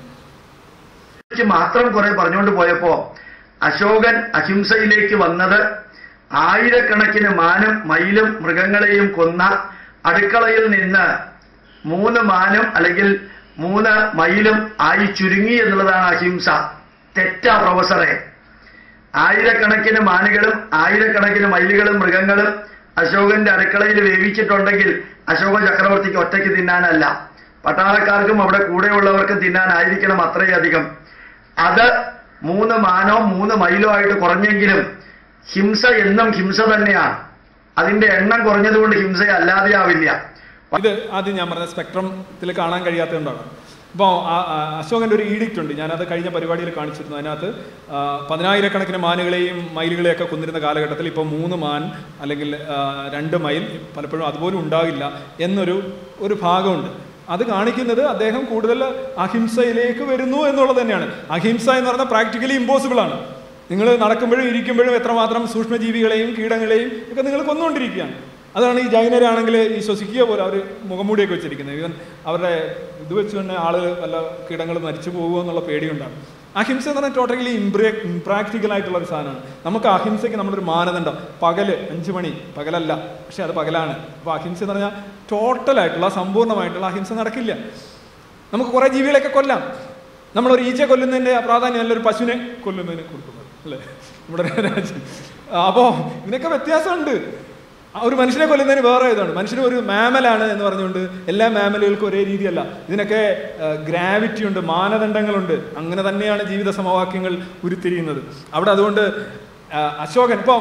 മാത്രം കുറെ പറഞ്ഞുകൊണ്ട് പോയപ്പോ അശോകൻ അഹിംസയിലേക്ക് വന്നത് ആയിരക്കണക്കിന് മാനും മയിലും മൃഗങ്ങളെയും കൊന്ന അടുക്കളയിൽ നിന്ന് മൂന്ന് മാനും അല്ലെങ്കിൽ മൂന്ന് മയിലും ആയി ചുരുങ്ങി എന്നുള്ളതാണ് അഹിംസ. തെറ്റാ പ്രൊഫസറെ. ആയിരക്കണക്കിന് മാനുകളും ആയിരക്കണക്കിന് മയിലുകളും മൃഗങ്ങളും അശോകന്റെ അടുക്കളയിൽ വേവിച്ചിട്ടുണ്ടെങ്കിൽ അശോക ചക്രവർത്തിക്ക് ഒറ്റയ്ക്ക് തിന്നാനല്ല, പട്ടാളക്കാർക്കും അവിടെ കൂടെയുള്ളവർക്കും തിന്നാനായിരിക്കണം അത്രയധികം. അത് മൂന്ന് മാനോ മൂന്ന് മൈലോ ആയിട്ട് കുറഞ്ഞെങ്കിലും ഹിംസ എന്നും ഹിംസ തന്നെയാണ്. അതിന്റെ എണ്ണം കുറഞ്ഞതുകൊണ്ട് ഹിംസ അല്ലാതെ ആവില്ല. ഇത് ആദ്യം ഞാൻ പറഞ്ഞ സ്പെക്ട്രത്തിൽ കാണാൻ കഴിയാത്തതുകൊണ്ടാണ്. ഇപ്പോൾ അശോകൻ്റെ ഒരു ഈഡിക്റ്റ് ഉണ്ട്, ഞാനത് കഴിഞ്ഞ പരിപാടിയിൽ കാണിച്ചിരുന്നു. അതിനകത്ത് പതിനായിരക്കണക്കിന് മാനുകളെയും മയിലുകളെയൊക്കെ കൊന്നിരുന്ന കാലഘട്ടത്തിൽ ഇപ്പോൾ മൂന്ന് മാൻ അല്ലെങ്കിൽ രണ്ട് മയിൽ പലപ്പോഴും അതുപോലും ഉണ്ടാകില്ല എന്നൊരു ഒരു ഭാഗമുണ്ട്. അത് കാണിക്കുന്നത് അദ്ദേഹം കൂടുതൽ അഹിംസയിലേക്ക് വരുന്നു എന്നുള്ളത് തന്നെയാണ്. അഹിംസ എന്ന് പറഞ്ഞാൽ പ്രാക്ടിക്കലി ഇമ്പോസിബിൾ ആണ്. നിങ്ങൾ നടക്കുമ്പോഴും ഇരിക്കുമ്പോഴും എത്രമാത്രം സൂക്ഷ്മജീവികളെയും കീടങ്ങളെയും ഒക്കെ നിങ്ങൾ കൊന്നുകൊണ്ടിരിക്കുകയാണ്. അതാണ് ഈ ജൈനരാണെങ്കിൽ ഈ ശ്വസിക്കുക പോലെ അവർ മുഖംമൂടിയൊക്കെ വെച്ചിരിക്കുന്നത്. ഈവൻ അവരുടെ ഇത് വെച്ച് തന്നെ ആളുകൾ വല്ല കീടങ്ങൾ മരിച്ചു പോകുമോ എന്നുള്ള പേടിയുണ്ടാണ്. അഹിംസ എന്ന് പറഞ്ഞാൽ ടോട്ടലി ഇംപ്രേ ഇംപ്രാക്ടിക്കൽ ആയിട്ടുള്ള ഒരു സാധനമാണ്. നമുക്ക് അഹിംസയ്ക്ക് നമ്മളൊരു മാനദണ്ഡം, പകല് അഞ്ച് മണി, പകലല്ല പക്ഷെ അത് പകലാണ്. അപ്പോൾ അഹിംസ എന്ന് പറഞ്ഞാൽ ടോട്ടലായിട്ടുള്ള സമ്പൂർണ്ണമായിട്ടുള്ള അഹിംസ നടക്കില്ല. നമുക്ക് കുറേ ജീവികളെയൊക്കെ കൊല്ലാം. നമ്മളൊരു ഈച്ചയെ കൊല്ലുന്നതിൻ്റെ പ്രാധാന്യം അല്ല ഒരു പശുവിനെ കൊല്ലുന്നതിന് കൊടുക്കുന്നത്, അല്ലേ നമ്മുടെ രാജ്യം. അപ്പോൾ ഇതിനൊക്കെ വ്യത്യാസമുണ്ട്. ഒരു മനുഷ്യനെ കൊല്ലുന്നതിന് വേറെ ഇതാണ്. മനുഷ്യന് ഒരു മാമലാണ് എന്ന് പറഞ്ഞുകൊണ്ട് എല്ലാ മാമലുകൾക്കും ഒരേ രീതിയല്ല. ഇതിനൊക്കെ ഗ്രാവിറ്റി ഉണ്ട്, മാനദണ്ഡങ്ങളുണ്ട്. അങ്ങനെ തന്നെയാണ് ജീവിത സമവാക്യങ്ങൾ ഉരുത്തിരിയുന്നത് അവിടെ. അതുകൊണ്ട് അശോകൻ ഇപ്പോൾ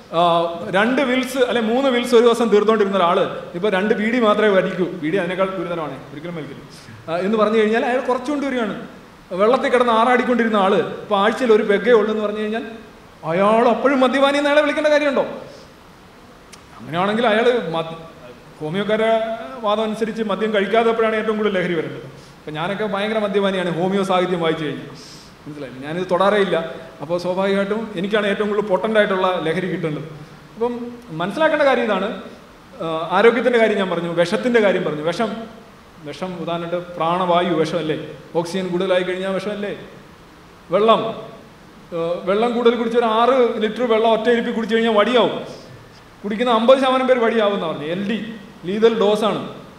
രണ്ട് വിൽസ് അല്ലെ മൂന്ന് വിൽസ് ഒരു ദിവസം തീർത്തുകൊണ്ടിരുന്ന ഒരാൾ ഇപ്പോൾ രണ്ട് ബീഡി മാത്രമേ വലിക്കൂ, ബീഡി അതിനേക്കാൾ ഗുരുതരമാണ്, ഒരിക്കലും വലിക്കില്ല എന്ന് പറഞ്ഞു കഴിഞ്ഞാൽ അയാൾ കുറച്ചുകൊണ്ട് വരികയാണ്. വെള്ളത്തിൽ കിടന്ന് ആറാടിക്കൊണ്ടിരുന്ന ആൾ ഇപ്പോൾ ആഴ്ചയിൽ ഒരു പെഗ്ഗേ ഉള്ളൂ എന്ന് പറഞ്ഞു കഴിഞ്ഞാൽ അയാൾ അപ്പോഴും മദ്യപാനി എന്ന് അയാളെ വിളിക്കേണ്ട കാര്യമുണ്ടോ? അങ്ങനെയാണെങ്കിൽ അയാൾ മദ് ഹോമിയോക്കാരുടെ വാദം അനുസരിച്ച് മദ്യം കഴിക്കാത്തപ്പോഴാണ് ഏറ്റവും കൂടുതൽ ലഹരി വരുന്നത്. അപ്പം ഞാനൊക്കെ ഭയങ്കര മദ്യപാനിയാണ് ഹോമിയോ സാഹിത്യം വായിച്ചു കഴിഞ്ഞാൽ, മനസ്സിലായില്ല. ഞാനിത് തൊടാറേയില്ല. അപ്പോൾ സ്വാഭാവികമായിട്ടും എനിക്കാണ് ഏറ്റവും കൂടുതൽ പൊട്ടൻ്റായിട്ടുള്ള ലഹരി കിട്ടേണ്ടത്. അപ്പം മനസ്സിലാക്കേണ്ട കാര്യം ഇതാണ്. ആരോഗ്യത്തിൻ്റെ കാര്യം ഞാൻ പറഞ്ഞു, വിഷത്തിൻ്റെ കാര്യം പറഞ്ഞു. വിഷം വിഷം ഉദാഹരണമായിട്ട് പ്രാണവായു വിഷമല്ലേ, ഓക്സിജൻ കൂടുതലായി കഴിഞ്ഞാൽ വിഷമല്ലേ. വെള്ളം വെള്ളം കൂടുതൽ കുടിച്ച ഒരു ആറ് ലിറ്റർ വെള്ളം ഒറ്റ ഇരിപ്പി കുടിച്ചു കഴിഞ്ഞാൽ വടിയാവും. കുടിക്കുന്ന അമ്പത് ശതമാനം പേര് വടിയാവുമെന്ന് പറഞ്ഞു. എൽ ഡി ലീതൽ ഡോസാണ്,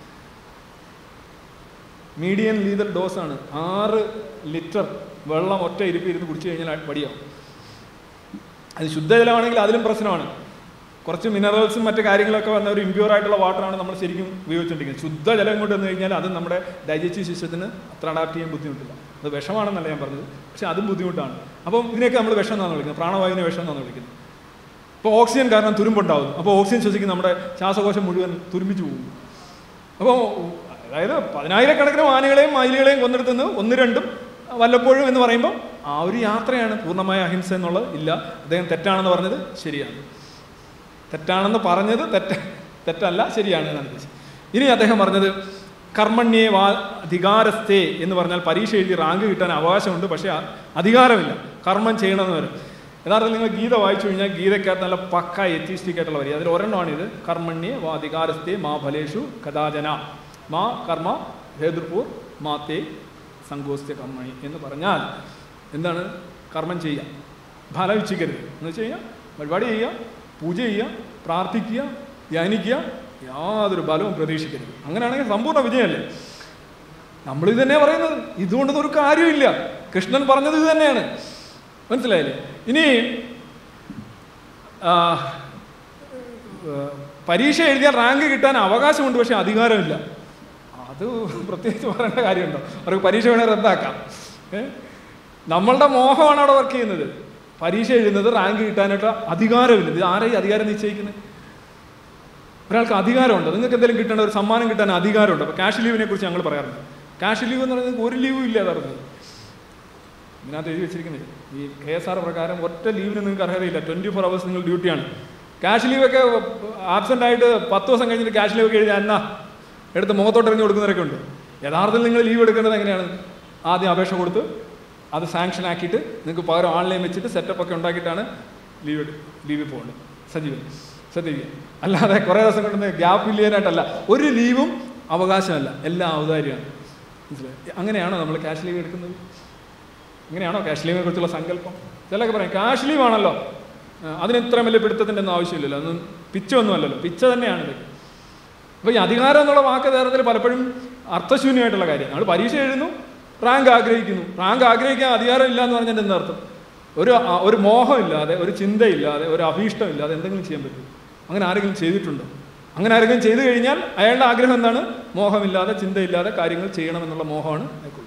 മീഡിയൻ ലീതൽ ഡോസാണ്. ആറ് ലിറ്റർ വെള്ളം ഒറ്റ ഇരിപ്പി ഇരുന്ന് കുടിച്ചു കഴിഞ്ഞാൽ വടിയാവും. അത് ശുദ്ധജലമാണെങ്കിൽ അതിലും പ്രശ്നമാണ്. കുറച്ച് മിനറൽസും മറ്റു കാര്യങ്ങളൊക്കെ വന്ന ഒരു ഇമ്പ്യൂർ ആയിട്ടുള്ള വാട്ടറാണ് നമ്മൾ ശരിക്കും ഉപയോഗിച്ചുകൊണ്ടിരിക്കുന്നത്. ശുദ്ധജലം കൊണ്ട് വന്നു കഴിഞ്ഞാൽ അത് നമ്മുടെ ഡൈജസ്റ്റീവ് സിസ്റ്റത്തിന് അത്ര അഡാപ്റ്റ് ചെയ്യാൻ ബുദ്ധിമുട്ടില്ല. അത് വിഷമാണെന്നല്ല ഞാൻ പറഞ്ഞത്, പക്ഷേ അതും ബുദ്ധിമുട്ടാണ്. അപ്പം ഇതിനെയൊക്കെ നമ്മൾ വിഷം എന്നാണ് വിളിക്കുന്നത്, പ്രാണവായുവിനെ വിഷം എന്നാണ് വിളിക്കുന്നത്. അപ്പോൾ ഓക്സിജൻ കാരണം തുരുമ്പുണ്ടാകുന്നു. അപ്പോൾ ഓക്സിജൻ ശ്വസിക്കുന്ന നമ്മുടെ ശ്വാസകോശം മുഴുവൻ തുരുമ്പിച്ചു പോകുന്നു. അപ്പോൾ അതായത് പതിനായിരക്കണക്കിന് ആനകളെയും മയിലുകളെയും കൊന്നെടുത്തുനിന്ന് ഒന്ന് രണ്ടും വല്ലപ്പോഴും എന്ന് പറയുമ്പോൾ ആ ഒരു യാത്രയാണ്. പൂർണ്ണമായ അഹിംസ എന്നുള്ളത് ഇല്ല. അദ്ദേഹം തെറ്റാണെന്ന് പറഞ്ഞത് ശരിയാണ്, തെറ്റാണെന്ന് പറഞ്ഞത് തെറ്റ തെറ്റല്ല ശരിയാണ് എന്നാണ് ഉദ്ദേശിച്ചത്. ഇനി അദ്ദേഹം പറഞ്ഞത് കർമ്മണ്യേ വാ അധികാരസ്ഥേ എന്ന് പറഞ്ഞാൽ പരീക്ഷ എഴുതി റാങ്ക് കിട്ടാൻ അവകാശമുണ്ട്, പക്ഷേ അധികാരമില്ല, കർമ്മം ചെയ്യണമെന്ന് വരും. യഥാർത്ഥത്തിൽ നിങ്ങൾ ഗീത വായിച്ചു കഴിഞ്ഞാൽ ഗീതയ്ക്കകത്ത് നല്ല പക്ക എത്തിസ്റ്റിക് ആയിട്ടുള്ള വരി. അതിൽ ഒരെണ്ണമാണിത്, കർമ്മണ്യേ വാ അധികാരസ്ഥേ മാ ഫലേഷു കഥാജന മാ കർമ്മ ഹേതുർപൂർ മാത്തേ സങ്കോസ്ത്യ കർമ്മണി എന്ന് പറഞ്ഞാൽ എന്താണ്? കർമ്മം ചെയ്യുക, ഫലം ഇച്ഛിക്കരുത് എന്ന് വെച്ച് കഴിഞ്ഞാൽ പരിപാടി ചെയ്യുക, പൂജ ചെയ്യുക, പ്രാർത്ഥിക്കുക, ധ്യാനിക്കുക, യാതൊരു ബലവും പ്രതീക്ഷിക്കരുത്. അങ്ങനെയാണെങ്കിൽ സമ്പൂർണ്ണ വിജയമല്ലേ. നമ്മളിത് തന്നെ പറയുന്നത്, ഇതുകൊണ്ടൊന്നും ഒരു കാര്യമില്ല. കൃഷ്ണൻ പറഞ്ഞത് ഇത് തന്നെയാണ്, മനസ്സിലായില്ലേ? ഇനി പരീക്ഷ എഴുതിയാൽ റാങ്ക് കിട്ടാൻ അവകാശമുണ്ട്, പക്ഷെ അധികാരമില്ല. അത് പ്രത്യേകിച്ച് പറയേണ്ട കാര്യമുണ്ടോ? അവർക്ക് പരീക്ഷ വേണേൽ റദ്ദാക്കാം. നമ്മളുടെ മോഹമാണ് അവിടെ വർക്ക് ചെയ്യുന്നത്. പരീക്ഷ എഴുതുന്നത് റാങ്ക് കിട്ടാനായിട്ട് അധികാരമില്ല. ഇത് ആരെയും അധികാരം നിശ്ചയിക്കുന്നത്? ഒരാൾക്ക് അധികാരമുണ്ട്. നിങ്ങൾക്ക് എന്തെങ്കിലും കിട്ടേണ്ട ഒരു സമ്മാനം കിട്ടാൻ അധികാരമുണ്ട്. അപ്പോൾ ക്യാഷ് ലീവിനെ കുറിച്ച് ഞങ്ങൾ പറയാറുണ്ട്. ക്യാഷ് ലീവ് എന്ന് പറയുന്നത് ഒരു ലീവും ഇല്ല പറഞ്ഞത്. ഇതിനകത്ത് എഴുതി വെച്ചിരിക്കുന്നത് ഈ കെ എസ് ആർ പ്രകാരം ഒറ്റ ലീവിന് നിങ്ങൾക്ക് അർഹതയില്ല. ട്വൻറ്റി ഫോർ അവേഴ്സ് നിങ്ങൾ ഡ്യൂട്ടിയാണ്. ക്യാഷ് ലീവൊക്കെ ആബ്സെൻ്റ് ആയിട്ട് പത്ത് ദിവസം കഴിഞ്ഞിട്ട് ക്യാഷ് ലീവൊക്കെ എഴുതി എന്നാ എടുത്ത് മുഖത്തോട്ട് എറിഞ്ഞ് കൊടുക്കുന്നവരൊക്കെ ഉണ്ട്. യഥാർത്ഥത്തിൽ നിങ്ങൾ ലീവ് എടുക്കേണ്ടത് എങ്ങനെയാണ്? ആദ്യം അപേക്ഷ കൊടുത്ത് അത് സാങ്ഷൻ ആക്കിയിട്ട് നിങ്ങൾക്ക് പകരം ഓൺലൈൻ വെച്ചിട്ട് സെറ്റപ്പ് ഒക്കെ ഉണ്ടാക്കിയിട്ടാണ് ലീവ് ലീവിൽ പോകേണ്ടത്. സജീവൻ ശ്രദ്ധിക്കുക. അല്ലാതെ കുറേ ദിവസം കൊണ്ട് ഗ്യാപ്പ് ഇല്ലാനായിട്ടല്ല. ഒരു ലീവും അവകാശമല്ല, എല്ലാം ഔദാര്യമാണ്. മനസ്സിലായി? അങ്ങനെയാണോ നമ്മൾ ക്യാഷ് ലീവ് എടുക്കുന്നത്? അങ്ങനെയാണോ ക്യാഷ് ലീവിനെ കുറിച്ചുള്ള സങ്കല്പം? ചിലൊക്കെ പറയും ക്യാഷ് ലീവ് ആണല്ലോ, അതിന് ഇത്രയും വലിയ പിടുത്തത്തിൻ്റെ ഒന്നും ആവശ്യമില്ലല്ലോ, അതൊന്നും പിച്ചൊന്നും അല്ലല്ലോ. പിച്ച തന്നെയാണ് ഇതൊക്കെ. അപ്പോൾ ഈ അധികാരം എന്നുള്ള വാക്ക് യഥാർത്ഥത്തിൽ പലപ്പോഴും അർത്ഥശൂന്യമായിട്ടുള്ള കാര്യം. നമ്മൾ പരീക്ഷ എഴുതുന്നു, റാങ്ക് ആഗ്രഹിക്കുന്നു. റാങ്ക് ആഗ്രഹിക്കാൻ അധികാരം ഇല്ല എന്ന് പറഞ്ഞാൽ എന്താ അർത്ഥം? ഒരു ഒരു മോഹമില്ലാതെ, ഒരു ചിന്തയില്ലാതെ, ഒരു അഭീഷ്ടമില്ലാതെ എന്തെങ്കിലും ചെയ്യാൻ പറ്റും? അങ്ങനെ ആരെങ്കിലും ചെയ്തിട്ടുണ്ടോ? അങ്ങനെ ആരെങ്കിലും ചെയ്തു കഴിഞ്ഞാൽ അയാളുടെ ആഗ്രഹം എന്താണ്? മോഹമില്ലാതെ, ചിന്തയില്ലാതെ കാര്യങ്ങൾ ചെയ്യണമെന്നുള്ള മോഹമാണ് അയാൾക്കുള്ളത്.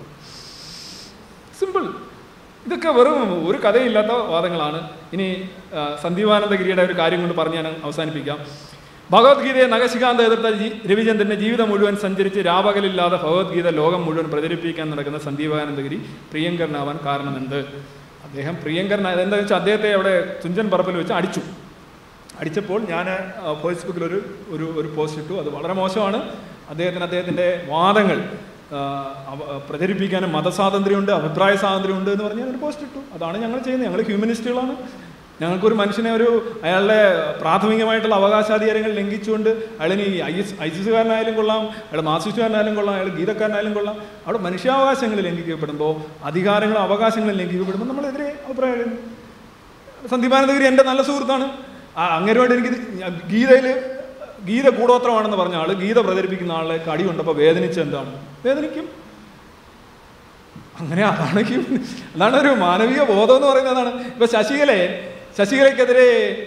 സിമ്പിൾ. ഇതൊക്കെ വെറും ഒരു കഥയില്ലാത്ത വാദങ്ങളാണ്. ഇനി സന്ദീപാനന്ദഗിരിയുടെ ഒരു കാര്യം കൊണ്ട് പറഞ്ഞ് ഞാൻ അവസാനിപ്പിക്കാം. ഭഗവത്ഗീതയെ നഖശികാന്ത എതിർത്ത രവിചന്ദ്രൻ്റെ ജീവിതം മുഴുവൻ സഞ്ചരിച്ച് രാപകലില്ലാതെ ഭഗവത്ഗീത ലോകം മുഴുവൻ പ്രചരിപ്പിക്കാൻ നടക്കുന്ന സന്ദീപാനന്ദഗിരി പ്രിയങ്കരനാവാൻ കാരണമെന്ത്? അദ്ദേഹം പ്രിയങ്കരനായത് എന്താണെന്ന് വെച്ചാൽ അദ്ദേഹത്തെ അവിടെ തുഞ്ചൻ പറമ്പിൽ വെച്ച് അടിച്ചു. അടിച്ചപ്പോൾ ഞാൻ ഫേസ്ബുക്കിലൊരു ഒരു ഒരു പോസ്റ്റ് ഇട്ടു. അത് വളരെ മോശമാണ്. അദ്ദേഹത്തിന് അദ്ദേഹത്തിൻ്റെ വാദങ്ങൾ പ്രചരിപ്പിക്കാനും മതസ്വാതന്ത്ര്യമുണ്ട്, അഭിപ്രായ സ്വാതന്ത്ര്യമുണ്ട് എന്ന് പറഞ്ഞ് ഞാനൊരു പോസ്റ്റ് ഇട്ടു. അതാണ് ഞങ്ങൾ ചെയ്യുന്നത്. ഞങ്ങൾ ഹ്യൂമനിസ്റ്റുകളാണ്. ഞങ്ങൾക്കൊരു മനുഷ്യനെ ഒരു അയാളുടെ പ്രാഥമികമായിട്ടുള്ള അവകാശാധികാരങ്ങൾ ലംഘിച്ചുകൊണ്ട് അയാളിനി ഐ എസ് ഐ സി എസുകാരനായാലും കൊള്ളാം, അയാൾ മാർക്സിസ്റ്റുകാരനായാലും കൊള്ളാം, അയാൾ ഗീതക്കാരനായാലും കൊള്ളാം, അവിടെ മനുഷ്യാവകാശങ്ങൾ ലംഘിക്കപ്പെടുമ്പോൾ, അധികാരങ്ങളും അവകാശങ്ങളും ലംഘിക്കപ്പെടുമ്പോൾ നമ്മളെതിരെ അഭിപ്രായം. സന്ദീപാനന്ദഗിരി എൻ്റെ നല്ല സുഹൃത്താണ്. അങ്ങനെയുമായിട്ട് എനിക്ക് ഗീതയിൽ ഗീത കൂടോത്രമാണെന്ന് പറഞ്ഞ ആൾ ഗീത പ്രചരിപ്പിക്കുന്ന ആളെ കടി കൊണ്ടപ്പോൾ വേദനിച്ച എന്താണ്? വേദനിക്കും. അങ്ങനെ അതാണ് അതാണ് ഒരു മാനവിക ബോധം എന്ന് പറയുന്നതാണ്. ഇപ്പൊ ശശികലയെ ശശികലയ്ക്കെതിരെ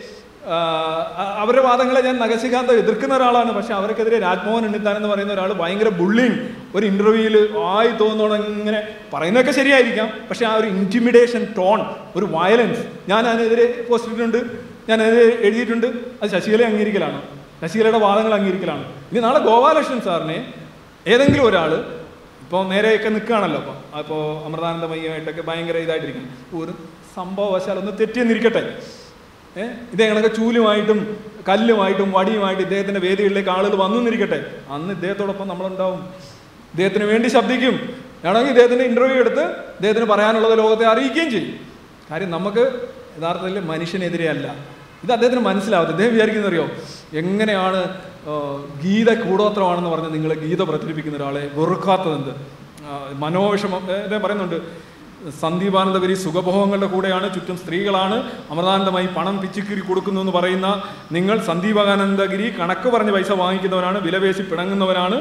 അവരുടെ വാദങ്ങളെ ഞാൻ നഖശികാന്ത എതിർക്കുന്ന ഒരാളാണ്. പക്ഷെ അവർക്കെതിരെ രാജ്മോഹൻ ഉണ്ണിത്താൻ എന്ന് പറയുന്ന ഒരാൾ ഭയങ്കര ബുള്ളിങ് ഒരു ഇന്റർവ്യൂവിൽ ആയി തോന്നണം ഇങ്ങനെ പറയുന്നതൊക്കെ ശരിയായിരിക്കാം. പക്ഷെ ആ ഒരു ഇൻറ്റിമിഡേഷൻ ടോൺ, ഒരു വയലൻസ് ഞാൻ അതിനെതിരെ പോസ്റ്റ് ഇട്ടിട്ടുണ്ട്, ഞാൻ അതിനെതിരെ എഴുതിയിട്ടുണ്ട്. അത് ശശികലയെ അംഗീകരിക്കലാണ്, ശശികലയുടെ വാദങ്ങൾ അംഗീകരിക്കലാണ്. ഇനി നാളെ ഗോപാലകൃഷ്ണൻ സാറിനെ ഏതെങ്കിലും ഒരാൾ ഇപ്പോൾ നേരെയൊക്കെ നിൽക്കുകയാണല്ലോ, അപ്പം അപ്പോൾ അമൃതാനന്ദമയ്യുമായിട്ടൊക്കെ ഭയങ്കര ഇതായിട്ടിരിക്കുന്നു, ഒരു സംഭവവശാൽ ഒന്ന് തെറ്റിയെന്നിരിക്കട്ടെ, ഏഹ് ഇതേ കണക്ക് ചൂലുമായിട്ടും കല്ലുമായിട്ടും വടിയുമായിട്ട് ഇദ്ദേഹത്തിൻ്റെ വേദികളിലേക്ക് ആളുകൾ വന്നെന്നിരിക്കട്ടെ, അന്ന് ഇദ്ദേഹത്തോടൊപ്പം നമ്മളുണ്ടാവും, ഇദ്ദേഹത്തിന് വേണ്ടി ശബ്ദിക്കും, വേണമെങ്കിൽ ഇദ്ദേഹത്തിൻ്റെ ഇൻ്റർവ്യൂ എടുത്ത് ഇദ്ദേഹത്തിന് പറയാനുള്ളത് ലോകത്തെ അറിയിക്കുകയും ചെയ്യും. കാര്യം നമുക്ക് യഥാർത്ഥത്തിൽ മനുഷ്യനെതിരെ അല്ല, ഇത് അദ്ദേഹത്തിന് മനസ്സിലാവത്തില്ല. അദ്ദേഹം വിചാരിക്കുന്നറിയോ, എങ്ങനെയാണ് ഗീത കൂടോത്രമാണെന്ന് പറഞ്ഞ് നിങ്ങൾ ഗീത പ്രചരിപ്പിക്കുന്ന ഒരാളെ വെറുക്കാത്തതെന്ത്, മനോവിഷമം. അദ്ദേഹം പറയുന്നുണ്ട്, സന്ദീപാനന്ദഗിരി സുഖഭോഗങ്ങളുടെ കൂടെയാണ്, ചുറ്റും സ്ത്രീകളാണ്, അമൃതാനന്ദമായി പണം പിച്ചിക്കിരി കൊടുക്കുന്നു എന്ന് പറയുന്ന നിങ്ങൾ സന്ദീപാനന്ദഗിരി കണക്ക് പറഞ്ഞ് പൈസ വാങ്ങിക്കുന്നവരാണ്, വിലപേശി പിണങ്ങുന്നവരാണ്.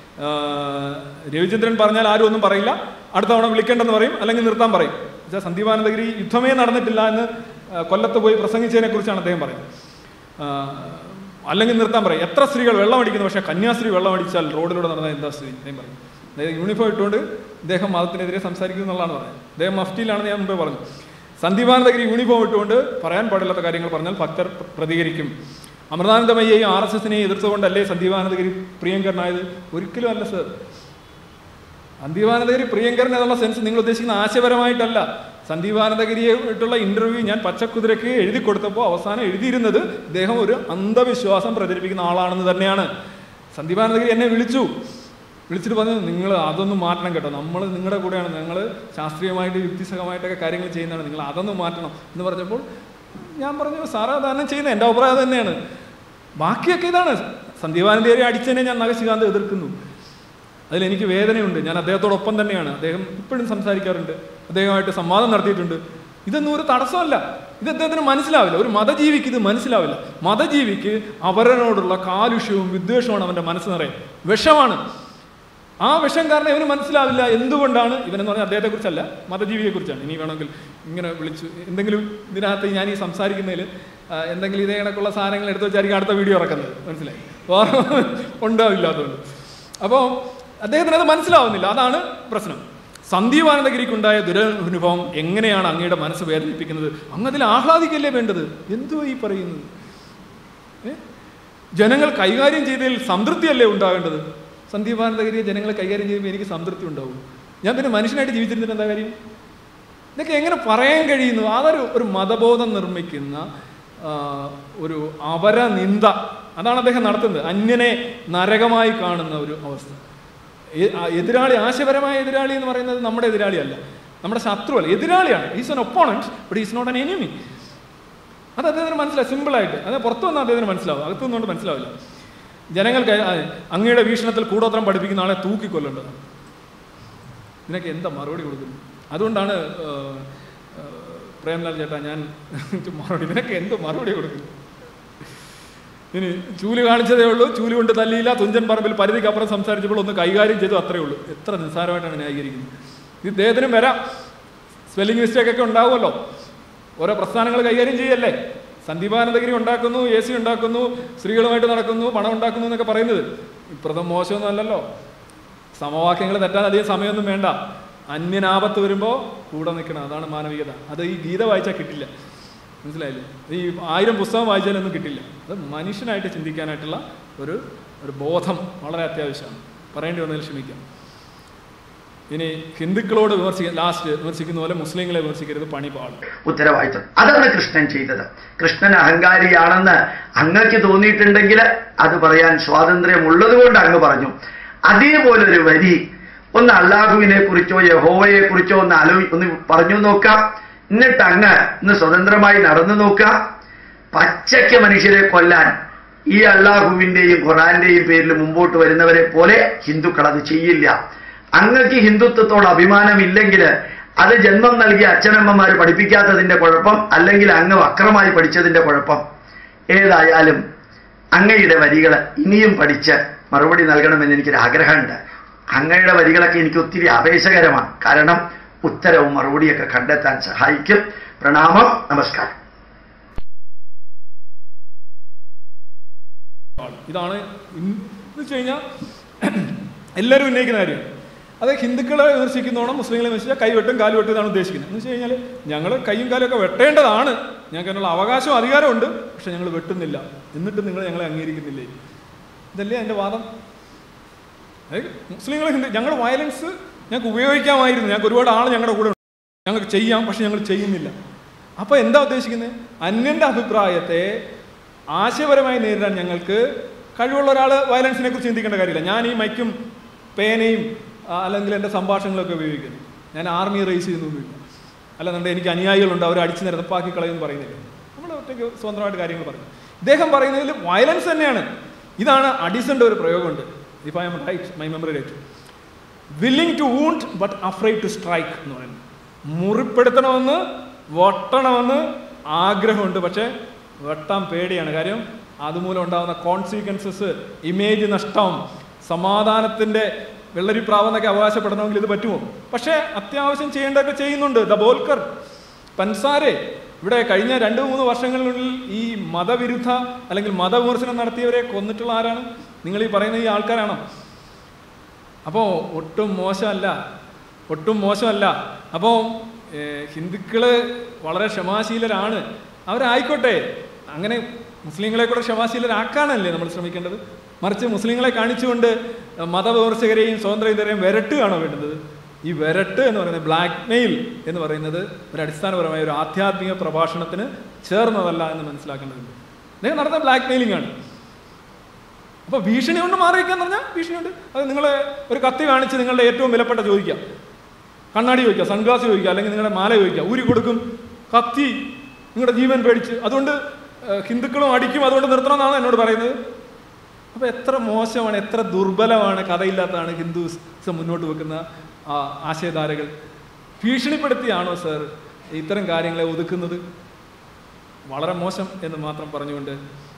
രവിചന്ദ്രൻ പറഞ്ഞാൽ ആരും ഒന്നും പറയില്ല, അടുത്ത തവണ വിളിക്കേണ്ടെന്ന് പറയും, അല്ലെങ്കിൽ നിർത്താൻ പറയും. പക്ഷേ സന്ദീപാനന്ദഗിരി യുദ്ധമേ നടന്നിട്ടില്ല എന്ന് കൊല്ലത്ത് പോയി പ്രസംഗിച്ചതിനെ കുറിച്ചാണ് അദ്ദേഹം പറയുന്നത്. അല്ലെങ്കിൽ നിർത്താൻ പറയും. എത്ര സ്ത്രീകൾ വെള്ളം അടിക്കുന്നു, പക്ഷേ കന്യാസ്ത്രീ വെള്ളം അടിച്ചാൽ റോഡിലൂടെ നടന്നാൽ എന്താ സ്ത്രീ അദ്ദേഹം പറയും. അതായത് യൂണിഫോം ഇട്ടുകൊണ്ട് ഇദ്ദേഹം മതത്തിനെതിരെ സംസാരിക്കുന്നു എന്നുള്ളതാണ് പറയുന്നത്. അദ്ദേഹം മഫ്റ്റിയിലാണെന്ന് ഞാൻ മുമ്പേ പറഞ്ഞു. സന്ദീപാനന്ദഗിരി യൂണിഫോം ഇട്ടുകൊണ്ട് പറയാൻ പാടില്ലാത്ത കാര്യങ്ങൾ പറഞ്ഞാൽ ഭക്തർ പ്രതികരിക്കും. അമൃതാനന്ദമയ്യെയും ആർ എസ് എസിനെയും എതിർത്തുകൊണ്ടല്ലേ സന്ദീപാനന്ദഗിരി പ്രിയങ്കരനായത്? ഒരിക്കലും അല്ല സർ. സന്ദീപാനന്ദഗിരി പ്രിയങ്കരൻ എന്നുള്ള സെൻസ് നിങ്ങൾ ഉദ്ദേശിക്കുന്ന ആശയപരമായിട്ടല്ല. സന്ദീപാനന്ദഗിരിയായിട്ടുള്ള ഇന്റർവ്യൂ ഞാൻ പച്ചക്കുതിരയ്ക്ക് എഴുതി കൊടുത്തപ്പോൾ അവസാനം എഴുതിയിരുന്നത് ഇദ്ദേഹം ഒരു അന്ധവിശ്വാസം പ്രചരിപ്പിക്കുന്ന ആളാണെന്ന് തന്നെയാണ്. സന്ദീപാനന്ദഗിരി എന്നെ വിളിച്ചു വിളിച്ചിട്ട് പറഞ്ഞു, നിങ്ങൾ അതൊന്നും മാറ്റണം കേട്ടോ, നമ്മൾ നിങ്ങളുടെ കൂടെയാണ്, ഞങ്ങൾ ശാസ്ത്രീയമായിട്ട് യുക്തിസഹമായിട്ടൊക്കെ കാര്യങ്ങൾ ചെയ്യുന്നതാണ്, നിങ്ങൾ അതൊന്നും മാറ്റണം എന്ന് പറഞ്ഞപ്പോൾ ഞാൻ പറഞ്ഞു, സാറ് അതാണ് ചെയ്യുന്നത്, എൻ്റെ അഭിപ്രായം തന്നെയാണ്, ബാക്കിയൊക്കെ ഇതാണ്. സന്ദീപാനന്ദഗിരി അടിച്ചതിനെ ഞാൻ നഖശികാന്ത് എതിർക്കുന്നു, അതിലെനിക്ക് വേദനയുണ്ട്, ഞാൻ അദ്ദേഹത്തോടൊപ്പം തന്നെയാണ്, അദ്ദേഹം ഇപ്പോഴും സംസാരിക്കാറുണ്ട്, അദ്ദേഹമായിട്ട് സംവാദം നടത്തിയിട്ടുണ്ട്. ഇതൊന്നും ഒരു തടസ്സമല്ല, ഇത് അദ്ദേഹത്തിന് മനസ്സിലാവില്ല. ഒരു മതജീവിക്ക് ഇത് മനസ്സിലാവില്ല. മതജീവിക്ക് അവരനോടുള്ള കാലുഷ്യവും വിദ്വേഷവുമാണ് അവൻ്റെ മനസ്സ് നിറയെ, വിഷമാണ്. ആ വിഷം കാരണം ഇവന് മനസ്സിലാവില്ല എന്തുകൊണ്ടാണ്. ഇവനെന്ന് പറഞ്ഞാൽ അദ്ദേഹത്തെക്കുറിച്ചല്ല, മതജീവിയെക്കുറിച്ചാണ്. ഇനി വേണമെങ്കിൽ ഇങ്ങനെ വിളിച്ചു എന്തെങ്കിലും ഇതിനകത്ത് ഞാൻ ഈ സംസാരിക്കുന്നതിൽ എന്തെങ്കിലും ഇതേ കണക്കുള്ള സാധനങ്ങൾ എടുത്ത് വെച്ചായിരിക്കും അടുത്ത വീഡിയോ ഇറക്കുന്നത്, മനസ്സിലായി? ഉണ്ടാവില്ലാത്തതുകൊണ്ട്. അപ്പോൾ അദ്ദേഹത്തിന് അത് മനസ്സിലാവുന്നില്ല, അതാണ് പ്രശ്നം. സന്ദീപാനന്ദഗിരിക്കുണ്ടായ ദുരനുഭവം എങ്ങനെയാണ് അങ്ങയുടെ മനസ്സ് വേദനിപ്പിക്കുന്നത്? അങ്ങതിൽ ആഹ്ലാദിക്കല്ലേ വേണ്ടത്? എന്തുവാ ഈ പറയുന്നത്? ജനങ്ങൾ കൈകാര്യം ചെയ്തതിൽ സംതൃപ്തിയല്ലേ ഉണ്ടാവേണ്ടത്? സന്ദീപാനന്ദഗിരിയെ ജനങ്ങളെ കൈകാര്യം ചെയ്യുമ്പോൾ എനിക്ക് സംതൃപ്തി ഉണ്ടാവും. ഞാൻ പിന്നെ മനുഷ്യനായിട്ട് ജീവിച്ചിരുന്നിട്ട് എന്താ കാര്യം? ഇതൊക്കെ എങ്ങനെ പറയാൻ കഴിയുന്നു? അതൊരു ഒരു മതബോധം നിർമ്മിക്കുന്ന ഒരു അവരനിന്ദ, അതാണ് അദ്ദേഹം നടത്തുന്നത്. അന്യനെ നരകമായി കാണുന്ന ഒരു അവസ്ഥ. എതിരാളി, ആശയപരമായ എതിരാളി എന്ന് പറയുന്നത് നമ്മുടെ എതിരാളിയല്ല, നമ്മുടെ ശത്രുവല്ല, എതിരാളിയാണ്. Is an opponent but is not an enemy. അത് അദ്ദേഹത്തിന് മനസ്സിലാവും സിമ്പിളായിട്ട്. അത് പുറത്തു വന്നാൽ അദ്ദേഹത്തിന് മനസ്സിലാവും, അകത്തു നിന്നുകൊണ്ട് മനസ്സിലാവില്ല. ജനങ്ങൾക്ക് അങ്ങയുടെ വീക്ഷണത്തിൽ കൂടോത്രം പഠിപ്പിക്കുന്ന ആളെ തൂക്കിക്കൊല്ലേണ്ടതാണ്. ഇതിനൊക്കെ എന്താ മറുപടി കൊടുക്കുന്നു? അതുകൊണ്ടാണ് പ്രേംലാൽ ചേട്ടാ ഞാൻ മറുപടി, ഇതിനൊക്കെ എന്ത് മറുപടി കൊടുക്കുന്നു? ഇനി ചൂല് കാണിച്ചതേ ഉള്ളൂ, ചൂല് കൊണ്ട് തല്ലിയില്ല, തുഞ്ചൻ പറമ്പിൽ പരിധിക്കപ്പുറം സംസാരിച്ചപ്പോൾ ഒന്ന് കൈകാര്യം ചെയ്തു, അത്രേ ഉള്ളൂ. എത്ര നിസ്സാരമായിട്ടാണ് ന്യായീകരിക്കുന്നത്. ഇത് ഇദ്ദേഹത്തിനും വരാം, സ്പെല്ലിംഗ് മിസ്റ്റേക്കൊക്കെ ഉണ്ടാവുമല്ലോ, ഓരോ പ്രസ്ഥാനങ്ങൾ കൈകാര്യം ചെയ്യല്ലേ. സന്ദീപാനന്ദഗിരി ഉണ്ടാക്കുന്നു, എ സി ഉണ്ടാക്കുന്നു, സ്ത്രീകളുമായിട്ട് നടക്കുന്നു, പണം ഉണ്ടാക്കുന്നു എന്നൊക്കെ പറയുന്നത് ഇപ്പുറത്തും മോശമൊന്നും അല്ലല്ലോ. സമവാക്യങ്ങൾ തെറ്റാൻ അധികം സമയമൊന്നും വേണ്ട. അന്യനാപത്ത് വരുമ്പോൾ കൂടെ നിൽക്കണം, അതാണ് മാനവികത. അത് ഈ ഗീത വായിച്ചാൽ കിട്ടില്ല, മനസ്സിലായില്ലേ? ഈ ആയിരം പുസ്തകം വായിച്ചാലൊന്നും കിട്ടില്ല. അത് മനുഷ്യനായിട്ട് ചിന്തിക്കാനായിട്ടുള്ള ഒരു ഒരു ബോധം വളരെ അത്യാവശ്യമാണ്. പറയേണ്ടി വന്നതിൽ ക്ഷമിക്കാം. ഇനി ഹിന്ദുക്കളോട് വിമർശിക്കാൻ ലാസ്റ്റ് വിമർശിക്കുന്ന പോലെ മുസ്ലിങ്ങളെ വിമർശിക്കരുത്, പണി പാടും. ഉത്തരവാദിത്വം അതാണ് കൃഷ്ണൻ ചെയ്തത്. കൃഷ്ണൻ അഹങ്കാരിയാണെന്ന് അങ്ങക്ക് തോന്നിയിട്ടുണ്ടെങ്കിൽ അത് പറയാൻ സ്വാതന്ത്ര്യം ഉള്ളത് കൊണ്ട് അങ്ങ് പറഞ്ഞു. അതേപോലൊരു വരി ഒന്ന് അള്ളാഹുവിനെ കുറിച്ചോ യഹോവയെ കുറിച്ചോ ഒന്ന് ആലോ ഒന്ന് പറഞ്ഞു നോക്കാം. എന്നിട്ട് അങ്ങ് ഇന്ന് സ്വതന്ത്രമായി നടന്നു നോക്കാം. പച്ചയ്ക്ക് മനുഷ്യരെ കൊല്ലാൻ ഈ അള്ളാഹുവിന്റെയും ഖുറാന്റെയും പേരിൽ മുമ്പോട്ട് വരുന്നവരെ പോലെ ഹിന്ദുക്കൾ അത് ചെയ്യില്ല. അങ്ങക്ക് ഹിന്ദുത്വത്തോട് അഭിമാനമില്ലെങ്കിൽ അത് ജന്മം നൽകിയ അച്ഛനമ്മമാർ പഠിപ്പിക്കാത്തതിന്റെ കുഴപ്പം, അല്ലെങ്കിൽ അങ്ങ് വക്രമായി പഠിച്ചതിന്റെ കുഴപ്പം. ഏതായാലും അങ്ങയുടെ വരികൾ ഇനിയും പഠിച്ച് മറുപടി നൽകണമെന്ന് എനിക്കൊരു ആഗ്രഹമുണ്ട്. അങ്ങയുടെ വരികളൊക്കെ എനിക്ക് ഒത്തിരി ആവേശകരമാണ്, കാരണം ഉത്തരവും മറുപടിയൊക്കെ കണ്ടെത്താൻ സഹായിക്കും. പ്രണാമം, നമസ്കാരം. ഇതാണ് എന്ന് വെച്ച് കഴിഞ്ഞാൽ എല്ലാവരും ഉന്നയിക്കുന്ന കാര്യം. അത് ഹിന്ദുക്കളെ വിമർശിക്കുന്നോണം മുസ്ലിങ്ങളെ വിമർശിച്ചാൽ കൈവെട്ടും കാലുവെട്ടും എന്നാണ് ഉദ്ദേശിക്കുന്നത്. എന്ന് വെച്ച് കഴിഞ്ഞാൽ ഞങ്ങൾ കൈയും കാലും ഒക്കെ വെട്ടേണ്ടതാണ്, ഞങ്ങൾക്ക് അതിനുള്ള അവകാശവും അധികാരമുണ്ട്, പക്ഷെ ഞങ്ങൾ വെട്ടുന്നില്ല, എന്നിട്ട് നിങ്ങൾ ഞങ്ങളെ അംഗീകരിക്കുന്നില്ലേ? ഇതല്ലേ എൻ്റെ വാദം. അതായത് മുസ്ലിങ്ങൾ ഹിന്ദു ഞങ്ങൾ വയലൻസ് ഞങ്ങൾക്ക് ഉപയോഗിക്കാമായിരുന്നു, ഞങ്ങൾക്ക് ഒരുപാട് ആൾ ഞങ്ങളുടെ കൂടെ ഞങ്ങൾക്ക് ചെയ്യാം, പക്ഷെ ഞങ്ങൾ ചെയ്യുന്നില്ല. അപ്പോൾ എന്താ ഉദ്ദേശിക്കുന്നത്? അന്യൻ്റെ അഭിപ്രായത്തെ ആശയപരമായി നേരിടാൻ ഞങ്ങൾക്ക് കഴിവുള്ള ഒരാൾ വയലൻസിനെ കുറിച്ച് ചിന്തിക്കേണ്ട കാര്യമില്ല. ഞാൻ ഈ മൈക്കും പേനയും അല്ലെങ്കിൽ എൻ്റെ സംഭാഷണങ്ങളൊക്കെ ഉപയോഗിക്കുന്നു. ഞാൻ ആർമി റേസ് ചെയ്യുന്നൊന്നുമില്ല. അല്ലെന്നുണ്ടെങ്കിൽ എനിക്ക് അനുയായികളുണ്ട്, അവർ അടിച്ചു നിരപ്പാക്കി കളയെന്ന് പറയുന്നില്ല. നമ്മൾ ഒറ്റയ്ക്ക് സ്വന്തമായിട്ട് കാര്യങ്ങൾ പറയുന്നു. ഇദ്ദേഹം പറയുന്നതിൽ വയലൻസ് തന്നെയാണ്. ഇതാണ് അഡിസന്റെ ഒരു പ്രയോഗമുണ്ട്. If I'm right, my memory right, willing to wound but afraid to strike എന്ന് പറയുന്നത്. മുറിപ്പെടുത്തണമെന്ന് വെട്ടണമെന്ന് ആഗ്രഹമുണ്ട്, പക്ഷേ വെട്ടാൻ പേടിയാണ്. കാര്യം അതുമൂലം ഉണ്ടാകുന്ന കോൺസിക്വൻസസ്, ഇമേജ് നഷ്ടം, സമാധാനത്തിൻ്റെ വെള്ളരിപ്രാവെന്നൊക്കെ അവകാശപ്പെടണമെങ്കിൽ ഇത് പറ്റുമോ? പക്ഷേ അത്യാവശ്യം ചെയ്യേണ്ടതൊക്കെ ചെയ്യുന്നുണ്ട്. ദ ബോൽക്കർ, പൻസാരെ, ഇവിടെ കഴിഞ്ഞ രണ്ട് മൂന്ന് വർഷങ്ങളിനുള്ളിൽ ഈ മതവിരുദ്ധ അല്ലെങ്കിൽ മതവിമർശനം നടത്തിയവരെ കൊന്നിട്ടുള്ള ആരാണ്? നിങ്ങൾ ഈ പറയുന്ന ഈ ആൾക്കാരാണോ? അപ്പോൾ ഒട്ടും മോശമല്ല, ഒട്ടും മോശമല്ല. അപ്പോൾ ഹിന്ദുക്കൾ വളരെ ക്ഷമാശീലരാണ്, അവരായിക്കോട്ടെ. അങ്ങനെ മുസ്ലിങ്ങളെ കൂടെ ക്ഷമാശീലരാക്കാനല്ലേ നമ്മൾ ശ്രമിക്കേണ്ടത്? മറിച്ച് മുസ്ലിങ്ങളെ കാണിച്ചുകൊണ്ട് മതവിമർശകരെയും സ്വതന്ത്രരെയും വിരട്ടുകയാണോ വേണ്ടത്? ഈ വിരട്ട് എന്ന് പറയുന്നത്, ബ്ലാക്ക് മെയിൽ എന്ന് പറയുന്നത് ഒരു അടിസ്ഥാനപരമായ ഒരു ആധ്യാത്മിക പ്രഭാഷണത്തിന് ചേർന്നതല്ല എന്ന് മനസ്സിലാക്കേണ്ടതുണ്ട്. അദ്ദേഹം നടത്തുന്ന ബ്ലാക്ക് മെയിലിംഗ് ആണ്. അപ്പോൾ ഭീഷണി കൊണ്ട് മാറിയിരിക്കാന്ന് പറഞ്ഞാൽ ഭീഷണിയുണ്ട്. അത് നിങ്ങളെ ഒരു കത്തി കാണിച്ച് നിങ്ങളുടെ ഏറ്റവും വിലപ്പെട്ട ചോദിക്കാം, കണ്ണാടി ചോദിക്കുക, സൺഗ്ലാസ് ചോദിക്കുക, അല്ലെങ്കിൽ നിങ്ങളുടെ മാല ചോദിക്കുക, ഊരി കൊടുക്കും. കത്തി, നിങ്ങളുടെ ജീവൻ പേടിച്ച്. അതുകൊണ്ട് ഹിന്ദുക്കളും അടിക്കും, അതുകൊണ്ട് നിർത്തണമെന്നാണ് എന്നോട് പറയുന്നത്. അപ്പോൾ എത്ര മോശമാണ്, എത്ര ദുർബലമാണ്, കഥയില്ലാത്തതാണ് ഹിന്ദുസം മുന്നോട്ട് വെക്കുന്ന ആശയധാരകൾ. ഭീഷണിപ്പെടുത്തിയാണോ സർ ഇത്തരം കാര്യങ്ങളെ ഒതുക്കുന്നത്? വളരെ മോശം എന്ന് മാത്രം പറഞ്ഞുകൊണ്ട്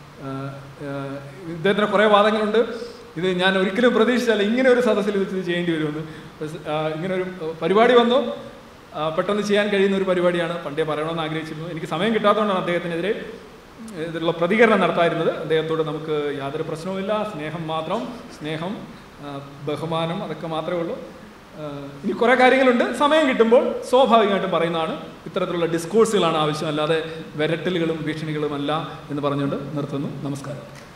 ഇദ്ദേഹത്തിന് കുറേ വാദങ്ങളുണ്ട്. ഇത് ഞാൻ ഒരിക്കലും പ്രതീക്ഷിച്ചല്ല ഇങ്ങനെ ഒരു സദസ്സിൽ വെച്ച് ചെയ്യേണ്ടി വരുമെന്ന്. ഇങ്ങനെ ഒരു പരിപാടി വന്നു, പെട്ടെന്ന് ചെയ്യാൻ കഴിയുന്ന ഒരു പരിപാടിയാണ്. പണ്ടേ പറയണമെന്ന് ആഗ്രഹിച്ചിരുന്നു. എനിക്ക് സമയം കിട്ടാത്തതുകൊണ്ടാണ് അദ്ദേഹത്തിനെതിരെ ഇതിലുള്ള പ്രതികരണം നടത്തായിരുന്നത്. അദ്ദേഹത്തോട് നമുക്ക് യാതൊരു പ്രശ്നവുമില്ല, സ്നേഹം മാത്രം, സ്നേഹം, ബഹുമാനം, അതൊക്കെ മാത്രമേ ഉള്ളൂ. ഇനി കുറേ കാര്യങ്ങളുണ്ട്, സമയം കിട്ടുമ്പോൾ സ്വാഭാവികമായിട്ടും പറയുന്നതാണ്. ഇത്തരത്തിലുള്ള ഡിസ്കോഴ്സുകളാണ് ആവശ്യം, അല്ലാതെ വിരട്ടലുകളും ഭീഷണികളുമല്ല എന്ന് പറഞ്ഞുകൊണ്ട് നിർത്തുന്നു. നമസ്കാരം.